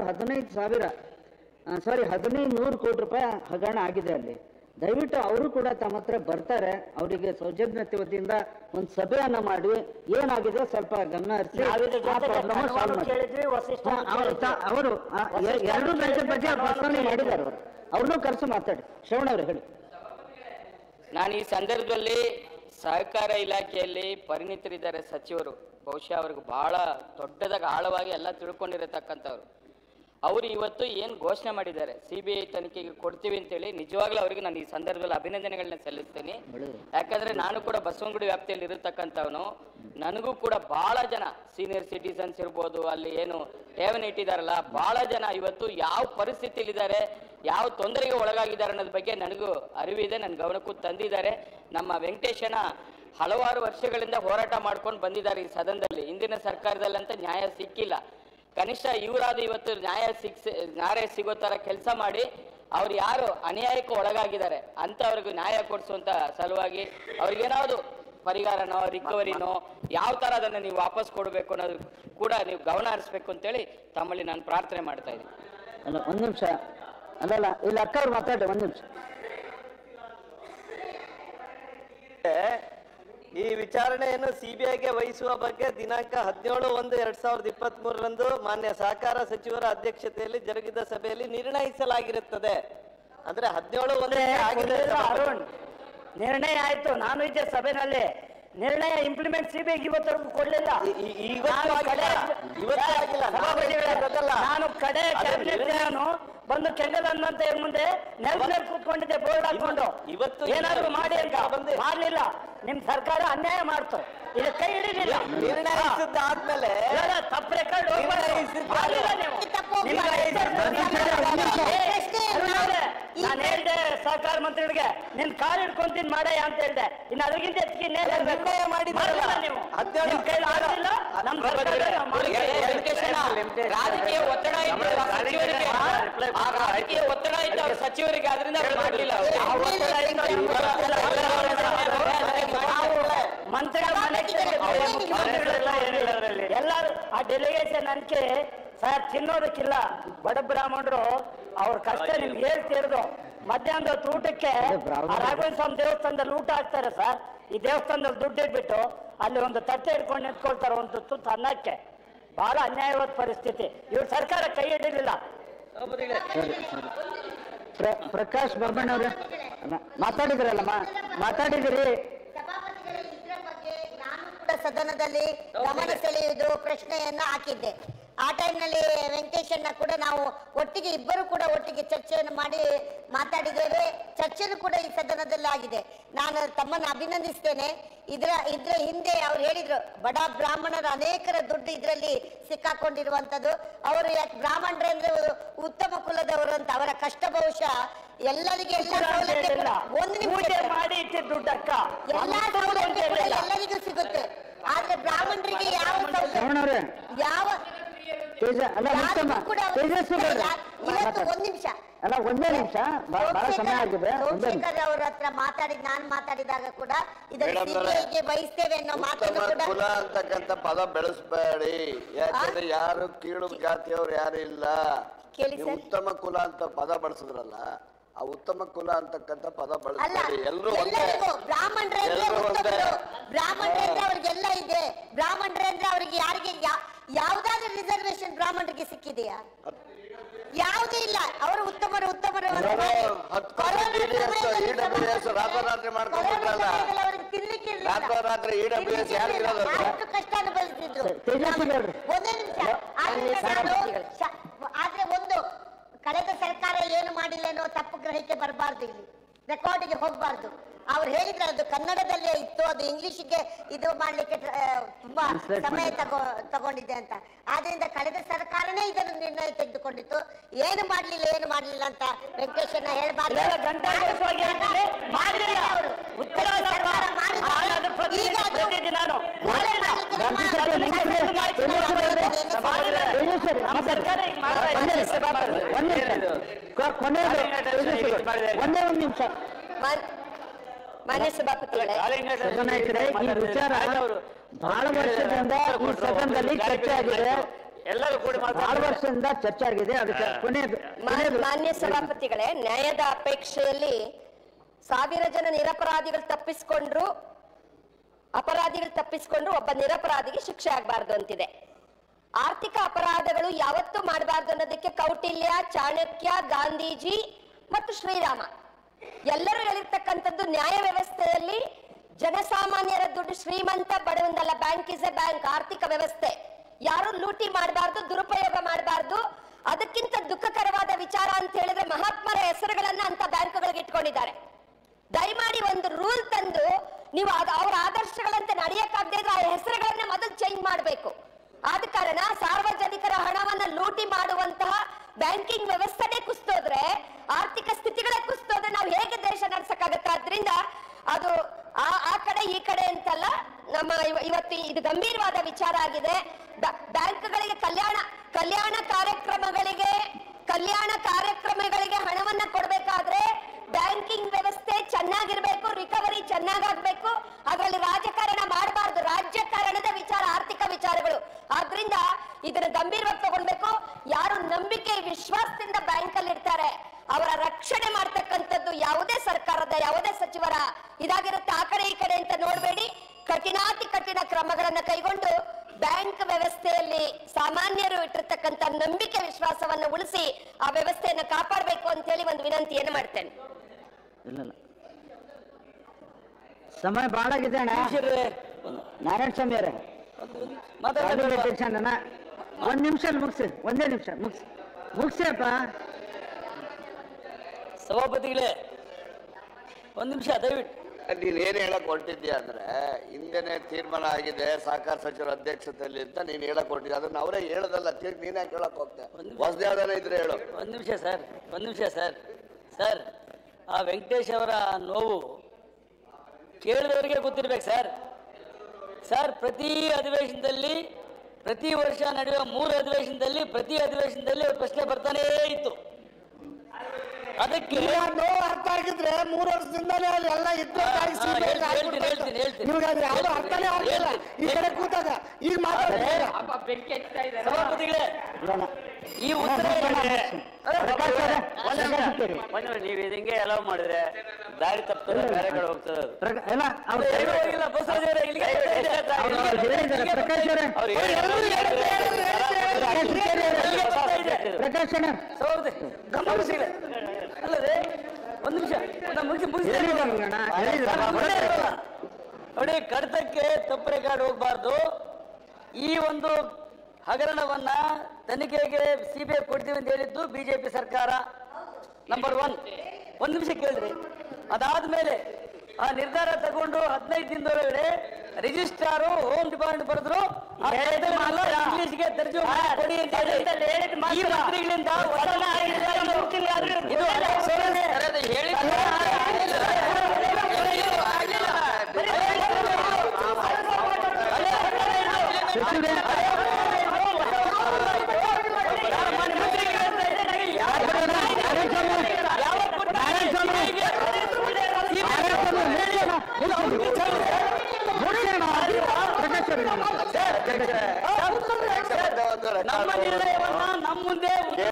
1500 ಕೋಟಿ ರೂಪಾಯಿ ಹಗರಣ ಆಗಿದೆ ಅಲ್ಲಿ. ದಯವಿಟ್ಟು ಅವರು ಕೂಡ ತಮ್ಮ ಹತ್ರ ಬರ್ತಾರೆ, ಅವರಿಗೆ ಸೌಜನ್ಯತೆ ವತಿಯಿಂದ ಒಂದು ಸಭೆಯನ್ನ ಮಾಡಿ ಏನಾಗಿದೆ ಸ್ವಲ್ಪ ಗಮನ ಹರಿಸಿ ಅವರು 2 ಗಂಟೆ ಬಗ್ಗೆ ಪ್ರಸ್ತಾವನೆ ಮಾಡಿದ್ದಾರೆ. ಅವ್ರನ್ನೂ ಕರೆಸಿ ಮಾತಾಡಿ. ಶ್ರವಣ್ ಅವರು ಹೇಳಿ. ನಾನು ಈ ಸಂದರ್ಭದಲ್ಲಿ ಸಹಕಾರ ಇಲಾಖೆಯಲ್ಲಿ ಪರಿಣಿತರಿದ್ದಾರೆ ಸಚಿವರು, ಬಹುಶಃ ಅವ್ರಿಗೆ ಬಹಳ ದೊಡ್ಡದಾಗಿ ಆಳವಾಗಿ ಎಲ್ಲ ತಿಳ್ಕೊಂಡಿರತಕ್ಕಂಥವ್ರು. ಅವರು ಇವತ್ತು ಏನು ಘೋಷಣೆ ಮಾಡಿದ್ದಾರೆ CBI ತನಿಖೆಗೆ ಕೊಡ್ತೀವಿ ಅಂತೇಳಿ, ನಿಜವಾಗ್ಲೂ ಅವರಿಗೆ ನಾನು ಈ ಸಂದರ್ಭದಲ್ಲಿ ಅಭಿನಂದನೆಗಳನ್ನ ಸಲ್ಲಿಸ್ತೀನಿ. ಯಾಕಂದ್ರೆ ನಾನು ಕೂಡ ಬಸವನಗುಡಿ ವ್ಯಾಪ್ತಿಯಲ್ಲಿ ಇರತಕ್ಕಂಥವನು, ನನಗೂ ಕೂಡ ಬಹಳ ಜನ ಸೀನಿಯರ್ ಸಿಟಿಸನ್ಸ್ ಇರ್ಬೋದು, ಅಲ್ಲಿ ಏನು ಠೇವಣಿ ಇಟ್ಟಿದ್ದಾರಲ್ಲ, ಬಹಳ ಜನ ಇವತ್ತು ಯಾವ ಪರಿಸ್ಥಿತಿಯಲ್ಲಿದ್ದಾರೆ, ಯಾವ ತೊಂದರೆಗೆ ಒಳಗಾಗಿದ್ದಾರೆ ಅನ್ನೋದ್ರ ಬಗ್ಗೆ ನನಗೂ ಅರಿವಿದೆ, ನನ್ನ ಗಮನಕ್ಕೂ ತಂದಿದ್ದಾರೆ. ನಮ್ಮ ವೆಂಕಟೇಶನ ಹಲವಾರು ವರ್ಷಗಳಿಂದ ಹೋರಾಟ ಮಾಡ್ಕೊಂಡು ಬಂದಿದ್ದಾರೆ ಈ ಸದನದಲ್ಲಿ. ಹಿಂದಿನ ಸರ್ಕಾರದಲ್ಲಂತ ನ್ಯಾಯ ಸಿಕ್ಕಿಲ್ಲ. ಕನಿಷ್ಠ ಇವರಾದ್ರು ಇವತ್ತು ನ್ಯಾಯ ಸಿಗೋ ತರ ಕೆಲಸ ಮಾಡಿ ಅವ್ರು ಯಾರು ಅನ್ಯಾಯಕ್ಕೆ ಒಳಗಾಗಿದ್ದಾರೆ ಅಂತವ್ರಿಗೂ ನ್ಯಾಯ ಕೊಡಿಸುವಂತ ಸಲುವಾಗಿ ಅವ್ರಿಗೇನಾದ್ರು ಪರಿಹಾರನೋ ರಿಕವರಿನೋ ಯಾವ ತರ ಅದನ್ನ ನೀವು ವಾಪಸ್ ಕೊಡಬೇಕು ಅನ್ನೋದು ಕೂಡ ನೀವು ಗಮನ ಹರಿಸ್ಬೇಕು ಅಂತೇಳಿ ತಮ್ಮಲ್ಲಿ ನಾನು ಪ್ರಾರ್ಥನೆ ಮಾಡ್ತಾ ಇದ್ದೀನಿ. ಅಲ್ಲ ಒಂದ್ ನಿಮಿಷ, ಅಲ್ಲಲ್ಲ ಇಲ್ಲಿ ಅಕ್ಕ ಅವ್ರು ಮಾತಾಡ್ರಿ ಒಂದ್ ನಿಮಿಷ. ಈ ವಿಚಾರಣೆಯನ್ನು ಸಿಬಿಐಗೆ ವಹಿಸುವ ಬಗ್ಗೆ ದಿನಾಂಕ 17/1/2023 ಮಾನ್ಯ ಸಹಕಾರ ಸಚಿವರ ಅಧ್ಯಕ್ಷತೆಯಲ್ಲಿ ಜರುಗಿದ ಸಭೆಯಲ್ಲಿ ನಿರ್ಣಯಿಸಲಾಗಿರುತ್ತದೆ. ಅಂದ್ರೆ 17/1 ಆಗಿದೆ ಅರುಣ್, ನಿರ್ಣಯ ಆಯ್ತು. ನಾನು ಇದ್ದೆ ಸಭೆನಲ್ಲಿ. ನಿರ್ಣಯ ಇಂಪ್ಲಿಮೆಂಟ್ ಸಿಬಿಐಗೆ ಇವತ್ತರೆಗೂ ಕೊಡ್ಲಿಲ್ಲ. ನಾನು ಕಡೆ ಕ್ಯಾಬಿನೆಟ್ ನಾನು ಬಂದು ಕೆಂಗಲನ್ನಂತ ಮುಂದೆ ನೆಲದ ಕೂತ್ಕೊಂಡಿದ್ದೆ ಬೋರ್ಡ್ ಹಾಕೊಂಡು ಏನಾದ್ರು ಮಾಡಿ ಅಂತ ಮಾಡ್ಲಿಲ್ಲ. ನಿಮ್ ಸರ್ಕಾರ ಅನ್ಯಾಯ ಮಾಡ್ತು. ಇದು ಕೈ ಹಿಡಿಲಿಲ್ಲ. ನಿರ್ಣಯಿಸಿದ್ದಾದ್ಮೇಲೆ ತಪ್ಪು ರೆಕಾರ್ಡ್ ನಾನು ಹೇಳ್ದೆ ಸಹಕಾರ ಮಂತ್ರಿಗಳಿಗೆ ನಿನ್ ಕಾಲ್ ಹಿಡ್ಕೊಂತೀನಿ ಮಾಡಯ್ಯ ಅಂತ ಹೇಳ್ದೆ. ಇನ್ನು ಅದಕ್ಕಿಂತ ಹೆಚ್ಚಿಗೆ ನಿರ್ಣಯ ಮಾಡಿದ್ರಲ್ಲ ನೀವು ನಿಮ್ ಕೈಲಿ ಆಗಲಿಲ್ಲ. ನಮ್ಮ ರಾಜಕೀಯ ಒತ್ತಡ ಇತ್ತು ಸಚಿವರಿಗೆ, ಆ ರಾಜಕೀಯ ಒತ್ತಡ ಇತ್ತು ಅವ್ರ ಸಚಿವರಿಗೆ, ಅದರಿಂದ ಮಾಡಲಿಲ್ಲ. ಎಲ್ಲರೂ ಆ ಡೆಲಿಗೇಷನ್ ಅನ್ಕೆ ಸರ್ ತಿನ್ನೋದಕ್ಕಿಲ್ಲ. ಬಡ ಬ್ರಾಹ್ಮಣರು ಅವ್ರ ಕಷ್ಟ ನಿಮ್ಗೆ ಹೇಳ್ತಿರೋದು. ಮಧ್ಯಾಹ್ನದ ಹೊತ್ತು ಊಟಕ್ಕೆ ರಾಘವೇಂದ್ರ ಸ್ವಾಮಿ ದೇವಸ್ಥಾನದಲ್ಲಿ ಊಟ ಹಾಕ್ತಾರೆ ಸರ್. ಈ ದೇವಸ್ಥಾನದಲ್ಲಿ ದುಡ್ಡು ಇಟ್ಬಿಟ್ಟು ಅಲ್ಲಿ ಒಂದು ತಟ್ಟೆ ಇಟ್ಕೊಂಡು ನಿಂತ್ಕೊಳ್ತಾರೆ ಒಂದು ತುತ್ತು ಅನ್ನಕ್ಕೆ. ಬಹಳ ಅನ್ಯಾಯವಾದ ಪರಿಸ್ಥಿತಿ. ಇವ್ರ ಸರ್ಕಾರ ಕೈ ಹಿಡಿಲಿಲ್ಲ. ಪ್ರಕಾಶ್ ಬಾಬಣ್ಣ ಅವ್ರೆ ಮಾತಾಡಿದ್ರಲ್ಲಮ್ಮ, ಮಾತಾಡಿದಿರಿ. ಸದನದಲ್ಲಿ ಗಮನ ಸೆಳೆಯುವುದು ಪ್ರಶ್ನೆಯನ್ನ ಹಾಕಿದ್ದೆ. ಆ ಟೈಮ್ನಲ್ಲಿ ವೆಂಕಟೇಶನ್ನ ಕೂಡ ನಾವು ಒಟ್ಟಿಗೆ ಇಬ್ಬರು ಕೂಡ ಒಟ್ಟಿಗೆ ಚರ್ಚೆಯನ್ನು ಮಾಡಿ ಮಾತಾಡಿದ್ದೇವೆ. ಚರ್ಚೆನೂ ಕೂಡ ಈ ಸದನದಲ್ಲಿ ಆಗಿದೆ. ನಾನು ತಮ್ಮನ್ನು ಅಭಿನಂದಿಸ್ತೇನೆ. ಇದರ ಹಿಂದೆ ಅವ್ರು ಹೇಳಿದ್ರು ಬಡ ಬ್ರಾಹ್ಮಣರ ಅನೇಕರ ದುಡ್ಡು ಇದರಲ್ಲಿ ಸಿಕ್ಕಾಕೊಂಡಿರುವಂಥದ್ದು. ಅವರು ಯಾಕೆ ಬ್ರಾಹ್ಮಣರು ಅಂದ್ರೆ ಉತ್ತಮ ಕುಲದವರು ಅಂತ ಅವರ ಕಷ್ಟ ಬಹುಶಃ ಎಲ್ಲರಿಗೆ ಎಲ್ಲ ಒಂದು ನಿಮಿಷ ಮಾಡಿ ದುಡ್ಡಕ್ಕ ಎಲ್ಲ ಸೌಲಭ್ಯ ಎಲ್ಲರಿಗೂ ಸಿಗುತ್ತೆ. ಆದ್ರೆ ಬ್ರಾಹ್ಮಣರಿಗೆ ಯಾವ ಯಾವ ಒಂದ್ ನಿಮಿಷ ಅಲ್ಲ ಒಂದೇ ನಿಮಿಷ, ಬಹಳ ಸಮಯ ಆಗಿದೆ. ಅವ್ರ ಹತ್ರ ನಾನು ಮಾತಾಡಿದಾಗ ಕೂಡ ಇದನ್ನು ಸಿಬಿಐಗೆ ವಹಿಸ್ತೇವೆ ಅನ್ನೋ ಮಾತನ್ನು ಕೂಡ ಕುಲ ಅಂತಕ್ಕಂಥ ಪದ ಬೆಳೆಸಬೇಡಿ. ಯಾಕಂದ್ರೆ ಯಾರು ಕೀಳು ಜಾತಿಯವ್ರು ಯಾರು ಇಲ್ಲ. ಉತ್ತಮ ಕುಲ ಅಂತ ಪದ ಬಳಸಿದ್ರಲ್ಲ, ಆ ಉತ್ತಮ ಕುಲ ಅಂತಕ್ಕಂಥ ಪದ ಬಳಸಬೇಡಿ. ಎಲ್ಲರೂ ಬ್ರಾಹ್ಮಣರಂದ್ರೆ ಅವ್ರಿಗೆಲ್ಲ ಇದೆ. ಬ್ರಾಹ್ಮಣರಂದ್ರೆ ಅವ್ರಿಗೆ ಯಾರಿಗೆ ಯಾವ್ದಾದ್ರು ರಿಸರ್ವೇಶನ್ ಬ್ರಾಹ್ಮಣರಿಗೆ ಸಿಕ್ಕಿದೆಯಾ? ಯಾವುದೂ ಇಲ್ಲ. ಅವರು ಉತ್ತಮರು ರಾತ್ರೋರಾತ್ರಿ ಮಾಡ್ಕೊಂಡ್ಬಿಟ್ರಲ್ಲ, ರಾತ್ರೋರಾತ್ರಿ ಅಷ್ಟು ಕಷ್ಟ ಅನುಭವಿಸಿದ್ರು. ಒಂದೇ ನಿಮಿಷ. ಆದ್ರೆ ಒಂದು ಕಳೆದ ಸರ್ಕಾರ ಏನು ಮಾಡಿಲ್ಲ ಅನ್ನೋ ತಪ್ಪು ಗ್ರಹಿಕೆ ಬರಬಾರ್ದು. ಇಲ್ಲಿ ರೆಕಾರ್ಡಿಗೆ ಹೋಗ್ಬಾರ್ದು. ಅವ್ರು ಹೇಳಿದ್ರೆ ಅದು ಕನ್ನಡದಲ್ಲೇ ಇತ್ತು, ಅದು ಇಂಗ್ಲಿಷ್ಗೆ ಇದು ಮಾಡ್ಲಿಕ್ಕೆ ತುಂಬಾ ಸಮಯ ತಗೊಂಡಿದೆ ಅಂತ. ಆದ್ರಿಂದ ಕಳೆದ ಸರ್ಕಾರನೇ ಇದನ್ನು ನಿರ್ಣಯ ತೆಗೆದುಕೊಂಡಿತ್ತು. ಏನು ಮಾಡ್ಲಿಲ್ಲ ಅಂತ ವೆಂಕಟೇಶನ್ನ ಹೇಳ್ಬಾರ್ದು. ಒಂದೇ ಒಂದು ನಿಮಿಷ. ಮಾನ್ಯ ಸಭಾಪತಿಗಳೇ, ಈ ವಿಚಾರ ಬಹಳ ವರ್ಷದಿಂದ ಈ ಸದನದಲ್ಲಿ ಚರ್ಚೆ ಆಗಿದೆ. ಬಹಳ ವರ್ಷದಿಂದ ಚರ್ಚೆ ಆಗಿದೆ. ಅದಕ್ಕೆ ಮಾನ್ಯ ಸಭಾಪತಿಗಳೇ, ನ್ಯಾಯದ ಅಪೇಕ್ಷೆಯಲ್ಲಿ 1000 ಜನ ಅಪರಾಧಿಗಳು ತಪ್ಪಿಸ್ಕೊಂಡ್ರು ಒಬ್ಬ ನಿರಪರಾಧಿಗೆ ಶಿಕ್ಷೆ ಆಗಬಾರ್ದು ಅಂತಿದೆ. ಆರ್ಥಿಕ ಅಪರಾಧಗಳು ಯಾವತ್ತೂ ಮಾಡಬಾರ್ದು ಅನ್ನೋದಕ್ಕೆ ಕೌಟಿಲ್ಯ, ಚಾಣಕ್ಯ, ಗಾಂಧೀಜಿ ಮತ್ತು ಶ್ರೀರಾಮ ಎಲ್ಲರೂ ಹೇಳಿರ್ತಕ್ಕಂಥದ್ದು ನ್ಯಾಯ ವ್ಯವಸ್ಥೆಯಲ್ಲಿ ಜನಸಾಮಾನ್ಯರ ದುಡ್ಡು ಶ್ರೀಮಂತ ಬಡವಂದಲ್ಲ. ಬ್ಯಾಂಕ್ ಇಸ್ ಎ ಬ್ಯಾಂಕ್, ಆರ್ಥಿಕ ವ್ಯವಸ್ಥೆ. ಯಾರು ಲೂಟಿ ಮಾಡಬಾರ್ದು, ದುರುಪಯೋಗ ಮಾಡಬಾರ್ದು. ಅದಕ್ಕಿಂತ ದುಃಖಕರವಾದ ವಿಚಾರ ಅಂತ ಹೇಳಿದ್ರೆ ಮಹಾತ್ಮರ ಹೆಸರುಗಳನ್ನ ಅಂತ ಬ್ಯಾಂಕ್ಗಳಿಗೆ ಇಟ್ಕೊಂಡಿದ್ದಾರೆ. ದಯಮಾಡಿ ಒಂದು ರೂಲ್ ತಂದು ನೀವು ಅವರ ಆದರ್ಶಗಳಂತೆ ನಡೆಯಕ್ಕಾಗದೇ ಇದ್ರೆ ಆ ಹೆಸರುಗಳನ್ನ ಮೊದಲು ಚೇಂಜ್ ಮಾಡಬೇಕು. ಆದ ಕಾರಣ ಸಾರ್ವಜನಿಕರ ಹಣವನ್ನ ಲೂಟಿ ಮಾಡುವಂತಹ ಬ್ಯಾಂಕಿಂಗ್ ವ್ಯವಸ್ಥೆನೇ ಕುಸ್ತೋದ್ರೆ, ಆರ್ಥಿಕ ಸ್ಥಿತಿಗಳೇ ಕುಸ್ತೋದ್ರೆ ನಾವು ಹೇಗೆ ದೇಶ ನಡೆಸಕ್ಕಾಗತ್ತೆ? ಆದ್ರಿಂದ ಅದು ಆ ಕಡೆ ಈ ಕಡೆ ಅಂತಲ್ಲ. ನಮ್ಮ ಇವತ್ತು ಇದು ಗಂಭೀರವಾದ ವಿಚಾರ ಆಗಿದೆ. ಬ್ಯಾಂಕ್ಗಳಿಗೆ ಕಲ್ಯಾಣ ಕಾರ್ಯಕ್ರಮಗಳಿಗೆ ಹಣವನ್ನ ಕೊಡ್ಬೇಕಾದ್ರೆ ಬ್ಯಾಂಕಿಂಗ್ ವ್ಯವಸ್ಥೆ ಚೆನ್ನಾಗಿರ್ಬೇಕು, ರಿಕವರಿ ಚೆನ್ನಾಗಾಗ್ಬೇಕು. ಅದರಲ್ಲಿ ರಾಜಕಾರಣ ಮಾಡಬಾರ್ದು. ರಾಜ್ಯಕಾರಣದ ವಿಚಾರ ಆರ್ಥಿಕ ವಿಚಾರಗಳು. ಆದ್ರಿಂದ ಇದನ್ನ ಗಂಭೀರವಾಗಿ ತಗೊಳ್ಬೇಕು. ಯಾರು ನಂಬಿಕೆ ವಿಶ್ವಾಸದಿಂದ ಬ್ಯಾಂಕ್ ಅಲ್ಲಿ ಇರ್ತಾರೆ ಅವರ ರಕ್ಷಣೆ ಮಾಡ್ತಕ್ಕಂಥದ್ದು ಯಾವುದೇ ಸರ್ಕಾರದ ಯಾವುದೇ ಸಚಿವರ ಇದಾಗಿರುತ್ತೆ. ಆ ಕಡೆ ಈ ಕಡೆ ಅಂತ ನೋಡಬೇಡಿ. ಕಠಿಣಾತಿ ಕಠಿಣ ಕ್ರಮಗಳನ್ನ ಕೈಗೊಂಡು ಬ್ಯಾಂಕ್ ವ್ಯವಸ್ಥೆಯಲ್ಲಿ ಸಾಮಾನ್ಯರು ಇಟ್ಟಿರ್ತಕ್ಕಂಥ ನಂಬಿಕೆ ವಿಶ್ವಾಸವನ್ನು ಉಳಿಸಿ ಆ ವ್ಯವಸ್ಥೆಯನ್ನು ಕಾಪಾಡಬೇಕು ಅಂತ ಹೇಳಿ ಒಂದು ವಿನಂತಿಯನ್ನು ಮಾಡ್ತೇನೆ. ಇಲ್ಲ ಸಮಯ ಬಹಳ ಆಗಿದೆ ಅಣ್ಣ. ನಾರಾಯಣ ಸ್ವಾಮಿ ಅವರೇ ಒಂದ್ ನಿಮಿಷ ಮುಗಿಸಿ, ಒಂದೇ ನಿಮಿಷ ಮುಗಿಸಿಯಪ್ಪ. ಸಭಾಪತಿಗಳೇ ಒಂದ್ ನಿಮಿಷ ದಯವಿಟ್ಟು. ನೀನ್ ಏನ್ ಹೇಳಕ್ ಹೊರಟಿದ್ಯಾ ಅಂದ್ರೆ ಹಿಂದೆನೆ ತೀರ್ಮಾನ ಆಗಿದೆ ಸಹಕಾರ ಸಚಿವರ ಅಧ್ಯಕ್ಷತೆಯಲ್ಲಿ ಅಂತ ನೀನ್ ಹೇಳಕ್ ಹೊರಟಿದ್ಯಾ. ಅದನ್ನ ಅವರೇ ಹೇಳದಲ್ಲ, ನೀನ್ ಯಾಕೆ ಹೇಳಕ್ ಹೋಗ್ತಾ? ಹೊಸದೇ ಯಾವ್ದಾರ ಇದ್ರೆ ಹೇಳು. ಒಂದ್ ನಿಮಿಷ ಸರ್ ಆ ವೆಂಕಟೇಶ್ ಅವರ ನೋವು ಕೇಳಿದವರಿಗೆ ಗೊತ್ತಿರ್ಬೇಕು ಸರ್. ಪ್ರತಿ ಅಧಿವೇಶನದಲ್ಲಿ ಪ್ರತಿ ವರ್ಷ ನಡೆಯುವ 3 ಅಧಿವೇಶನದಲ್ಲಿ ಪ್ರತಿ ಅಧಿವೇಶನದಲ್ಲಿ ಪ್ರಶ್ನೆ ಬರ್ತಾನೇ ಇತ್ತು. ಅದಕ್ಕೆ ನೋವು ಅರ್ಥ ಆಗಿದ್ರೆ 3 ವರ್ಷದಿಂದಲೇ ಎಲ್ಲ ಅರ್ಥನೇ ಆಗಿಲ್ಲ. ಈ ಕಡೆ ಕೂತಾಗ ಈಗ ಸಭಾಪತಿಗಳೇ ಈ ಉತ್ತರ ನೀವು ಇದಂಗೆ ಎಲ್ಲ ಮಾಡಿದ್ರೆ ದಾರಿ ತಪ್ಪಿದ್ರೆ ಬೇರೆ ಕಡೆ ಹೋಗ್ತದೆ. ಅಲ್ಲದೆ ಒಂದ್ ನಿಮಿಷ ನೋಡಿ, ಕಡತಕ್ಕೆ ತಪ್ಪು ರೆಕಾರ್ಡ್ ಹೋಗ್ಬಾರ್ದು. ಈ ಒಂದು ಹಗರಣವನ್ನ ತನಿಖೆಗೆ ಸಿಬಿಐ ಕೊಡ್ತೀವಿ ಅಂತ ಹೇಳಿದ್ದು ಬಿಜೆಪಿ ಸರ್ಕಾರ ನಂಬರ್ 1. ಒಂದ್ ನಿಮಿಷ ಕೇಳ್ರಿ. ಅದಾದ್ಮೇಲೆ ಆ ನಿರ್ಧಾರ ತಗೊಂಡು 15 ದಿನದೊಳಗಡೆ ರಿಜಿಸ್ಟ್ರಾರು ಹೋಮ್ ಡಿಪಾರ್ಟ್ಮೆಂಟ್ ಬರೆದ್ರು ಇಂಗ್ಲಿಷ್ಗೆ ತರ್ಜುಮೆ ಕೊಡಿ ಅಂತ ಹೇಳಿ ಈ ಮಂತ್ರಿಗಳಿಂದ ನಮ್ಮ ನಿರ್ಣಯವನ್ನ ನಮ್ಮ ಮುಂದೆ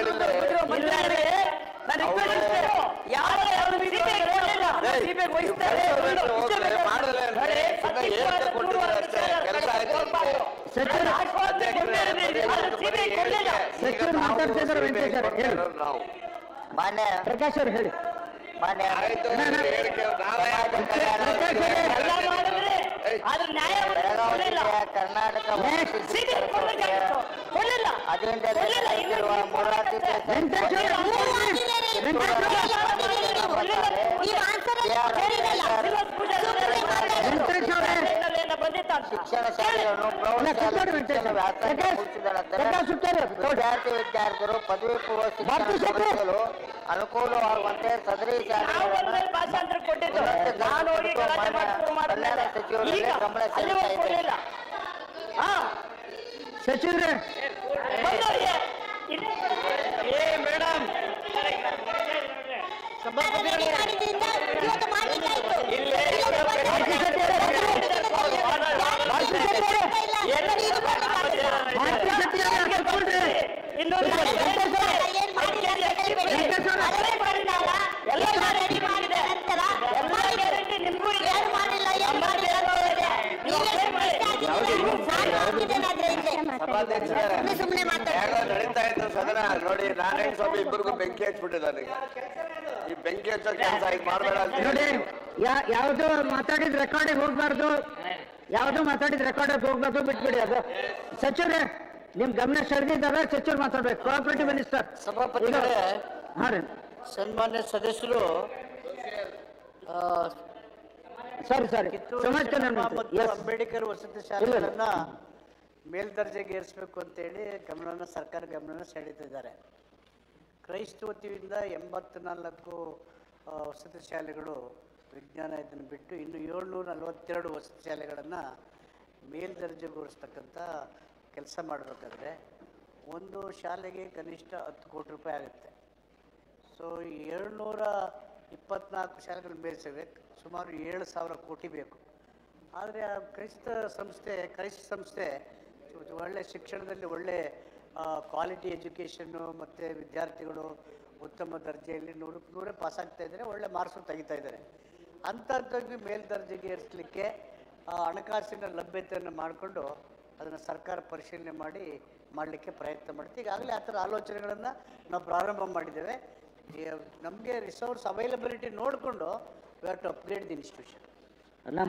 ಮಾನ್ಯ ಪ್ರಕಾಶ್ ಅವರು ಹೇಳಿ. ಮಾನ್ಯ ಕರ್ನಾಟಕ ಶಿಕ್ಷಣ ಶಾಲೆಗಳನ್ನು ವಿದ್ಯಾರ್ಥಿಗಳು ಪದವಿ ಪೂರ್ವ ಶಿಕ್ಷಣ ಪಡೆಯಲು ಅನುಕೂಲವಾಗುವಂತೆ ಸದರಿ ಶಾಲೆಗಳನ್ನು ಕಲ್ಯಾಣ ಸಚಿವರಲ್ಲಿ ಗಮನ ಸೆಳೆಯುತ್ತಾ ಸಚಿವರೇ ಮೇಡಮ್ ನಡೀತಾ ಇತ್ತು ಸದನ ನೋಡಿ. ನಾರಾಯಣ ಸ್ವಾಮಿ ಇಬ್ಬರಿಗೂ ಬೆಂಕಿ ಹಚ್ಬಿಟ್ಟಿದ್ದಾರೆ. ಈ ಬೆಂಕಿ ಹಚ್ಚೋ ಕೆಲಸ ಈಗ ಮಾಡಬೇಡ ನೋಡಿ. ಯಾವ್ದು ಮಾತಾಡಿದ ರೆಕಾರ್ಡಿಗೆ ಹೋಗ್ಬಾರ್ದು, ಯಾವ್ದು ಮಾತಾಡಿದ ರೆಕಾರ್ಡಿಗೆ ಹೋಗ್ಬಾರ್ದು, ಬಿಟ್ಬಿಡಿ. ಅದು ಸಚಿವರೇ ನಿಮ್ ಗಮನ ಸೆಳೆದಿದ್ದಾರ ಸಚಿವರು ಮಾತಾಡ್ಬೇಕು. ಕೋಆಪರೇಟಿವ್ ಮಿನಿಸ್ಟರ್ ಸಭಾಪತಿಗಳೇ, ಹಾ ರೀ ಸನ್ಮಾನ್ಯ ಸದಸ್ಯರು ಸಾರಿ ಸಮಾಜ ಕಲ್ಯಾಣ ಮತ್ತು ಅಂಬೇಡ್ಕರ್ ವಸತಿ ಶಾಲೆಗಳನ್ನ ಮೇಲ್ದರ್ಜೆಗೆ ಏರಿಸಬೇಕು ಅಂತೇಳಿ ಸರ್ಕಾರ ಗಮನ ಸೆಳೀತಿದ್ದಾರೆ. ಕ್ರೈಸ್ತ ವತಿಯಿಂದ 84 ವಸತಿ ಶಾಲೆಗಳು ವಿಜ್ಞಾನ ಇದನ್ನು ಬಿಟ್ಟು ಇನ್ನು 742 ವಸತಿ ಶಾಲೆಗಳನ್ನು ಮೇಲ್ದರ್ಜೆಗೊಳಿಸ್ತಕ್ಕಂಥ ಕೆಲಸ ಮಾಡಬೇಕಾದ್ರೆ ಒಂದು ಶಾಲೆಗೆ ಕನಿಷ್ಠ 10 ಕೋಟಿ ರೂಪಾಯಿ ಆಗುತ್ತೆ. ಸೊ 724 ಶಾಲೆಗಳ ಮೇಲ್ಸಬೇಕು, ಸುಮಾರು 7,000 ಕೋಟಿ ಬೇಕು. ಆದರೆ ಆ ಕ್ರೈಸ್ತ ಸಂಸ್ಥೆ ಒಳ್ಳೆ ಶಿಕ್ಷಣದಲ್ಲಿ ಒಳ್ಳೆ ಕ್ವಾಲಿಟಿ ಎಜುಕೇಷನ್ನು ಮತ್ತು ವಿದ್ಯಾರ್ಥಿಗಳು ಉತ್ತಮ ದರ್ಜೆಯಲ್ಲಿ 100 ಪಾಸ್ ಆಗ್ತಾ ಇದ್ದಾರೆ, ಒಳ್ಳೆ ಮಾರ್ಕ್ಸು ತೆಗಿತಾ ಇದ್ದಾರೆ. ಅಂಥದ್ದಾಗ ಮೇಲ್ದರ್ಜೆಗೆ ಏರಿಸಲಿಕ್ಕೆ ಹಣಕಾಸಿನ ಲಭ್ಯತೆಯನ್ನು ಮಾಡಿಕೊಂಡು ಅದನ್ನು ಸರ್ಕಾರ ಪರಿಶೀಲನೆ ಮಾಡಲಿಕ್ಕೆ ಪ್ರಯತ್ನ ಮಾಡ್ತೀವಿ. ಈಗಾಗಲೇ ಆ ಥರ ಆಲೋಚನೆಗಳನ್ನು ನಾವು ಪ್ರಾರಂಭ ಮಾಡಿದ್ದೇವೆ. ನಮಗೆ ರಿಸೋರ್ಸ್ ಅವೈಲಬಿಲಿಟಿ ನೋಡಿಕೊಂಡು we have to upgrade the institution. ಅಲ್ಲ,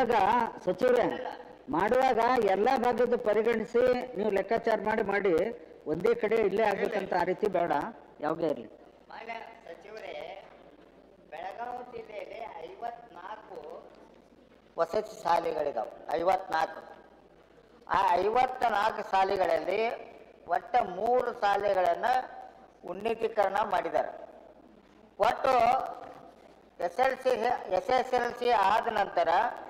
ಮಾಡುವಾಗ ಎಲ್ಲ ಭಾಗದ ಪರಿಗಣಿಸಿ ನೀವು ಲೆಕ್ಕಾಚಾರ ಮಾಡಿ ಒಂದೇ ಕಡೆ ಇಲ್ಲೇ ಆಗ್ಬೇಕಂತ ಆ ರೀತಿ ಬೇಡ, ಯಾವುದೇ ಇರಲಿ. ಮಾನ್ಯ ಸಚಿವರೇ, ಬೆಳಗಾವಿ ಜಿಲ್ಲೆಯಲ್ಲಿ 54 ವಸತಿ ಶಾಲೆಗಳಿದಾವೆ. 54. ಆ 54 ಶಾಲೆಗಳಲ್ಲಿ ಒಟ್ಟು 3 ಶಾಲೆಗಳನ್ನು ಉನ್ನತೀಕರಣ ಮಾಡಿದ್ದಾರೆ. ಒಟ್ಟು SSLC ಆದ ನಂತರ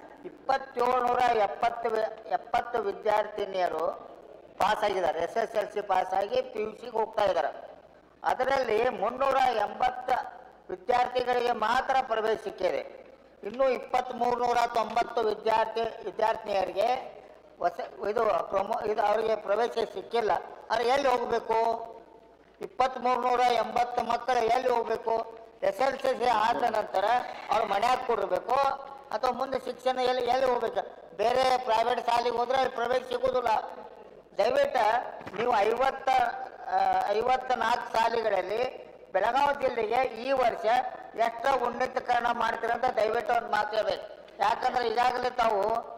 2770 ವಿದ್ಯಾರ್ಥಿನಿಯರು ಪಾಸಾಗಿದ್ದಾರೆ. SSLC ಪಾಸಾಗಿ PUCಗೆ ಹೋಗ್ತಾ ಇದ್ದಾರೆ. ಅದರಲ್ಲಿ 380 ವಿದ್ಯಾರ್ಥಿಗಳಿಗೆ ಮಾತ್ರ ಪ್ರವೇಶ ಸಿಕ್ಕಿದೆ. ಇನ್ನು 2390 ವಿದ್ಯಾರ್ಥಿನಿಯರಿಗೆ ಇದು ಅವರಿಗೆ ಪ್ರವೇಶ ಸಿಕ್ಕಿಲ್ಲ. ಆದರೆ ಎಲ್ಲಿ ಹೋಗಬೇಕು? 2380 ಮಕ್ಕಳು ಎಲ್ಲಿ ಹೋಗಬೇಕು? SSLC ಆದ ನಂತರ ಅವ್ರು ಮನ್ಯಾಗ ಕೊಡಬೇಕು ಅಥವಾ ಮುಂದೆ ಶಿಕ್ಷಣ ಎಲ್ಲಿ ಹೋಗ್ಬೇಕು? ಬೇರೆ ಪ್ರೈವೇಟ್ ಶಾಲೆಗೆ ಹೋದ್ರೆ ಅಲ್ಲಿ ಪ್ರವೇಶ ಸಿಗೋದಿಲ್ಲ. ದಯವಿಟ್ಟು ನೀವು 54 ಶಾಲೆಗಳಲ್ಲಿ ಬೆಳಗಾವಿ ಜಿಲ್ಲೆಗೆ ಈ ವರ್ಷ ಎಷ್ಟು ಉನ್ನತೀಕರಣ ಮಾಡ್ತೀರಂತ ದಯವಿಟ್ಟು ಒಂದು ಮಾತು ಹೇಳ್ಬೇಕು. ಯಾಕಂದ್ರೆ ಈಗಾಗಲೇ ತಾವು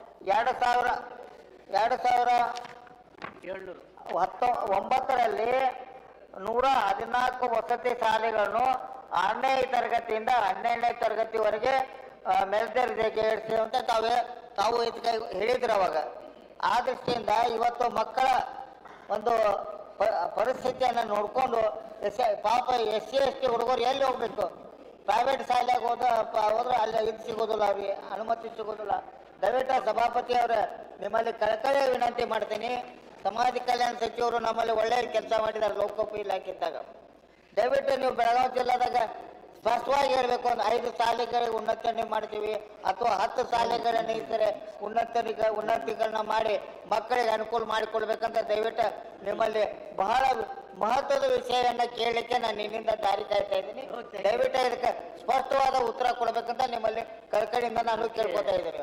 2019ರಲ್ಲಿ 114 ವಸತಿ ಶಾಲೆಗಳನ್ನು 6ನೇ ತರಗತಿಯಿಂದ 12ನೇ ತರಗತಿವರೆಗೆ ಮೇಲ್ದರ್ಜೆಗೆ ಏರಿಸುವಂತೆ ತಾವು ಇದಕ್ಕೆ ಹೇಳಿದ್ರು ಅವಾಗ. ಆ ದೃಷ್ಟಿಯಿಂದ ಇವತ್ತು ಮಕ್ಕಳ ಒಂದು ಪರಿಸ್ಥಿತಿಯನ್ನು ನೋಡಿಕೊಂಡು ಪಾಪ SC ST ಹುಡುಗರು ಎಲ್ಲಿ ಹೋಗ್ಬೇಕು? ಪ್ರೈವೇಟ್ ಶಾಲೆಗೆ ಹೋದ್ರೆ ಅಲ್ಲಿ ಇದು ಸಿಗೋದಿಲ್ಲ, ಅವ್ರಿಗೆ ಅನುಮತಿ ಸಿಗೋದಿಲ್ಲ. ದಯವಿಟ್ಟು ಸಭಾಪತಿ ಅವರೇ, ನಿಮ್ಮಲ್ಲಿ ಕಳಕಳಿ ವಿನಂತಿ ಮಾಡ್ತೀನಿ. ಸಮಾಜ ಕಲ್ಯಾಣ ಸಚಿವರು ನಮ್ಮಲ್ಲಿ ಒಳ್ಳೆಯ ಕೆಲಸ ಮಾಡಿದ್ದಾರೆ ಲೋಕೋಪಯೋಗಿ ಇಲಾಖೆದಾಗ. ದಯವಿಟ್ಟು ನೀವು ಬೆಳಗಾವಿ ಜಿಲ್ಲಾದಾಗ ಸ್ಪಷ್ಟವಾಗಿ ಹೇಳಬೇಕು. ಒಂದು 5 ಶಾಲೆಗಳಿಗೆ ಉನ್ನತೀಕರಣ ಮಾಡ್ತೀವಿ ಅಥವಾ 10 ಶಾಲೆಗಳನ್ನು ಇದ್ದರೆ ಉನ್ನತೀಕರಣ ಮಾಡಿ ಮಕ್ಕಳಿಗೆ ಅನುಕೂಲ ಮಾಡಿಕೊಡ್ಬೇಕಂತ ದಯವಿಟ್ಟು ನಿಮ್ಮಲ್ಲಿ ಬಹಳ ಮಹತ್ವದ ವಿಷಯವನ್ನು ಕೇಳಲಿಕ್ಕೆ ನಾನು ನಿನ್ನಿಂದ ದಾರಿ ಕಾಯ್ತಾ ಇದ್ದೀನಿ. ದಯವಿಟ್ಟು ಇದಕ್ಕೆ ಸ್ಪಷ್ಟವಾದ ಉತ್ತರ ಕೊಡಬೇಕಂತ ನಿಮ್ಮಲ್ಲಿ ಕಳಕಳಿಯಿಂದ ನಾನು ಕೇಳ್ಕೊತಾ ಇದ್ದೀನಿ.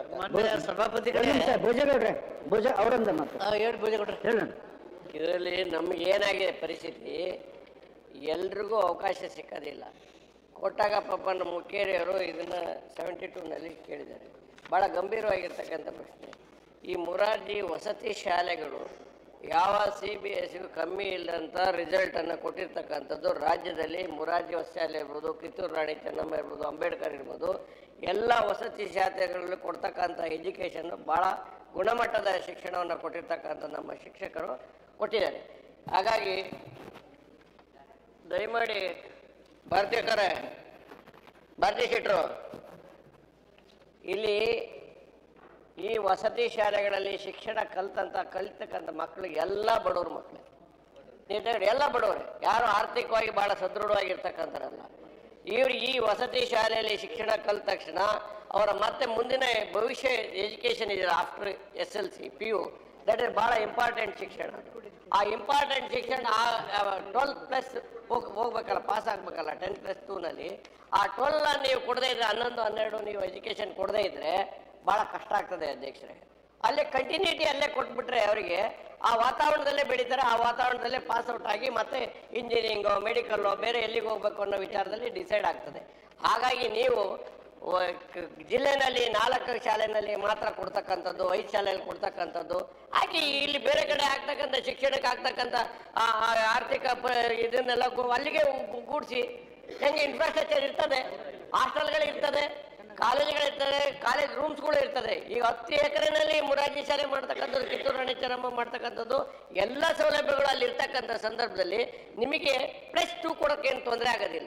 ಇದರಲ್ಲಿ ನಮ್ಗೆ ಏನಾಗಿದೆ ಪರಿಸ್ಥಿತಿ, ಎಲ್ರಿಗೂ ಅವಕಾಶ ಸಿಕ್ಕೋದಿಲ್ಲ. ಕೊಟ್ಟಾಗ ಪಾಪ ನಮ್ಮ ಮುಖೇರಿಯವರು ಇದನ್ನು 72ನಲ್ಲಿ ಕೇಳಿದ್ದಾರೆ. ಭಾಳ ಗಂಭೀರವಾಗಿರ್ತಕ್ಕಂಥ ಪ್ರಶ್ನೆ. ಈ ಮೊರಾರ್ಜಿ ವಸತಿ ಶಾಲೆಗಳು ಯಾವ CBSE ಕಮ್ಮಿ ಇಲ್ಲದಂಥ ರಿಸಲ್ಟನ್ನು ಕೊಟ್ಟಿರ್ತಕ್ಕಂಥದ್ದು ರಾಜ್ಯದಲ್ಲಿ. ಮೊರಾರ್ಜಿ ವಸತಿ ಶಾಲೆ ಇರ್ಬೋದು, ಕಿತ್ತೂರು ರಾಣಿ ಚೆನ್ನಮ್ಮ ಇರ್ಬೋದು, ಅಂಬೇಡ್ಕರ್ ಇರ್ಬೋದು, ಎಲ್ಲ ವಸತಿ ಶಾಲೆಗಳಲ್ಲಿ ಕೊಡ್ತಕ್ಕಂಥ ಎಜುಕೇಷನ್ನು ಭಾಳ ಗುಣಮಟ್ಟದ ಶಿಕ್ಷಣವನ್ನು ಕೊಟ್ಟಿರ್ತಕ್ಕಂಥ ನಮ್ಮ ಶಿಕ್ಷಕರು ಕೊಟ್ಟಿದ್ದಾರೆ. ಹಾಗಾಗಿ ದಯಮಾಡಿ ಭಾರತೀಯ ಶೆಟ್ಟರು ಇಲ್ಲಿ ಈ ವಸತಿ ಶಾಲೆಗಳಲ್ಲಿ ಶಿಕ್ಷಣ ಕಲಿತಕ್ಕಂಥ ಮಕ್ಕಳಿಗೆ ಎಲ್ಲ ಬಡವ್ರ ಮಕ್ಕಳು, ಎಲ್ಲ ಬಡವರೇ, ಯಾರು ಆರ್ಥಿಕವಾಗಿ ಭಾಳ ಸದೃಢವಾಗಿರ್ತಕ್ಕಂಥರಲ್ಲ. ಇವರು ಈ ವಸತಿ ಶಾಲೆಯಲ್ಲಿ ಶಿಕ್ಷಣ ಕಲಿತ ತಕ್ಷಣ ಅವರ ಮತ್ತೆ ಮುಂದಿನ ಭವಿಷ್ಯ ಎಜುಕೇಷನ್ ಇದೆ after SLC PU, that is ಭಾಳ ಇಂಪಾರ್ಟೆಂಟ್ ಶಿಕ್ಷಣ. ಆ ಇಂಪಾರ್ಟೆಂಟ್ ಶಿಕ್ಷಣ 12+ ಹೋಗ್ಬೇಕಲ್ಲ, ಪಾಸ್ ಆಗ್ಬೇಕಲ್ಲ 10+2ನಲ್ಲಿ. ಆ 12 ನೀವು ಕೊಡದೇ ಇದ್ರೆ 11, 12 ನೀವು ಎಜುಕೇಷನ್ ಕೊಡದೇ ಇದ್ರೆ ಭಾಳ ಕಷ್ಟ ಆಗ್ತದೆ ಅಧ್ಯಕ್ಷರೇ. ಅಲ್ಲೇ ಕಂಟಿನ್ಯೂಟಿ ಅಲ್ಲೇ ಕೊಟ್ಬಿಟ್ರೆ ಅವರಿಗೆ ಆ ವಾತಾವರಣದಲ್ಲೇ ಬೆಳೀತಾರೆ, ಆ ವಾತಾವರಣದಲ್ಲೇ ಪಾಸ್ಔಟ್ ಆಗಿ ಮತ್ತೆ ಇಂಜಿನಿಯರಿಂಗು, ಮೆಡಿಕಲ್ಲು, ಬೇರೆ ಎಲ್ಲಿಗೆ ಹೋಗ್ಬೇಕು ಅನ್ನೋ ವಿಚಾರದಲ್ಲಿ ಡಿಸೈಡ್ ಆಗ್ತದೆ. ಹಾಗಾಗಿ ನೀವು ಜಿಲ್ಲೆನಲ್ಲಿ 4 ಶಾಲೆಯಲ್ಲಿ ಮಾತ್ರ ಕೊಡ್ತಕ್ಕಂಥದ್ದು, 5 ಶಾಲೆಯಲ್ಲಿ ಕೊಡ್ತಕ್ಕಂಥದ್ದು ಹಾಗೆ ಇಲ್ಲಿ ಬೇರೆ ಕಡೆ ಆಗ್ತಕ್ಕಂಥ ಶಿಕ್ಷಣಕ್ಕೆ ಆಗ್ತಕ್ಕಂಥ ಆರ್ಥಿಕ ಇದನ್ನೆಲ್ಲ ಅಲ್ಲಿಗೆ ಕೂಡಿಸಿ ಹೆಂಗೆ ಇನ್ಫ್ರಾಸ್ಟ್ರಕ್ಚರ್ ಇರ್ತದೆ, ಹಾಸ್ಟೆಲ್ಗಳಿರ್ತದೆ, ಕಾಲೇಜುಗಳಿರ್ತದೆ, ಕಾಲೇಜ್ ರೂಮ್ಸ್ಗಳು ಇರ್ತದೆ. ಈಗ 10 ಎಕರೆನಲ್ಲಿ ಮೊರಾರ್ಜಿ ಶಾಲೆ ಮಾಡ್ತಕ್ಕಂಥದ್ದು, ಕಿತ್ತೂರು ರಾಣಿ ಚೆನ್ನಮ್ಮ ಮಾಡ್ತಕ್ಕಂಥದ್ದು ಎಲ್ಲ ಸೌಲಭ್ಯಗಳು ಅಲ್ಲಿ ಇರ್ತಕ್ಕಂಥ ಸಂದರ್ಭದಲ್ಲಿ ನಿಮಗೆ +2 ಕೊಡೋಕೆ ಏನು ತೊಂದರೆ ಆಗೋದಿಲ್ಲ.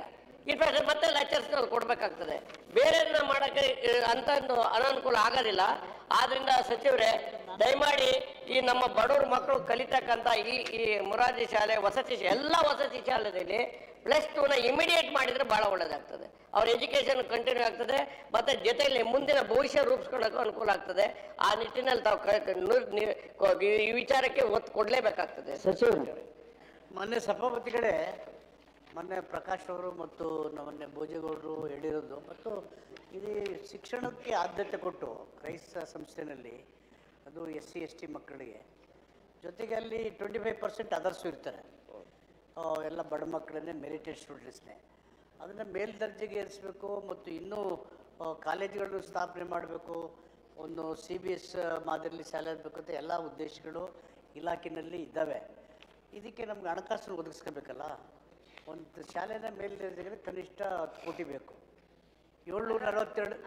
ಇನ್ಫ್ಯಾಕ್ಟ್ ಮತ್ತೆ ಲೆಕ್ಚರ್ಸ್ನ ಕೊಡ್ಬೇಕಾಗ್ತದೆ. ಬೇರೆಯನ್ನ ಮಾಡಕ್ಕೆ ಅಂತ ಅನಾನುಕೂಲ ಆಗೋದಿಲ್ಲ. ಆದ್ರಿಂದ ಸಚಿವರೇ ದಯಮಾಡಿ ಈ ನಮ್ಮ ಬಡವ್ರ ಮಕ್ಕಳು ಕಲಿತಕ್ಕಂಥ ಈ ಮೊರಾರ್ಜಿ ಶಾಲೆ ವಸತಿ ಎಲ್ಲ ವಸತಿ ಶಾಲೆಯಲ್ಲಿ +2ನ ಇಮಿಡಿಯೇಟ್ ಮಾಡಿದ್ರೆ ಬಹಳ ಒಳ್ಳೇದಾಗ್ತದೆ. ಅವ್ರ ಎಜುಕೇಶನ್ ಕಂಟಿನ್ಯೂ ಆಗ್ತದೆ, ಮತ್ತೆ ಜೊತೆಯಲ್ಲಿ ಮುಂದಿನ ಭವಿಷ್ಯ ರೂಪಿಸ್ಕೊಳ್ಳೋಕ್ಕೂ ಅನುಕೂಲ ಆಗ್ತದೆ. ಆ ನಿಟ್ಟಿನಲ್ಲಿ ತಾವು ಈ ವಿಚಾರಕ್ಕೆ ಒತ್ತು ಕೊಡಲೇಬೇಕಾಗ್ತದೆ. ಮೊನ್ನೆ ಸಭಾಪತಿಗಳೇ, ಮೊನ್ನೆ ಪ್ರಕಾಶ್ ಅವರು ಮತ್ತು ಮೊನ್ನೆ ಭೋಜೇಗೌಡರು ಹೇಳಿರೋದು, ಮತ್ತು ಇದು ಶಿಕ್ಷಣಕ್ಕೆ ಆದ್ಯತೆ ಕೊಟ್ಟು ಕ್ರೈಸ್ತ ಸಂಸ್ಥೆಯಲ್ಲಿ ಅದು SC ST ಮಕ್ಕಳಿಗೆ, ಜೊತೆಗೆ ಅಲ್ಲಿ 25% ಅದರ್ಸು ಇರ್ತಾರೆ, ಎಲ್ಲ ಬಡ ಮಕ್ಕಳನ್ನೇ ಮೆರಿಟೆಡ್ ಸ್ಟೂಡೆಂಟ್ಸ್ನೇ. ಅದನ್ನು ಮೇಲ್ದರ್ಜೆಗೆ ಏರಿಸಬೇಕು ಮತ್ತು ಇನ್ನೂ ಕಾಲೇಜುಗಳನ್ನು ಸ್ಥಾಪನೆ ಮಾಡಬೇಕು, ಒಂದು CBS ಮಾದರಿಯಲ್ಲಿ ಶಾಲೆ ಆಗಬೇಕು ಅಂತ ಎಲ್ಲ ಉದ್ದೇಶಗಳು ಇಲಾಖೆಯಲ್ಲಿ ಇದ್ದಾವೆ. ಇದಕ್ಕೆ ನಮ್ಗೆ ಹಣಕಾಸನ್ನು ಒದಗಿಸ್ಕೋಬೇಕಲ್ಲ. ಒಂದು ಶಾಲೆನ ಮೇಲ್ದರ್ಜೆಗೆ ಕನಿಷ್ಠ 10 ಕೋಟಿ ಬೇಕು. 742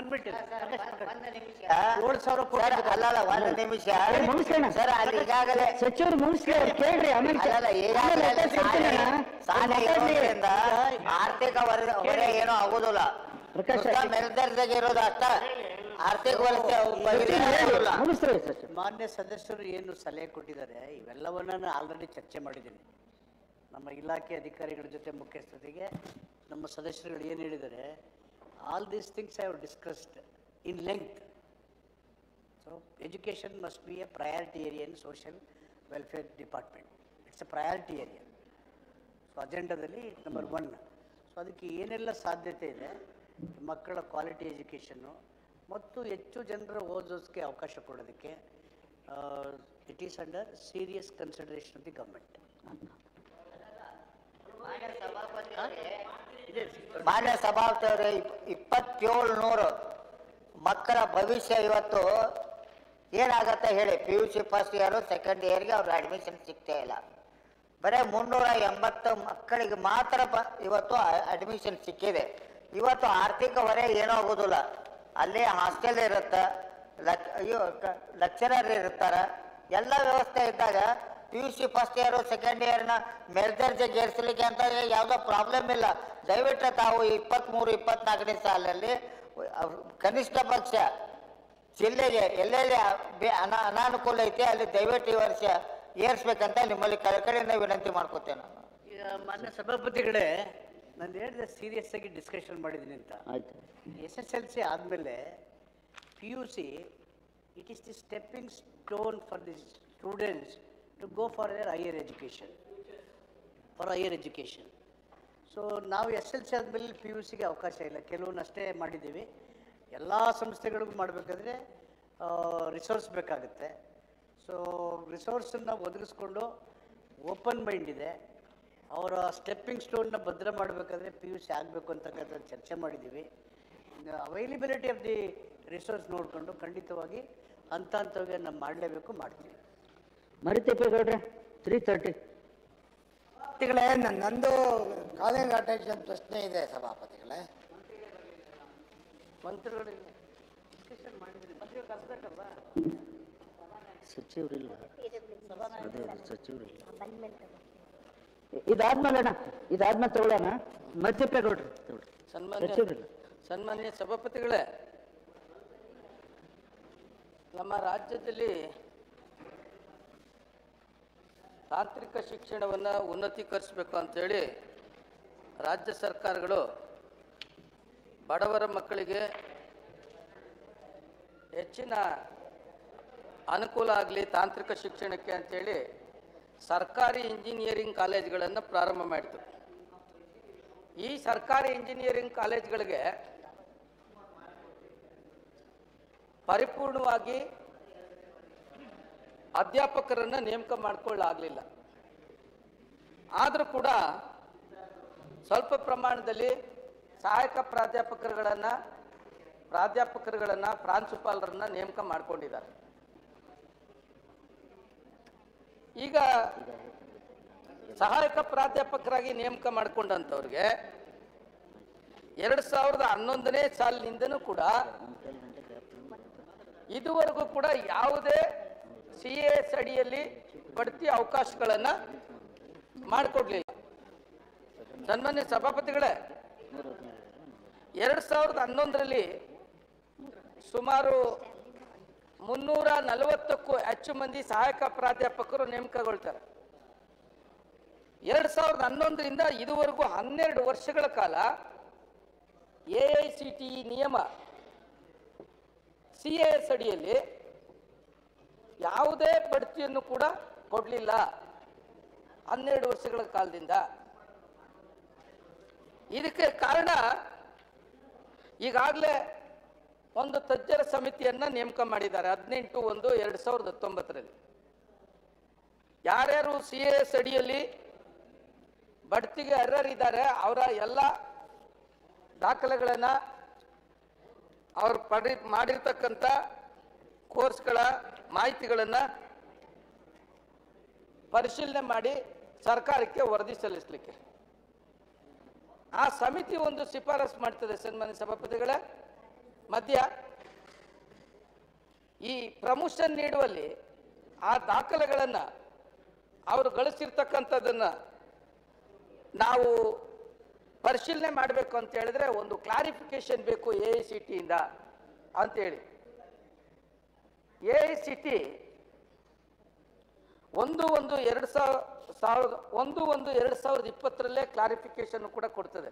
ಸಚಿವರು ಮುಗಿಸ್ಲಿ ಕೇಳ್ರಿ. ಆರ್ಥಿಕ ಹೊರೆ ಏನೋ ಆಗುದಿಲ್ಲ, ಮೇಲ್ದರ್ಜೆಗೆ ಇರೋದು ಅಷ್ಟ. ಆರ್ಥಿಕ ಮಾನ್ಯ ಸದಸ್ಯರು ಏನು ಸಲಹೆ ಕೊಟ್ಟಿದ್ದಾರೆ ಇವೆಲ್ಲವನ್ನ ಆಲ್ರೆಡಿ ಚರ್ಚೆ ಮಾಡಿದ್ದೀನಿ. ನಮ್ಮ ಇಲಾಖೆ ಅಧಿಕಾರಿಗಳ ಜೊತೆ ಮುಖ್ಯಸ್ಥರಿಗೆ ನಮ್ಮ ಸದಸ್ಯರುಗಳು ಏನು ಹೇಳಿದ್ದಾರೆ, all these things I have discussed in length. So education must be a priority area in social welfare department. It's a priority area. So ಅಜೆಂಡಾದಲ್ಲಿ ನಂಬರ್ 1. ಸೊ ಅದಕ್ಕೆ ಏನೆಲ್ಲ ಸಾಧ್ಯತೆ ಇದೆ, ಮಕ್ಕಳ ಕ್ವಾಲಿಟಿ ಎಜುಕೇಷನ್ನು ಮತ್ತು ಹೆಚ್ಚು ಜನರ ಓದೋದಕ್ಕೆ ಅವಕಾಶ ಕೊಡೋದಕ್ಕೆ it is under serious consideration of the government. ಮಾನ್ಯ ಸಭಾಪತಿಯವರೇ, 2700 ಮಕ್ಕಳ ಭವಿಷ್ಯ ಇವತ್ತು ಏನಾಗತ್ತೆ ಹೇಳಿ. PUC ಫಸ್ಟ್ ಇಯರು ಸೆಕೆಂಡ್ ಇಯರ್ಗೆ ಅವ್ರಿಗೆ ಅಡ್ಮಿಷನ್ ಸಿಗ್ತಾ ಇಲ್ಲ. ಬರೀ 380 ಮಕ್ಕಳಿಗೆ ಮಾತ್ರ ಇವತ್ತು ಅಡ್ಮಿಷನ್ ಸಿಕ್ಕಿದೆ. ಇವತ್ತು ಆರ್ಥಿಕ ಹೊರೆ ಏನೂ ಆಗೋದಿಲ್ಲ. ಅಲ್ಲಿ ಹಾಸ್ಟೆಲ್ ಇರುತ್ತೆ, ಲೆಕ್ಚರರ್ ಇರ್ತಾರೆ, ಎಲ್ಲ ವ್ಯವಸ್ಥೆ ಇದ್ದಾಗ PUC ಫಸ್ಟ್ ಇಯರು ಸೆಕೆಂಡ್ ಇಯರ್ನ ಮೇಲ್ದರ್ಜೆಗೆ ಏರಿಸಲಿಕ್ಕೆ ಅಂತ ಯಾವುದೋ ಪ್ರಾಬ್ಲಮ್ ಇಲ್ಲ. ದಯವಿಟ್ಟು ತಾವು 23-24ನೇ ಸಾಲಿನಲ್ಲಿ ಕನಿಷ್ಠ ಪಕ್ಷ ಜಿಲ್ಲೆಗೆ ಎಲ್ಲೆಲ್ಲಿ ಅನಾನುಕೂಲ ಐತೆ ಅಲ್ಲಿ ದಯವಿಟ್ಟು ಈ ವರ್ಷ ಏರಿಸ್ಬೇಕಂತ ನಿಮ್ಮಲ್ಲಿ ಕಳಕಳಿಯಿಂದ ವಿನಂತಿ ಮಾಡ್ಕೋತೇನೆ ನಾನು. ಈಗ ಮಾನ್ಯ ಸಭಾಪತಿಗಳೇ, ನಾನು ಹೇಳಿದೆ ಸೀರಿಯಸ್ ಆಗಿ ಡಿಸ್ಕಷನ್ ಮಾಡಿದ್ದೀನಿ ಅಂತ. SSLC ಆದಮೇಲೆ PUC it is the stepping stone for the students to go for their higher education, so ನಾವು SSLC ಆದಮೇಲೆ PUCಗೆ ಅವಕಾಶ ಇಲ್ಲ, ಕೆಲವನ್ನಷ್ಟೇ ಮಾಡಿದ್ದೀವಿ. ಎಲ್ಲ ಸಂಸ್ಥೆಗಳಿಗೂ ಮಾಡಬೇಕಾದ್ರೆ ರಿಸೋರ್ಸ್ ಬೇಕಾಗುತ್ತೆ. ಸೊ ರಿಸೋರ್ಸನ್ನು ಒದಗಿಸ್ಕೊಂಡು ಓಪನ್ ಮೈಂಡ್ ಇದೆ, ಅವರ ಸ್ಟೆಪ್ಪಿಂಗ್ ಸ್ಟೋನ್ನ ಭದ್ರ ಮಾಡಬೇಕಾದ್ರೆ PUC ಆಗಬೇಕು ಅಂತಕ್ಕಂಥ ಚರ್ಚೆ ಮಾಡಿದ್ದೀವಿ. ಅವೈಲಬಿಲಿಟಿ ಆಫ್ ದಿ ರಿಸೋರ್ಸ್ ನೋಡಿಕೊಂಡು ಖಂಡಿತವಾಗಿ ಹಂತವಾಗಿ ನಾವು ಮಾಡಲೇಬೇಕು, ಮಾಡ್ತೀವಿ. ಮರಿತಿಪ್ಪೇಗೌಡ್ರೆ 3:30. ಸಭಾಪತಿಗಳೇ, ನಂದು ಕಾಲೇಜ್ ಅಟೆನ್ಷನ್ ಪ್ರಶ್ನೆ ಇದೆ ಸಭಾಪತಿಗಳೇ. ಮಂತ್ರಿಗಳು ಡಿಸ್ಕಷನ್ ಮಾಡಿದ್ರಿ, ಮಂತ್ರಿಗಳು ಕಳಿಸ್ಬೇಕಲ್ವಾ? ಸಚಿವರಿಲ್ಲ, ಸಚಿವರಿಲ್ಲ. ಇದಾದ್ಮೇಲೆ ತಗೊಳ್ಳೋಣ. ಮರಿತಿಪ್ಪೇಗೌಡ್ರೆ ಸಚಿವರಿಲ್ಲ. ಸನ್ಮಾನ್ಯ ಸಭಾಪತಿಗಳೇ, ನಮ್ಮ ರಾಜ್ಯದಲ್ಲಿ ತಾಂತ್ರಿಕ ಶಿಕ್ಷಣವನ್ನು ಉನ್ನತೀಕರಿಸಬೇಕು ಅಂತೇಳಿ ರಾಜ್ಯ ಸರ್ಕಾರಗಳು ಬಡವರ ಮಕ್ಕಳಿಗೆ ಹೆಚ್ಚಿನ ಅನುಕೂಲ ಆಗಲಿ ತಾಂತ್ರಿಕ ಶಿಕ್ಷಣಕ್ಕೆ ಅಂತೇಳಿ ಸರ್ಕಾರಿ ಇಂಜಿನಿಯರಿಂಗ್ ಕಾಲೇಜುಗಳನ್ನು ಪ್ರಾರಂಭ ಮಾಡಿತು. ಈ ಸರ್ಕಾರಿ ಇಂಜಿನಿಯರಿಂಗ್ ಕಾಲೇಜುಗಳಿಗೆ ಪರಿಪೂರ್ಣವಾಗಿ ಅಧ್ಯಾಪಕರನ್ನು ನೇಮಕ ಮಾಡಿಕೊಳ್ಳಲಾಗಲಿಲ್ಲ. ಆದರೂ ಕೂಡ ಸ್ವಲ್ಪ ಪ್ರಮಾಣದಲ್ಲಿ ಸಹಾಯಕ ಪ್ರಾಧ್ಯಾಪಕರುಗಳನ್ನು ಪ್ರಾಂಶುಪಾಲರನ್ನು ನೇಮಕ ಮಾಡಿಕೊಂಡಿದ್ದಾರೆ. ಈಗ ಸಹಾಯಕ ಪ್ರಾಧ್ಯಾಪಕರಾಗಿ ನೇಮಕ ಮಾಡಿಕೊಂಡಂಥವ್ರಿಗೆ 2011ನೇ ಸಾಲಿನಿಂದನೂ ಕೂಡ ಇದುವರೆಗೂ ಕೂಡ ಯಾವುದೇ CAS ಅಡಿಯಲ್ಲಿ ಬಡ್ತಿ ಅವಕಾಶಗಳನ್ನು ಮಾಡಿಕೊಡ್ಲಿಲ್ಲ. ಸನ್ಮಾನ್ಯ ಸಭಾಪತಿಗಳೇ, 2011ರಲ್ಲಿ ಸುಮಾರು 340ಕ್ಕೂ ಹೆಚ್ಚು ಮಂದಿ ಸಹಾಯಕ ಪ್ರಾಧ್ಯಾಪಕರು ನೇಮಕಗೊಳ್ತಾರೆ. 2011ರಿಂದ ಇದುವರೆಗೂ 12 ವರ್ಷಗಳ ಕಾಲ AICTE ನಿಯಮ CAS ಅಡಿಯಲ್ಲಿ ಯಾವುದೇ ಬಡ್ತಿಯನ್ನು ಕೂಡ ಕೊಡಲಿಲ್ಲ. 12 ವರ್ಷಗಳ ಕಾಲದಿಂದ. ಇದಕ್ಕೆ ಕಾರಣ ಈಗಾಗಲೇ ಒಂದು ತಜ್ಞರ ಸಮಿತಿಯನ್ನ ನೇಮಕ ಮಾಡಿದ್ದಾರೆ 18/1/2019ರಲ್ಲಿ. ಯಾರ್ಯಾರು CAS ಅಡಿಯಲ್ಲಿ ಬಡ್ತಿಗೆ ಅರ್ಹರಿದ್ದಾರೆ ಅವರ ಎಲ್ಲ ದಾಖಲೆಗಳನ್ನು ಅವರು ಮಾಡಿರ್ತಕ್ಕಂಥ ಕೋರ್ಸ್ಗಳ ಮಾಹಿತಿಗಳನ್ನು ಪರಿಶೀಲನೆ ಮಾಡಿ ಸರ್ಕಾರಕ್ಕೆ ವರದಿ ಸಲ್ಲಿಸಲಿಕ್ಕೆ ಆ ಸಮಿತಿ ಒಂದು ಶಿಫಾರಸು ಮಾಡ್ತದೆ. ಸನ್ಮಾನ್ಯ ಸಭಾಪತಿಗಳ ಮಧ್ಯ ಈ ಪ್ರಮೋಷನ್ ನೀಡುವಲ್ಲಿ ಆ ದಾಖಲೆಗಳನ್ನು ಅವರು ಗಳಿಸಿರ್ತಕ್ಕಂಥದ್ದನ್ನು ನಾವು ಪರಿಶೀಲನೆ ಮಾಡಬೇಕು ಅಂತ ಹೇಳಿದ್ರೆ ಒಂದು ಕ್ಲಾರಿಫಿಕೇಶನ್ ಬೇಕು AICTE ಇಂದ ಅಂತೇಳಿ. AICTE 1/1/2020ರಲ್ಲೇ ಕ್ಲಾರಿಫಿಕೇಶನ್ ಕೂಡ ಕೊಡ್ತದೆ.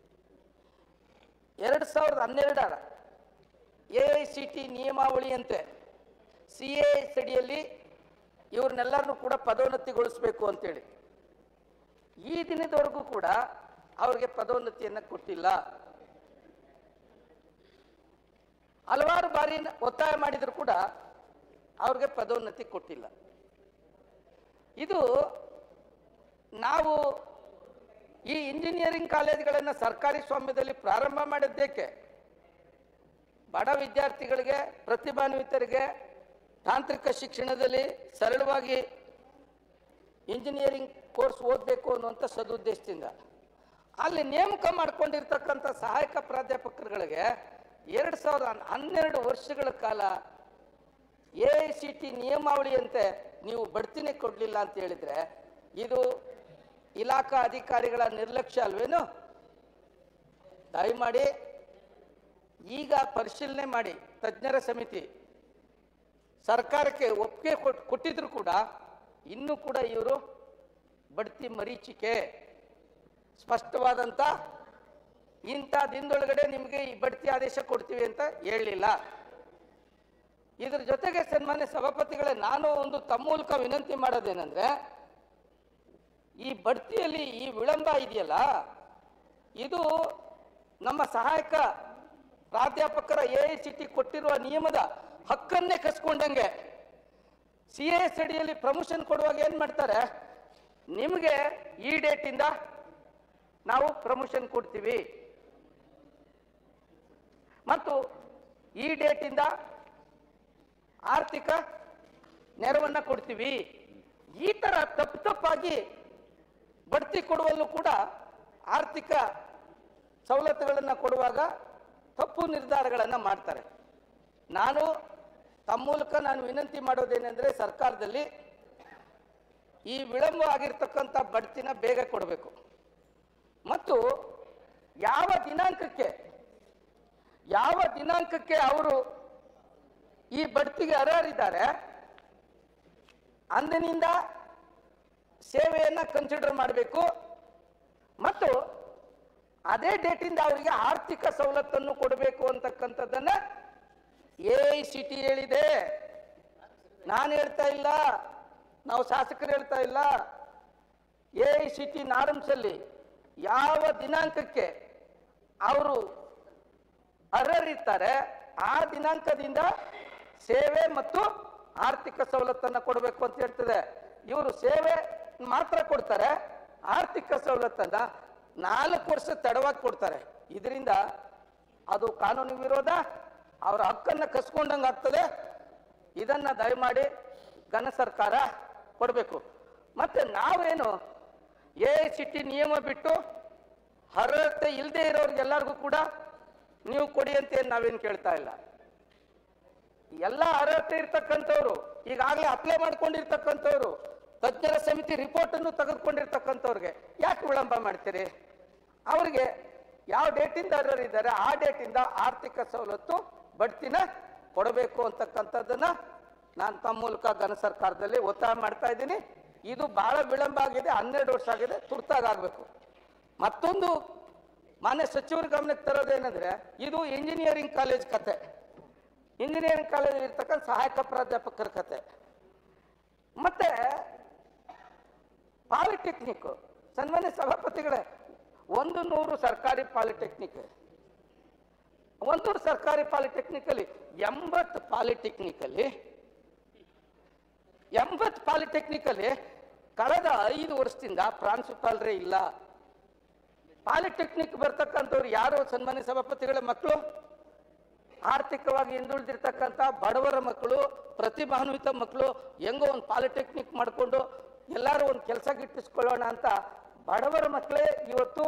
2012ರ AICTE ನಿಯಮಾವಳಿಯಂತೆ CAS ಅಡಿಯಲ್ಲಿ ಇವ್ರನ್ನೆಲ್ಲರನ್ನೂ ಕೂಡ ಪದೋನ್ನತಿಗೊಳಿಸಬೇಕು ಅಂತೇಳಿ ಈ ದಿನದವರೆಗೂ ಕೂಡ ಅವ್ರಿಗೆ ಪದೋನ್ನತಿಯನ್ನು ಕೊಟ್ಟಿಲ್ಲ. ಹಲವಾರು ಬಾರಿ ಒತ್ತಾಯ ಮಾಡಿದ್ರು ಕೂಡ ಅವ್ರಿಗೆ ಪದೋನ್ನತಿ ಕೊಟ್ಟಿಲ್ಲ. ಇದು ನಾವು ಈ ಇಂಜಿನಿಯರಿಂಗ್ ಕಾಲೇಜುಗಳನ್ನು ಸರ್ಕಾರಿ ಸ್ವಾಮ್ಯದಲ್ಲಿ ಪ್ರಾರಂಭ ಮಾಡಿದ್ದಕ್ಕೆ ಬಡ ವಿದ್ಯಾರ್ಥಿಗಳಿಗೆ, ಪ್ರತಿಭಾನ್ವಿತರಿಗೆ ತಾಂತ್ರಿಕ ಶಿಕ್ಷಣದಲ್ಲಿ ಸರಳವಾಗಿ ಇಂಜಿನಿಯರಿಂಗ್ ಕೋರ್ಸ್ ಓದಬೇಕು ಅನ್ನುವಂಥ ಸದುದ್ದೇಶದಿಂದ ಅಲ್ಲಿ ನೇಮಕ ಮಾಡಿಕೊಂಡಿರ್ತಕ್ಕಂಥ ಸಹಾಯಕ ಪ್ರಾಧ್ಯಾಪಕರುಗಳಿಗೆ 2012 ವರ್ಷಗಳ ಕಾಲ AICTE ನಿಯಮಾವಳಿಯಂತೆ ನೀವು ಬಡ್ತಿನೇ ಕೊಡಲಿಲ್ಲ ಅಂತ ಹೇಳಿದ್ರೆ ಇದು ಇಲಾಖಾ ಅಧಿಕಾರಿಗಳ ನಿರ್ಲಕ್ಷ್ಯ ಅಲ್ವೇನು? ದಯಮಾಡಿ ಈಗ ಪರಿಶೀಲನೆ ಮಾಡಿ ತಜ್ಞರ ಸಮಿತಿ ಸರ್ಕಾರಕ್ಕೆ ಒಪ್ಪಿಗೆ ಕೊಟ್ಟಿದ್ರು ಕೂಡ ಇನ್ನೂ ಕೂಡ ಇವರು ಬಡ್ತಿ ಮರೀಚಿಕೆ ಸ್ಪಷ್ಟವಾದಂಥ ಇಂಥ ದಿನದೊಳಗಡೆ ನಿಮಗೆ ಈ ಬಡ್ತಿ ಆದೇಶ ಕೊಡ್ತೀವಿ ಅಂತ ಹೇಳಲಿಲ್ಲ. ಇದ್ರ ಜೊತೆಗೆ ಸನ್ಮಾನ್ಯ ಸಭಾಪತಿಗಳೇ, ನಾನು ಒಂದು ತಮ್ಮ ಮೂಲಕ ವಿನಂತಿ ಮಾಡೋದೇನೆಂದ್ರೆ ಈ ಬಡ್ತಿಯಲ್ಲಿ ಈ ವಿಳಂಬ ಇದೆಯಲ್ಲ ಇದು ನಮ್ಮ ಸಹಾಯಕ ಪ್ರಾಧ್ಯಾಪಕರ AICTE ಕೊಟ್ಟಿರುವ ನಿಯಮದ ಹಕ್ಕನ್ನೇ ಕಸ್ಕೊಂಡಂಗೆ. CAS ಅಡಿಯಲ್ಲಿ ಪ್ರಮೋಷನ್ ಕೊಡುವಾಗ ಏನು ಮಾಡ್ತಾರೆ, ನಿಮಗೆ ಈ ಡೇಟಿಂದ ನಾವು ಪ್ರಮೋಷನ್ ಕೊಡ್ತೀವಿ ಮತ್ತು ಈ ಡೇಟಿಂದ ಆರ್ಥಿಕ ನೆರವನ್ನು ಕೊಡ್ತೀವಿ. ಈ ಥರ ತಪ್ಪಾಗಿ ಬಡ್ತಿ ಕೊಡುವಲ್ಲೂ ಕೂಡ ಆರ್ಥಿಕ ಸವಲತ್ತುಗಳನ್ನು ಕೊಡುವಾಗ ತಪ್ಪು ನಿರ್ಧಾರಗಳನ್ನು ಮಾಡ್ತಾರೆ. ನಾನು ತಮ್ಮ ಮೂಲಕ ವಿನಂತಿ ಮಾಡೋದೇನೆಂದರೆ ಸರ್ಕಾರದಲ್ಲಿ ಈ ವಿಳಂಬ ಆಗಿರ್ತಕ್ಕಂಥ ಬಡ್ತಿನ ಬೇಗ ಕೊಡಬೇಕು ಮತ್ತು ಯಾವ ದಿನಾಂಕಕ್ಕೆ ಅವರು ಈ ಬಡ್ತಿಗೆ ಅರ್ಹರಿದ್ದಾರೆ ಅಂದಿನಿಂದ ಸೇವೆಯನ್ನು ಕನ್ಸಿಡರ್ ಮಾಡಬೇಕು ಮತ್ತು ಅದೇ ಡೇಟಿಂದ ಅವರಿಗೆ ಆರ್ಥಿಕ ಸವಲತ್ತನ್ನು ಕೊಡಬೇಕು ಅಂತಕ್ಕಂಥದ್ದನ್ನ AICTE ಹೇಳಿದೆ. ನಾನು ಹೇಳ್ತಾ ಇಲ್ಲ, ನಾವು ಶಾಸಕರು ಹೇಳ್ತಾ ಇಲ್ಲ. AICTE ನಾರ್ಮ್ಸ್ ಅಲ್ಲಿ ಯಾವ ದಿನಾಂಕಕ್ಕೆ ಅವರು ಅರ್ಹರಿರ್ತಾರೆ ಆ ದಿನಾಂಕದಿಂದ ಸೇವೆ ಮತ್ತು ಆರ್ಥಿಕ ಸವಲತ್ತನ್ನು ಕೊಡಬೇಕು ಅಂತ ಹೇಳ್ತದೆ. ಇವರು ಸೇವೆ ಮಾತ್ರ ಕೊಡ್ತಾರೆ, ಆರ್ಥಿಕ ಸವಲತ್ತನ್ನ 4 ವರ್ಷ ತಡವಾಗಿ ಕೊಡ್ತಾರೆ. ಇದರಿಂದ ಅದು ಕಾನೂನು ವಿರೋಧ, ಅವರ ಹಕ್ಕನ್ನು ಕಸ್ಕೊಂಡಂಗೆ ಆಗ್ತದೆ. ಇದನ್ನ ದಯಮಾಡಿ ಘನ ಸರ್ಕಾರ ಕೊಡಬೇಕು. ಮತ್ತೆ ನಾವೇನು AICTE ನಿಯಮ ಬಿಟ್ಟು ಅರ್ಹತೆ ಇಲ್ಲದೆ ಇರೋರಿಗೆಲ್ಲರಿಗೂ ಕೂಡ ನೀವು ಕೊಡಿ ಅಂತ ನಾವೇನು ಕೇಳ್ತಾ ಇಲ್ಲ. ಎಲ್ಲ ಅರ್ಹತೆ ಇರ್ತಕ್ಕಂಥವ್ರು, ಈಗಾಗಲೇ ಅಪ್ಲೈ ಮಾಡ್ಕೊಂಡಿರ್ತಕ್ಕಂಥವ್ರು, ತಜ್ಞರ ಸಮಿತಿ ರಿಪೋರ್ಟ್ ಅನ್ನು ತೆಗೆದುಕೊಂಡಿರ್ತಕ್ಕಂಥವ್ರಿಗೆ ಯಾಕೆ ವಿಳಂಬ ಮಾಡ್ತೀರಿ? ಅವರಿಗೆ ಯಾವ ಡೇಟಿಂದ ಅರ್ಹರಿದ್ದಾರೆ ಆ ಡೇಟಿಂದ ಆರ್ಥಿಕ ಸವಲತ್ತು ಬಡ್ತಿನ ಕೊಡಬೇಕು ಅಂತಕ್ಕಂಥದ್ದನ್ನ ನಾನು ತಮ್ಮ ಮೂಲಕ ಘನ ಸರ್ಕಾರದಲ್ಲಿ ಒತ್ತಾಯ ಮಾಡ್ತಾ ಇದ್ದೀನಿ. ಇದು ಬಹಳ ವಿಳಂಬ ಆಗಿದೆ, 12 ವರ್ಷ ಆಗಿದೆ, ತುರ್ತಾಗಬೇಕು. ಮತ್ತೊಂದು ಮಾನ್ಯ ಸಚಿವರ ಗಮನಕ್ಕೆ ತರೋದೇನೆಂದ್ರೆ, ಇದು ಇಂಜಿನಿಯರಿಂಗ್ ಕಾಲೇಜ್ ಕತೆ, ಇಂಜಿನಿಯರಿಂಗ್ ಕಾಲೇಜಲ್ಲಿ ಇರ್ತಕ್ಕಂಥ ಸಹಾಯಕ ಪ್ರಾಧ್ಯಾಪಕರ ಕತೆ. ಮತ್ತೆ ಪಾಲಿಟೆಕ್ನಿಕ್, ಸನ್ಮಾನ್ಯ ಸಭಾಪತಿಗಳೇ, 100 ಸರ್ಕಾರಿ ಪಾಲಿಟೆಕ್ನಿಕ್, 100 ಸರ್ಕಾರಿ ಪಾಲಿಟೆಕ್ನಿಕಲ್ಲಿ 80 ಪಾಲಿಟೆಕ್ನಿಕಲ್ಲಿ ಕಳೆದ 5 ವರ್ಷದಿಂದ ಪ್ರಾಂಶುಪಾಲರೇ ಇಲ್ಲ. ಪಾಲಿಟೆಕ್ನಿಕ್ ಬರ್ತಕ್ಕಂಥವ್ರು ಯಾರು ಸನ್ಮಾನ್ಯ ಸಭಾಪತಿಗಳ ಮಕ್ಕಳು? ಆರ್ಥಿಕವಾಗಿ ಹಿಂದುಳಿದಿರ್ತಕ್ಕಂಥ ಬಡವರ ಮಕ್ಕಳು, ಪ್ರತಿಭಾನ್ವಿತ ಮಕ್ಕಳು. ಹೆಂಗೋ ಒಂದು ಪಾಲಿಟೆಕ್ನಿಕ್ ಮಾಡಿಕೊಂಡು ಎಲ್ಲರೂ ಒಂದು ಕೆಲಸ ಗಿಟ್ಟಿಸ್ಕೊಳ್ಳೋಣ ಅಂತ ಬಡವರ ಮಕ್ಕಳೇ ಇವತ್ತು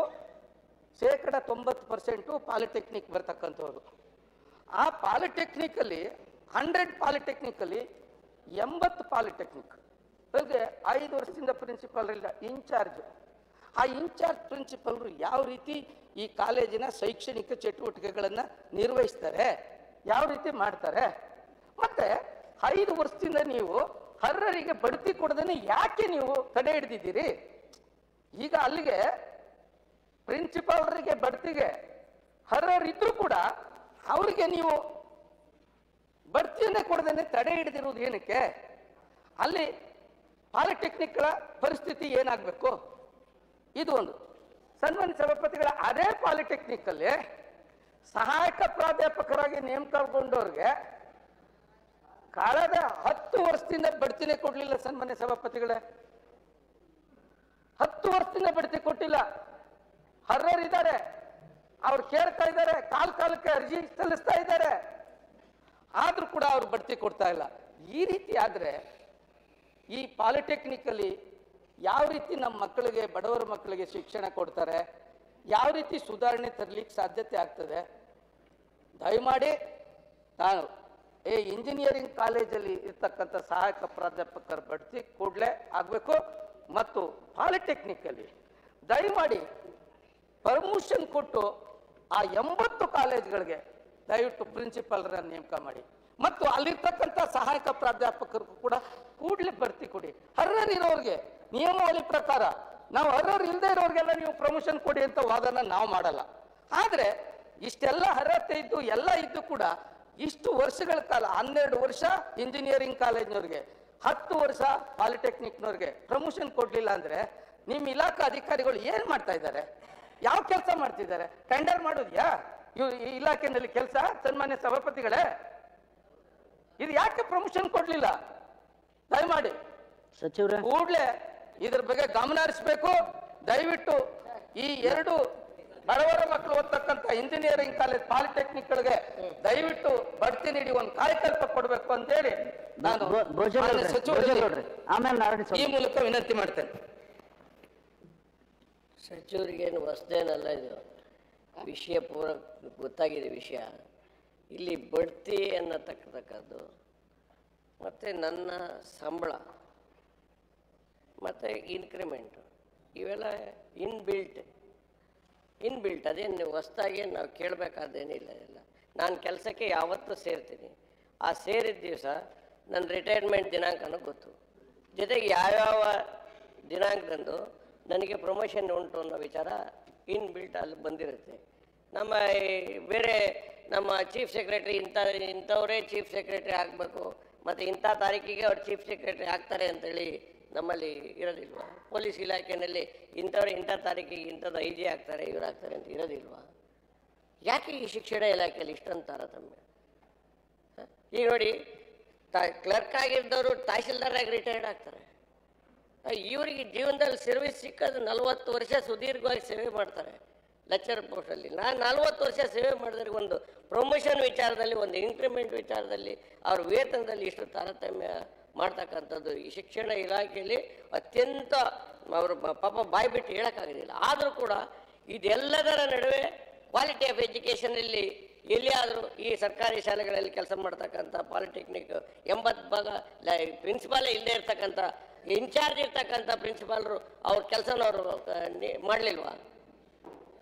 90% ಪಾಲಿಟೆಕ್ನಿಕ್ ಬರ್ತಕ್ಕಂಥವ್ರು. ಆ ಪಾಲಿಟೆಕ್ನಿಕಲ್ಲಿ 100 ಪಾಲಿಟೆಕ್ನಿಕಲ್ಲಿ 80 ಪಾಲಿಟೆಕ್ನಿಕ್ 5 ವರ್ಷದಿಂದ ಪ್ರಿನ್ಸಿಪಾಲ್ ಇಲ್ಲ, ಇನ್ಚಾರ್ಜ್. ಆ ಇನ್ಚಾರ್ಜ್ ಪ್ರಿನ್ಸಿಪಲ್ರು ಯಾವ ರೀತಿ ಈ ಕಾಲೇಜಿನ ಶೈಕ್ಷಣಿಕ ಚಟುವಟಿಕೆಗಳನ್ನು ನಿರ್ವಹಿಸ್ತಾರೆ, ಯಾವ ರೀತಿ ಮಾಡ್ತಾರೆ? ಮತ್ತೆ 5 ವರ್ಷದಿಂದ ನೀವು ಅರ್ಹರಿಗೆ ಬಡ್ತಿ ಕೊಡದೇನೆ ಯಾಕೆ ನೀವು ತಡೆ ಹಿಡಿದಿದ್ದೀರಿ? ಈಗ ಅಲ್ಲಿಗೆ ಪ್ರಿನ್ಸಿಪಾಲ್ರಿಗೆ ಬಡ್ತಿಗೆ ಅರ್ಹರಿದ್ರು ಕೂಡ ಅವರಿಗೆ ನೀವು ಬಡ್ತಿಯನ್ನೇ ಕೊಡದೇನೆ ತಡೆ ಹಿಡಿದಿರುವುದು ಏನಕ್ಕೆ? ಅಲ್ಲಿ ಪಾಲಿಟೆಕ್ನಿಕ್ಗಳ ಪರಿಸ್ಥಿತಿ ಏನಾಗಬೇಕು? ಇದು ಒಂದು. ಸನ್ಮಾನ್ಯ ಸಭಾಪತಿಗಳ ಅದೇ ಪಾಲಿಟೆಕ್ನಿಕಲ್ಲಿ ಸಹಾಯಕ ಪ್ರಾಧ್ಯಾಪಕರಾಗಿ ನೇಮಕಗೊಂಡವ್ರಿಗೆ ಕಳೆದ 10 ವರ್ಷದಿಂದ ಬಡ್ತಿನೇ ಕೊಡ್ಲಿಲ್ಲ. ಸನ್ಮಾನ್ಯ ಸಭಾಪತಿಗಳೇ, 10 ವರ್ಷದಿಂದ ಬಡ್ತಿ ಕೊಟ್ಟಿಲ್ಲ. ಅರ್ಹರಿದ್ದಾರೆ, ಅವ್ರು ಕೇಳ್ತಾ ಇದ್ದಾರೆ, ಕಾಲಕ್ಕೆ ಅರ್ಜಿ ಸಲ್ಲಿಸ್ತಾ ಇದ್ದಾರೆ, ಆದ್ರೂ ಕೂಡ ಅವ್ರು ಬಡ್ತಿ ಕೊಡ್ತಾ ಇಲ್ಲ. ಈ ರೀತಿ ಆದ್ರೆ ಈ ಪಾಲಿಟೆಕ್ನಿಕಲ್ಲಿ ಯಾವ ರೀತಿ ನಮ್ಮ ಮಕ್ಕಳಿಗೆ, ಬಡವರ ಮಕ್ಕಳಿಗೆ ಶಿಕ್ಷಣ ಕೊಡ್ತಾರೆ? ಯಾವ ರೀತಿ ಸುಧಾರಣೆ ತರಲಿಕ್ಕೆ ಸಾಧ್ಯತೆ ಆಗ್ತದೆ? ದಯಮಾಡಿ ನಾನು ಇಂಜಿನಿಯರಿಂಗ್ ಕಾಲೇಜಲ್ಲಿ ಇರ್ತಕ್ಕಂಥ ಸಹಾಯಕ ಪ್ರಾಧ್ಯಾಪಕರ ಬಡ್ತಿ ಕೂಡಲೇ ಆಗಬೇಕು. ಮತ್ತು ಪಾಲಿಟೆಕ್ನಿಕಲ್ಲಿ ದಯಮಾಡಿ ಪರ್ಮಿಷನ್ ಕೊಟ್ಟು ಆ 80 ಕಾಲೇಜ್ಗಳಿಗೆ ದಯವಿಟ್ಟು ಪ್ರಿನ್ಸಿಪಾಲ್ರನ್ನ ನೇಮಕ ಮಾಡಿ. ಮತ್ತು ಅಲ್ಲಿರ್ತಕ್ಕಂಥ ಸಹಾಯಕ ಪ್ರಾಧ್ಯಾಪಕರಿಗೂ ಕೂಡ ಕೂಡಲೇ ಬಡ್ತಿ ಕೊಡಿ. ಅರ್ಹರಿರೋರಿಗೆ ನಿಯಮಾವಳಿ ಪ್ರಕಾರ, ನಾವು ಅರ್ಹರು ಇಲ್ಲದೆ ಇರೋರಿಗೆಲ್ಲ ನೀವು ಪ್ರಮೋಷನ್ ಕೊಡಿ ಅಂತ ವಾದನ ನಾವು ಮಾಡಲ್ಲ. ಆದರೆ ಇಷ್ಟೆಲ್ಲ ಅರ್ಹತೆ ಇದ್ದು ಎಲ್ಲ ಇದ್ದು ಕೂಡ ಇಷ್ಟು ವರ್ಷಗಳ ಕಾಲ 12 ವರ್ಷ ಇಂಜಿನಿಯರಿಂಗ್ ಕಾಲೇಜ್ನವ್ರಿಗೆ, 10 ವರ್ಷ ಪಾಲಿಟೆಕ್ನಿಕ್ನವ್ರಿಗೆ ಪ್ರಮೋಷನ್ ಕೊಡ್ಲಿಲ್ಲ ಅಂದ್ರೆ ನಿಮ್ಮ ಇಲಾಖಾ ಅಧಿಕಾರಿಗಳು ಏನ್ ಮಾಡ್ತಾ ಇದ್ದಾರೆ? ಯಾವ ಕೆಲಸ ಮಾಡ್ತಿದ್ದಾರೆ? ಟೆಂಡರ್ ಮಾಡೋದ್ಯಾ ಈ ಇಲಾಖೆನಲ್ಲಿ ಕೆಲಸ? ಸನ್ಮಾನ್ಯ ಸಭಾಪತಿಗಳೇ, ಇದು ಯಾಕೆ ಪ್ರಮೋಷನ್ ಕೊಡ್ಲಿಲ್ಲ? ದಯಮಾಡಿ ಸಚಿವರೇ ಕೂಡಲೇ ಇದ್ರ ಬಗ್ಗೆ ಗಮನ ಹರಿಸಬೇಕು. ದಯವಿಟ್ಟು ಈ 2 ಬಡವರ ಮಕ್ಕಳು ಓದ್ತಕ್ಕಂಥ ಇಂಜಿನಿಯರಿಂಗ್ ಕಾಲೇಜ್ ಪಾಲಿಟೆಕ್ನಿಕ್ಗಳಿಗೆ ದಯವಿಟ್ಟು ಬಡ್ತಿ ನೀಡಿ ಒಂದು ಕಾಯಕಲ್ಪ ಕೊಡಬೇಕು ಅಂತೇಳಿ ನಾನು ಈ ಮೂಲಕ ವಿನಂತಿ ಮಾಡ್ತೇನೆ. ಸಚಿವರಿಗೇನು ಹೊಸದೇನಲ್ಲ, ಇದು ವಿಷಯ ಪೂರ ಗೊತ್ತಾಗಿದೆ ವಿಷಯ. ಇಲ್ಲಿ ಬಡ್ತಿ ಅನ್ನತಕ್ಕಂಥದ್ದು ಮತ್ತು ನನ್ನ ಸಂಬಳ ಮತ್ತು ಇನ್ಕ್ರಿಮೆಂಟು ಇವೆಲ್ಲ ಇನ್ಬಿಲ್ಟ್ ಅದೇನು ಹೊಸ್ದಾಗಿ ನಾವು ಕೇಳಬೇಕಾದೇನಿಲ್ಲ. ಇಲ್ಲ, ನಾನು ಕೆಲಸಕ್ಕೆ ಯಾವತ್ತೂ ಸೇರ್ತೀನಿ. ಆ ಸೇರಿದ ದಿವಸ ನನ್ನ ರಿಟೈರ್ಮೆಂಟ್ ದಿನಾಂಕನೂ ಗೊತ್ತು. ಜೊತೆಗೆ ಯಾವ್ಯಾವ ದಿನಾಂಕದಂದು ನನಗೆ ಪ್ರಮೋಷನ್ ಉಂಟು ಅನ್ನೋ ವಿಚಾರ ಇನ್ಬಿಲ್ಟ್ ಅಲ್ಲಿ ಬಂದಿರುತ್ತೆ. ನಮ್ಮ ಬೇರೆ ನಮ್ಮ ಚೀಫ್ ಸೆಕ್ರೆಟರಿ ಇಂಥವರೇ ಚೀಫ್ ಸೆಕ್ರೆಟರಿ ಆಗಬೇಕು ಮತ್ತು ಇಂಥ ತಾರೀಕಿಗೆ ಅವ್ರು ಚೀಫ್ ಸೆಕ್ರೆಟರಿ ಆಗ್ತಾರೆ ಅಂತೇಳಿ ನಮ್ಮಲ್ಲಿ ಇರೋದಿಲ್ವಾ? ಪೊಲೀಸ್ ಇಲಾಖೆಯಲ್ಲಿ ಇಂಥವ್ರು ಇಂಥ ತಾರೀಕಿಗೆ ಇಂಥದ್ದು ಐ ಜಿ ಆಗ್ತಾರೆ, ಇವ್ರು ಆಗ್ತಾರೆ ಅಂತ ಇರೋದಿಲ್ವಾ? ಯಾಕೆ ಈ ಶಿಕ್ಷಣ ಇಲಾಖೆಯಲ್ಲಿ ಇಷ್ಟೊಂದು ತಾರತಮ್ಯ? ಈಗ ನೋಡಿ, ಕ್ಲರ್ಕ್ ಆಗಿದ್ದವರು ತಹಶೀಲ್ದಾರಾಗಿ ರಿಟೈರ್ಡ್ ಆಗ್ತಾರೆ. ಇವರಿಗೆ ಜೀವನದಲ್ಲಿ ಸರ್ವಿಸ್ ಸಿಕ್ಕೋದು 40 ವರ್ಷ ಸುದೀರ್ಘವಾಗಿ ಸೇವೆ ಮಾಡ್ತಾರೆ ಲೆಕ್ಚರ್ ಪೋಸ್ಟಲ್ಲಿ. ನಾನು 40 ವರ್ಷ ಸೇವೆ ಮಾಡಿದ್ರೆ ಒಂದು ಪ್ರಮೋಷನ್ ವಿಚಾರದಲ್ಲಿ, ಒಂದು ಇನ್ಕ್ರಿಮೆಂಟ್ ವಿಚಾರದಲ್ಲಿ, ಅವ್ರ ವೇತನದಲ್ಲಿ ಇಷ್ಟು ತಾರತಮ್ಯ ಮಾಡ್ತಕ್ಕಂಥದ್ದು ಈ ಶಿಕ್ಷಣ ಇಲಾಖೆಯಲ್ಲಿ ಅತ್ಯಂತ ಅವರು ಪಾಪ ಬಾಯಿ ಬಿಟ್ಟು ಹೇಳೋಕ್ಕಾಗೋದಿಲ್ಲ. ಆದರೂ ಕೂಡ ಇದೆಲ್ಲದರ ನಡುವೆ ಕ್ವಾಲಿಟಿ ಆಫ್ ಎಜುಕೇಷನಲ್ಲಿ ಎಲ್ಲಿಯಾದರೂ ಈ ಸರ್ಕಾರಿ ಶಾಲೆಗಳಲ್ಲಿ ಕೆಲಸ ಮಾಡ್ತಕ್ಕಂಥ ಪಾಲಿಟೆಕ್ನಿಕ್ 80 ಭಾಗ ಪ್ರಿನ್ಸಿಪಾಲೇ ಇಲ್ಲದೆ ಇರ್ತಕ್ಕಂಥ ಇನ್ಚಾರ್ಜ್ ಇರ್ತಕ್ಕಂಥ ಪ್ರಿನ್ಸಿಪಾಲರು ಅವ್ರ ಕೆಲಸನ ಅವರು ಮಾಡಲಿಲ್ವಾ?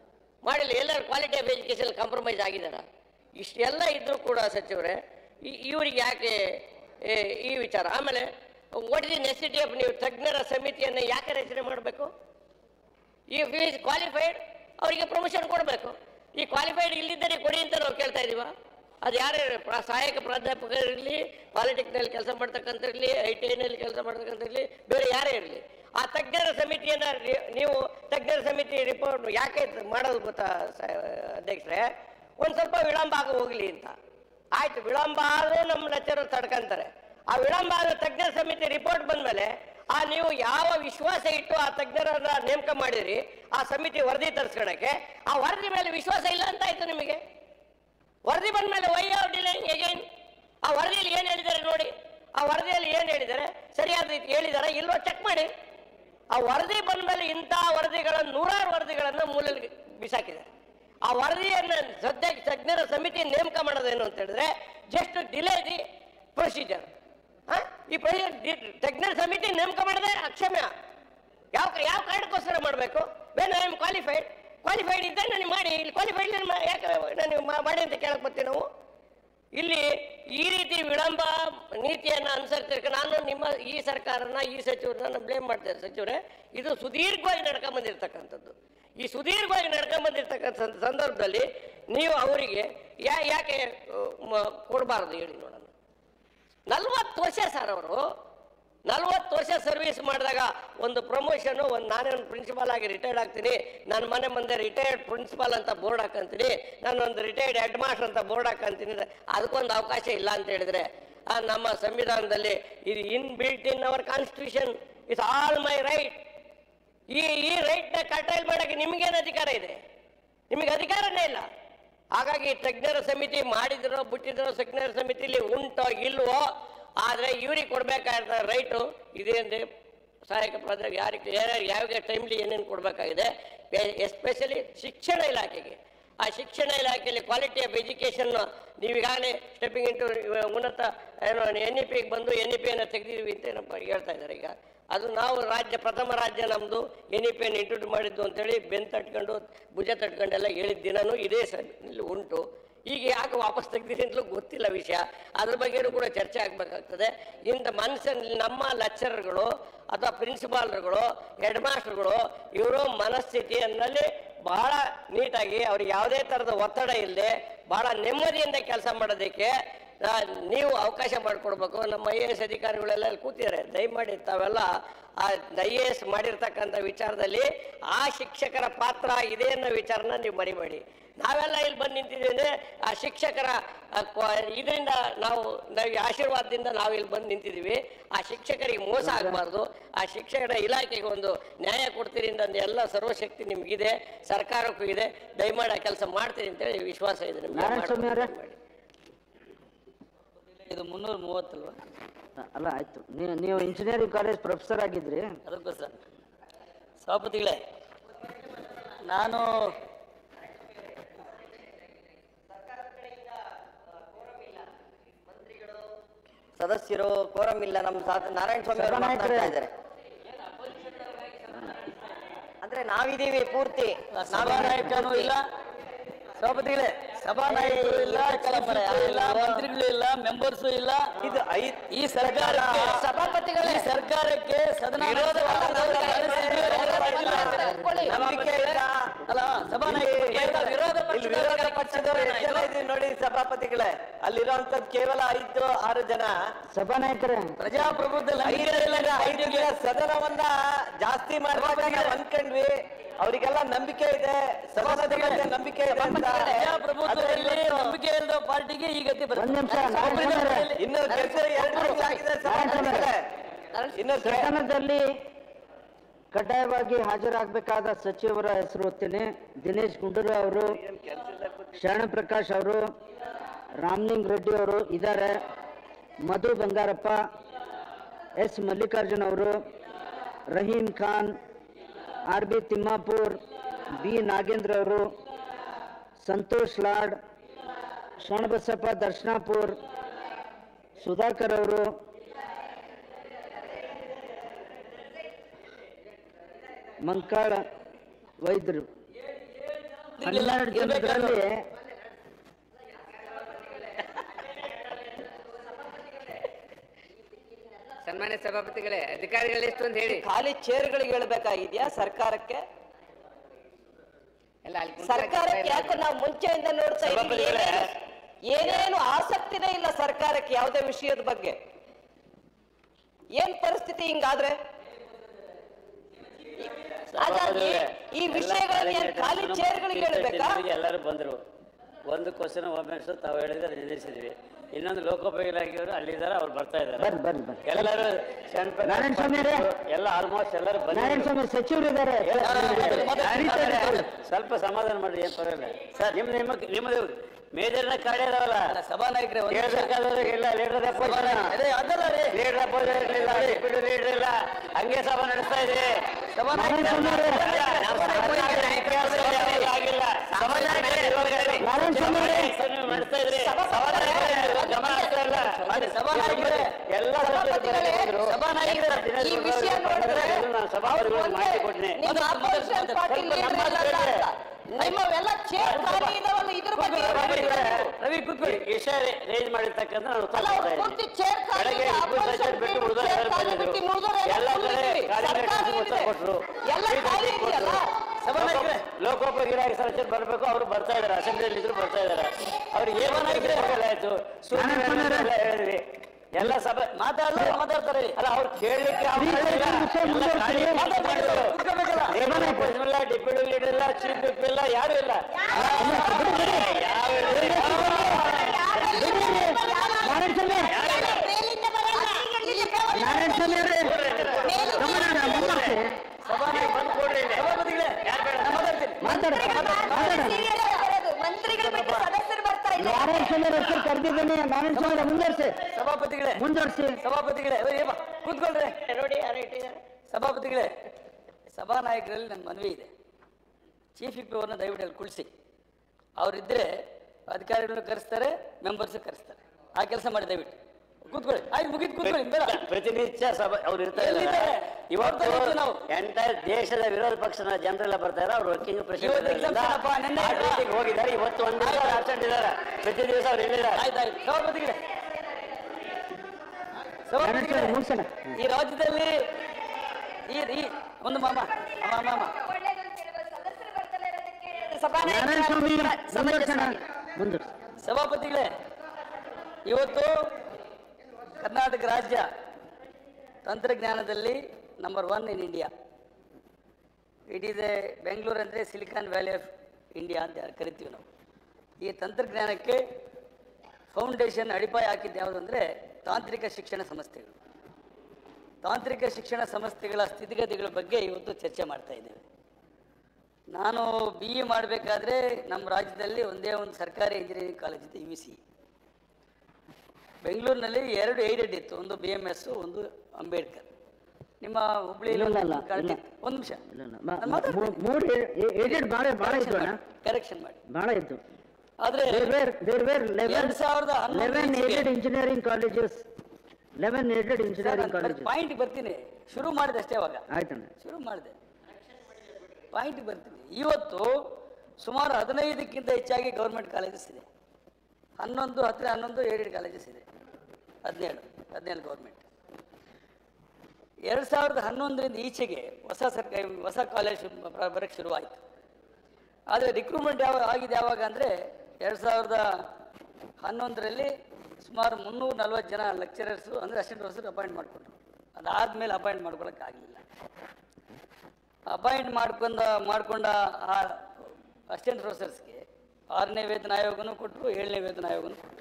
ಮಾಡಿಲ್ಲ. ಎಲ್ಲರೂ ಕ್ವಾಲಿಟಿ ಆಫ್ ಎಜುಕೇಷನ್ ಕಾಂಪ್ರಮೈಸ್ ಆಗಿದಾರ? ಇಷ್ಟೆಲ್ಲ ಇದ್ರೂ ಕೂಡ ಸಚಿವರೇ ಇವರಿಗೆ ಯಾಕೆ ಈ ವಿಚಾರ? ಆಮೇಲೆ what is the necessity of ನೀವು ತಜ್ಞರ ಸಮಿತಿಯನ್ನು ಯಾಕೆ ರಚನೆ ಮಾಡಬೇಕು? ಈ ಈಸ್ ಕ್ವಾಲಿಫೈಡ್ ಅವರಿಗೆ ಪ್ರಮೋಷನ್ ಕೊಡಬೇಕು. ಈ ಕ್ವಾಲಿಫೈಡ್ ಇಲ್ಲಿದ್ದರೆ ಕೊಡಿ ಅಂತ ನಾವು ಕೇಳ್ತಾ ಇದೀವ. ಅದು ಯಾರೇ ಸಹಾಯಕ ಪ್ರಾಧ್ಯಾಪಕರಿರಲಿ, ಪಾಲಿಟೆಕ್ನಲ್ಲಿ ಕೆಲಸ ಮಾಡ್ತಕ್ಕಂಥರಲಿ, ITIನಲ್ಲಿ ಕೆಲಸ ಮಾಡ್ತಕ್ಕಂಥರಲಿ, ಬೇರೆ ಯಾರೇ ಇರಲಿ, ಆ ತಜ್ಞರ ಸಮಿತಿಯನ್ನು ನೀವು ತಜ್ಞರ ಸಮಿತಿ ರಿಪೋರ್ಟ್ ಯಾಕೆ ಮಾಡೋದು ಗೊತ್ತಾ ಅಧ್ಯಕ್ಷರೇ? ಒಂದು ಸ್ವಲ್ಪ ವಿಳಂಬ ಆಗ ಹೋಗಲಿ ಅಂತ. ಆಯ್ತು, ವಿಳಂಬ ಆದರೂ ನಮ್ಮ ಲೆಕ್ಚರರ್ ತಡ್ಕೊಂತಾರೆ. ಆ ವಿಳಂಬ ಆದ ತಜ್ಞರ ಸಮಿತಿ ರಿಪೋರ್ಟ್ ಬಂದಮೇಲೆ ನೀವು ಯಾವ ವಿಶ್ವಾಸ ಇಟ್ಟು ಆ ತಜ್ಞರನ್ನ ನೇಮಕ ಮಾಡಿರಿ, ಆ ಸಮಿತಿ ವರದಿ ತರಿಸ್ಕೊಳಕ್ಕೆ, ಆ ವರದಿ ಮೇಲೆ ವಿಶ್ವಾಸ ಇಲ್ಲ ಅಂತ ಆಯ್ತು ನಿಮಗೆ. ವರದಿ ಬಂದ ಮೇಲೆ ವೈ ಆರ್ ಡಿಲೇಯಿಂಗ್ ಅಗೈನ್? ಆ ವರದಿಯಲ್ಲಿ ಏನು ಹೇಳಿದ್ದಾರೆ ನೋಡಿ. ಆ ವರದಿಯಲ್ಲಿ ಏನು ಹೇಳಿದ್ದಾರೆ, ಸರಿಯಾದ ರೀತಿ ಹೇಳಿದಾರ ಇಲ್ವೋ ಚೆಕ್ ಮಾಡಿ. ಆ ವರದಿ ಬಂದ ಮೇಲೆ ಇಂಥ ವರದಿಗಳನ್ನು, ನೂರಾರು ವರದಿಗಳನ್ನು ಮೂಲೆಯಲ್ಲಿ ಬಿಸಾಕಿದ್ದಾರೆ. ಆ ವರದಿಯನ್ನು ಸದ್ಯಕ್ಕೆ ತಜ್ಞರ ಸಮಿತಿ ನೇಮಕ ಮಾಡೋದೇನು ಅಂತ ಹೇಳಿದ್ರೆ ಜಸ್ಟ್ ಡಿಲೇ ದಿ ಪ್ರೊಸೀಜರ್. ಈ ತಜ್ಞರ ಸಮಿತಿ ನೇಮಕ ಮಾಡಿದ್ರೆ ಅಕ್ಷಮ್ಯ. ಯಾವ ಕಾರಣಕ್ಕೋಸ್ಕರ ಮಾಡಬೇಕು? ವೆನ್ ಐ ಆಮ್ ಕ್ವಾಲಿಫೈಡ್ ಇದ್ದರೆ ನನಗೆ ಮಾಡಿ. ಇಲ್ಲಿ ಕ್ವಾಲಿಫೈಡ್ ಯಾಕೆ ನನಗೆ ಮಾಡಿ ಅಂತ ಕೇಳಕ್ ಬರ್ತೀವಿ ನಾವು? ಇಲ್ಲಿ ಈ ರೀತಿ ವಿಳಂಬ ನೀತಿಯನ್ನು ಅನುಸರಿಸಿದ್ರೆ ನಾನು ನಿಮ್ಮ ಈ ಸರ್ಕಾರನ, ಈ ಸಚಿವರನ್ನ ಬ್ಲೇಮ್ ಮಾಡ್ತೇನೆ. ಸಚಿವರೇ, ಇದು ಸುದೀರ್ಘವಾಗಿ ನಡ್ಕೊಂಬಂದಿರ್ತಕ್ಕಂಥದ್ದು. ಈ ಸುದೀರ್ಘವಾಗಿ ನಡ್ಕೊಂಬಂದಿರ್ತಕ್ಕಂಥ ಸಂದರ್ಭದಲ್ಲಿ ನೀವು ಅವರಿಗೆ ಯಾಕೆ ಕೊಡಬಾರ್ದು ಹೇಳಿ ನೋಡೋಣ. 40 ವರ್ಷ ಸರ್, ಅವರು 40 ವರ್ಷ ಸರ್ವಿಸ್ ಮಾಡಿದಾಗ ಒಂದು ಪ್ರಮೋಷನು, ನಾನೇನು ಪ್ರಿನ್ಸಿಪಾಲ್ ಆಗಿ ರಿಟೈರ್ಡ್ ಆಗ್ತೀನಿ, ನನ್ನ ಮನೆ ಮುಂದೆ ರಿಟೈರ್ಡ್ ಪ್ರಿನ್ಸಿಪಾಲ್ ಅಂತ ಬೋರ್ಡ್ ಹಾಕಂತೀನಿ, ನಾನೊಂದು ರಿಟೈರ್ಡ್ ಹೆಡ್ ಮಾಸ್ಟರ್ ಅಂತ ಬೋರ್ಡ್ ಹಾಕಂತೀನಿ, ಅದಕ್ಕೊಂದು ಅವಕಾಶ ಇಲ್ಲ ಅಂತ ಹೇಳಿದ್ರೆ ನಮ್ಮ ಸಂವಿಧಾನದಲ್ಲಿ ಇದು inbuilt in our constitution, it's all my right. ಈ ರೈಟ್ನ ಕರ್ಟೈಲ್ ಮಾಡೋಕ್ಕೆ ನಿಮಗೇನು ಅಧಿಕಾರ ಇದೆ? ನಿಮಗೆ ಅಧಿಕಾರನೇ ಇಲ್ಲ. ಹಾಗಾಗಿ ತಜ್ಞರ ಸಮಿತಿ ಮಾಡಿದ್ರೋ ಬಿಟ್ಟಿದ್ರೋ ತಜ್ಞರ ಸಮಿತಿಲಿ ಉಂಟೋ ಇಲ್ವೋ, ಆದರೆ ಇವ್ರಿಗೆ ಕೊಡಬೇಕಾದ ರೈಟು ಇದೆ ಅಂದರೆ ಸಹಾಯಕ ಪ್ರಾಧ್ಯಾಪಕ ಯಾರಿಗೆ ಯಾವ ಟೈಮ್ಲಿ ಏನೇನು ಕೊಡಬೇಕಾಗಿದೆ, ಎಸ್ಪೆಷಲಿ ಶಿಕ್ಷಣ ಇಲಾಖೆಗೆ. ಆ ಶಿಕ್ಷಣ ಇಲಾಖೆಯಲ್ಲಿ ಕ್ವಾಲಿಟಿ ಆಫ್ ಎಜುಕೇಷನ್ ನೀವೀಗಾಗಲೇ ಸ್ಟೆಪ್ಪಿಂಗ್ ಇಂಟು ಉನ್ನತ NEPಗೆ ಬಂದು NEPಯನ್ನು ತೆಗೆದಿದ್ವಿ ಅಂತ ಏನಪ್ಪ ಹೇಳ್ತಾ ಇದ್ದಾರೆ. ಈಗ ಅದು ನಾವು ಪ್ರಥಮ ರಾಜ್ಯ ನಮ್ಮದು NEPಯನ್ನು ಇಂಟ್ರೊಡ್ಯೂಸ್ ಮಾಡಿದ್ದು ಅಂತೇಳಿ ಬೆನ್ನು ತಟ್ಕೊಂಡು ಭುಜ ತಟ್ಕೊಂಡೆಲ್ಲ ಹೇಳಿದ ದಿನವೂ ಇದೇ ಇಲ್ಲಿ ಉಂಟು. ಈಗ ಯಾಕೆ ವಾಪಸ್ ತೆಗ್ದಿರಿ ಅಂತಲೂ ಗೊತ್ತಿಲ್ಲ ವಿಷಯ. ಅದ್ರ ಬಗ್ಗೆಯೂ ಕೂಡ ಚರ್ಚೆ ಆಗಬೇಕಾಗ್ತದೆ. ಇಂಥ ಮನಸ್ಸಲ್ಲಿ ನಮ್ಮ ಲೆಕ್ಚರರ್ಗಳು ಅಥವಾ ಪ್ರಿನ್ಸಿಪಾಲ್ಗಳು, ಹೆಡ್ ಮಾಸ್ಟರ್ಗಳು, ಇವರು ಮನಸ್ಥಿತಿಯಲ್ಲಿ ಬಹಳ ನೀಟಾಗಿ ಅವ್ರಿಗೆ ಯಾವುದೇ ಥರದ ಒತ್ತಡ ಇಲ್ಲದೆ ಬಹಳ ನೆಮ್ಮದಿಯಿಂದ ಕೆಲಸ ಮಾಡೋದಕ್ಕೆ ನೀವು ಅವಕಾಶ ಮಾಡಿಕೊಡ್ಬೇಕು. ನಮ್ಮ IAS ಅಧಿಕಾರಿಗಳೆಲ್ಲ ಕೂತಿದ್ದಾರೆ. ದಯಮಾಡಿ ತಾವೆಲ್ಲ ಆ IAS ಮಾಡಿರ್ತಕ್ಕಂಥ ವಿಚಾರದಲ್ಲಿ ಆ ಶಿಕ್ಷಕರ ಪಾತ್ರ ಇದೆ ಅನ್ನೋ ವಿಚಾರನ ನೀವು ಮರಿಬೇಡಿ. ನಾವೆಲ್ಲ ಇಲ್ಲಿ ಬಂದು ನಿಂತಿದ್ದೀವಿ ಅಂದರೆ ಆ ಶಿಕ್ಷಕರ ಇದರಿಂದ ನಾವು ಆಶೀರ್ವಾದದಿಂದ ನಾವು ಇಲ್ಲಿ ಬಂದು ನಿಂತಿದ್ದೀವಿ. ಆ ಶಿಕ್ಷಕರಿಗೆ ಮೋಸ ಆಗಬಾರ್ದು. ಆ ಶಿಕ್ಷಕರ ಇಲಾಖೆಗೆ ಒಂದು ನ್ಯಾಯ ಕೊಡ್ತೀರಿ ಅಂತ ಎಲ್ಲ ಸರ್ವಶಕ್ತಿ ನಿಮಗಿದೆ, ಸರ್ಕಾರಕ್ಕೂ ಇದೆ. ದಯಮಾಡಿ ಆ ಕೆಲಸ ಮಾಡ್ತೀರಿ ಅಂತೇಳಿ ವಿಶ್ವಾಸ ಇದೆ ನಿಮಗೆ. ಇದು 330 ಅಲ್ವಾ? ಅಲ್ಲ, ಆಯ್ತು. ನೀವು ಇಂಜಿನಿಯರಿಂಗ್ ಕಾಲೇಜ್ ಪ್ರೊಫೆಸರ್ ಆಗಿದ್ರಿ? ಅದಕ್ಕೋಸ್ಕರ ಸಭಾಪತಿಗಳೇ, ನಾನು ಸದಸ್ಯರು ಕೋರಂ ಇಲ್ಲ. ನಮ್ಮ ನಾರಾಯಣ ಸ್ವಾಮಿ ಅವರು ಮಾತನಾಡ್ತಾ ಇದ್ದಾರೆ. ಅಂದ್ರೆ ನಾವಿದ್ದೀವಿ ಪೂರ್ತಿ. ಸಭಾನಾಯಕನೂ ಇಲ್ಲ, ಸಭಾಪತಿಗಳೇ, ಸಭಾನಾಯಕರು ಇಲ್ಲ, ಇಲ್ಲ, ಮಂತ್ರಿಗಳು ಇಲ್ಲ, ಮೆಂಬರ್ಸು ಇಲ್ಲ. ಇದು ಈ ಸರ್ಕಾರಕ್ಕೆ ಸಭಾಪತಿಗಳೇ, ಸರ್ಕಾರಕ್ಕೆ ಸದನ ವಿರೋಧ ಪಕ್ಷದವರು ನೋಡಿ ಸಭಾಪತಿಗಳೇ, ಅಲ್ಲಿರುವಂತದ್ದು ಕೇವಲ 5-6 ಜನ ಸಭಾನಾಯಕರೇ. ಪ್ರಜಾಪ್ರಭುತ್ವದಲ್ಲಿ 5 ಜನ ಸದನವನ್ನ ಜಾಸ್ತಿ ಮಾಡ್ಬೇಕಾಗಿ ಅನ್ಕೊಂಡ್ವಿ. ಅವರಿಗೆಲ್ಲ ನಂಬಿಕೆ ಇದೆ, ಸಭಾಪತಿಗಳಿಗೆ ನಂಬಿಕೆ ಇದೆ. ಪ್ರಜಾಪ್ರಭುತ್ವದಲ್ಲಿ ನಂಬಿಕೆ ಇಲ್ಲದ ಪಾರ್ಟಿಗೆ ಈ ಗತಿ ಇನ್ನು ಕೆಲಸ 2 ನಿಮಿಷ ಆಗಿದೆ. ಸದನದಲ್ಲಿ ಕಡ್ಡಾಯವಾಗಿ ಹಾಜರಾಗಬೇಕಾದ ಸಚಿವರ ಹೆಸರು ಓದ್ತೀನಿ. ದಿನೇಶ್ ಗುಂಡೂರಾವ್ ಅವರು, ಶರಣಪ್ರಕಾಶ್ ಅವರು, ರಾಮಲಿಂಗ್ ರೆಡ್ಡಿ ಅವರು ಇದ್ದಾರೆ, ಮಧು ಬಂಗಾರಪ್ಪ, S ಮಲ್ಲಿಕಾರ್ಜುನ್ ಅವರು, ರಹೀಂ ಖಾನ್, RB ತಿಮ್ಮಾಪುರ್, B ನಾಗೇಂದ್ರ ಅವರು, ಸಂತೋಷ್ ಲಾಡ್, ಶರಣಬಸಪ್ಪ ದರ್ಶನಾಪುರ್, ಸುಧಾಕರ್ ಅವರು, ಮಂಕಾಳ ವೈದ್ಯರು. ಮಂತ್ರಿಗಳಿಲ್ಲ 12 ಇರ್ಬೇಕಾದ್ರು. ಜನರಲ್ಲಿ ಸನ್ಮಾನ್ಯ ಸಭಾಪತಿಗಳೇ, ಅಧಿಕಾರಿಗಳು ಎಷ್ಟು ಅಂತ ಹೇಳಿ. ಖಾಲಿ ಚೇರ್ಗಳಿಗೆ ಹೇಳ್ಬೇಕಾಗಿದ್ಯಾ ಸರ್ಕಾರಕ್ಕೆ? ಎಲ್ಲ ಅಲ್ಲಿ ಸರ್ಕಾರಕ್ಕೆ ಯಾಕೆ ನಾವು ಮುಂಚೆಯಿಂದ ನೋಡ್ತಾ ಇದ್ದೀವಿ, ಏನೇನು ಆಸಕ್ತಿನೇ ಇಲ್ಲ ಸರ್ಕಾರಕ್ಕೆ ಯಾವುದೇ ವಿಷಯದ ಬಗ್ಗೆ. ಏನ್ ಪರಿಸ್ಥಿತಿ ಹಿಂಗಾದ್ರೆ? ಹಾಗಾಗಿ ಈ ವಿಷಯಗಳನ್ನ ಏನ್ ಖಾಲಿ ಚೇರ್ಗಳಿಗೆ ಹೇಳ್ಬೇಕಾ? ಎಲ್ಲರೂ ಬಂದರು. ಒಂದು ಕ್ವಶನ್ ಒಮ್ಮೆ ತಾವು ಹೇಳಿದ್ರೆ ನಿಲ್ಲಿಸಿದ್ವಿ. ಇನ್ನೊಂದು ಲೋಕೋಪಯೋಗಿ ಇಲಾಖೆಯವರು ಅಲ್ಲಿದ್ದಾರೆ, ಅವ್ರು ಬರ್ತಾ ಇದ್ದಾರೆ. ಎಲ್ಲರೂ ಎಲ್ಲ ಆಲ್ಮೋಸ್ಟ್ ಎಲ್ಲರೂ ನಾರಾಯಣ ಸಚಿವರು ಇದ್ದಾರೆ. ಸ್ವಲ್ಪ ಸಮಾಧಾನ ಮಾಡ್ರಿ, ಏನ್ ಪರವಾಗಿಲ್ಲ ಸರ್. ನಿಮ್ಮದು ಮೇಜರ್ನ ಕಾರ್ಡ್ ಇದಾವಲ್ಲ ಸಭಾನಾಯಕರೇ, ಇಲ್ಲ ಲೀಡರ್ ಇಲ್ಲ, ಹಂಗೆ ಸಭಾ ನಡೆಸ್ತಾ ಇದ್ರಿ. ನಡೆಸ್ತಾ ಇದ್ರಿ, ಗಮನ ಆಗ್ತಾ ಇಲ್ಲ. ಎಲ್ಲ ಈ ವಿಷಯ ನೋಡಿದ್ರೆ ಮಾಹಿತಿ ಕೊಡ್ತೀನಿ. ನಿಮ್ಮವೆಲ್ಲ ಚೇರ್ ಖಾಲಿ ಇದಾವಲ್ಲ, ಇದ್ರ ಬಗ್ಗೆ ರವಿ ಕೂತ್ಕೊಳ್ಳಿ. ವಿಷಯ ರೇಂಜ್ ಮಾಡಿರ್ತಕ್ಕಂಥ ನಾನು ಪೂರ್ತಿ ಚೇರ್ ಖಾಲಿ ಇದೆ. ಆಪೋಸಿಷನ್ ಬಿಟ್ಟು ಉಳಿದವರು ಎಲ್ಲ ಕಡೆ ಕೊಟ್ಟರು. ಲೋಕೋಪಯೋಗಿ ಇಲಾಖೆ ಸದಸ್ಯರು ಬರಬೇಕು, ಅವರು ಬರ್ತಾ ಇದಾರೆ, ಅಸೆಂಬ್ಲಿಯಲ್ಲಿ ಇದ್ರು ಬರ್ತಾ ಇದಾರೆ. ಅವ್ರಿಗೆ ಏನಾಯ್ತು ಹೇಳಿದ್ವಿ. ಎಲ್ಲ ಸಭೆ ಮಾತಾಡ್ತಾರೆ. ಅಲ್ಲ ಅವ್ರು ಕೇಳಲಿಕ್ಕೆ ಡಿಪ್ಯೂಟಿ ಲೀಡರ್ ಇಲ್ಲ, ಚೀಫ್ ವಿಪ್ ಇಲ್ಲ, ಯಾರು ಇಲ್ಲ. ಕರೆದಿದ್ದೇನೆ. ನಾರಾಯಣ ಸ್ವಾಮಿ ಮುಂದುವರಿಸಿ. ಸಭಾಪತಿಗಳೇ ಕೂತ್ಕೊಳ್ರಿ. ನೋಡಿ ಸಭಾಪತಿಗಳೇ, ಸಭಾನಾಯಕರಲ್ಲಿ ನನ್ನ ಮನವಿ ಇದೆ. ಚೀಫ್ ವಿಪ್ ಅವ್ರನ್ನ ದಯವಿಟ್ಟು ಅಲ್ಲಿ ಕುಳಿಸಿ. ಅವರಿದ್ದರೆ ಅಧಿಕಾರಿಗಳನ್ನ ಕರೆಸ್ತಾರೆ, ಮೆಂಬರ್ಸ್ ಕರೆಸ್ತಾರೆ. ಆ ಕೆಲಸ ಮಾಡಿ ದಯವಿಟ್ಟು ಕೂತ್ಕೊಳ್ಳಿ. ಆಯ್ತು, ಮುಗಿದು ಕೂತ್ಕೊಳ್ಳಿ. ಪ್ರತಿನಿತ್ಯ ಸಭೆ ಅವ್ರು ಇರ್ತಾ ಇದ್ದಾರೆ. ಇವತ್ತು ನಾವು ಎಂಟೈರ್ ದೇಶದ ವಿರೋಧ ಪಕ್ಷದ ಜನರೆಲ್ಲ ಬರ್ತಾರೆ. ಅವ್ರು ವರ್ಕಿಂಗ್ ಪ್ರೆಸಿಡೆಂಟ್ ಹೋಗಿದ್ದಾರೆ. ಇವತ್ತು ಒಂದು ದಿವಸ ಆಬ್ಸೆಂಟ್ ಇದ್ದಾರೆ. ಪ್ರತಿ ದಿವಸ ಅವ್ರು ಇಲ್ಲಿದ್ದಾರೆ. ಆಯ್ತಾಯ್ತು. ಸಭಾಪತಿಗಳೇ, ಈ ರಾಜ್ಯದಲ್ಲಿ ಈ ಒಂದು ಮಾಮ ಸಭಾಪತಿಗಳೇ, ಇವತ್ತು ಕರ್ನಾಟಕ ರಾಜ್ಯ ತಂತ್ರಜ್ಞಾನದಲ್ಲಿ number 1 in India. It is a Bengaluru ಅಂದರೆ ಸಿಲಿಕಾನ್ ವ್ಯಾಲಿ ಆಫ್ ಇಂಡಿಯಾ ಅಂತ ಕರಿತೀವಿ ನಾವು. ಈ ತಂತ್ರಜ್ಞಾನಕ್ಕೆ ಫೌಂಡೇಶನ್ ಅಡಿಪಾಯ ಹಾಕಿದ್ದು ಯಾವುದು ಅಂದರೆ ತಾಂತ್ರಿಕ ಶಿಕ್ಷಣ ಸಂಸ್ಥೆಗಳು. ತಾಂತ್ರಿಕ ಶಿಕ್ಷಣ ಸಂಸ್ಥೆಗಳ ಸ್ಥಿತಿಗತಿಗಳ ಬಗ್ಗೆ ಇವತ್ತು ಚರ್ಚೆ ಮಾಡ್ತಾ ಇದ್ದೇವೆ. ನಾನು BE ಮಾಡಬೇಕಾದ್ರೆ ನಮ್ಮ ರಾಜ್ಯದಲ್ಲಿ ಒಂದೇ ಒಂದು ಸರ್ಕಾರಿ ಇಂಜಿನಿಯರಿಂಗ್ ಕಾಲೇಜ್ ಇತ್ತು, UC. ಬೆಂಗಳೂರಿನಲ್ಲಿ 2 ಏಡೆಡ್ ಇತ್ತು, ಒಂದು BMS, ಒಂದು ಅಂಬೇಡ್ಕರ್. ನಿಮ್ಮ ಹುಬ್ಳಿಯಲ್ಲಿ ಒಂದು ನಿಮಿಷ ಕರೆಕ್ಷನ್ ಮಾಡಿ ಬಹಳ ಇತ್ತು. ಆದ್ರೆ 11 engineering colleges, 11 aided engineering colleges. Point ಬರ್ತೀನಿ, ಶುರು ಮಾಡಿದೆ ಅಷ್ಟೇ. ಅವಾಗ ಆಯ್ತಣ್ಣ, ಶುರು ಮಾಡಿದೆ, ಪಾಯಿಂಟ್ ಬರ್ತೀನಿ. ಇವತ್ತು ಸುಮಾರು 15ಕ್ಕಿಂತ ಹೆಚ್ಚಾಗಿ ಗೌರ್ಮೆಂಟ್ ಕಾಲೇಜಸ್ ಇದೆ. 11 ಏಡೆಡ್ ಕಾಲೇಜಸ್ ಇದೆ. 17 ಗೌರ್ಮೆಂಟ್. 2011ರಿಂದ ಈಚೆಗೆ ಹೊಸ ಕಾಲೇಜ್ ಬರೋಕ್ಕೆ ಶುರುವಾಯಿತು. ಆದರೆ ರಿಕ್ರೂಟ್ಮೆಂಟ್ ಆಗಿದೆ ಯಾವಾಗ ಅಂದರೆ 2011ರಲ್ಲಿ ಸುಮಾರು 340 ಜನ ಲೆಕ್ಚರರ್ಸು ಅಂದರೆ ಅಸಿಸ್ಟೆಂಟ್ ಪ್ರೊಫೆಸರ್ ಅಪಾಯಿಂಟ್ ಮಾಡಿಕೊಂಡ್ರು. ಅದಾದಮೇಲೆ ಅಪಾಯಿಂಟ್ ಮಾಡ್ಕೊಳ್ಳೋಕ್ಕಾಗಲಿಲ್ಲ. ಅಪಾಯಿಂಟ್ ಮಾಡ್ಕೊಂಡ ಆ ಅಸಿಸ್ಟೆಂಟ್ ಪ್ರೊಫೆಸರ್ಸ್ಗೆ 6ನೇ ವೇತನ ಆಯೋಗನೂ ಕೊಟ್ಟರು, 7ನೇ ವೇತನ ಆಯೋಗನೂ ಕೊಟ್ಟರು.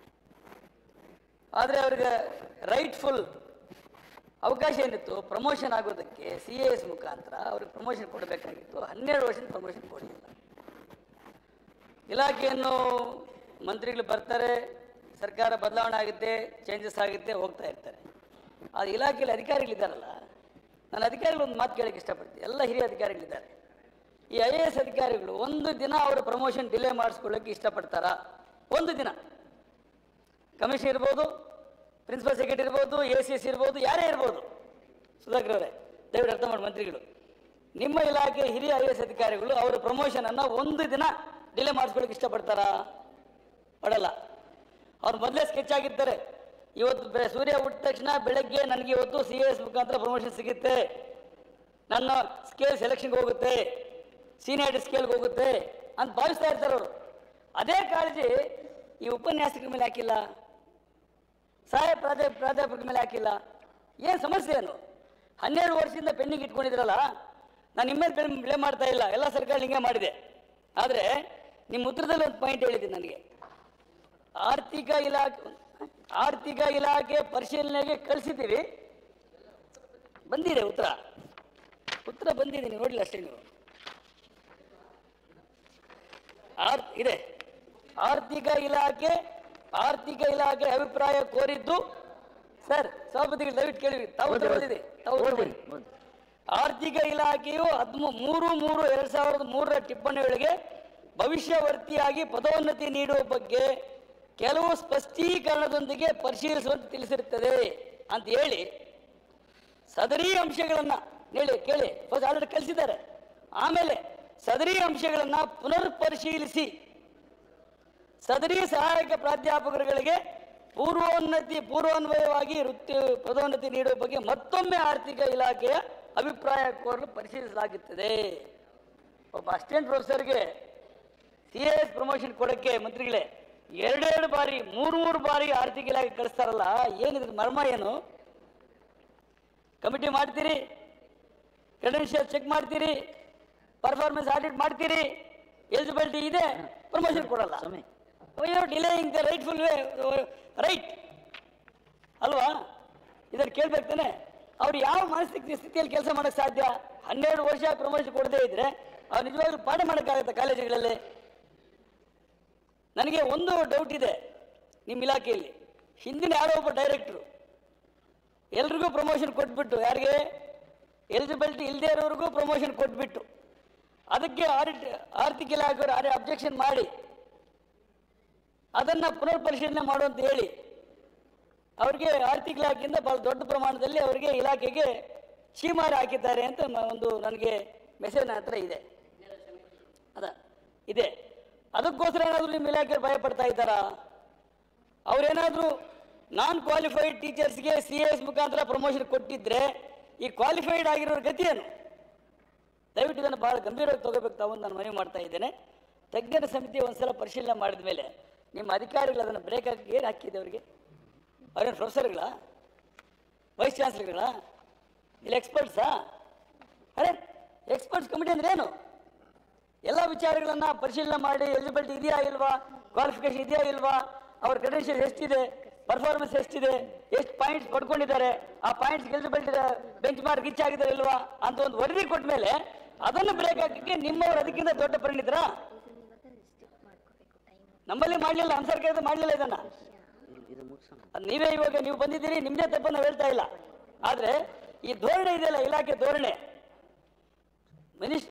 ಆದರೆ ಅವ್ರಿಗೆ ರೈಟ್ಫುಲ್ ಅವಕಾಶ ಏನಿತ್ತು ಪ್ರಮೋಷನ್ ಆಗೋದಕ್ಕೆ CAS ಮುಖಾಂತರ ಅವ್ರಿಗೆ ಪ್ರಮೋಷನ್ ಕೊಡಬೇಕಾಗಿತ್ತು. 12 ವರ್ಷದ ಪ್ರಮೋಷನ್ ಕೊಡಲಿಲ್ಲ. ಇಲಾಖೆಯನ್ನು ಮಂತ್ರಿಗಳು ಬರ್ತಾರೆ, ಸರ್ಕಾರ ಬದಲಾವಣೆ ಆಗುತ್ತೆ, ಚೇಂಜಸ್ ಆಗುತ್ತೆ, ಹೋಗ್ತಾ ಇರ್ತಾರೆ. ಆ ಇಲಾಖೆಯಲ್ಲಿ ಅಧಿಕಾರಿಗಳಿದ್ದಾರಲ್ಲ, ನಾನು ಅಧಿಕಾರಿಗಳು ಒಂದು ಮಾತು ಕೇಳೋಕ್ಕೆ ಇಷ್ಟಪಡ್ತೀನಿ. ಎಲ್ಲ ಹಿರಿಯ ಅಧಿಕಾರಿಗಳಿದ್ದಾರೆ. ಈ IAS ಅಧಿಕಾರಿಗಳು ಒಂದು ದಿನ ಅವರ ಪ್ರಮೋಷನ್ ಡಿಲೇ ಮಾಡಿಸ್ಕೊಳ್ಳೋಕ್ಕೆ ಇಷ್ಟಪಡ್ತಾರಾ? ಒಂದು ದಿನ ಕಮಿಷನ್ ಇರ್ಬೋದು, ಪ್ರಿನ್ಸಿಪಲ್ ಸೆಕ್ರೆಟರಿ ಇರ್ಬೋದು, ACS ಇರ್ಬೋದು, ಯಾರೇ ಇರ್ಬೋದು. ಸುಧಾಕರ್ ಅವರೇ, ದಯವಿಟ್ಟು ಅರ್ಥ ಮಾಡಿ ಮಂತ್ರಿಗಳು, ನಿಮ್ಮ ಇಲಾಖೆ ಹಿರಿಯ IAS ಅಧಿಕಾರಿಗಳು ಅವರ ಪ್ರಮೋಷನ್ ಅನ್ನ ಒಂದು ದಿನ ಡಿಲೇ ಮಾಡಿಸ್ಕೊಳ್ಳಿಕ್ಕೆ ಇಷ್ಟಪಡ್ತಾರಾ? ಪಡಲ್ಲ. ಅವ್ರು ಮೊದಲೇ ಸ್ಕೆಚ್ ಆಗಿರ್ತಾರೆ. ಇವತ್ತು ಸೂರ್ಯ ಹುಟ್ಟಿದ ತಕ್ಷಣ ಬೆಳಗ್ಗೆ ನನಗೆ ಇವತ್ತು CAS ಮುಖಾಂತರ ಪ್ರಮೋಷನ್ ಸಿಗುತ್ತೆ, ನನ್ನ ಸ್ಕೇಲ್ ಸೆಲೆಕ್ಷನ್ಗೆ ಹೋಗುತ್ತೆ, ಸೀನಿಯಾರಿಟಿ ಸ್ಕೇಲ್ಗೆ ಹೋಗುತ್ತೆ ಅಂತ ಭಾವಿಸ್ತಾ ಇರ್ತಾರೆ ಅವರು. ಅದೇ ಕಾಳಜಿ ಈ ಉಪನ್ಯಾಸಕರ ಮೇಲೆ ಹಾಕಿಲ್ಲ, ಸಹಾಯ ಪ್ರಾಧ್ಯಾಪಕರ ಮೇಲೆ ಹಾಕಿಲ್ಲ. ಏನು ಸಮಸ್ಯೆ ಏನು? 12 ವರ್ಷದಿಂದ ಪೆಂಡಿಂಗ್ ಇಟ್ಕೊಂಡಿದ್ರಲ್ಲ, ನಾನು ನಿಮ್ಮ ಮೇಲೆ ಬ್ಲೇಮ್ ಮಾಡ್ತಾ ಇಲ್ಲ, ಎಲ್ಲ ಸರ್ಕಾರ ಹಿಂಗೆ ಮಾಡಿದೆ. ಆದರೆ ನಿಮ್ಮ ಉತ್ತರದಲ್ಲಿ ಒಂದು ಪಾಯಿಂಟ್ ಹೇಳಿದ್ದೀನಿ ನನಗೆ, ಆರ್ಥಿಕ ಇಲಾಖೆ ಪರಿಶೀಲನೆಗೆ ಕಳಿಸಿದ್ದೀವಿ, ಬಂದಿದೆ ಉತ್ತರ ಬಂದಿದೆ, ನೀವು ನೋಡಿಲ್ಲ ಅಷ್ಟೇ. ನೀವು ಇದೆ ಆರ್ಥಿಕ ಇಲಾಖೆ ಅಭಿಪ್ರಾಯ ಕೋರಿದ್ದು ಸರ್, ಸಭಾಪತಿಗಳು ದಯವಿಟ್ಟು ಕೇಳಿ, ತಾವು ಬಂದಿದೆ. ಆರ್ಥಿಕ ಇಲಾಖೆಯು 13/3/2003 ಟಿಪ್ಪಣಿಗಳಿಗೆ ಭವಿಷ್ಯವರ್ತಿಯಾಗಿ ಪದೋನ್ನತಿ ನೀಡುವ ಬಗ್ಗೆ ಕೆಲವು ಸ್ಪಷ್ಟೀಕರಣದೊಂದಿಗೆ ಪರಿಶೀಲಿಸುವಂತೆ ತಿಳಿಸಿರುತ್ತದೆ ಅಂತ ಹೇಳಿ ಸದರಿ ಅಂಶಗಳನ್ನು ಕೇಳಿ ಫಸ್ಟ್ ಆಲ್ರೆಡಿ ಕಳಿಸಿದ್ದಾರೆ. ಆಮೇಲೆ ಸದರಿ ಅಂಶಗಳನ್ನು ಪುನರ್ ಪರಿಶೀಲಿಸಿ ಸದರಿ ಸಹಾಯಕ ಪ್ರಾಧ್ಯಾಪಕರುಗಳಿಗೆ ಪೂರ್ವಾನ್ವಯವಾಗಿ ಪದೋನ್ನತಿ ನೀಡುವ ಬಗ್ಗೆ ಮತ್ತೊಮ್ಮೆ ಆರ್ಥಿಕ ಇಲಾಖೆಯ ಅಭಿಪ್ರಾಯ ಕೋರಲು ಪರಿಶೀಲಿಸಲಾಗುತ್ತದೆ. ಒಬ್ಬ ಅಸಿಸ್ಟೆಂಟ್ ಪ್ರೊಫೆಸರ್ಗೆ CAS ಪ್ರಮೋಷನ್ ಕೊಡೋಕ್ಕೆ ಮಂತ್ರಿಗಳೇ 2 ಬಾರಿ 3 ಬಾರಿ ಆರ್ಥಿಕ ಇಲಾಖೆ ಕಳಿಸ್ತಾರಲ್ಲ, ಏನಿದ್ರ ಮರ್ಮ ಏನು? ಕಮಿಟಿ ಮಾಡ್ತೀರಿ, ಕ್ರೆಡೆನ್ಷಿಯಲ್ ಚೆಕ್ ಮಾಡ್ತೀರಿ, ಪರ್ಫಾರ್ಮೆನ್ಸ್ ಆಡಿಟ್ ಮಾಡ್ತೀರಿ, ಎಲಿಜಿಬಿಲಿಟಿ ಇದೆ, ಪ್ರಮೋಷನ್ ಕೊಡಲ್ಲ. ಡಿಲೇಯಿಂಗ್ ದ ರೈಟ್ಫುಲ್ ರೈಟ್ ಅಲ್ವಾ? ಇದನ್ನು ಕೇಳ್ಬೇಕು ತಾನೆ. ಅವ್ರು ಯಾವ ಮಾನಸಿಕ ಸ್ಥಿತಿಯಲ್ಲಿ ಕೆಲಸ ಮಾಡೋಕ್ಕೆ ಸಾಧ್ಯ? 12 ವರ್ಷ ಪ್ರಮೋಷನ್ ಕೊಡದೇ ಇದ್ರೆ ಅವ್ರು ನಿಜವಾಗ್ಲೂ ಪಾಠ ಮಾಡೋಕ್ಕಾಗತ್ತೆ ಕಾಲೇಜುಗಳಲ್ಲಿ? ನನಗೆ ಒಂದು ಡೌಟ್ ಇದೆ ನಿಮ್ಮ ಇಲಾಖೆಯಲ್ಲಿ. ಹಿಂದಿನ ಯಾರೋ ಒಬ್ಬ ಡೈರೆಕ್ಟ್ರು ಎಲ್ರಿಗೂ ಪ್ರಮೋಷನ್ ಕೊಟ್ಬಿಟ್ಟು, ಯಾರಿಗೆ ಎಲಿಜಿಬಿಲಿಟಿ ಇಲ್ಲದೇ ಇರೋರಿಗೂ ಪ್ರಮೋಷನ್ ಕೊಟ್ಬಿಟ್ಟು, ಅದಕ್ಕೆ ಆರ್ಥಿಕ ಇಲಾಖೆಯವರು ಅಬ್ಜೆಕ್ಷನ್ ಮಾಡಿ ಅದನ್ನು ಪುನರ್ ಪರಿಶೀಲನೆ ಮಾಡುವಂತ ಹೇಳಿ ಅವರಿಗೆ ಆರ್ಥಿಕ ಇಲಾಖೆಯಿಂದ ಬಹಳ ದೊಡ್ಡ ಪ್ರಮಾಣದಲ್ಲಿ ಅವರಿಗೆ ಇಲಾಖೆಗೆ ಚೀಮಾರಿ ಹಾಕಿದ್ದಾರೆ ಅಂತ ಒಂದು ನನಗೆ ಮೆಸೇಜ್ ನನ್ನ ಹತ್ರ ಇದೆ. ಇದೆ. ಅದಕ್ಕೋಸ್ಕರ ಏನಾದರೂ ನಿಮ್ಮ ಇಲಾಖೆ ಭಯ ಪಡ್ತಾ ಇದ್ದಾರಾ? ಅವರೇನಾದರೂ ನಾನ್ ಕ್ವಾಲಿಫೈಡ್ ಟೀಚರ್ಸ್ಗೆ CAS ಮುಖಾಂತರ ಪ್ರಮೋಷನ್ ಕೊಟ್ಟಿದ್ರೆ ಈ ಕ್ವಾಲಿಫೈಡ್ ಆಗಿರೋರ ಗತಿ ಏನು? ದಯವಿಟ್ಟು ಇದನ್ನು ಭಾಳ ಗಂಭೀರವಾಗಿ ತಗೋಬೇಕು ತಾವು ನಾನು ಮನವಿ ಮಾಡ್ತಾ ಇದ್ದೇನೆ. ತಜ್ಞರ ಸಮಿತಿ ಒಂದ್ಸಲ ಪರಿಶೀಲನೆ ಮಾಡಿದ ಮೇಲೆ ನಿಮ್ಮ ಅಧಿಕಾರಿಗಳು ಅದನ್ನು ಬ್ರೇಕ್ ಹಾಕಿ ಏನು ಹಾಕಿದೆ ಅವರಿಗೆ? ಅವ್ರೇನು ಪ್ರೊಫೆಸರ್ಗಳ, ವೈಸ್ ಚಾನ್ಸಲರ್ಗಳ, ಇಲ್ಲ ಎಕ್ಸ್ಪರ್ಟ್ಸಾ? ಅರೆ ಎಕ್ಸ್ಪರ್ಟ್ಸ್ ಕಮಿಟಿ ಅಂದ್ರೆ ಏನು? ಎಲ್ಲ ವಿಚಾರಗಳನ್ನು ಪರಿಶೀಲನೆ ಮಾಡಿ ಎಲಿಜಿಬಿಲಿಟಿ ಇದೆಯಾ ಇಲ್ವಾ, ಕ್ವಾಲಿಫಿಕೇಶನ್ ಇದೆಯಾ ಇಲ್ವಾ, ಅವ್ರ ಕ್ರೆಡೆನ್ಷಿಯಲ್ ಎಷ್ಟಿದೆ, ಪರ್ಫಾರ್ಮೆನ್ಸ್ ಎಷ್ಟಿದೆ, ಎಷ್ಟು ಪಾಯಿಂಟ್ಸ್ ಪಡ್ಕೊಂಡಿದ್ದಾರೆ, ಆ points eligibility benchmark reach ಆಗಿದ್ದಾರೆ ಇಲ್ವಾ ಅಂತ ಒಂದು ವರದಿ ಕೊಟ್ಟ ಮೇಲೆ ಅದನ್ನು ಬ್ರೇಕ್ ಹಾಕಕ್ಕೆ ನಿಮ್ಮವರು ಅದಕ್ಕಿಂತ ದೊಡ್ಡ ಪರಿಣಿತರ? ನಮ್ಮಲ್ಲಿ ಮಾಡಲಿಲ್ಲ, ನಮ್ಮ ಸರ್ಕಾರದ ಮಾಡಲಿಲ್ಲ ಇದನ್ನ. ನೀವೇ ಇವಾಗ ನೀವು ಬಂದಿದ್ದೀರಿ, ನಿಮ್ಮದೇ ತಪ್ಪು ನಾವು ಹೇಳ್ತಾ ಇಲ್ಲ. ಆದರೆ ಈ ಧೋರಣೆ ಇದೆಯಲ್ಲ, ಇಲಾಖೆ ಧೋರಣೆ,